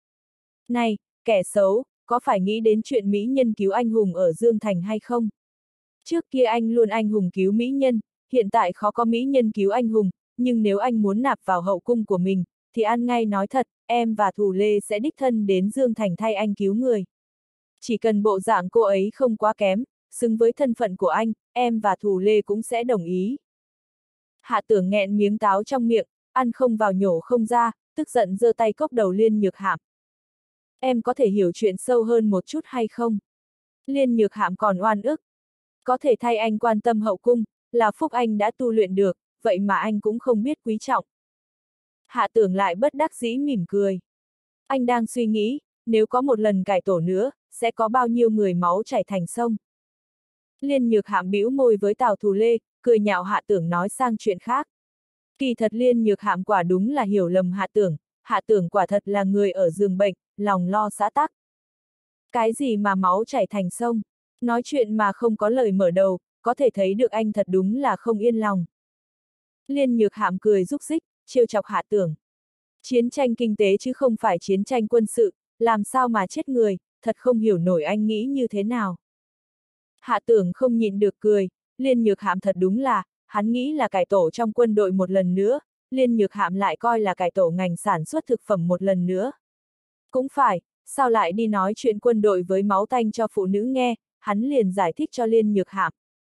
Này, kẻ xấu, có phải nghĩ đến chuyện mỹ nhân cứu anh hùng ở Dương Thành hay không? Trước kia anh luôn anh hùng cứu mỹ nhân, hiện tại khó có mỹ nhân cứu anh hùng, nhưng nếu anh muốn nạp vào hậu cung của mình, thì ăn ngay nói thật, em và Thù Lê sẽ đích thân đến Dương Thành thay anh cứu người. Chỉ cần bộ dạng cô ấy không quá kém, xứng với thân phận của anh, em và Thù Lê cũng sẽ đồng ý. Hạ Tưởng nghẹn miếng táo trong miệng, ăn không vào nhổ không ra, tức giận giơ tay cốc đầu Liên Nhược Hãm. Em có thể hiểu chuyện sâu hơn một chút hay không? Liên Nhược Hãm còn oan ức. Có thể thay anh quan tâm hậu cung, là phúc anh đã tu luyện được, vậy mà anh cũng không biết quý trọng. Hạ Tưởng lại bất đắc dĩ mỉm cười. Anh đang suy nghĩ, nếu có một lần cải tổ nữa, sẽ có bao nhiêu người máu chảy thành sông. Liên Nhược Hãm bĩu môi với Tào Thù Lê, cười nhạo Hạ Tưởng nói sang chuyện khác. Kỳ thật Liên Nhược Hãm quả đúng là hiểu lầm Hạ Tưởng quả thật là người ở giường bệnh, lòng lo xã tắc. Cái gì mà máu chảy thành sông, nói chuyện mà không có lời mở đầu, có thể thấy được anh thật đúng là không yên lòng. Liên Nhược Hãm cười rúc rích, trêu chọc Hạ Tưởng. Chiến tranh kinh tế chứ không phải chiến tranh quân sự, làm sao mà chết người, thật không hiểu nổi anh nghĩ như thế nào. Hạ Tưởng không nhịn được cười, Liên Nhược Hãm thật đúng là, hắn nghĩ là cải tổ trong quân đội một lần nữa, Liên Nhược Hãm lại coi là cải tổ ngành sản xuất thực phẩm một lần nữa. Cũng phải, sao lại đi nói chuyện quân đội với máu tanh cho phụ nữ nghe, hắn liền giải thích cho Liên Nhược Hãm.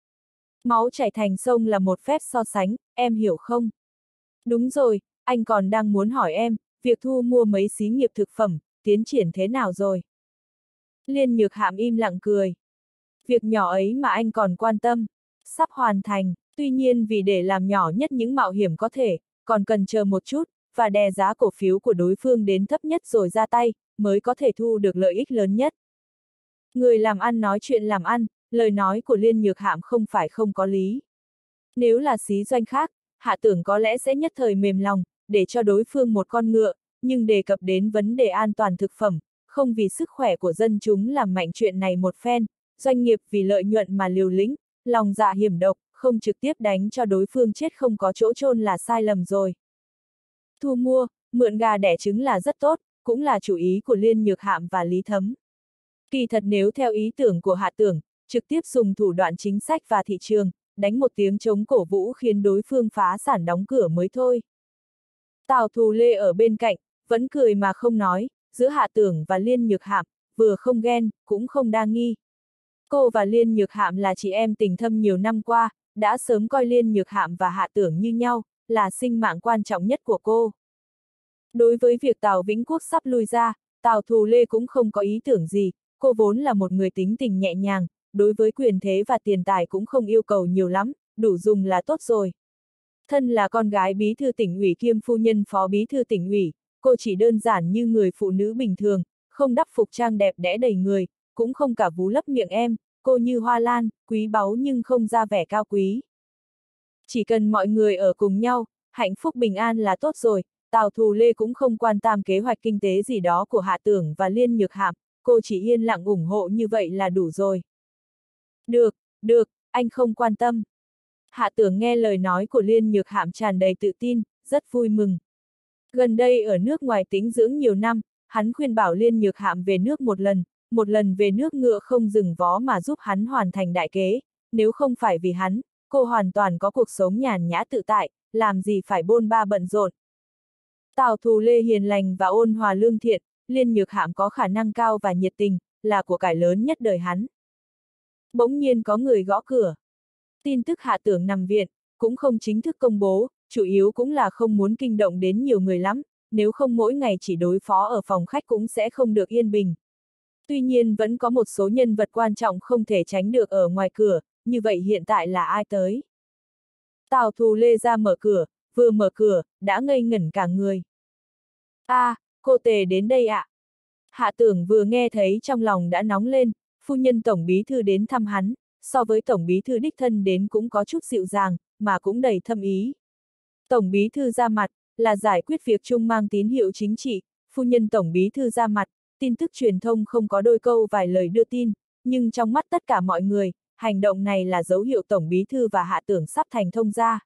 Máu chảy thành sông là một phép so sánh, em hiểu không? Đúng rồi, anh còn đang muốn hỏi em, việc thu mua mấy xí nghiệp thực phẩm, tiến triển thế nào rồi? Liên Nhược Hãm im lặng cười. Việc nhỏ ấy mà anh còn quan tâm, sắp hoàn thành, tuy nhiên vì để làm nhỏ nhất những mạo hiểm có thể, còn cần chờ một chút, và đè giá cổ phiếu của đối phương đến thấp nhất rồi ra tay, mới có thể thu được lợi ích lớn nhất. Người làm ăn nói chuyện làm ăn, lời nói của Liên Nhược Hãm không phải không có lý. Nếu là xí doanh khác, Hạ Tưởng có lẽ sẽ nhất thời mềm lòng, để cho đối phương một con ngựa, nhưng đề cập đến vấn đề an toàn thực phẩm, không vì sức khỏe của dân chúng làm mạnh chuyện này một phen, doanh nghiệp vì lợi nhuận mà liều lĩnh, lòng dạ hiểm độc, không trực tiếp đánh cho đối phương chết không có chỗ chôn là sai lầm rồi. Thu mua, mượn gà đẻ trứng là rất tốt, cũng là chủ ý của Liên Nhược Hãm và Lý Thấm. Kỳ thật nếu theo ý tưởng của Hạ Tưởng, trực tiếp dùng thủ đoạn chính sách và thị trường, đánh một tiếng chống cổ vũ khiến đối phương phá sản đóng cửa mới thôi. Tào Thù Lê ở bên cạnh, vẫn cười mà không nói, giữa Hạ Tưởng và Liên Nhược Hãm, vừa không ghen, cũng không đa nghi. Cô và Liên Nhược Hãm là chị em tình thâm nhiều năm qua, đã sớm coi Liên Nhược Hãm và Hạ Tưởng như nhau, là sinh mạng quan trọng nhất của cô. Đối với việc Tào Vĩnh Quốc sắp lui ra, Tào Thù Lê cũng không có ý tưởng gì, cô vốn là một người tính tình nhẹ nhàng, đối với quyền thế và tiền tài cũng không yêu cầu nhiều lắm, đủ dùng là tốt rồi. Thân là con gái bí thư tỉnh ủy kiêm phu nhân phó bí thư tỉnh ủy, cô chỉ đơn giản như người phụ nữ bình thường, không đắp phục trang đẹp đẽ đầy người, cũng không cả vú lấp miệng em, cô như hoa lan, quý báu nhưng không ra vẻ cao quý. Chỉ cần mọi người ở cùng nhau, hạnh phúc bình an là tốt rồi, Tào Thù Lê cũng không quan tâm kế hoạch kinh tế gì đó của Hạ Tưởng và Liên Nhược Hạm, cô chỉ yên lặng ủng hộ như vậy là đủ rồi. Được, anh không quan tâm. Hạ Tưởng nghe lời nói của Liên Nhược Hạm tràn đầy tự tin, rất vui mừng. Gần đây ở nước ngoài tĩnh dưỡng nhiều năm, hắn khuyên bảo Liên Nhược Hạm về nước một lần về nước ngựa không dừng vó mà giúp hắn hoàn thành đại kế, nếu không phải vì hắn, cô hoàn toàn có cuộc sống nhàn nhã tự tại, làm gì phải bôn ba bận rộn. Tào Thù Lê hiền lành và ôn hòa lương thiện, Liên Nhược Hạm có khả năng cao và nhiệt tình, là của cải lớn nhất đời hắn. Bỗng nhiên có người gõ cửa. Tin tức Hạ Tưởng nằm viện, cũng không chính thức công bố, chủ yếu cũng là không muốn kinh động đến nhiều người lắm, nếu không mỗi ngày chỉ đối phó ở phòng khách cũng sẽ không được yên bình. Tuy nhiên vẫn có một số nhân vật quan trọng không thể tránh được ở ngoài cửa, như vậy hiện tại là ai tới? Tào Thù Lê ra mở cửa, vừa mở cửa, đã ngây ngẩn cả người. Cô Tề đến đây ạ. Hạ Tưởng vừa nghe thấy trong lòng đã nóng lên, phu nhân tổng bí thư đến thăm hắn, so với tổng bí thư đích thân đến cũng có chút dịu dàng, mà cũng đầy thâm ý. Tổng bí thư ra mặt, là giải quyết việc chung mang tín hiệu chính trị, phu nhân tổng bí thư ra mặt, tin tức truyền thông không có đôi câu vài lời đưa tin, nhưng trong mắt tất cả mọi người, hành động này là dấu hiệu tổng bí thư và Hạ Tưởng sắp thành thông gia.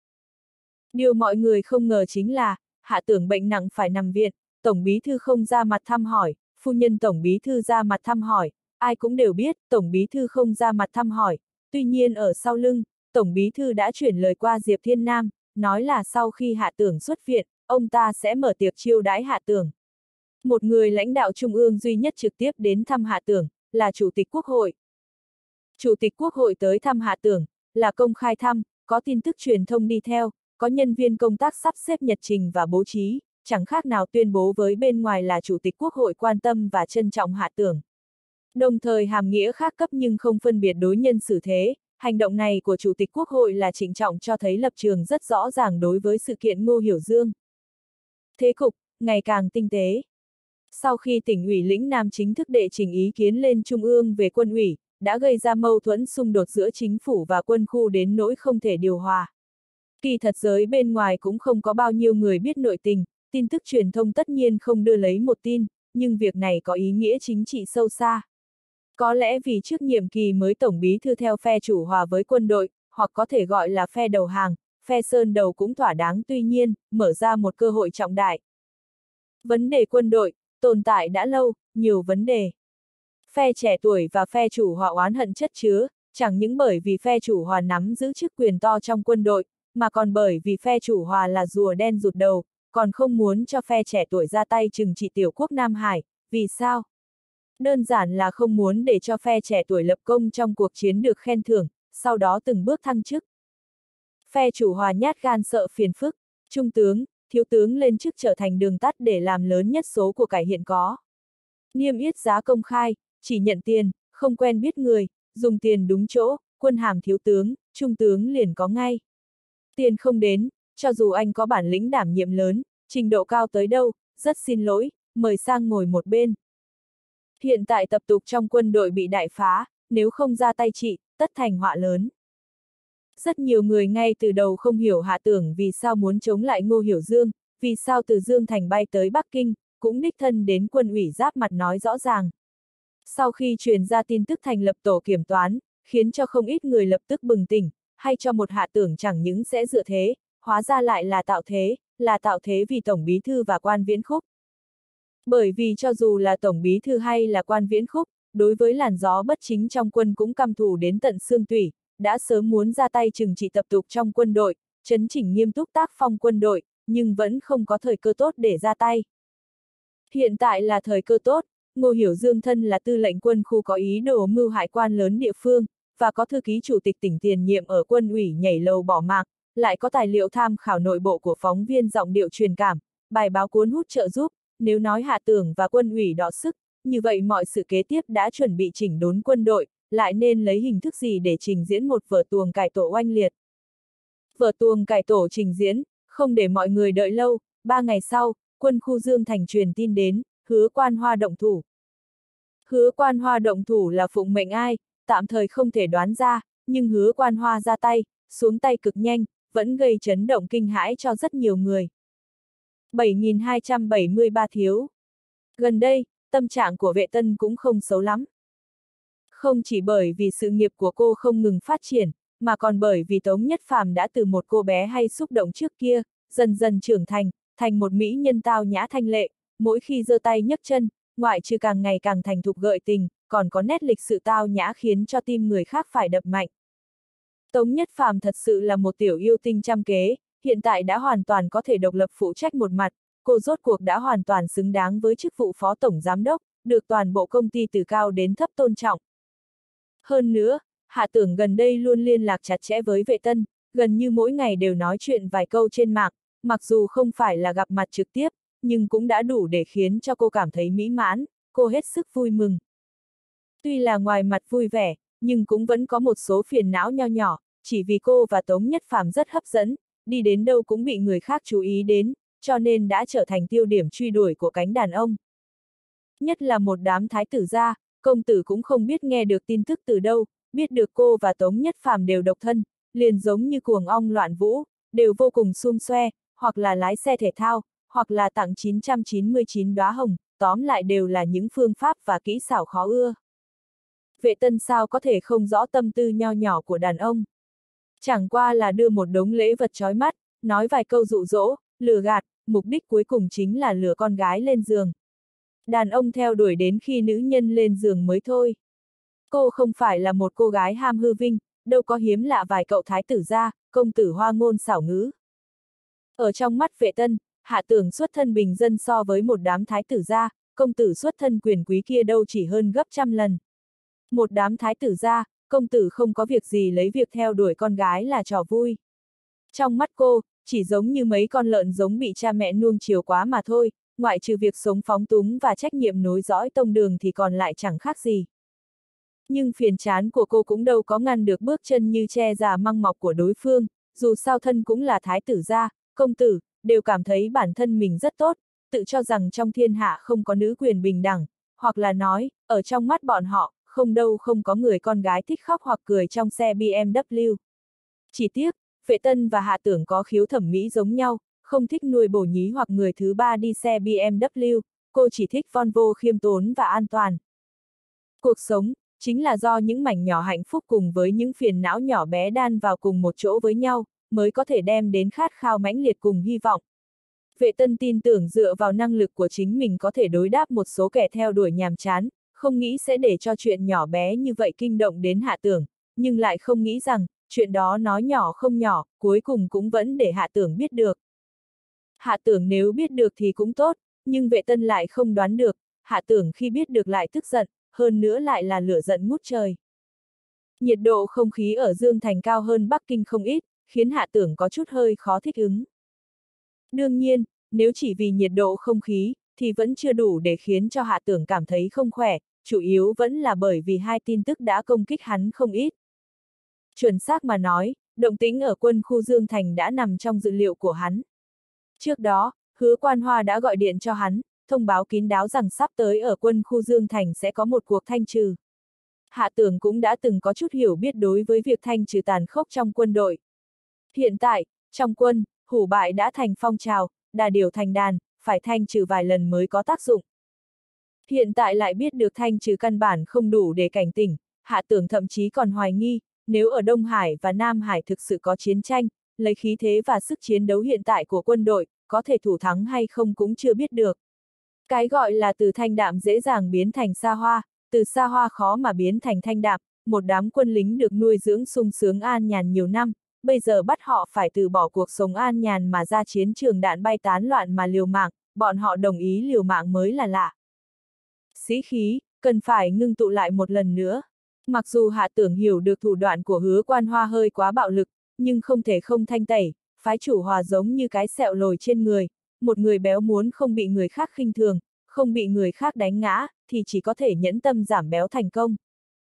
Điều mọi người không ngờ chính là, Hạ Tưởng bệnh nặng phải nằm viện, tổng bí thư không ra mặt thăm hỏi, phu nhân tổng bí thư ra mặt thăm hỏi, ai cũng đều biết, tổng bí thư không ra mặt thăm hỏi, tuy nhiên ở sau lưng, tổng bí thư đã chuyển lời qua Diệp Thiên Nam, nói là sau khi Hạ Tưởng xuất viện, ông ta sẽ mở tiệc chiêu đãi Hạ Tưởng. Một người lãnh đạo trung ương duy nhất trực tiếp đến thăm Hạ Tưởng, là Chủ tịch Quốc hội. Chủ tịch Quốc hội tới thăm Hạ Tưởng, là công khai thăm, có tin tức truyền thông đi theo, có nhân viên công tác sắp xếp nhật trình và bố trí, chẳng khác nào tuyên bố với bên ngoài là Chủ tịch Quốc hội quan tâm và trân trọng Hạ Tưởng. Đồng thời hàm nghĩa khác cấp nhưng không phân biệt đối nhân xử thế, hành động này của Chủ tịch Quốc hội là trịnh trọng cho thấy lập trường rất rõ ràng đối với sự kiện Ngô Hiểu Dương. Thế cục, ngày càng tinh tế. Sau khi tỉnh ủy lĩnh Nam chính thức đệ trình ý kiến lên Trung ương về quân ủy, đã gây ra mâu thuẫn xung đột giữa chính phủ và quân khu đến nỗi không thể điều hòa. Kỳ thật giới bên ngoài cũng không có bao nhiêu người biết nội tình, tin tức truyền thông tất nhiên không đưa lấy một tin, nhưng việc này có ý nghĩa chính trị sâu xa. Có lẽ vì trước nhiệm kỳ mới tổng bí thư theo phe chủ hòa với quân đội, hoặc có thể gọi là phe đầu hàng, phe sơn đầu cũng thỏa đáng, tuy nhiên, mở ra một cơ hội trọng đại. Vấn đề quân đội, tồn tại đã lâu, nhiều vấn đề. Phe trẻ tuổi và phe chủ hòa oán hận chất chứa, chẳng những bởi vì phe chủ hòa nắm giữ chức quyền to trong quân đội, mà còn bởi vì phe chủ hòa là rùa đen rụt đầu, còn không muốn cho phe trẻ tuổi ra tay trừng trị tiểu quốc Nam Hải, vì sao? Đơn giản là không muốn để cho phe trẻ tuổi lập công trong cuộc chiến được khen thưởng, sau đó từng bước thăng chức. Phe chủ hòa nhát gan sợ phiền phức, trung tướng, thiếu tướng lên chức trở thành đường tắt để làm lớn nhất số của cải hiện có. Niêm yết giá công khai, chỉ nhận tiền, không quen biết người, dùng tiền đúng chỗ, quân hàm thiếu tướng, trung tướng liền có ngay. Tiền không đến, cho dù anh có bản lĩnh đảm nhiệm lớn, trình độ cao tới đâu, rất xin lỗi, mời sang ngồi một bên. Hiện tại tập tục trong quân đội bị đại phá, nếu không ra tay trị, tất thành họa lớn. Rất nhiều người ngay từ đầu không hiểu Hạ Tưởng vì sao muốn chống lại Ngô Hiểu Dương, vì sao từ Dương Thành bay tới Bắc Kinh, cũng đích thân đến quân ủy giáp mặt nói rõ ràng. Sau khi truyền ra tin tức thành lập tổ kiểm toán, khiến cho không ít người lập tức bừng tỉnh, hay cho một Hạ Tưởng chẳng những sẽ dựa thế, hóa ra lại là tạo thế vì Tổng Bí Thư và Quan Viễn Khúc. Bởi vì cho dù là Tổng Bí Thư hay là Quan Viễn Khúc, đối với làn gió bất chính trong quân cũng căm thù đến tận xương tủy, đã sớm muốn ra tay trừng trị tập tục trong quân đội, chấn chỉnh nghiêm túc tác phong quân đội, nhưng vẫn không có thời cơ tốt để ra tay. Hiện tại là thời cơ tốt, Ngô Hiểu Dương thân là tư lệnh quân khu có ý đồ mưu hại quan lớn địa phương, và có thư ký chủ tịch tỉnh tiền nhiệm ở quân ủy nhảy lầu bỏ mạng, lại có tài liệu tham khảo nội bộ của phóng viên giọng điệu truyền cảm, bài báo cuốn hút trợ giúp, nếu nói Hạ Tưởng và quân ủy đọ sức, như vậy mọi sự kế tiếp đã chuẩn bị chỉnh đốn quân đội, lại nên lấy hình thức gì để trình diễn một vở tuồng cải tổ oanh liệt. Vở tuồng cải tổ trình diễn, không để mọi người đợi lâu, 3 ngày sau, quân khu Dương Thành truyền tin đến, Hứa Quan Hoa động thủ. Hứa Quan Hoa động thủ là phụng mệnh ai, tạm thời không thể đoán ra, nhưng Hứa Quan Hoa ra tay, xuống tay cực nhanh, vẫn gây chấn động kinh hãi cho rất nhiều người. 7273 thiếu. Gần đây, tâm trạng của Vệ Tân cũng không xấu lắm. Không chỉ bởi vì sự nghiệp của cô không ngừng phát triển, mà còn bởi vì Tống Nhất Phàm đã từ một cô bé hay xúc động trước kia, dần dần trưởng thành một mỹ nhân tao nhã thanh lệ, mỗi khi giơ tay nhấc chân, ngoại trừ càng ngày càng thành thục gợi tình, còn có nét lịch sự tao nhã khiến cho tim người khác phải đập mạnh. Tống Nhất Phàm thật sự là một tiểu yêu tinh trăm kế, hiện tại đã hoàn toàn có thể độc lập phụ trách một mặt, cô rốt cuộc đã hoàn toàn xứng đáng với chức vụ phó tổng giám đốc, được toàn bộ công ty từ cao đến thấp tôn trọng. Hơn nữa, Hạ Tưởng gần đây luôn liên lạc chặt chẽ với Vệ Tân, gần như mỗi ngày đều nói chuyện vài câu trên mạng, mặc dù không phải là gặp mặt trực tiếp, nhưng cũng đã đủ để khiến cho cô cảm thấy mỹ mãn, cô hết sức vui mừng. Tuy là ngoài mặt vui vẻ, nhưng cũng vẫn có một số phiền não nho nhỏ, chỉ vì cô và Tống Nhất Phàm rất hấp dẫn, đi đến đâu cũng bị người khác chú ý đến, cho nên đã trở thành tiêu điểm truy đuổi của cánh đàn ông. Nhất là một đám thái tử gia, công tử cũng không biết nghe được tin tức từ đâu, biết được cô và Tống Nhất Phàm đều độc thân, liền giống như cuồng ong loạn vũ, đều vô cùng xum xoe, hoặc là lái xe thể thao, hoặc là tặng 999 đóa hồng, tóm lại đều là những phương pháp và kỹ xảo khó ưa. Vệ Tân sao có thể không rõ tâm tư nho nhỏ của đàn ông. Chẳng qua là đưa một đống lễ vật chói mắt, nói vài câu dụ dỗ, lừa gạt, mục đích cuối cùng chính là lừa con gái lên giường. Đàn ông theo đuổi đến khi nữ nhân lên giường mới thôi. Cô không phải là một cô gái ham hư vinh, đâu có hiếm lạ vài cậu thái tử gia, công tử hoa ngôn xảo ngữ. Ở trong mắt Vệ Tân, Hạ Tưởng xuất thân bình dân so với một đám thái tử gia, công tử xuất thân quyền quý kia đâu chỉ hơn gấp trăm lần. Một đám thái tử gia, công tử không có việc gì lấy việc theo đuổi con gái là trò vui. Trong mắt cô, chỉ giống như mấy con lợn giống bị cha mẹ nuông chiều quá mà thôi, ngoại trừ việc sống phóng túng và trách nhiệm nối dõi tông đường thì còn lại chẳng khác gì. Nhưng phiền chán của cô cũng đâu có ngăn được bước chân như che già măng mọc của đối phương, dù sao thân cũng là thái tử gia, công tử, đều cảm thấy bản thân mình rất tốt, tự cho rằng trong thiên hạ không có nữ quyền bình đẳng, hoặc là nói, ở trong mắt bọn họ, không có người con gái thích khóc hoặc cười trong xe BMW. Chỉ tiếc, Vệ Tân và Hạ Tưởng có khiếu thẩm mỹ giống nhau, không thích nuôi bổ nhí hoặc người thứ ba đi xe BMW, cô chỉ thích Volvo khiêm tốn và an toàn. Cuộc sống, chính là do những mảnh nhỏ hạnh phúc cùng với những phiền não nhỏ bé đan vào cùng một chỗ với nhau, mới có thể đem đến khát khao mãnh liệt cùng hy vọng. Vệ Tân tin tưởng dựa vào năng lực của chính mình có thể đối đáp một số kẻ theo đuổi nhàm chán, không nghĩ sẽ để cho chuyện nhỏ bé như vậy kinh động đến Hạ Tưởng, nhưng lại không nghĩ rằng, chuyện đó nói nhỏ không nhỏ, cuối cùng cũng vẫn để Hạ Tưởng biết được. Hạ Tưởng nếu biết được thì cũng tốt, nhưng Vệ Tân lại không đoán được, Hạ Tưởng khi biết được lại tức giận, hơn nữa lại là lửa giận ngút trời. Nhiệt độ không khí ở Dương Thành cao hơn Bắc Kinh không ít, khiến Hạ Tưởng có chút hơi khó thích ứng. Đương nhiên, nếu chỉ vì nhiệt độ không khí, thì vẫn chưa đủ để khiến cho Hạ Tưởng cảm thấy không khỏe, chủ yếu vẫn là bởi vì hai tin tức đã công kích hắn không ít. Chuẩn xác mà nói, động tĩnh ở quân khu Dương Thành đã nằm trong dự liệu của hắn. Trước đó, Hứa Quan Hoa đã gọi điện cho hắn, thông báo kín đáo rằng sắp tới ở quân khu Dương Thành sẽ có một cuộc thanh trừ. Hạ Tưởng cũng đã từng có chút hiểu biết đối với việc thanh trừ tàn khốc trong quân đội. Hiện tại, trong quân, hủ bại đã thành phong trào, đà điểu thành đàn, phải thanh trừ vài lần mới có tác dụng. Hiện tại lại biết được thanh trừ căn bản không đủ để cảnh tỉnh, Hạ Tưởng thậm chí còn hoài nghi, nếu ở Đông Hải và Nam Hải thực sự có chiến tranh, lấy khí thế và sức chiến đấu hiện tại của quân đội, có thể thủ thắng hay không cũng chưa biết được. Cái gọi là từ thanh đạm dễ dàng biến thành xa hoa, từ xa hoa khó mà biến thành thanh đạm, một đám quân lính được nuôi dưỡng sung sướng an nhàn nhiều năm, bây giờ bắt họ phải từ bỏ cuộc sống an nhàn mà ra chiến trường đạn bay tán loạn mà liều mạng, bọn họ đồng ý liều mạng mới là lạ. Sĩ khí, cần phải ngưng tụ lại một lần nữa. Mặc dù Hạ Tưởng hiểu được thủ đoạn của Hứa Quan Hoa hơi quá bạo lực, nhưng không thể không thanh tẩy, phái chủ hòa giống như cái sẹo lồi trên người, một người béo muốn không bị người khác khinh thường, không bị người khác đánh ngã, thì chỉ có thể nhẫn tâm giảm béo thành công.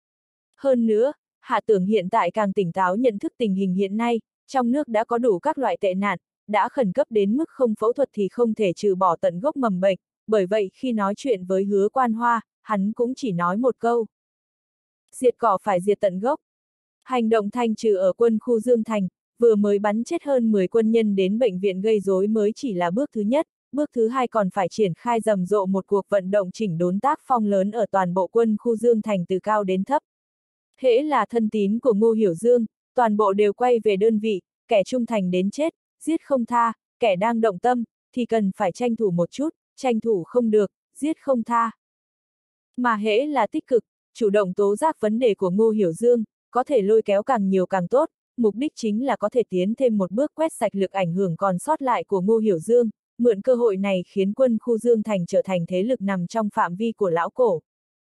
Hơn nữa, Hạ Tưởng hiện tại càng tỉnh táo nhận thức tình hình hiện nay, trong nước đã có đủ các loại tệ nạn, đã khẩn cấp đến mức không phẫu thuật thì không thể trừ bỏ tận gốc mầm bệnh, bởi vậy khi nói chuyện với Hứa Quan Hoa, hắn cũng chỉ nói một câu. Diệt cỏ phải diệt tận gốc. Hành động thanh trừ ở quân khu Dương Thành, vừa mới bắn chết hơn 10 quân nhân đến bệnh viện gây rối mới chỉ là bước thứ nhất, bước thứ hai còn phải triển khai rầm rộ một cuộc vận động chỉnh đốn tác phong lớn ở toàn bộ quân khu Dương Thành từ cao đến thấp. Hễ là thân tín của Ngô Hiểu Dương, toàn bộ đều quay về đơn vị, kẻ trung thành đến chết, giết không tha, kẻ đang động tâm, thì cần phải tranh thủ một chút, tranh thủ không được, giết không tha. Mà hễ là tích cực, chủ động tố giác vấn đề của Ngô Hiểu Dương, có thể lôi kéo càng nhiều càng tốt, mục đích chính là có thể tiến thêm một bước quét sạch lực ảnh hưởng còn sót lại của Ngô Hiểu Dương, mượn cơ hội này khiến quân khu Dương Thành trở thành thế lực nằm trong phạm vi của lão cổ.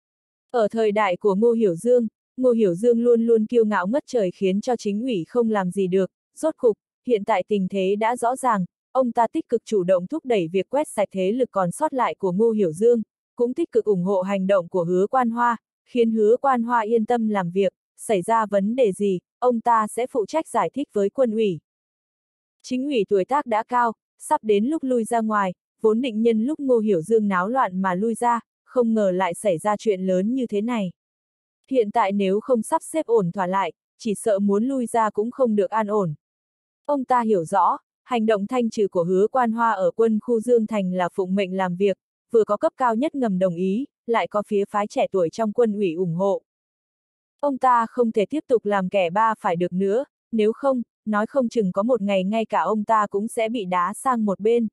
Ở thời đại của Ngô Hiểu Dương luôn luôn kiêu ngạo ngất trời khiến cho chính ủy không làm gì được, rốt cục, hiện tại tình thế đã rõ ràng, ông ta tích cực chủ động thúc đẩy việc quét sạch thế lực còn sót lại của Ngô Hiểu Dương, cũng tích cực ủng hộ hành động của Hứa Quan Hoa, khiến Hứa Quan Hoa yên tâm làm việc, xảy ra vấn đề gì, ông ta sẽ phụ trách giải thích với quân ủy. Chính ủy tuổi tác đã cao, sắp đến lúc lui ra ngoài, vốn định nhân lúc Ngô Hiểu Dương náo loạn mà lui ra, không ngờ lại xảy ra chuyện lớn như thế này. Hiện tại nếu không sắp xếp ổn thỏa lại, chỉ sợ muốn lui ra cũng không được an ổn. Ông ta hiểu rõ, hành động thanh trừ của Hứa Quan Hoa ở quân khu Dương Thành là phụng mệnh làm việc, vừa có cấp cao nhất ngầm đồng ý, lại có phía phái trẻ tuổi trong quân ủy ủng hộ. Ông ta không thể tiếp tục làm kẻ ba phải được nữa, nếu không, nói không chừng có một ngày ngay cả ông ta cũng sẽ bị đá sang một bên.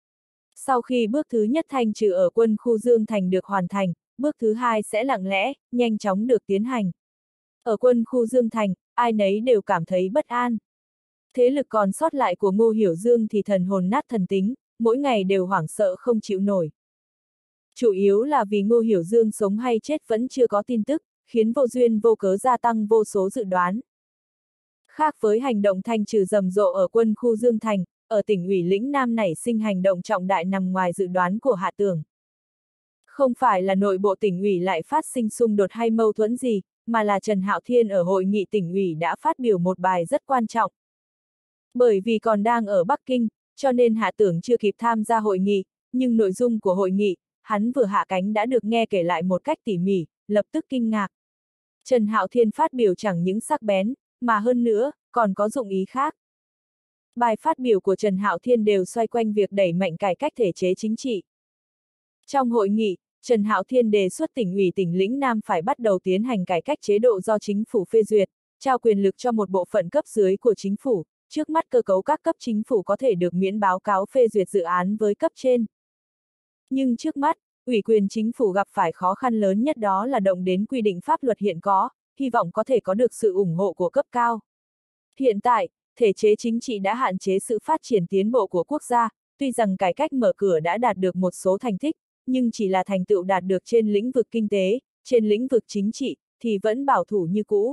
Sau khi bước thứ nhất thanh trừ ở quân khu Dương Thành được hoàn thành, bước thứ hai sẽ lặng lẽ, nhanh chóng được tiến hành. Ở quân khu Dương Thành, ai nấy đều cảm thấy bất an. Thế lực còn sót lại của Ngô Hiểu Dương thì thần hồn nát thần tính, mỗi ngày đều hoảng sợ không chịu nổi. Chủ yếu là vì Ngô Hiểu Dương sống hay chết vẫn chưa có tin tức, khiến vô duyên vô cớ gia tăng vô số dự đoán. Khác với hành động thanh trừ rầm rộ ở quân khu Dương Thành, ở tỉnh ủy lĩnh Nam nảy sinh hành động trọng đại nằm ngoài dự đoán của Hạ Tưởng. Không phải là nội bộ tỉnh ủy lại phát sinh xung đột hay mâu thuẫn gì, mà là Trần Hạo Thiên ở hội nghị tỉnh ủy đã phát biểu một bài rất quan trọng. Bởi vì còn đang ở Bắc Kinh, cho nên Hạ Tưởng chưa kịp tham gia hội nghị, nhưng nội dung của hội nghị, hắn vừa hạ cánh đã được nghe kể lại một cách tỉ mỉ, lập tức kinh ngạc. Trần Hạo Thiên phát biểu chẳng những sắc bén, mà hơn nữa, còn có dụng ý khác. Bài phát biểu của Trần Hạo Thiên đều xoay quanh việc đẩy mạnh cải cách thể chế chính trị. Trong hội nghị, Trần Hạo Thiên đề xuất tỉnh ủy tỉnh lĩnh Nam phải bắt đầu tiến hành cải cách chế độ do chính phủ phê duyệt, trao quyền lực cho một bộ phận cấp dưới của chính phủ, trước mắt cơ cấu các cấp chính phủ có thể được miễn báo cáo phê duyệt dự án với cấp trên. Nhưng trước mắt, ủy quyền chính phủ gặp phải khó khăn lớn nhất đó là động đến quy định pháp luật hiện có, hy vọng có thể có được sự ủng hộ của cấp cao. Hiện tại, thể chế chính trị đã hạn chế sự phát triển tiến bộ của quốc gia, tuy rằng cải cách mở cửa đã đạt được một số thành tích, nhưng chỉ là thành tựu đạt được trên lĩnh vực kinh tế, trên lĩnh vực chính trị, thì vẫn bảo thủ như cũ.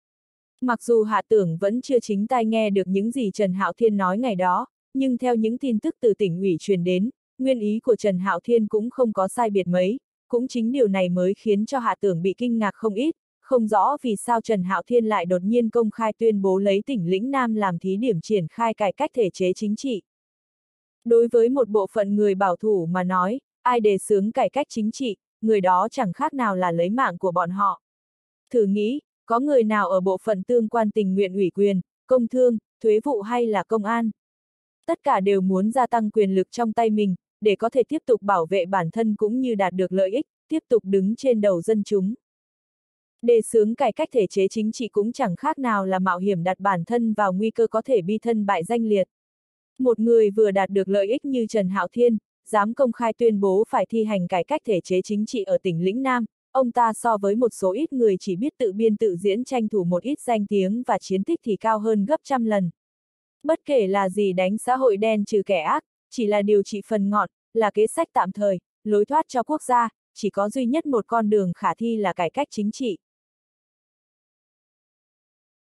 Mặc dù Hạ Tưởng vẫn chưa chính tai nghe được những gì Trần Hạo Thiên nói ngày đó, nhưng theo những tin tức từ tỉnh ủy truyền đến, nguyên ý của Trần Hạo Thiên cũng không có sai biệt mấy, cũng chính điều này mới khiến cho Hạ Tưởng bị kinh ngạc không ít, không rõ vì sao Trần Hạo Thiên lại đột nhiên công khai tuyên bố lấy tỉnh lĩnh Nam làm thí điểm triển khai cải cách thể chế chính trị. Đối với một bộ phận người bảo thủ mà nói, ai đề xướng cải cách chính trị, người đó chẳng khác nào là lấy mạng của bọn họ. Thử nghĩ, có người nào ở bộ phận tương quan tình nguyện ủy quyền, công thương, thuế vụ hay là công an? Tất cả đều muốn gia tăng quyền lực trong tay mình, để có thể tiếp tục bảo vệ bản thân cũng như đạt được lợi ích, tiếp tục đứng trên đầu dân chúng. Đề xướng cải cách thể chế chính trị cũng chẳng khác nào là mạo hiểm đặt bản thân vào nguy cơ có thể bi thân bại danh liệt. Một người vừa đạt được lợi ích như Trần Hạo Thiên, dám công khai tuyên bố phải thi hành cải cách thể chế chính trị ở tỉnh lĩnh Nam, ông ta so với một số ít người chỉ biết tự biên tự diễn tranh thủ một ít danh tiếng và chiến tích thì cao hơn gấp trăm lần. Bất kể là gì đánh xã hội đen trừ kẻ ác, chỉ là điều trị phần ngọn, là kế sách tạm thời, lối thoát cho quốc gia, chỉ có duy nhất một con đường khả thi là cải cách chính trị.